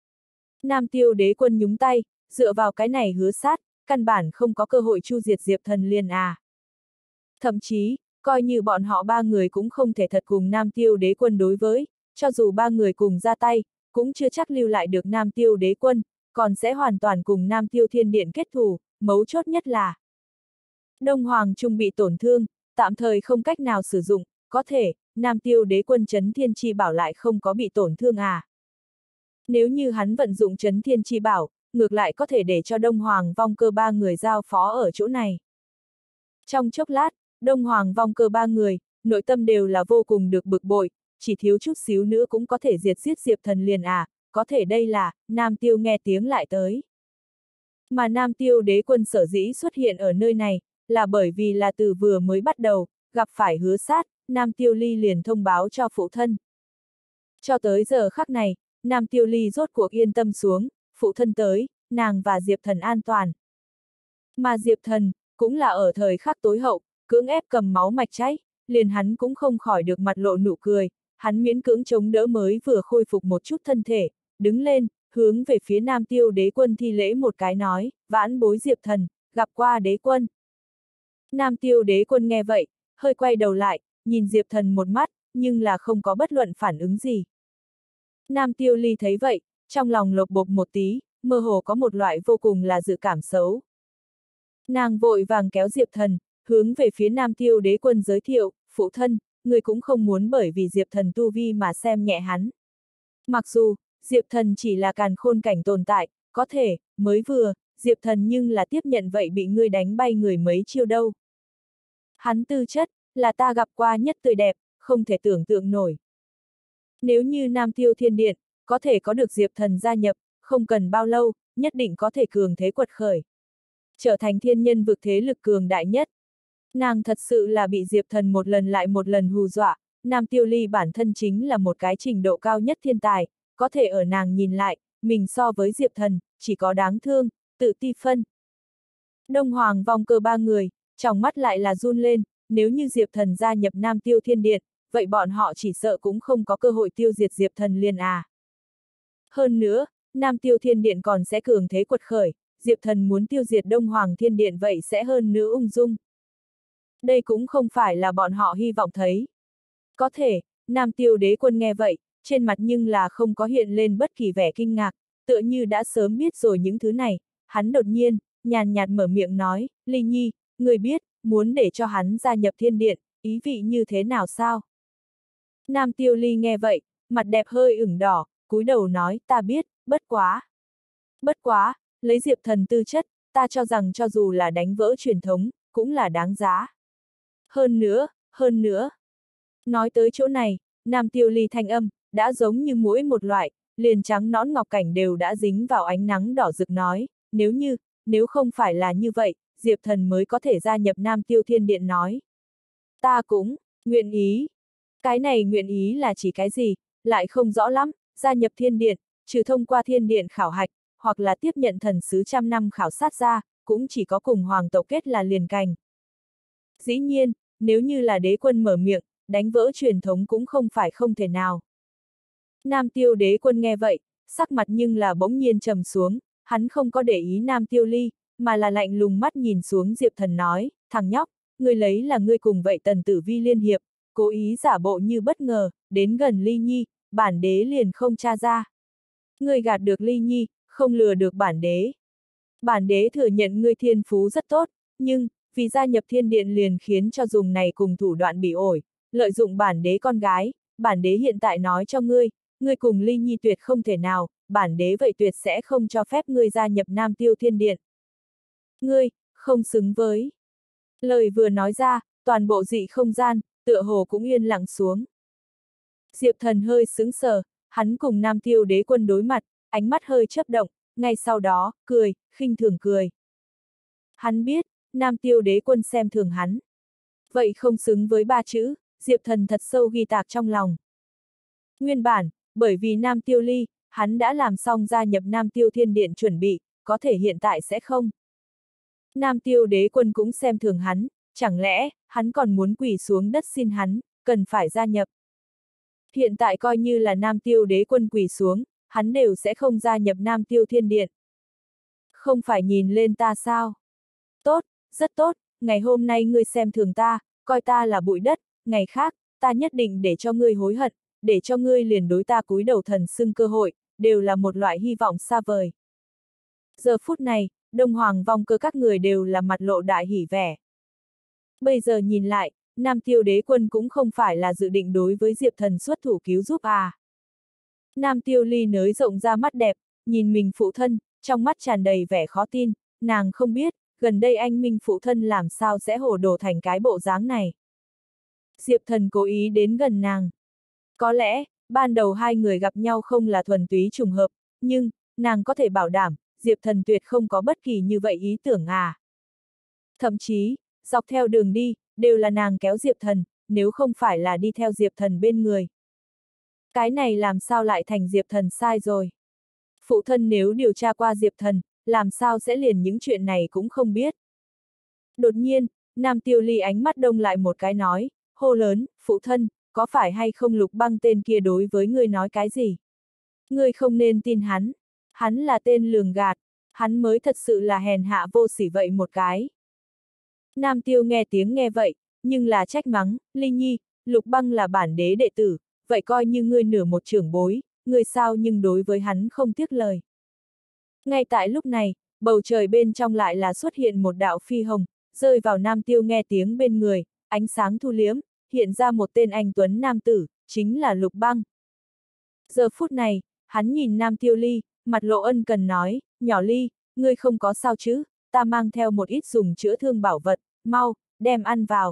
A: Nam Tiêu Đế Quân nhúng tay, dựa vào cái này Hứa Sát, căn bản không có cơ hội chu diệt Diệp Thần liền à. Thậm chí, coi như bọn họ ba người cũng không thể thật cùng Nam Tiêu Đế Quân đối với, cho dù ba người cùng ra tay, cũng chưa chắc lưu lại được Nam Tiêu Đế Quân, còn sẽ hoàn toàn cùng Nam Tiêu Thiên Điện kết thù, mấu chốt nhất là Đông Hoàng Trung bị tổn thương, tạm thời không cách nào sử dụng, có thể, Nam Tiêu Đế Quân Chấn Thiên Chi Bảo lại không có bị tổn thương à. Nếu như hắn vận dụng Chấn Thiên Chi Bảo, ngược lại có thể để cho Đông Hoàng Vong Cơ ba người giao phó ở chỗ này. Trong chốc lát, Đông Hoàng Vong Cơ ba người, nội tâm đều là vô cùng được bực bội, chỉ thiếu chút xíu nữa cũng có thể diệt giết Diệp Thần liền à, có thể đây là, Nam Tiêu nghe tiếng lại tới. Mà Nam Tiêu Đế Quân sở dĩ xuất hiện ở nơi này, là bởi vì là từ vừa mới bắt đầu, gặp phải Hứa Sát, Nam Tiêu Ly liền thông báo cho phụ thân. Cho tới giờ khắc này, Nam Tiêu Ly rốt cuộc yên tâm xuống, phụ thân tới, nàng và Diệp Thần an toàn. Mà Diệp Thần, cũng là ở thời khắc tối hậu, cưỡng ép cầm máu mạch cháy, liền hắn cũng không khỏi được mặt lộ nụ cười, hắn miễn cưỡng chống đỡ mới vừa khôi phục một chút thân thể, đứng lên, hướng về phía Nam Tiêu Đế Quân thi lễ một cái nói, vãn bối Diệp Thần, gặp qua Đế Quân. Nam Tiêu Đế Quân nghe vậy, hơi quay đầu lại, nhìn Diệp Thần một mắt, nhưng là không có bất luận phản ứng gì. Nam Tiêu Ly thấy vậy, trong lòng lột bột một tí, mơ hồ có một loại vô cùng là dự cảm xấu. Nàng vội vàng kéo Diệp Thần, hướng về phía Nam Tiêu Đế Quân giới thiệu, phụ thân, người cũng không muốn bởi vì Diệp Thần tu vi mà xem nhẹ hắn. Mặc dù, Diệp Thần chỉ là càn khôn cảnh tồn tại, có thể, mới vừa, Diệp Thần nhưng là tiếp nhận vậy bị ngươi đánh bay người mấy chiêu đâu. Hắn tư chất, là ta gặp qua nhất tươi đẹp, không thể tưởng tượng nổi. Nếu như Nam Tiêu Thiên Điện, có thể có được Diệp Thần gia nhập, không cần bao lâu, nhất định có thể cường thế quật khởi. Trở thành thiên nhân vực thế lực cường đại nhất. Nàng thật sự là bị Diệp Thần một lần lại một lần hù dọa, Nam Tiêu Ly bản thân chính là một cái trình độ cao nhất thiên tài, có thể ở nàng nhìn lại, mình so với Diệp Thần, chỉ có đáng thương, tự ti phân. Đông Hoàng Vong Cơ ba người, trong mắt lại là run lên, nếu như Diệp Thần gia nhập Nam Tiêu Thiên Điện, vậy bọn họ chỉ sợ cũng không có cơ hội tiêu diệt Diệp Thần liền à. Hơn nữa, Nam Tiêu Thiên Điện còn sẽ cường thế quật khởi, Diệp Thần muốn tiêu diệt Đông Hoàng Thiên Điện vậy sẽ hơn nữa ung dung. Đây cũng không phải là bọn họ hy vọng thấy. Có thể, Nam Tiêu Đế Quân nghe vậy, trên mặt nhưng là không có hiện lên bất kỳ vẻ kinh ngạc, tựa như đã sớm biết rồi những thứ này, hắn đột nhiên, nhàn nhạt mở miệng nói, Ly Nhi, người biết, muốn để cho hắn gia nhập thiên điện, ý vị như thế nào sao? Nam Tiêu Ly nghe vậy, mặt đẹp hơi ửng đỏ, cúi đầu nói, ta biết, bất quá. Bất quá, lấy Diệp Thần tư chất, ta cho rằng cho dù là đánh vỡ truyền thống, cũng là đáng giá. Hơn nữa. Nói tới chỗ này, Nam Tiêu Ly thanh âm, đã giống như muỗi một loại, liền trắng nõn ngọc cảnh đều đã dính vào ánh nắng đỏ rực nói, nếu không phải là như vậy, Diệp Thần mới có thể gia nhập Nam Tiêu Thiên Điện nói. Ta cũng, nguyện ý. Cái này nguyện ý là chỉ cái gì, lại không rõ lắm, gia nhập Thiên Điện, trừ thông qua Thiên Điện khảo hạch, hoặc là tiếp nhận thần sứ trăm năm khảo sát ra, cũng chỉ có cùng hoàng tộc kết là liền cành. Dĩ nhiên, nếu như là đế quân mở miệng, đánh vỡ truyền thống cũng không phải không thể nào. Nam Tiêu Đế Quân nghe vậy, sắc mặt nhưng là bỗng nhiên trầm xuống, hắn không có để ý Nam Tiêu Ly, mà là lạnh lùng mắt nhìn xuống Diệp Thần nói, thằng nhóc, ngươi lấy là ngươi cùng vậy Tần Tử Vi liên hiệp, cố ý giả bộ như bất ngờ, đến gần Ly Nhi, bản đế liền không tra ra. Ngươi gạt được Ly Nhi, không lừa được bản đế. Bản đế thừa nhận ngươi thiên phú rất tốt, nhưng, vì gia nhập thiên điện liền khiến cho dùng này cùng thủ đoạn bị ổi, lợi dụng bản đế con gái, bản đế hiện tại nói cho ngươi, ngươi cùng Ly Nhi tuyệt không thể nào, bản đế vậy tuyệt sẽ không cho phép ngươi gia nhập Nam Tiêu Thiên Điện. Ngươi, không xứng với. Lời vừa nói ra, toàn bộ dị không gian, tựa hồ cũng yên lặng xuống. Diệp Thần hơi sững sờ, hắn cùng Nam Tiêu Đế Quân đối mặt, ánh mắt hơi chớp động, ngay sau đó, cười, khinh thường cười. Hắn biết, Nam Tiêu Đế Quân xem thường hắn. Vậy không xứng với ba chữ, Diệp Thần thật sâu ghi tạc trong lòng. Nguyên bản, bởi vì Nam Tiêu Ly, hắn đã làm xong gia nhập Nam Tiêu Thiên Điện chuẩn bị, có thể hiện tại sẽ không. Nam Tiêu Đế Quân cũng xem thường hắn, chẳng lẽ, hắn còn muốn quỳ xuống đất xin hắn, cần phải gia nhập. Hiện tại coi như là Nam Tiêu Đế Quân quỳ xuống, hắn đều sẽ không gia nhập Nam Tiêu Thiên Điện. Không phải nhìn lên ta sao? Tốt, rất tốt, ngày hôm nay ngươi xem thường ta, coi ta là bụi đất, ngày khác, ta nhất định để cho ngươi hối hận, để cho ngươi liền đối ta cúi đầu thần xưng cơ hội, đều là một loại hy vọng xa vời. Giờ phút này, Đông Hoàng Vong Cơ các người đều là mặt lộ đại hỉ vẻ. Bây giờ nhìn lại, Nam Tiêu Đế Quân cũng không phải là dự định đối với Diệp Thần xuất thủ cứu giúp à. Nam Tiêu Ly nới rộng ra mắt đẹp, nhìn mình phụ thân, trong mắt tràn đầy vẻ khó tin, nàng không biết, gần đây anh minh phụ thân làm sao sẽ hồ đồ thành cái bộ dáng này. Diệp Thần cố ý đến gần nàng. Có lẽ, ban đầu hai người gặp nhau không là thuần túy trùng hợp, nhưng, nàng có thể bảo đảm, Diệp Thần tuyệt không có bất kỳ như vậy ý tưởng à. Thậm chí, dọc theo đường đi, đều là nàng kéo Diệp Thần, nếu không phải là đi theo Diệp Thần bên người. Cái này làm sao lại thành Diệp Thần sai rồi. Phụ thân nếu điều tra qua Diệp Thần, làm sao sẽ liền những chuyện này cũng không biết. Đột nhiên, Nam Tiêu Ly ánh mắt đông lại một cái nói, hô lớn, phụ thân, có phải hay không Lục Băng tên kia đối với ngươi nói cái gì? Ngươi không nên tin hắn là tên lường gạt, hắn mới thật sự là hèn hạ vô sỉ vậy một cái. Nam Tiêu nghe tiếng nghe vậy, nhưng là trách mắng, Ly Nhi, Lục Băng là bản đế đệ tử, vậy coi như ngươi nửa một trưởng bối, ngươi sao nhưng đối với hắn không tiếc lời. Ngay tại lúc này, bầu trời bên trong lại là xuất hiện một đạo phi hồng, rơi vào Nam Tiêu nghe tiếng bên người, ánh sáng thu liếm, hiện ra một tên anh tuấn nam tử, chính là Lục Băng. Giờ phút này, hắn nhìn Nam Tiêu Ly, mặt lộ ân cần nói, nhỏ Ly, ngươi không có sao chứ, ta mang theo một ít dùng chữa thương bảo vật, mau, đem ăn vào.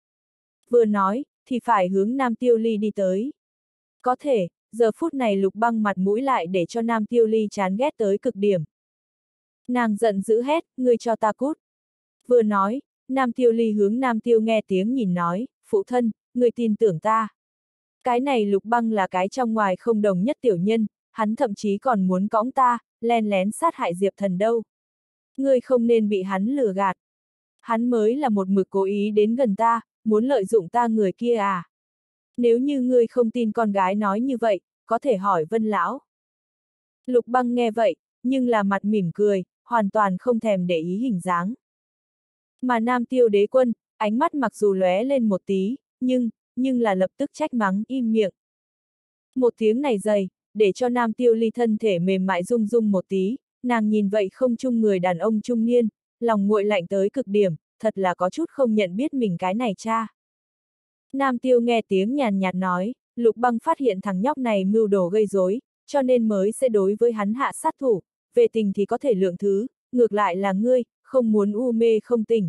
A: Vừa nói, thì phải hướng Nam Tiêu Ly đi tới. Có thể, giờ phút này Lục Băng mặt mũi lại để cho Nam Tiêu Ly chán ghét tới cực điểm. Nàng giận dữ hét, ngươi cho ta cút. Vừa nói, Nam Tiêu Ly hướng Nam Tiêu nghe tiếng nhìn nói, phụ thân, ngươi tin tưởng ta. Cái này Lục Băng là cái trong ngoài không đồng nhất tiểu nhân, hắn thậm chí còn muốn cõng ta, len lén sát hại Diệp Thần đâu. Ngươi không nên bị hắn lừa gạt. Hắn mới là một mực cố ý đến gần ta, muốn lợi dụng ta người kia à. Nếu như ngươi không tin con gái nói như vậy, có thể hỏi Vân Lão. Lục Băng nghe vậy, nhưng là mặt mỉm cười, hoàn toàn không thèm để ý hình dáng. Mà Nam Tiêu Đế Quân, ánh mắt mặc dù lóe lên một tí, nhưng là lập tức trách mắng im miệng. Một tiếng này dày, để cho Nam Tiêu Ly thân thể mềm mại rung rung một tí, nàng nhìn vậy không chung người đàn ông trung niên, lòng nguội lạnh tới cực điểm, thật là có chút không nhận biết mình cái này cha. Nam Tiêu nghe tiếng nhàn nhạt nói, Lục Băng phát hiện thằng nhóc này mưu đồ gây rối, cho nên mới sẽ đối với hắn hạ sát thủ, về tình thì có thể lượng thứ, ngược lại là ngươi, không muốn u mê không tỉnh.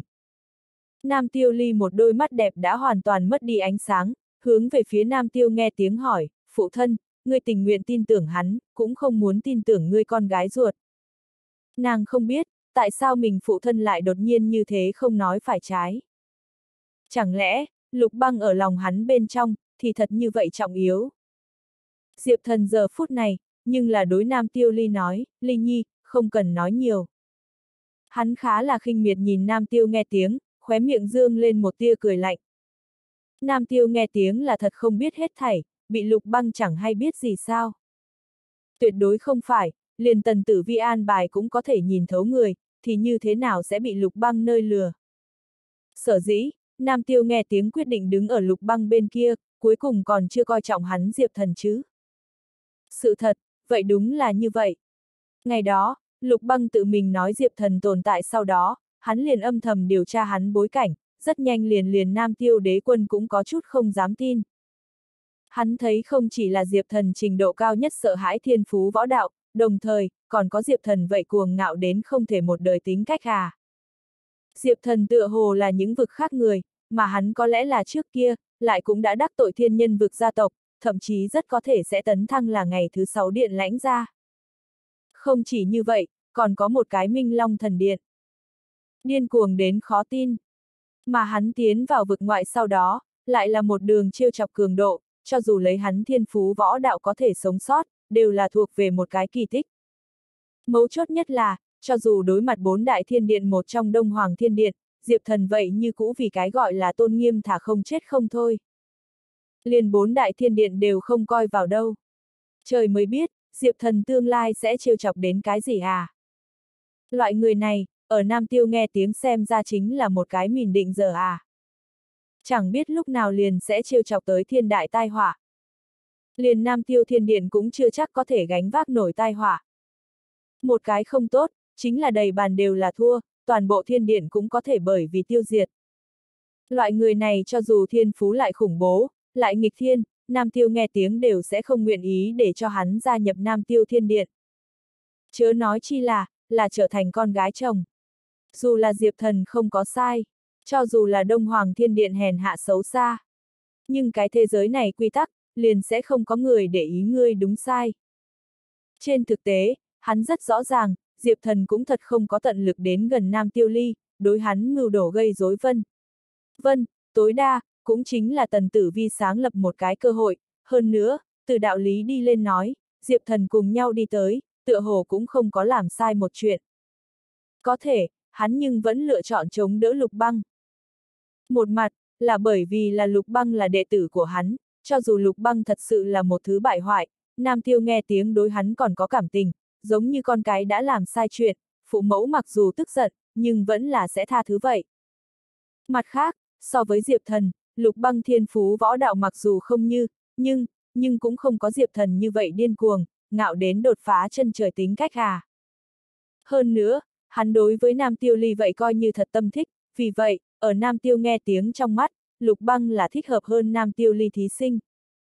A: Nam Tiêu Ly một đôi mắt đẹp đã hoàn toàn mất đi ánh sáng, hướng về phía Nam Tiêu nghe tiếng hỏi, phụ thân, ngươi tình nguyện tin tưởng hắn, cũng không muốn tin tưởng ngươi con gái ruột. Nàng không biết, tại sao mình phụ thân lại đột nhiên như thế không nói phải trái. Chẳng lẽ, Lục Băng ở lòng hắn bên trong, thì thật như vậy trọng yếu. Diệp Thần giờ phút này, nhưng là đối Nam Tiêu Ly nói, Ly Nhi, không cần nói nhiều. Hắn khá là khinh miệt nhìn Nam Tiêu nghe tiếng, khóe miệng dương lên một tia cười lạnh. Nam Tiêu nghe tiếng là thật không biết hết thảy, bị Lục Băng chẳng hay biết gì sao. Tuyệt đối không phải, liền Tần Tử Vi an bài cũng có thể nhìn thấu người, thì như thế nào sẽ bị Lục Băng nơi lừa. Sở dĩ, Nam Tiêu nghe tiếng quyết định đứng ở Lục Băng bên kia, cuối cùng còn chưa coi trọng hắn Diệp Thần chứ. Sự thật, vậy đúng là như vậy. Ngày đó, Lục Băng tự mình nói Diệp Thần tồn tại sau đó, hắn liền âm thầm điều tra hắn bối cảnh, rất nhanh liền Nam Tiêu đế quân cũng có chút không dám tin. Hắn thấy không chỉ là Diệp Thần trình độ cao nhất sợ hãi thiên phú võ đạo, đồng thời, còn có Diệp Thần vậy cuồng ngạo đến không thể một đời tính cách à. Diệp Thần tựa hồ là những vực khác người, mà hắn có lẽ là trước kia, lại cũng đã đắc tội thiên nhân vực gia tộc, thậm chí rất có thể sẽ tấn thăng là ngày thứ 6 điện lãnh gia. Không chỉ như vậy, còn có một cái Minh Long thần điện. Điên cuồng đến khó tin. Mà hắn tiến vào vực ngoại sau đó, lại là một đường trêu chọc cường độ, cho dù lấy hắn thiên phú võ đạo có thể sống sót, đều là thuộc về một cái kỳ tích. Mấu chốt nhất là, cho dù đối mặt 4 đại thiên điện một trong Đông Hoàng Thiên Điện, Diệp Thần vậy như cũ vì cái gọi là tôn nghiêm thả không chết không thôi. Liền 4 đại thiên điện đều không coi vào đâu. Trời mới biết, Diệp Thần tương lai sẽ trêu chọc đến cái gì à? Loại người này, ở Nam Tiêu nghe tiếng xem ra chính là một cái mìn định giờ à? Chẳng biết lúc nào liền sẽ trêu chọc tới thiên đại tai họa. Liền Nam Tiêu Thiên Điện cũng chưa chắc có thể gánh vác nổi tai họa. Một cái không tốt, chính là đầy bàn đều là thua, toàn bộ thiên điện cũng có thể bởi vì tiêu diệt. Loại người này cho dù thiên phú lại khủng bố, lại nghịch thiên, Nam Tiêu nghe tiếng đều sẽ không nguyện ý để cho hắn gia nhập Nam Tiêu Thiên Điện. Chớ nói chi là trở thành con gái chồng. Dù là Diệp Thần không có sai, cho dù là Đông Hoàng Thiên Điện hèn hạ xấu xa. Nhưng cái thế giới này quy tắc, liền sẽ không có người để ý ngươi đúng sai. Trên thực tế, hắn rất rõ ràng, Diệp Thần cũng thật không có tận lực đến gần Nam Tiêu Ly, đối hắn mưu đồ gây rối Vân, tối đa, cũng chính là Tần Tử Vi sáng lập một cái cơ hội, hơn nữa, từ đạo lý đi lên nói, Diệp Thần cùng nhau đi tới, tựa hồ cũng không có làm sai một chuyện. Có thể, hắn nhưng vẫn lựa chọn chống đỡ Lục Băng. Một mặt, là bởi vì là Lục Băng là đệ tử của hắn, cho dù Lục Băng thật sự là một thứ bại hoại, Nam Tiêu nghe tiếng đối hắn còn có cảm tình, giống như con cái đã làm sai chuyện, phụ mẫu mặc dù tức giận, nhưng vẫn là sẽ tha thứ vậy. Mặt khác, so với Diệp Thần, Lục Băng thiên phú võ đạo mặc dù không như, nhưng cũng không có Diệp Thần như vậy điên cuồng, ngạo đến đột phá chân trời tính cách à. Hơn nữa, hắn đối với Nam Tiêu Ly vậy coi như thật tâm thích, vì vậy, ở Nam Tiêu nghe tiếng trong mắt, Lục Băng là thích hợp hơn Nam Tiêu Ly thí sinh.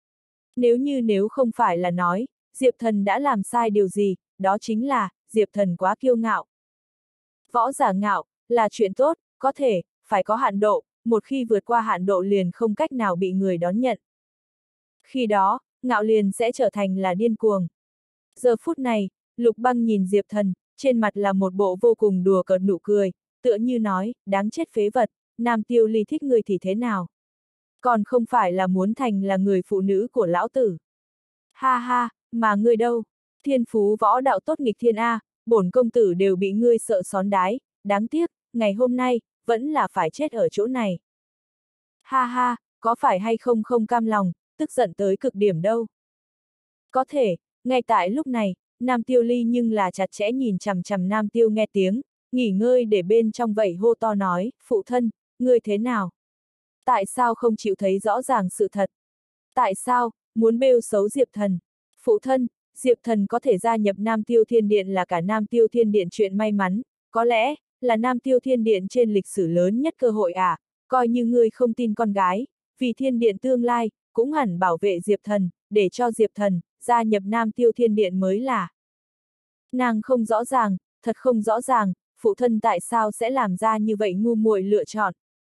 A: Nếu không phải là nói, Diệp Thần đã làm sai điều gì, đó chính là, Diệp Thần quá kiêu ngạo. Võ giả ngạo, là chuyện tốt, có thể, phải có hạn độ, một khi vượt qua hạn độ liền không cách nào bị người đón nhận. Khi đó, ngạo liền sẽ trở thành là điên cuồng. Giờ phút này, Lục Băng nhìn Diệp Thần, trên mặt là một bộ vô cùng đùa cợt nụ cười, tựa như nói, đáng chết phế vật, Nam Tiêu Ly thích người thì thế nào? Còn không phải là muốn thành là người phụ nữ của lão tử. Ha ha, mà ngươi đâu? Thiên phú võ đạo tốt nghịch thiên A, bổn công tử đều bị ngươi sợ xón đái, đáng tiếc, ngày hôm nay, vẫn là phải chết ở chỗ này. Ha ha, có phải hay không không cam lòng, tức giận tới cực điểm đâu. Có thể, ngay tại lúc này, Nam Tiêu Ly nhưng là chặt chẽ nhìn chằm chằm Nam Tiêu nghe tiếng, nghỉ ngơi để bên trong vậy hô to nói, phụ thân, ngươi thế nào? Tại sao không chịu thấy rõ ràng sự thật? Tại sao, muốn bêu xấu Diệp Thần? Phụ thân, Diệp Thần có thể gia nhập Nam Tiêu Thiên Điện là cả Nam Tiêu Thiên Điện chuyện may mắn, có lẽ, là Nam Tiêu Thiên Điện trên lịch sử lớn nhất cơ hội à, coi như ngươi không tin con gái, vì Thiên Điện tương lai, cũng hẳn bảo vệ Diệp Thần, để cho Diệp Thần, gia nhập Nam Tiêu Thiên Điện mới là. Nàng không rõ ràng, thật không rõ ràng, phụ thân tại sao sẽ làm ra như vậy ngu muội lựa chọn.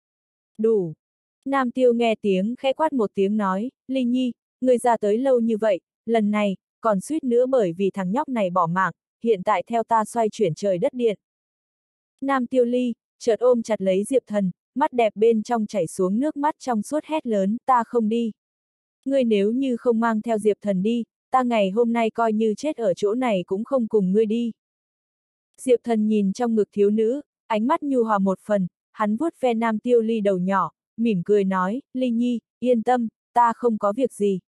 A: Đủ. Nam Tiêu nghe tiếng khẽ quát một tiếng nói, Ly Nhi, ngươi ra tới lâu như vậy, lần này, còn suýt nữa bởi vì thằng nhóc này bỏ mạng, hiện tại theo ta xoay chuyển trời đất điện. Nam Tiêu Ly, chợt ôm chặt lấy Diệp Thần, mắt đẹp bên trong chảy xuống nước mắt trong suốt hét lớn, ta không đi. Ngươi nếu như không mang theo Diệp Thần đi, ta ngày hôm nay coi như chết ở chỗ này cũng không cùng ngươi đi. Diệp Thần nhìn trong ngực thiếu nữ, ánh mắt nhu hòa một phần, hắn vuốt ve Nam Tiêu Ly đầu nhỏ, mỉm cười nói, Ly Nhi, yên tâm, ta không có việc gì.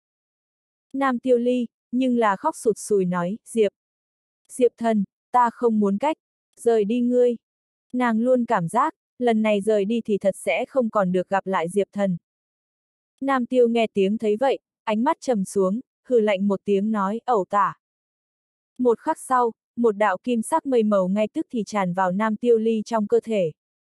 A: Nam Tiêu Ly, nhưng là khóc sụt sùi nói, Diệp Thần, ta không muốn cách, rời đi ngươi. Nàng luôn cảm giác, lần này rời đi thì thật sẽ không còn được gặp lại Diệp Thần. Nam Tiêu nghe tiếng thấy vậy, ánh mắt trầm xuống, hừ lạnh một tiếng nói, ẩu tả. Một khắc sau, một đạo kim sắc mây màu ngay tức thì tràn vào Nam Tiêu Ly trong cơ thể.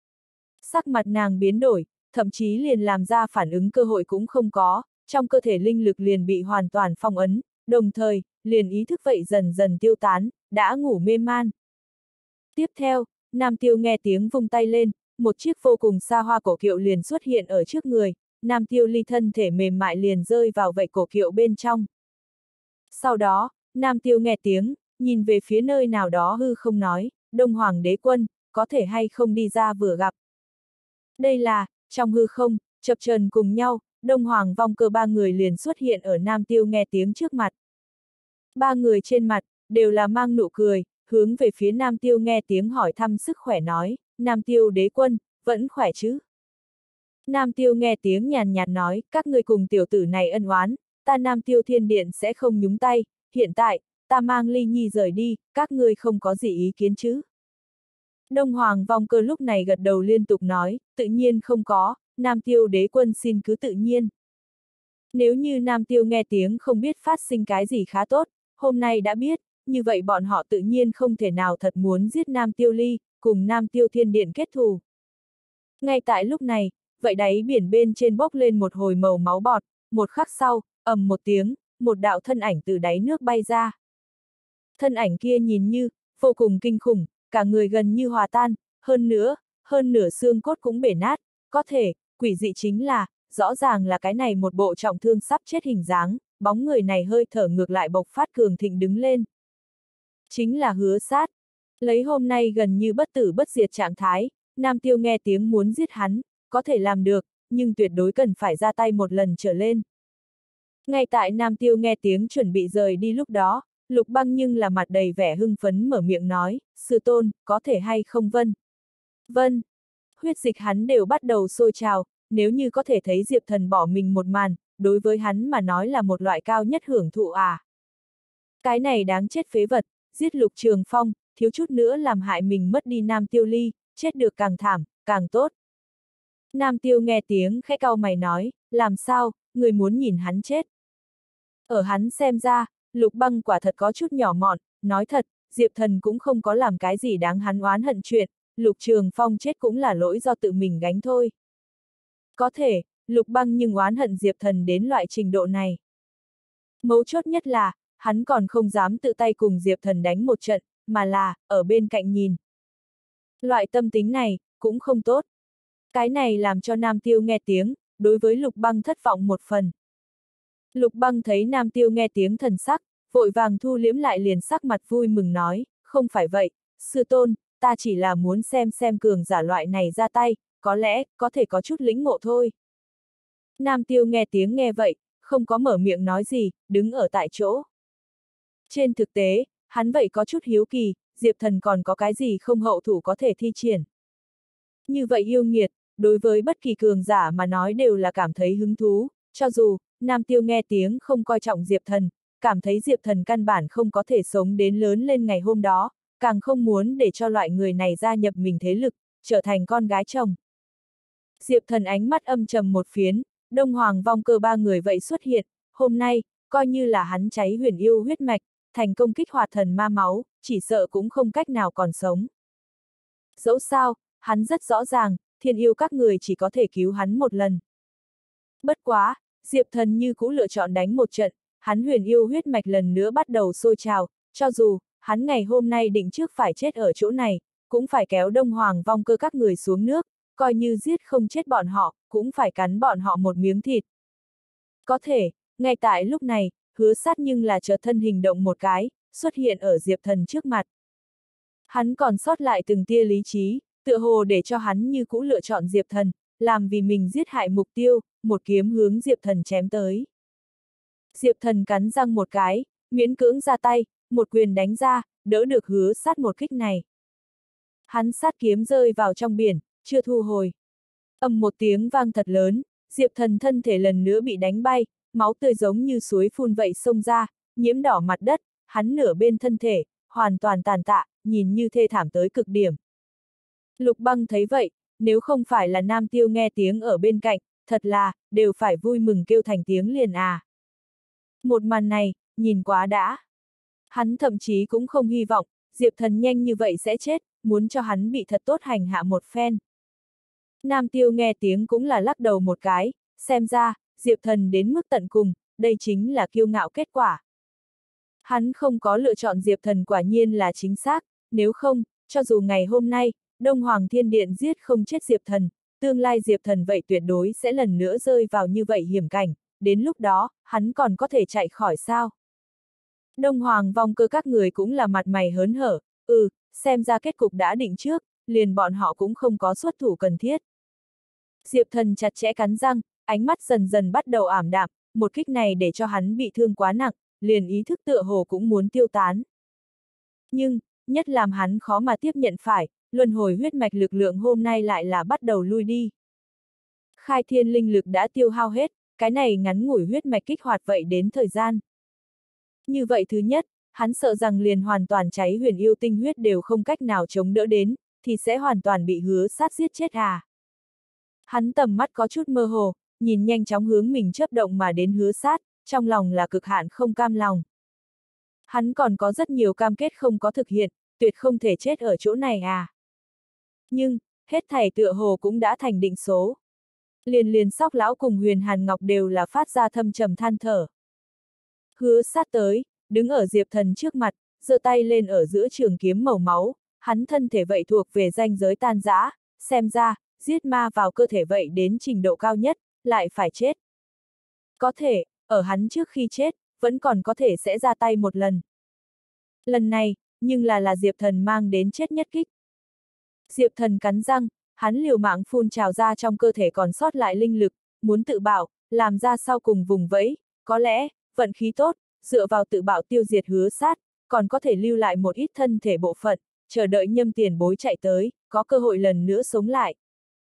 A: Sắc mặt nàng biến đổi, thậm chí liền làm ra phản ứng cơ hội cũng không có, trong cơ thể linh lực liền bị hoàn toàn phong ấn, đồng thời, liền ý thức vậy dần dần tiêu tán, đã ngủ mê man. Tiếp theo, Nam Tiêu nghe tiếng vung tay lên, một chiếc vô cùng xa hoa cổ kiệu liền xuất hiện ở trước người, Nam Tiêu Ly thân thể mềm mại liền rơi vào vậy cổ kiệu bên trong. Sau đó, Nam Tiêu nghe tiếng, nhìn về phía nơi nào đó hư không nói, Đông Hoàng đế quân, có thể hay không đi ra vừa gặp. Đây là, trong hư không, chập chờn cùng nhau, Đông Hoàng Vong Cơ ba người liền xuất hiện ở Nam Tiêu nghe tiếng trước mặt. Ba người trên mặt, đều là mang nụ cười, hướng về phía Nam Tiêu nghe tiếng hỏi thăm sức khỏe nói, Nam Tiêu đế quân, vẫn khỏe chứ? Nam Tiêu nghe tiếng nhàn nhạt nói, các ngươi cùng tiểu tử này ân oán, ta Nam Tiêu Thiên Điện sẽ không nhúng tay, hiện tại, ta mang Ly Nhi rời đi, các ngươi không có gì ý kiến chứ? Đông Hoàng Vong Cơ lúc này gật đầu liên tục nói, tự nhiên không có, Nam Tiêu đế quân xin cứ tự nhiên. Nếu như Nam Tiêu nghe tiếng không biết phát sinh cái gì khá tốt, hôm nay đã biết, như vậy bọn họ tự nhiên không thể nào thật muốn giết Nam Tiêu Ly, cùng Nam Tiêu Thiên Điện kết thù. Ngay tại lúc này, vậy đáy biển bên trên bốc lên một hồi màu máu bọt, một khắc sau, ầm một tiếng, một đạo thân ảnh từ đáy nước bay ra. Thân ảnh kia nhìn như, vô cùng kinh khủng, cả người gần như hòa tan, hơn nửa xương cốt cũng bể nát, có thể, quỷ dị chính là, rõ ràng là cái này một bộ trọng thương sắp chết hình dáng, bóng người này hơi thở ngược lại bộc phát cường thịnh đứng lên. Chính là Hứa Sát. Lấy hôm nay gần như bất tử bất diệt trạng thái, Nam Tiêu nghe tiếng muốn giết hắn, có thể làm được, nhưng tuyệt đối cần phải ra tay một lần trở lên. Ngay tại Nam Tiêu nghe tiếng chuẩn bị rời đi lúc đó, Lục Băng nhưng là mặt đầy vẻ hưng phấn mở miệng nói, sư tôn, có thể hay không vân? Vân. Huyết dịch hắn đều bắt đầu sôi trào, nếu như có thể thấy Diệp Thần bỏ mình một màn, đối với hắn mà nói là một loại cao nhất hưởng thụ à. Cái này đáng chết phế vật, giết Lục Trường Phong, thiếu chút nữa làm hại mình mất đi Nam Tiêu Ly, chết được càng thảm, càng tốt. Nam Tiêu nghe tiếng khẽ cau mày nói, làm sao, người muốn nhìn hắn chết. Ở hắn xem ra, Lục Băng quả thật có chút nhỏ mọn, nói thật, Diệp Thần cũng không có làm cái gì đáng hắn oán hận chuyện, Lục Trường Phong chết cũng là lỗi do tự mình gánh thôi. Có thể, Lục Băng nhưng oán hận Diệp Thần đến loại trình độ này. Mấu chốt nhất là, hắn còn không dám tự tay cùng Diệp Thần đánh một trận, mà là, ở bên cạnh nhìn. Loại tâm tính này, cũng không tốt. Cái này làm cho Nam Tiêu nghe tiếng, đối với Lục Băng thất vọng một phần. Lục Băng thấy Nam Tiêu nghe tiếng thần sắc, vội vàng thu liễm lại liền sắc mặt vui mừng nói, không phải vậy, sư tôn, ta chỉ là muốn xem cường giả loại này ra tay, có lẽ, có thể có chút lĩnh ngộ thôi. Nam Tiêu nghe tiếng nghe vậy, không có mở miệng nói gì, đứng ở tại chỗ. Trên thực tế, hắn vậy có chút hiếu kỳ, Diệp Thần còn có cái gì không hậu thủ có thể thi triển. Như vậy yêu nghiệt, đối với bất kỳ cường giả mà nói đều là cảm thấy hứng thú, cho dù, Nam Tiêu nghe tiếng không coi trọng Diệp Thần, cảm thấy Diệp Thần căn bản không có thể sống đến lớn lên ngày hôm đó, càng không muốn để cho loại người này gia nhập mình thế lực, trở thành con gái chồng. Diệp Thần ánh mắt âm trầm một phiến, Đông Hoàng Vong Cơ ba người vậy xuất hiện, hôm nay, coi như là hắn cháy huyền yêu huyết mạch, thành công kích hoạt thần ma máu, chỉ sợ cũng không cách nào còn sống. Dẫu sao, hắn rất rõ ràng, thiên yêu các người chỉ có thể cứu hắn một lần. Bất quá, Diệp Thần như cũ lựa chọn đánh một trận, hắn huyền yêu huyết mạch lần nữa bắt đầu sôi trào, cho dù, hắn ngày hôm nay định trước phải chết ở chỗ này, cũng phải kéo Đông Hoàng Vong Cơ các người xuống nước, coi như giết không chết bọn họ, cũng phải cắn bọn họ một miếng thịt. Có thể, ngay tại lúc này, Hứa Sát nhưng là chợt thân hình động một cái, xuất hiện ở Diệp Thần trước mặt. Hắn còn sót lại từng tia lý trí, tựa hồ để cho hắn như cũ lựa chọn Diệp Thần, làm vì mình giết hại mục tiêu, một kiếm hướng Diệp Thần chém tới. Diệp Thần cắn răng một cái, miễn cưỡng ra tay, một quyền đánh ra, đỡ được Hứa Sát một kích này. Hắn sát kiếm rơi vào trong biển, chưa thu hồi. Ầm một tiếng vang thật lớn, Diệp Thần thân thể lần nữa bị đánh bay, máu tươi giống như suối phun vậy xông ra, nhiễm đỏ mặt đất, hắn nửa bên thân thể, hoàn toàn tàn tạ, nhìn như thê thảm tới cực điểm. Lục Băng thấy vậy, nếu không phải là Nam Tiêu nghe tiếng ở bên cạnh, thật là, đều phải vui mừng kêu thành tiếng liền à. Một màn này, nhìn quá đã. Hắn thậm chí cũng không hy vọng, Diệp Thần nhanh như vậy sẽ chết, muốn cho hắn bị thật tốt hành hạ một phen. Nam Tiêu nghe tiếng cũng là lắc đầu một cái, xem ra, Diệp Thần đến mức tận cùng, đây chính là kiêu ngạo kết quả. Hắn không có lựa chọn Diệp Thần quả nhiên là chính xác, nếu không, cho dù ngày hôm nay, Đông Hoàng Thiên Điện giết không chết Diệp Thần, tương lai Diệp Thần vậy tuyệt đối sẽ lần nữa rơi vào như vậy hiểm cảnh, đến lúc đó, hắn còn có thể chạy khỏi sao? Đông Hoàng Vong Cơ các người cũng là mặt mày hớn hở, xem ra kết cục đã định trước, liền bọn họ cũng không có xuất thủ cần thiết. Diệp Thần chặt chẽ cắn răng, ánh mắt dần dần bắt đầu ảm đạm, một kích này để cho hắn bị thương quá nặng, liền ý thức tựa hồ cũng muốn tiêu tán. Nhưng, nhất làm hắn khó mà tiếp nhận phải, luân hồi huyết mạch lực lượng hôm nay lại là bắt đầu lui đi. Khai thiên linh lực đã tiêu hao hết, cái này ngắn ngủi huyết mạch kích hoạt vậy đến thời gian. Như vậy thứ nhất, hắn sợ rằng liền hoàn toàn cháy huyền yêu tinh huyết đều không cách nào chống đỡ đến, thì sẽ hoàn toàn bị Hứa Sát giết chết à. Hắn tầm mắt có chút mơ hồ, nhìn nhanh chóng hướng mình chớp động mà đến Hứa Sát, trong lòng là cực hạn không cam lòng. Hắn còn có rất nhiều cam kết không có thực hiện, tuyệt không thể chết ở chỗ này à. Nhưng, hết thảy tựa hồ cũng đã thành định số. Liền Sóc lão cùng Huyền Hàn Ngọc đều là phát ra thâm trầm than thở. Hứa Sát tới, đứng ở Diệp Thần trước mặt, giơ tay lên ở giữa trường kiếm màu máu, hắn thân thể vậy thuộc về ranh giới tan rã, xem ra, giết ma vào cơ thể vậy đến trình độ cao nhất, lại phải chết. Có thể, ở hắn trước khi chết, vẫn còn có thể sẽ ra tay một lần. Lần này, nhưng là Diệp Thần mang đến chết nhất kích. Diệp Thần cắn răng, hắn liều mạng phun trào ra trong cơ thể còn sót lại linh lực, muốn tự bạo, làm ra sau cùng vùng vẫy, có lẽ, vận khí tốt, dựa vào tự bạo tiêu diệt Hứa Sát, còn có thể lưu lại một ít thân thể bộ phận, chờ đợi Nhâm tiền bối chạy tới, có cơ hội lần nữa sống lại.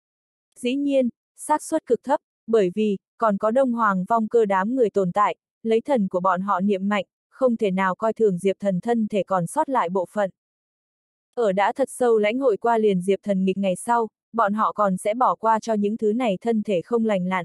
A: Dĩ nhiên, xác suất cực thấp, bởi vì, còn có Đông Hoàng Vong Cơ đám người tồn tại, lấy thần của bọn họ niệm mạnh, không thể nào coi thường Diệp Thần thân thể còn sót lại bộ phận. Ở đã thật sâu lãnh hội qua liền Diệp Thần nghịch ngày sau, bọn họ còn sẽ bỏ qua cho những thứ này thân thể không lành lặn.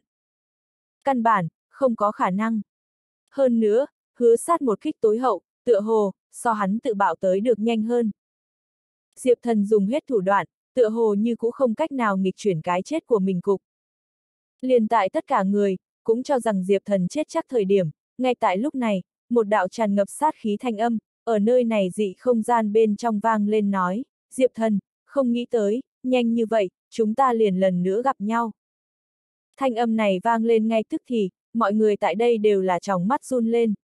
A: Căn bản, không có khả năng. Hơn nữa, Hứa Sát một kích tối hậu, tựa hồ, so hắn tự bạo tới được nhanh hơn. Diệp Thần dùng hết thủ đoạn, tựa hồ như cũng không cách nào nghịch chuyển cái chết của mình cục. Liền tại tất cả người, cũng cho rằng Diệp Thần chết chắc thời điểm, ngay tại lúc này, một đạo tràn ngập sát khí thanh âm, ở nơi này dị không gian bên trong vang lên nói, Diệp Thần, không nghĩ tới, nhanh như vậy, chúng ta liền lần nữa gặp nhau. Thanh âm này vang lên ngay tức thì, mọi người tại đây đều là tròng mắt run lên.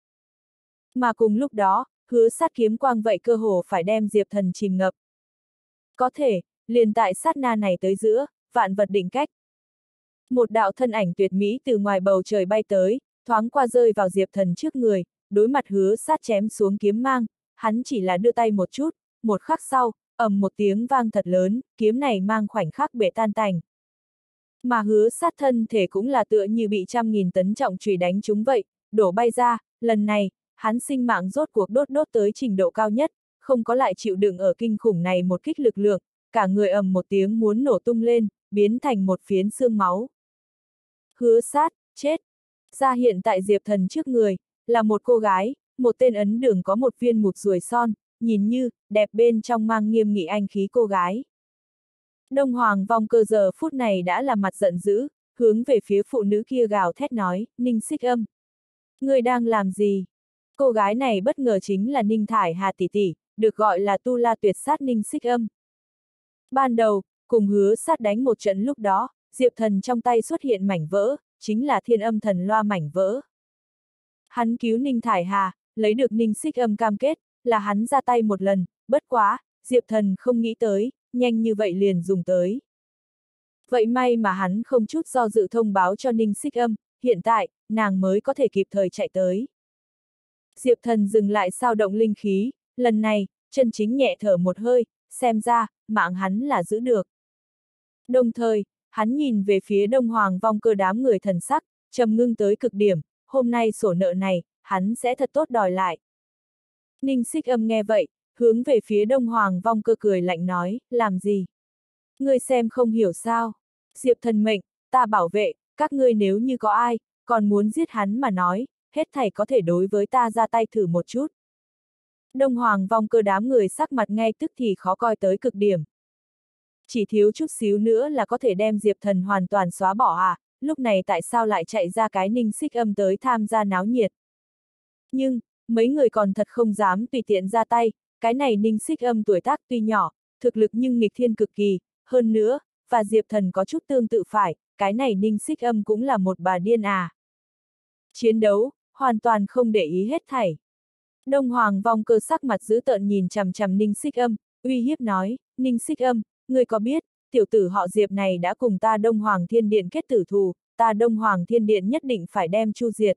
A: Mà cùng lúc đó, Hứa Sát kiếm quang vậy cơ hồ phải đem Diệp Thần chìm ngập. Có thể, liền tại sát na này tới giữa, vạn vật định cách. Một đạo thân ảnh tuyệt mỹ từ ngoài bầu trời bay tới, thoáng qua rơi vào Diệp Thần trước người, đối mặt Hứa Sát chém xuống kiếm mang, hắn chỉ là đưa tay một chút, một khắc sau, ầm một tiếng vang thật lớn, kiếm này mang khoảnh khắc bể tan tành. Mà Hứa Sát thân thể cũng là tựa như bị 100.000 tấn trọng chùy đánh trúng vậy, đổ bay ra, lần này, hắn sinh mạng rốt cuộc đốt tới trình độ cao nhất, không có lại chịu đựng ở kinh khủng này một kích lực lượng, cả người ầm một tiếng muốn nổ tung lên, biến thành một phiến xương máu. Hứa Sát, chết. Ra hiện tại Diệp Thần trước người, là một cô gái, một tên ấn đường có một viên mụt ruồi son, nhìn như, đẹp bên trong mang nghiêm nghị anh khí cô gái. Đông Hoàng Vong Cơ giờ phút này đã là mặt giận dữ, hướng về phía phụ nữ kia gào thét nói, Ninh Xích Âm. Ngươi đang làm gì? Cô gái này bất ngờ chính là Ninh Thải Hà tỷ tỷ, được gọi là Tu La Tuyệt Sát Ninh Xích Âm. Ban đầu, cùng Hứa Sát đánh một trận lúc đó, Diệp Thần trong tay xuất hiện mảnh vỡ, chính là Thiên Âm Thần Loa mảnh vỡ. Hắn cứu Ninh Thải Hà, lấy được Ninh Xích Âm cam kết, là hắn ra tay một lần, bất quá, Diệp Thần không nghĩ tới, nhanh như vậy liền dùng tới. Vậy may mà hắn không chút do dự thông báo cho Ninh Xích Âm, hiện tại, nàng mới có thể kịp thời chạy tới. Diệp Thần dừng lại sao động linh khí, lần này, chân chính nhẹ thở một hơi, xem ra, mạng hắn là giữ được. Đồng thời, hắn nhìn về phía Đông Hoàng Vong Cơ đám người thần sắc, trầm ngưng tới cực điểm, hôm nay sổ nợ này, hắn sẽ thật tốt đòi lại. Ninh Xích Âm nghe vậy, hướng về phía Đông Hoàng Vong Cơ cười lạnh nói, làm gì? Ngươi xem không hiểu sao? Diệp Thần mệnh, ta bảo vệ, các ngươi nếu như có ai, còn muốn giết hắn mà nói, hết thảy có thể đối với ta ra tay thử một chút. Đông Hoàng Vong Cơ đám người sắc mặt ngay tức thì khó coi tới cực điểm. Chỉ thiếu chút xíu nữa là có thể đem Diệp Thần hoàn toàn xóa bỏ à, lúc này tại sao lại chạy ra cái Ninh Xích Âm tới tham gia náo nhiệt. Nhưng, mấy người còn thật không dám tùy tiện ra tay, cái này Ninh Xích Âm tuổi tác tuy nhỏ, thực lực nhưng nghịch thiên cực kỳ, hơn nữa, và Diệp Thần có chút tương tự phải, cái này Ninh Xích Âm cũng là một bà điên à. Chiến đấu, hoàn toàn không để ý hết thảy. Đông Hoàng Vong Cơ sắc mặt dữ tợn nhìn chằm chằm Ninh Xích Âm, uy hiếp nói, Ninh Xích Âm, ngươi có biết, tiểu tử họ Diệp này đã cùng ta Đông Hoàng Thiên Điện kết tử thù, ta Đông Hoàng Thiên Điện nhất định phải đem chu diệt.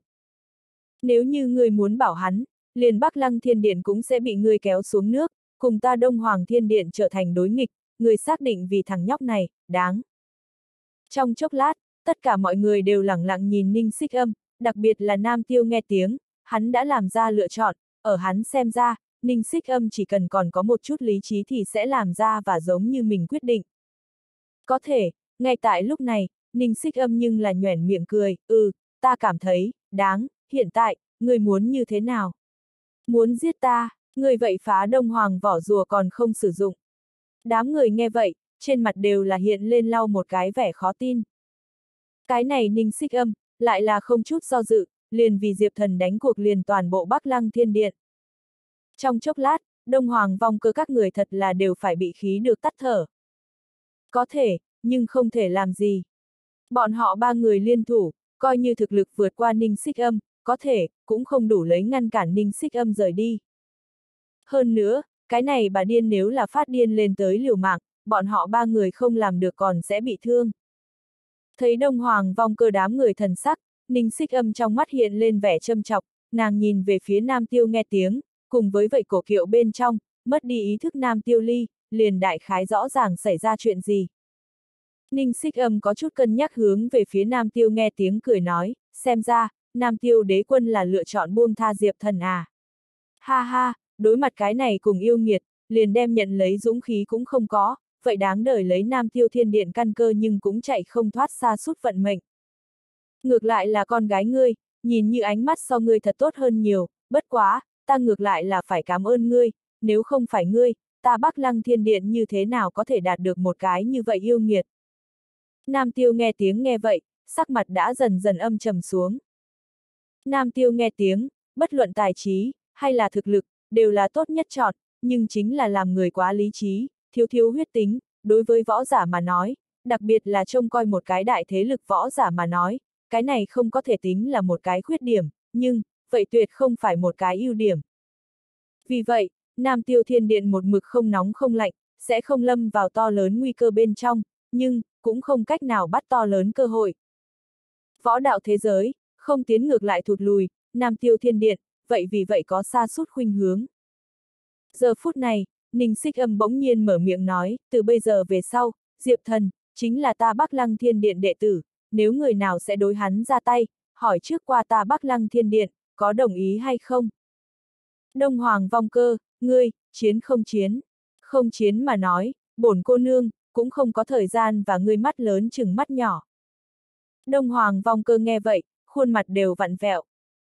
A: Nếu như ngươi muốn bảo hắn, liền Bắc Lăng Thiên Điện cũng sẽ bị ngươi kéo xuống nước, cùng ta Đông Hoàng Thiên Điện trở thành đối nghịch, ngươi xác định vì thằng nhóc này, đáng. Trong chốc lát, tất cả mọi người đều lẳng lặng nhìn Ninh Xích Âm, đặc biệt là Nam Tiêu nghe tiếng, hắn đã làm ra lựa chọn, ở hắn xem ra, Ninh Xích Âm chỉ cần còn có một chút lý trí thì sẽ làm ra và giống như mình quyết định. Có thể, ngay tại lúc này, Ninh Xích Âm nhưng là nhoẻn miệng cười, ta cảm thấy, đáng, hiện tại, ngươi muốn như thế nào? Muốn giết ta, ngươi vậy phá Đông Hoàng vỏ rùa còn không sử dụng. Đám người nghe vậy, trên mặt đều là hiện lên lau một cái vẻ khó tin. Cái này Ninh Xích Âm, lại là không chút do dự, liền vì Diệp Thần đánh cuộc liền toàn bộ Bắc Lăng Thiên Điện. Trong chốc lát, Đông Hoàng Vong Cơ các người thật là đều phải bị khí được tắt thở. Có thể, nhưng không thể làm gì. Bọn họ ba người liên thủ, coi như thực lực vượt qua Ninh Xích Âm, có thể, cũng không đủ lấy ngăn cản Ninh Xích Âm rời đi. Hơn nữa, cái này bà điên nếu là phát điên lên tới liều mạng, bọn họ ba người không làm được còn sẽ bị thương. Thấy Đông Hoàng Vong Cơ đám người thần sắc, Ninh Xích Âm trong mắt hiện lên vẻ châm chọc, nàng nhìn về phía Nam Tiêu nghe tiếng, cùng với vậy cổ kiệu bên trong, mất đi ý thức Nam Tiêu Ly, liền đại khái rõ ràng xảy ra chuyện gì. Ninh Xích Âm có chút cân nhắc hướng về phía Nam Tiêu nghe tiếng cười nói, xem ra, Nam Tiêu đế quân là lựa chọn buông tha Diệp Thần à. Ha ha, đối mặt cái này cùng yêu nghiệt, liền đem nhận lấy dũng khí cũng không có, vậy đáng đời lấy Nam Tiêu Thiên Điện căn cơ nhưng cũng chạy không thoát xa sút vận mệnh. Ngược lại là con gái ngươi, nhìn như ánh mắt so ngươi thật tốt hơn nhiều, bất quá, ta ngược lại là phải cảm ơn ngươi, nếu không phải ngươi, ta Bắc Lăng Thiên Điện như thế nào có thể đạt được một cái như vậy yêu nghiệt. Nam Tiêu nghe tiếng nghe vậy, sắc mặt đã dần dần âm trầm xuống. Nam Tiêu nghe tiếng, bất luận tài trí, hay là thực lực, đều là tốt nhất chọn, nhưng chính là làm người quá lý trí, thiếu huyết tính, đối với võ giả mà nói, đặc biệt là trông coi một cái đại thế lực võ giả mà nói, cái này không có thể tính là một cái khuyết điểm, nhưng, vậy tuyệt không phải một cái ưu điểm. Vì vậy, Nam Tiêu Thiên Điện một mực không nóng không lạnh, sẽ không lâm vào to lớn nguy cơ bên trong, nhưng, cũng không cách nào bắt to lớn cơ hội. Võ đạo thế giới, không tiến ngược lại thụt lùi, Nam Tiêu Thiên Điện, vậy vì vậy có sa sút khuynh hướng. Giờ phút này, Ninh Xích Âm bỗng nhiên mở miệng nói, từ bây giờ về sau, Diệp Thần, chính là ta Bắc Lăng Thiên Điện đệ tử, nếu người nào sẽ đối hắn ra tay, hỏi trước qua ta Bắc Lăng Thiên Điện, có đồng ý hay không? Đông Hoàng Vong Cơ, ngươi, chiến không chiến? Không chiến mà nói, bổn cô nương, cũng không có thời gian và ngươi mắt lớn chừng mắt nhỏ. Đông Hoàng Vong Cơ nghe vậy, khuôn mặt đều vặn vẹo.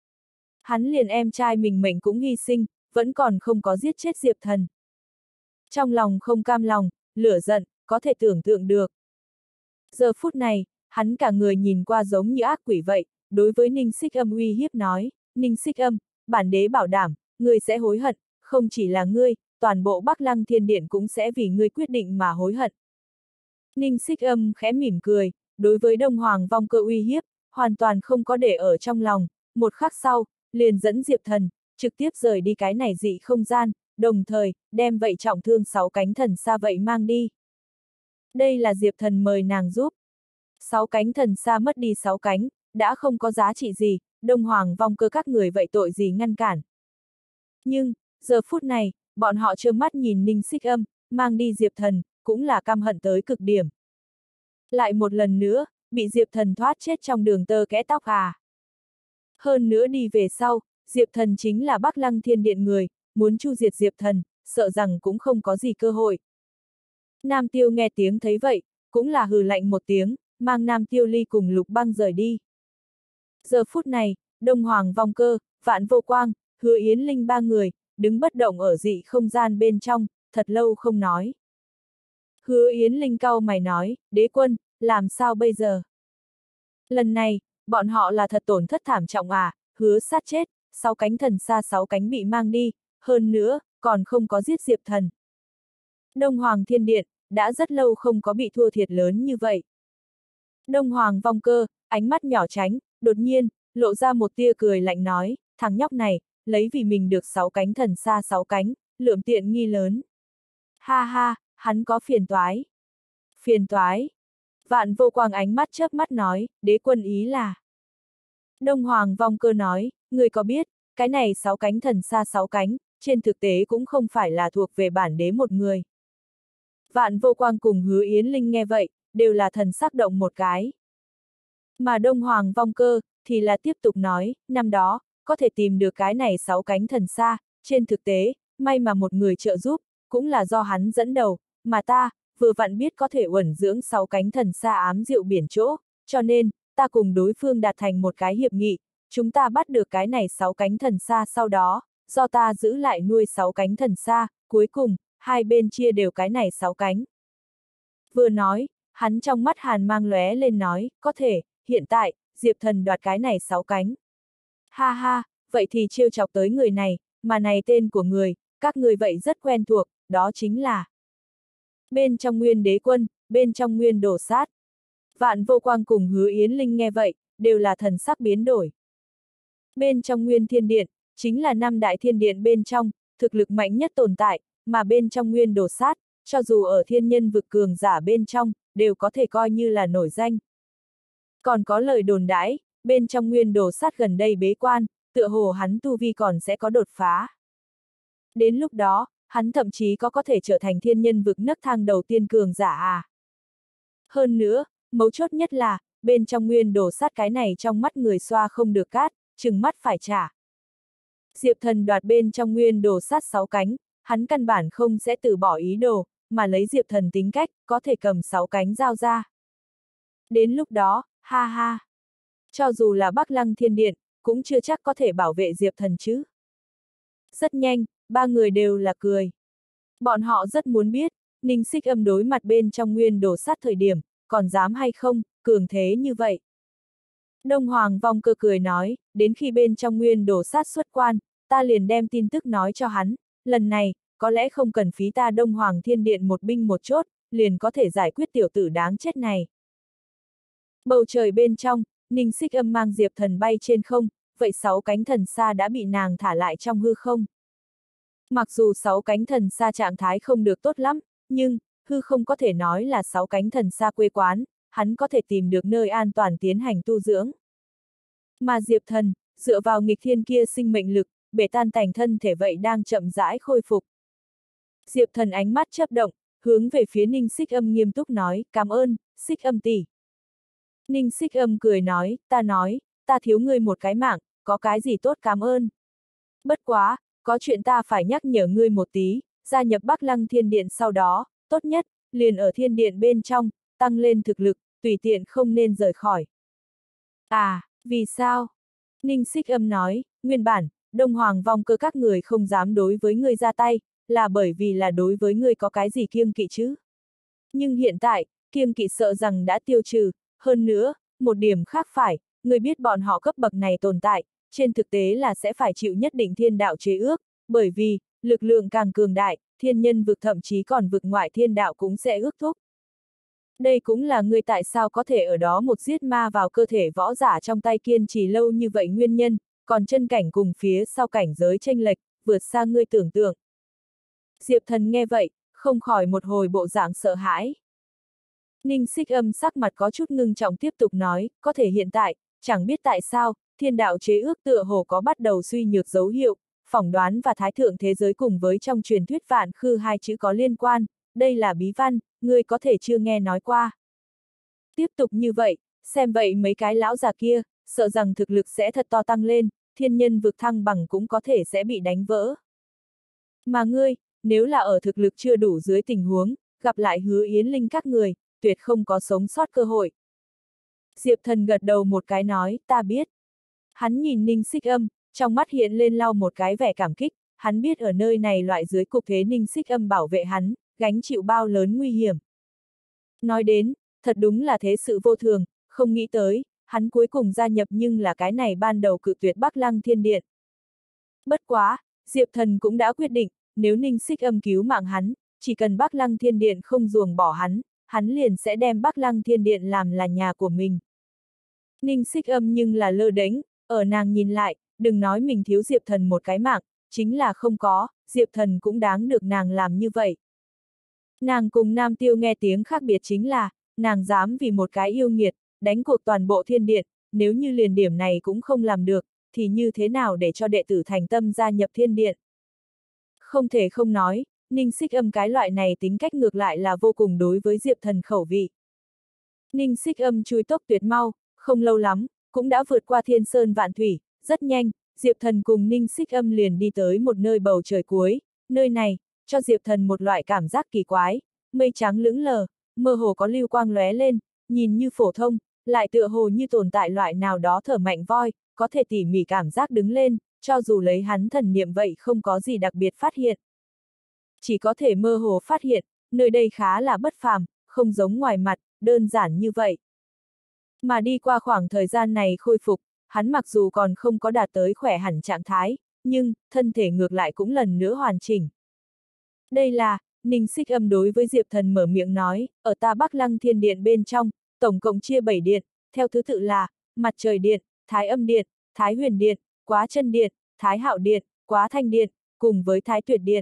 A: Hắn liền em trai mình mệnh cũng hy sinh, vẫn còn không có giết chết Diệp Thần. Trong lòng không cam lòng, lửa giận, có thể tưởng tượng được. Giờ phút này, hắn cả người nhìn qua giống như ác quỷ vậy, đối với Ninh Xích Âm uy hiếp nói, Ninh Xích Âm, bản đế bảo đảm, ngươi sẽ hối hận, không chỉ là ngươi, toàn bộ Bắc Lăng Thiên Điện cũng sẽ vì ngươi quyết định mà hối hận. Ninh Xích Âm khẽ mỉm cười, đối với Đông Hoàng Vong Cơ uy hiếp, hoàn toàn không có để ở trong lòng, một khắc sau, liền dẫn Diệp Thần, trực tiếp rời đi cái này dị không gian, đồng thời, đem vậy trọng thương 6 cánh thần xa vậy mang đi. Đây là Diệp Thần mời nàng giúp. 6 cánh thần xa mất đi 6 cánh, đã không có giá trị gì, Đông Hoàng Vong Cơ các người vậy tội gì ngăn cản. Nhưng, giờ phút này, bọn họ trơ mắt nhìn Ninh Xích Âm, mang đi Diệp Thần, cũng là căm hận tới cực điểm. Lại một lần nữa, bị Diệp Thần thoát chết trong đường tơ kẽ tóc à. Hơn nữa đi về sau, Diệp Thần chính là Bắc Lăng Thiên Điện người, muốn chu diệt Diệp Thần, sợ rằng cũng không có gì cơ hội. Nam Tiêu nghe tiếng thấy vậy, cũng là hừ lạnh một tiếng, mang Nam Tiêu Ly cùng Lục Băng rời đi. Giờ phút này, Đông Hoàng Vong Cơ, Vạn Vô Quang, Hứa Yến Linh ba người, đứng bất động ở dị không gian bên trong, thật lâu không nói. Hứa Yến Linh cau mày nói, đế quân, làm sao bây giờ? Lần này, bọn họ là thật tổn thất thảm trọng à, hứa sát chết, 6 cánh thần xa 6 cánh bị mang đi, hơn nữa, còn không có giết Diệp Thần. Đông Hoàng Thiên Điện, đã rất lâu không có bị thua thiệt lớn như vậy. Đông Hoàng Vong Cơ, ánh mắt nhỏ tránh, đột nhiên, lộ ra một tia cười lạnh nói, thằng nhóc này, lấy vì mình được 6 cánh thần xa 6 cánh, lượm tiện nghi lớn. Ha ha, hắn có phiền toái. Phiền toái. Vạn Vô Quang ánh mắt chớp mắt nói, đế quân ý là. Đông Hoàng Vong Cơ nói, người có biết, cái này 6 cánh thần xa 6 cánh, trên thực tế cũng không phải là thuộc về bản đế một người. Vạn Vô Quang cùng Hứa Yến Linh nghe vậy, đều là thần sắc động một cái. Mà Đông Hoàng Vong Cơ, thì là tiếp tục nói, năm đó, có thể tìm được cái này 6 cánh thần xa, trên thực tế, may mà một người trợ giúp, cũng là do hắn dẫn đầu, mà ta, vừa vặn biết có thể uẩn dưỡng 6 cánh thần xa ám diệu biển chỗ, cho nên, ta cùng đối phương đạt thành một cái hiệp nghị, chúng ta bắt được cái này 6 cánh thần xa sau đó, do ta giữ lại nuôi 6 cánh thần xa, cuối cùng, hai bên chia đều cái này 6 cánh. Vừa nói, hắn trong mắt hàn mang lóe lên nói, có thể, hiện tại, Diệp Thần đoạt cái này 6 cánh. Ha ha, vậy thì trêu chọc tới người này, mà này tên của người, các người vậy rất quen thuộc, đó chính là bên trong Nguyên Đế Quân, bên trong Nguyên Đồ Sát. Vạn Vô Quang cùng Hứa Yến Linh nghe vậy, đều là thần sắc biến đổi. Bên trong Nguyên Thiên Điện, chính là 5 đại thiên điện bên trong, thực lực mạnh nhất tồn tại, mà bên trong Nguyên Đồ Sát, cho dù ở thiên nhân vực cường giả bên trong, đều có thể coi như là nổi danh. Còn có lời đồn đãi, bên trong Nguyên Đồ Sát gần đây bế quan, tựa hồ hắn tu vi còn sẽ có đột phá. Đến lúc đó, hắn thậm chí có thể trở thành thiên nhân vực nấc thang đầu tiên cường giả à. Hơn nữa, mấu chốt nhất là, bên trong Nguyên Đồ Sát cái này trong mắt người xoa không được cát, chừng mắt phải trả. Diệp Thần đoạt bên trong Nguyên Đồ Sát 6 cánh, hắn căn bản không sẽ từ bỏ ý đồ, mà lấy Diệp Thần tính cách, có thể cầm 6 cánh giao ra. Đến lúc đó, ha ha. Cho dù là Bắc Lăng Thiên Điện, cũng chưa chắc có thể bảo vệ Diệp Thần chứ. Rất nhanh, ba người đều là cười. Bọn họ rất muốn biết, Ninh Xích Âm đối mặt bên trong Nguyên Đồ Sát thời điểm, còn dám hay không, cường thế như vậy. Đông Hoàng Vong Cơ cười nói, đến khi bên trong Nguyên Đồ Sát xuất quan, ta liền đem tin tức nói cho hắn, lần này, có lẽ không cần phí ta Đông Hoàng Thiên Điện một binh một chốt, liền có thể giải quyết tiểu tử đáng chết này. Bầu trời bên trong, Ninh Xích Âm mang Diệp Thần bay trên không, vậy 6 cánh thần xa đã bị nàng thả lại trong hư không. Mặc dù 6 cánh thần xa trạng thái không được tốt lắm, nhưng, hư không có thể nói là 6 cánh thần xa quê quán, hắn có thể tìm được nơi an toàn tiến hành tu dưỡng. Mà Diệp Thần, dựa vào nghịch thiên kia sinh mệnh lực, bể tan tành thân thể vậy đang chậm rãi khôi phục. Diệp Thần ánh mắt chớp động, hướng về phía Ninh Xích Âm nghiêm túc nói, cảm ơn, Xích Âm tỷ. Ninh Xích Âm cười nói, ta thiếu ngươi một cái mạng, có cái gì tốt cảm ơn. Bất quá, có chuyện ta phải nhắc nhở ngươi một tí, gia nhập Bắc Lăng Thiên Điện sau đó, tốt nhất, liền ở thiên điện bên trong, tăng lên thực lực, tùy tiện không nên rời khỏi. À, vì sao? Ninh Xích Âm nói, nguyên bản, Đông Hoàng Vong Cơ các người không dám đối với ngươi ra tay, là bởi vì là đối với ngươi có cái gì kiêng kỵ chứ? Nhưng hiện tại, kiêng kỵ sợ rằng đã tiêu trừ, hơn nữa, một điểm khác phải, ngươi biết bọn họ cấp bậc này tồn tại, trên thực tế là sẽ phải chịu nhất định thiên đạo chế ước, bởi vì, lực lượng càng cường đại, thiên nhân vực thậm chí còn vực ngoại thiên đạo cũng sẽ ước thúc. Đây cũng là ngươi tại sao có thể ở đó một giết ma vào cơ thể võ giả trong tay kiên trì lâu như vậy nguyên nhân, còn chân cảnh cùng phía sau cảnh giới chênh lệch, vượt xa ngươi tưởng tượng. Diệp Thần nghe vậy, không khỏi một hồi bộ dạng sợ hãi. Ninh Xích Âm sắc mặt có chút ngưng trọng tiếp tục nói, có thể hiện tại, chẳng biết tại sao, thiên đạo chế ước tựa hồ có bắt đầu suy nhược dấu hiệu, phỏng đoán và thái thượng thế giới cùng với trong truyền thuyết vạn khư hai chữ có liên quan, đây là bí văn, ngươi có thể chưa nghe nói qua. Tiếp tục như vậy, xem vậy mấy cái lão già kia, sợ rằng thực lực sẽ thật to tăng lên, thiên nhân vực thăng bằng cũng có thể sẽ bị đánh vỡ. Mà ngươi, nếu là ở thực lực chưa đủ dưới tình huống, gặp lại Hứa Yến Linh các người, tuyệt không có sống sót cơ hội. Diệp Thần gật đầu một cái nói, ta biết. Hắn nhìn Ninh Xích Âm, trong mắt hiện lên lau một cái vẻ cảm kích, hắn biết ở nơi này loại dưới cục thế Ninh Xích Âm bảo vệ hắn, gánh chịu bao lớn nguy hiểm. Nói đến, thật đúng là thế sự vô thường, không nghĩ tới, hắn cuối cùng gia nhập nhưng là cái này ban đầu cự tuyệt Bắc Lăng Thiên Điện. Bất quá, Diệp Thần cũng đã quyết định, nếu Ninh Xích Âm cứu mạng hắn, chỉ cần Bắc Lăng Thiên Điện không ruồng bỏ hắn liền sẽ đem Bắc Lăng Thiên Điện làm là nhà của mình. Ninh Xích Âm nhưng là lơ đễnh, ở nàng nhìn lại, đừng nói mình thiếu Diệp Thần một cái mạng, chính là không có, Diệp Thần cũng đáng được nàng làm như vậy. Nàng cùng Nam Tiêu nghe tiếng khác biệt chính là, nàng dám vì một cái yêu nghiệt, đánh cuộc toàn bộ thiên điện, nếu như liền điểm này cũng không làm được, thì như thế nào để cho đệ tử thành tâm gia nhập thiên điện. Không thể không nói, Ninh Xích Âm cái loại này tính cách ngược lại là vô cùng đối với Diệp Thần khẩu vị. Ninh Xích Âm chui tốc tuyệt mau, không lâu lắm, cũng đã vượt qua thiên sơn vạn thủy, rất nhanh, Diệp Thần cùng Ninh Xích Âm liền đi tới một nơi bầu trời cuối, nơi này, cho Diệp Thần một loại cảm giác kỳ quái, mây trắng lững lờ, mơ hồ có lưu quang lóe lên, nhìn như phổ thông, lại tựa hồ như tồn tại loại nào đó thở mạnh voi, có thể tỉ mỉ cảm giác đứng lên, cho dù lấy hắn thần niệm vậy không có gì đặc biệt phát hiện. Chỉ có thể mơ hồ phát hiện, nơi đây khá là bất phàm, không giống ngoài mặt, đơn giản như vậy. Mà đi qua khoảng thời gian này khôi phục, hắn mặc dù còn không có đạt tới khỏe hẳn trạng thái, nhưng, thân thể ngược lại cũng lần nữa hoàn chỉnh. Đây là, Ninh Xích Âm đối với Diệp Thần mở miệng nói, ở ta Bắc Lăng Thiên Điện bên trong, tổng cộng chia 7 điện, theo thứ tự là, Mặt Trời Điện, Thái Âm Điện, Thái Huyền Điện, Quá Chân Điện, Thái Hạo Điện, Quá Thanh Điện, cùng với Thái Tuyệt Điện.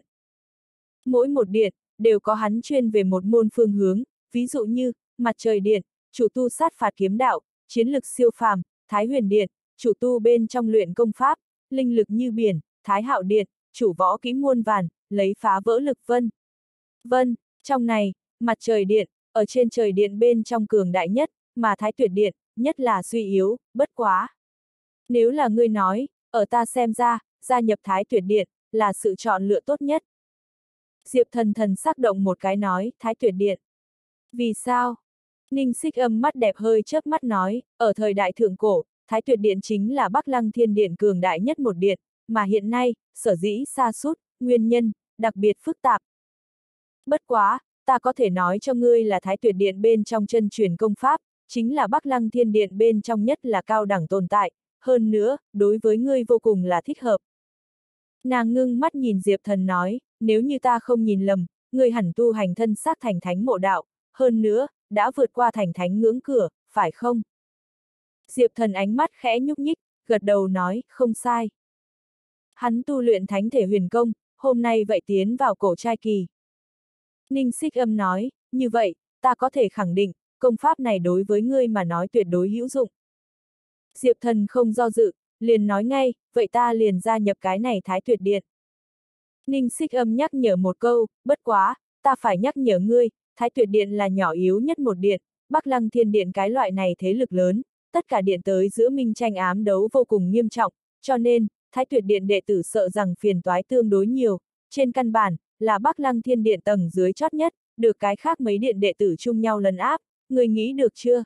A: Mỗi một điện, đều có hắn chuyên về một môn phương hướng, ví dụ như, Mặt Trời Điện, chủ tu sát phạt kiếm đạo, chiến lực siêu phàm, Thái Huyền Điện, chủ tu bên trong luyện công pháp, linh lực như biển, Thái Hạo Điện, chủ võ kỹ muôn vàn, lấy phá vỡ lực vân. Vân, trong này, Mặt Trời Điện, ở trên trời điện bên trong cường đại nhất, mà Thái Tuyệt Điện, nhất là suy yếu, bất quá. Nếu là ngươi nói, ở ta xem ra, gia nhập Thái Tuyệt Điện, là sự chọn lựa tốt nhất. Diệp Thần thần sắc động một cái nói, Thái Tuyệt Điện. Vì sao? Ninh Xích Âm mắt đẹp hơi chớp mắt nói, ở thời đại thượng cổ, Thái Tuyệt Điện chính là Bắc Lăng Thiên Điện cường đại nhất một điện, mà hiện nay, sở dĩ sa sút, nguyên nhân, đặc biệt phức tạp. Bất quá, ta có thể nói cho ngươi là Thái Tuyệt Điện bên trong chân truyền công pháp, chính là Bắc Lăng Thiên Điện bên trong nhất là cao đẳng tồn tại, hơn nữa, đối với ngươi vô cùng là thích hợp. Nàng ngưng mắt nhìn Diệp Thần nói, nếu như ta không nhìn lầm, ngươi hẳn tu hành thân xác thành thánh mộ đạo, hơn nữa, đã vượt qua thành thánh ngưỡng cửa, phải không? Diệp Thần ánh mắt khẽ nhúc nhích, gật đầu nói, không sai. Hắn tu luyện thánh thể huyền công, hôm nay vậy tiến vào cổ trai kỳ. Ninh Xích Âm nói, như vậy, ta có thể khẳng định, công pháp này đối với ngươi mà nói tuyệt đối hữu dụng. Diệp Thần không do dự, liền nói ngay, vậy ta liền gia nhập cái này Thái Tuyệt Điện. Ninh Xích Âm nhắc nhở một câu, bất quá, ta phải nhắc nhở ngươi, Thái Tuyệt Điện là nhỏ yếu nhất một điện, Bắc Lăng Thiên Điện cái loại này thế lực lớn, tất cả điện tới giữa minh tranh ám đấu vô cùng nghiêm trọng, cho nên, Thái Tuyệt Điện đệ tử sợ rằng phiền toái tương đối nhiều, trên căn bản, là Bắc Lăng Thiên Điện tầng dưới chót nhất, được cái khác mấy điện đệ tử chung nhau lấn áp, người nghĩ được chưa?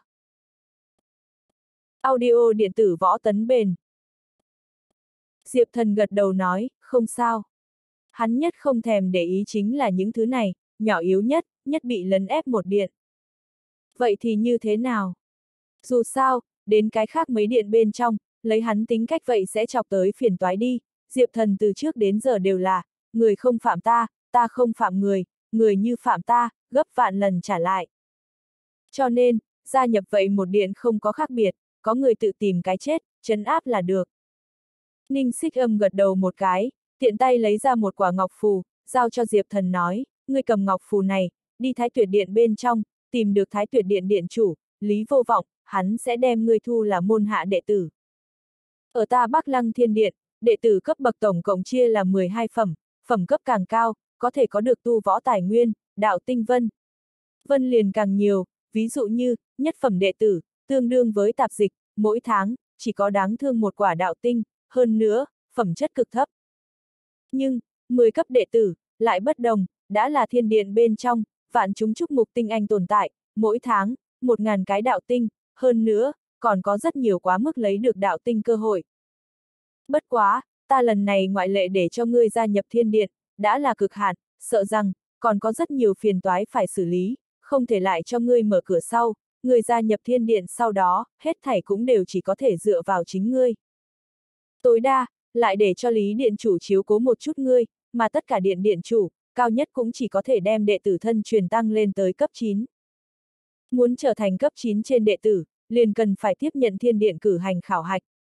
A: Audio điện tử Võ Tấn Bền. Diệp Thần gật đầu nói, không sao. Hắn nhất không thèm để ý chính là những thứ này, nhỏ yếu nhất, nhất bị lấn ép một điện. Vậy thì như thế nào? Dù sao, đến cái khác mấy điện bên trong, lấy hắn tính cách vậy sẽ chọc tới phiền toái đi. Diệp Thần từ trước đến giờ đều là, người không phạm ta, ta không phạm người, người như phạm ta, gấp vạn lần trả lại. Cho nên, gia nhập vậy một điện không có khác biệt, có người tự tìm cái chết, trấn áp là được. Ninh Xích Âm gật đầu một cái, tiện tay lấy ra một quả ngọc phù, giao cho Diệp Thần nói, ngươi cầm ngọc phù này, đi Thái Tuyệt Điện bên trong, tìm được Thái Tuyệt Điện điện chủ, Lý Vô Vọng, hắn sẽ đem ngươi thu là môn hạ đệ tử. Ở ta Bắc Lăng Thiên Điện, đệ tử cấp bậc tổng cộng chia là 12 phẩm, phẩm cấp càng cao, có thể có được tu võ tài nguyên, đạo tinh vân. Vân liền càng nhiều, ví dụ như, nhất phẩm đệ tử, tương đương với tạp dịch, mỗi tháng, chỉ có đáng thương một quả đạo tinh, hơn nữa, phẩm chất cực thấp. Nhưng, 10 cấp đệ tử, lại bất đồng, đã là thiên điện bên trong, vạn chúng chúc mục tinh anh tồn tại, mỗi tháng, 1000 cái đạo tinh, hơn nữa, còn có rất nhiều quá mức lấy được đạo tinh cơ hội. Bất quá, ta lần này ngoại lệ để cho ngươi gia nhập thiên điện, đã là cực hạn, sợ rằng, còn có rất nhiều phiền toái phải xử lý, không thể lại cho ngươi mở cửa sau, ngươi gia nhập thiên điện sau đó, hết thảy cũng đều chỉ có thể dựa vào chính ngươi. Tối đa, lại để cho Lý Điện chủ chiếu cố một chút ngươi, mà tất cả điện điện chủ, cao nhất cũng chỉ có thể đem đệ tử thân truyền tăng lên tới cấp 9. Muốn trở thành cấp 9 trên đệ tử, liền cần phải tiếp nhận thiên điện cử hành khảo hạch,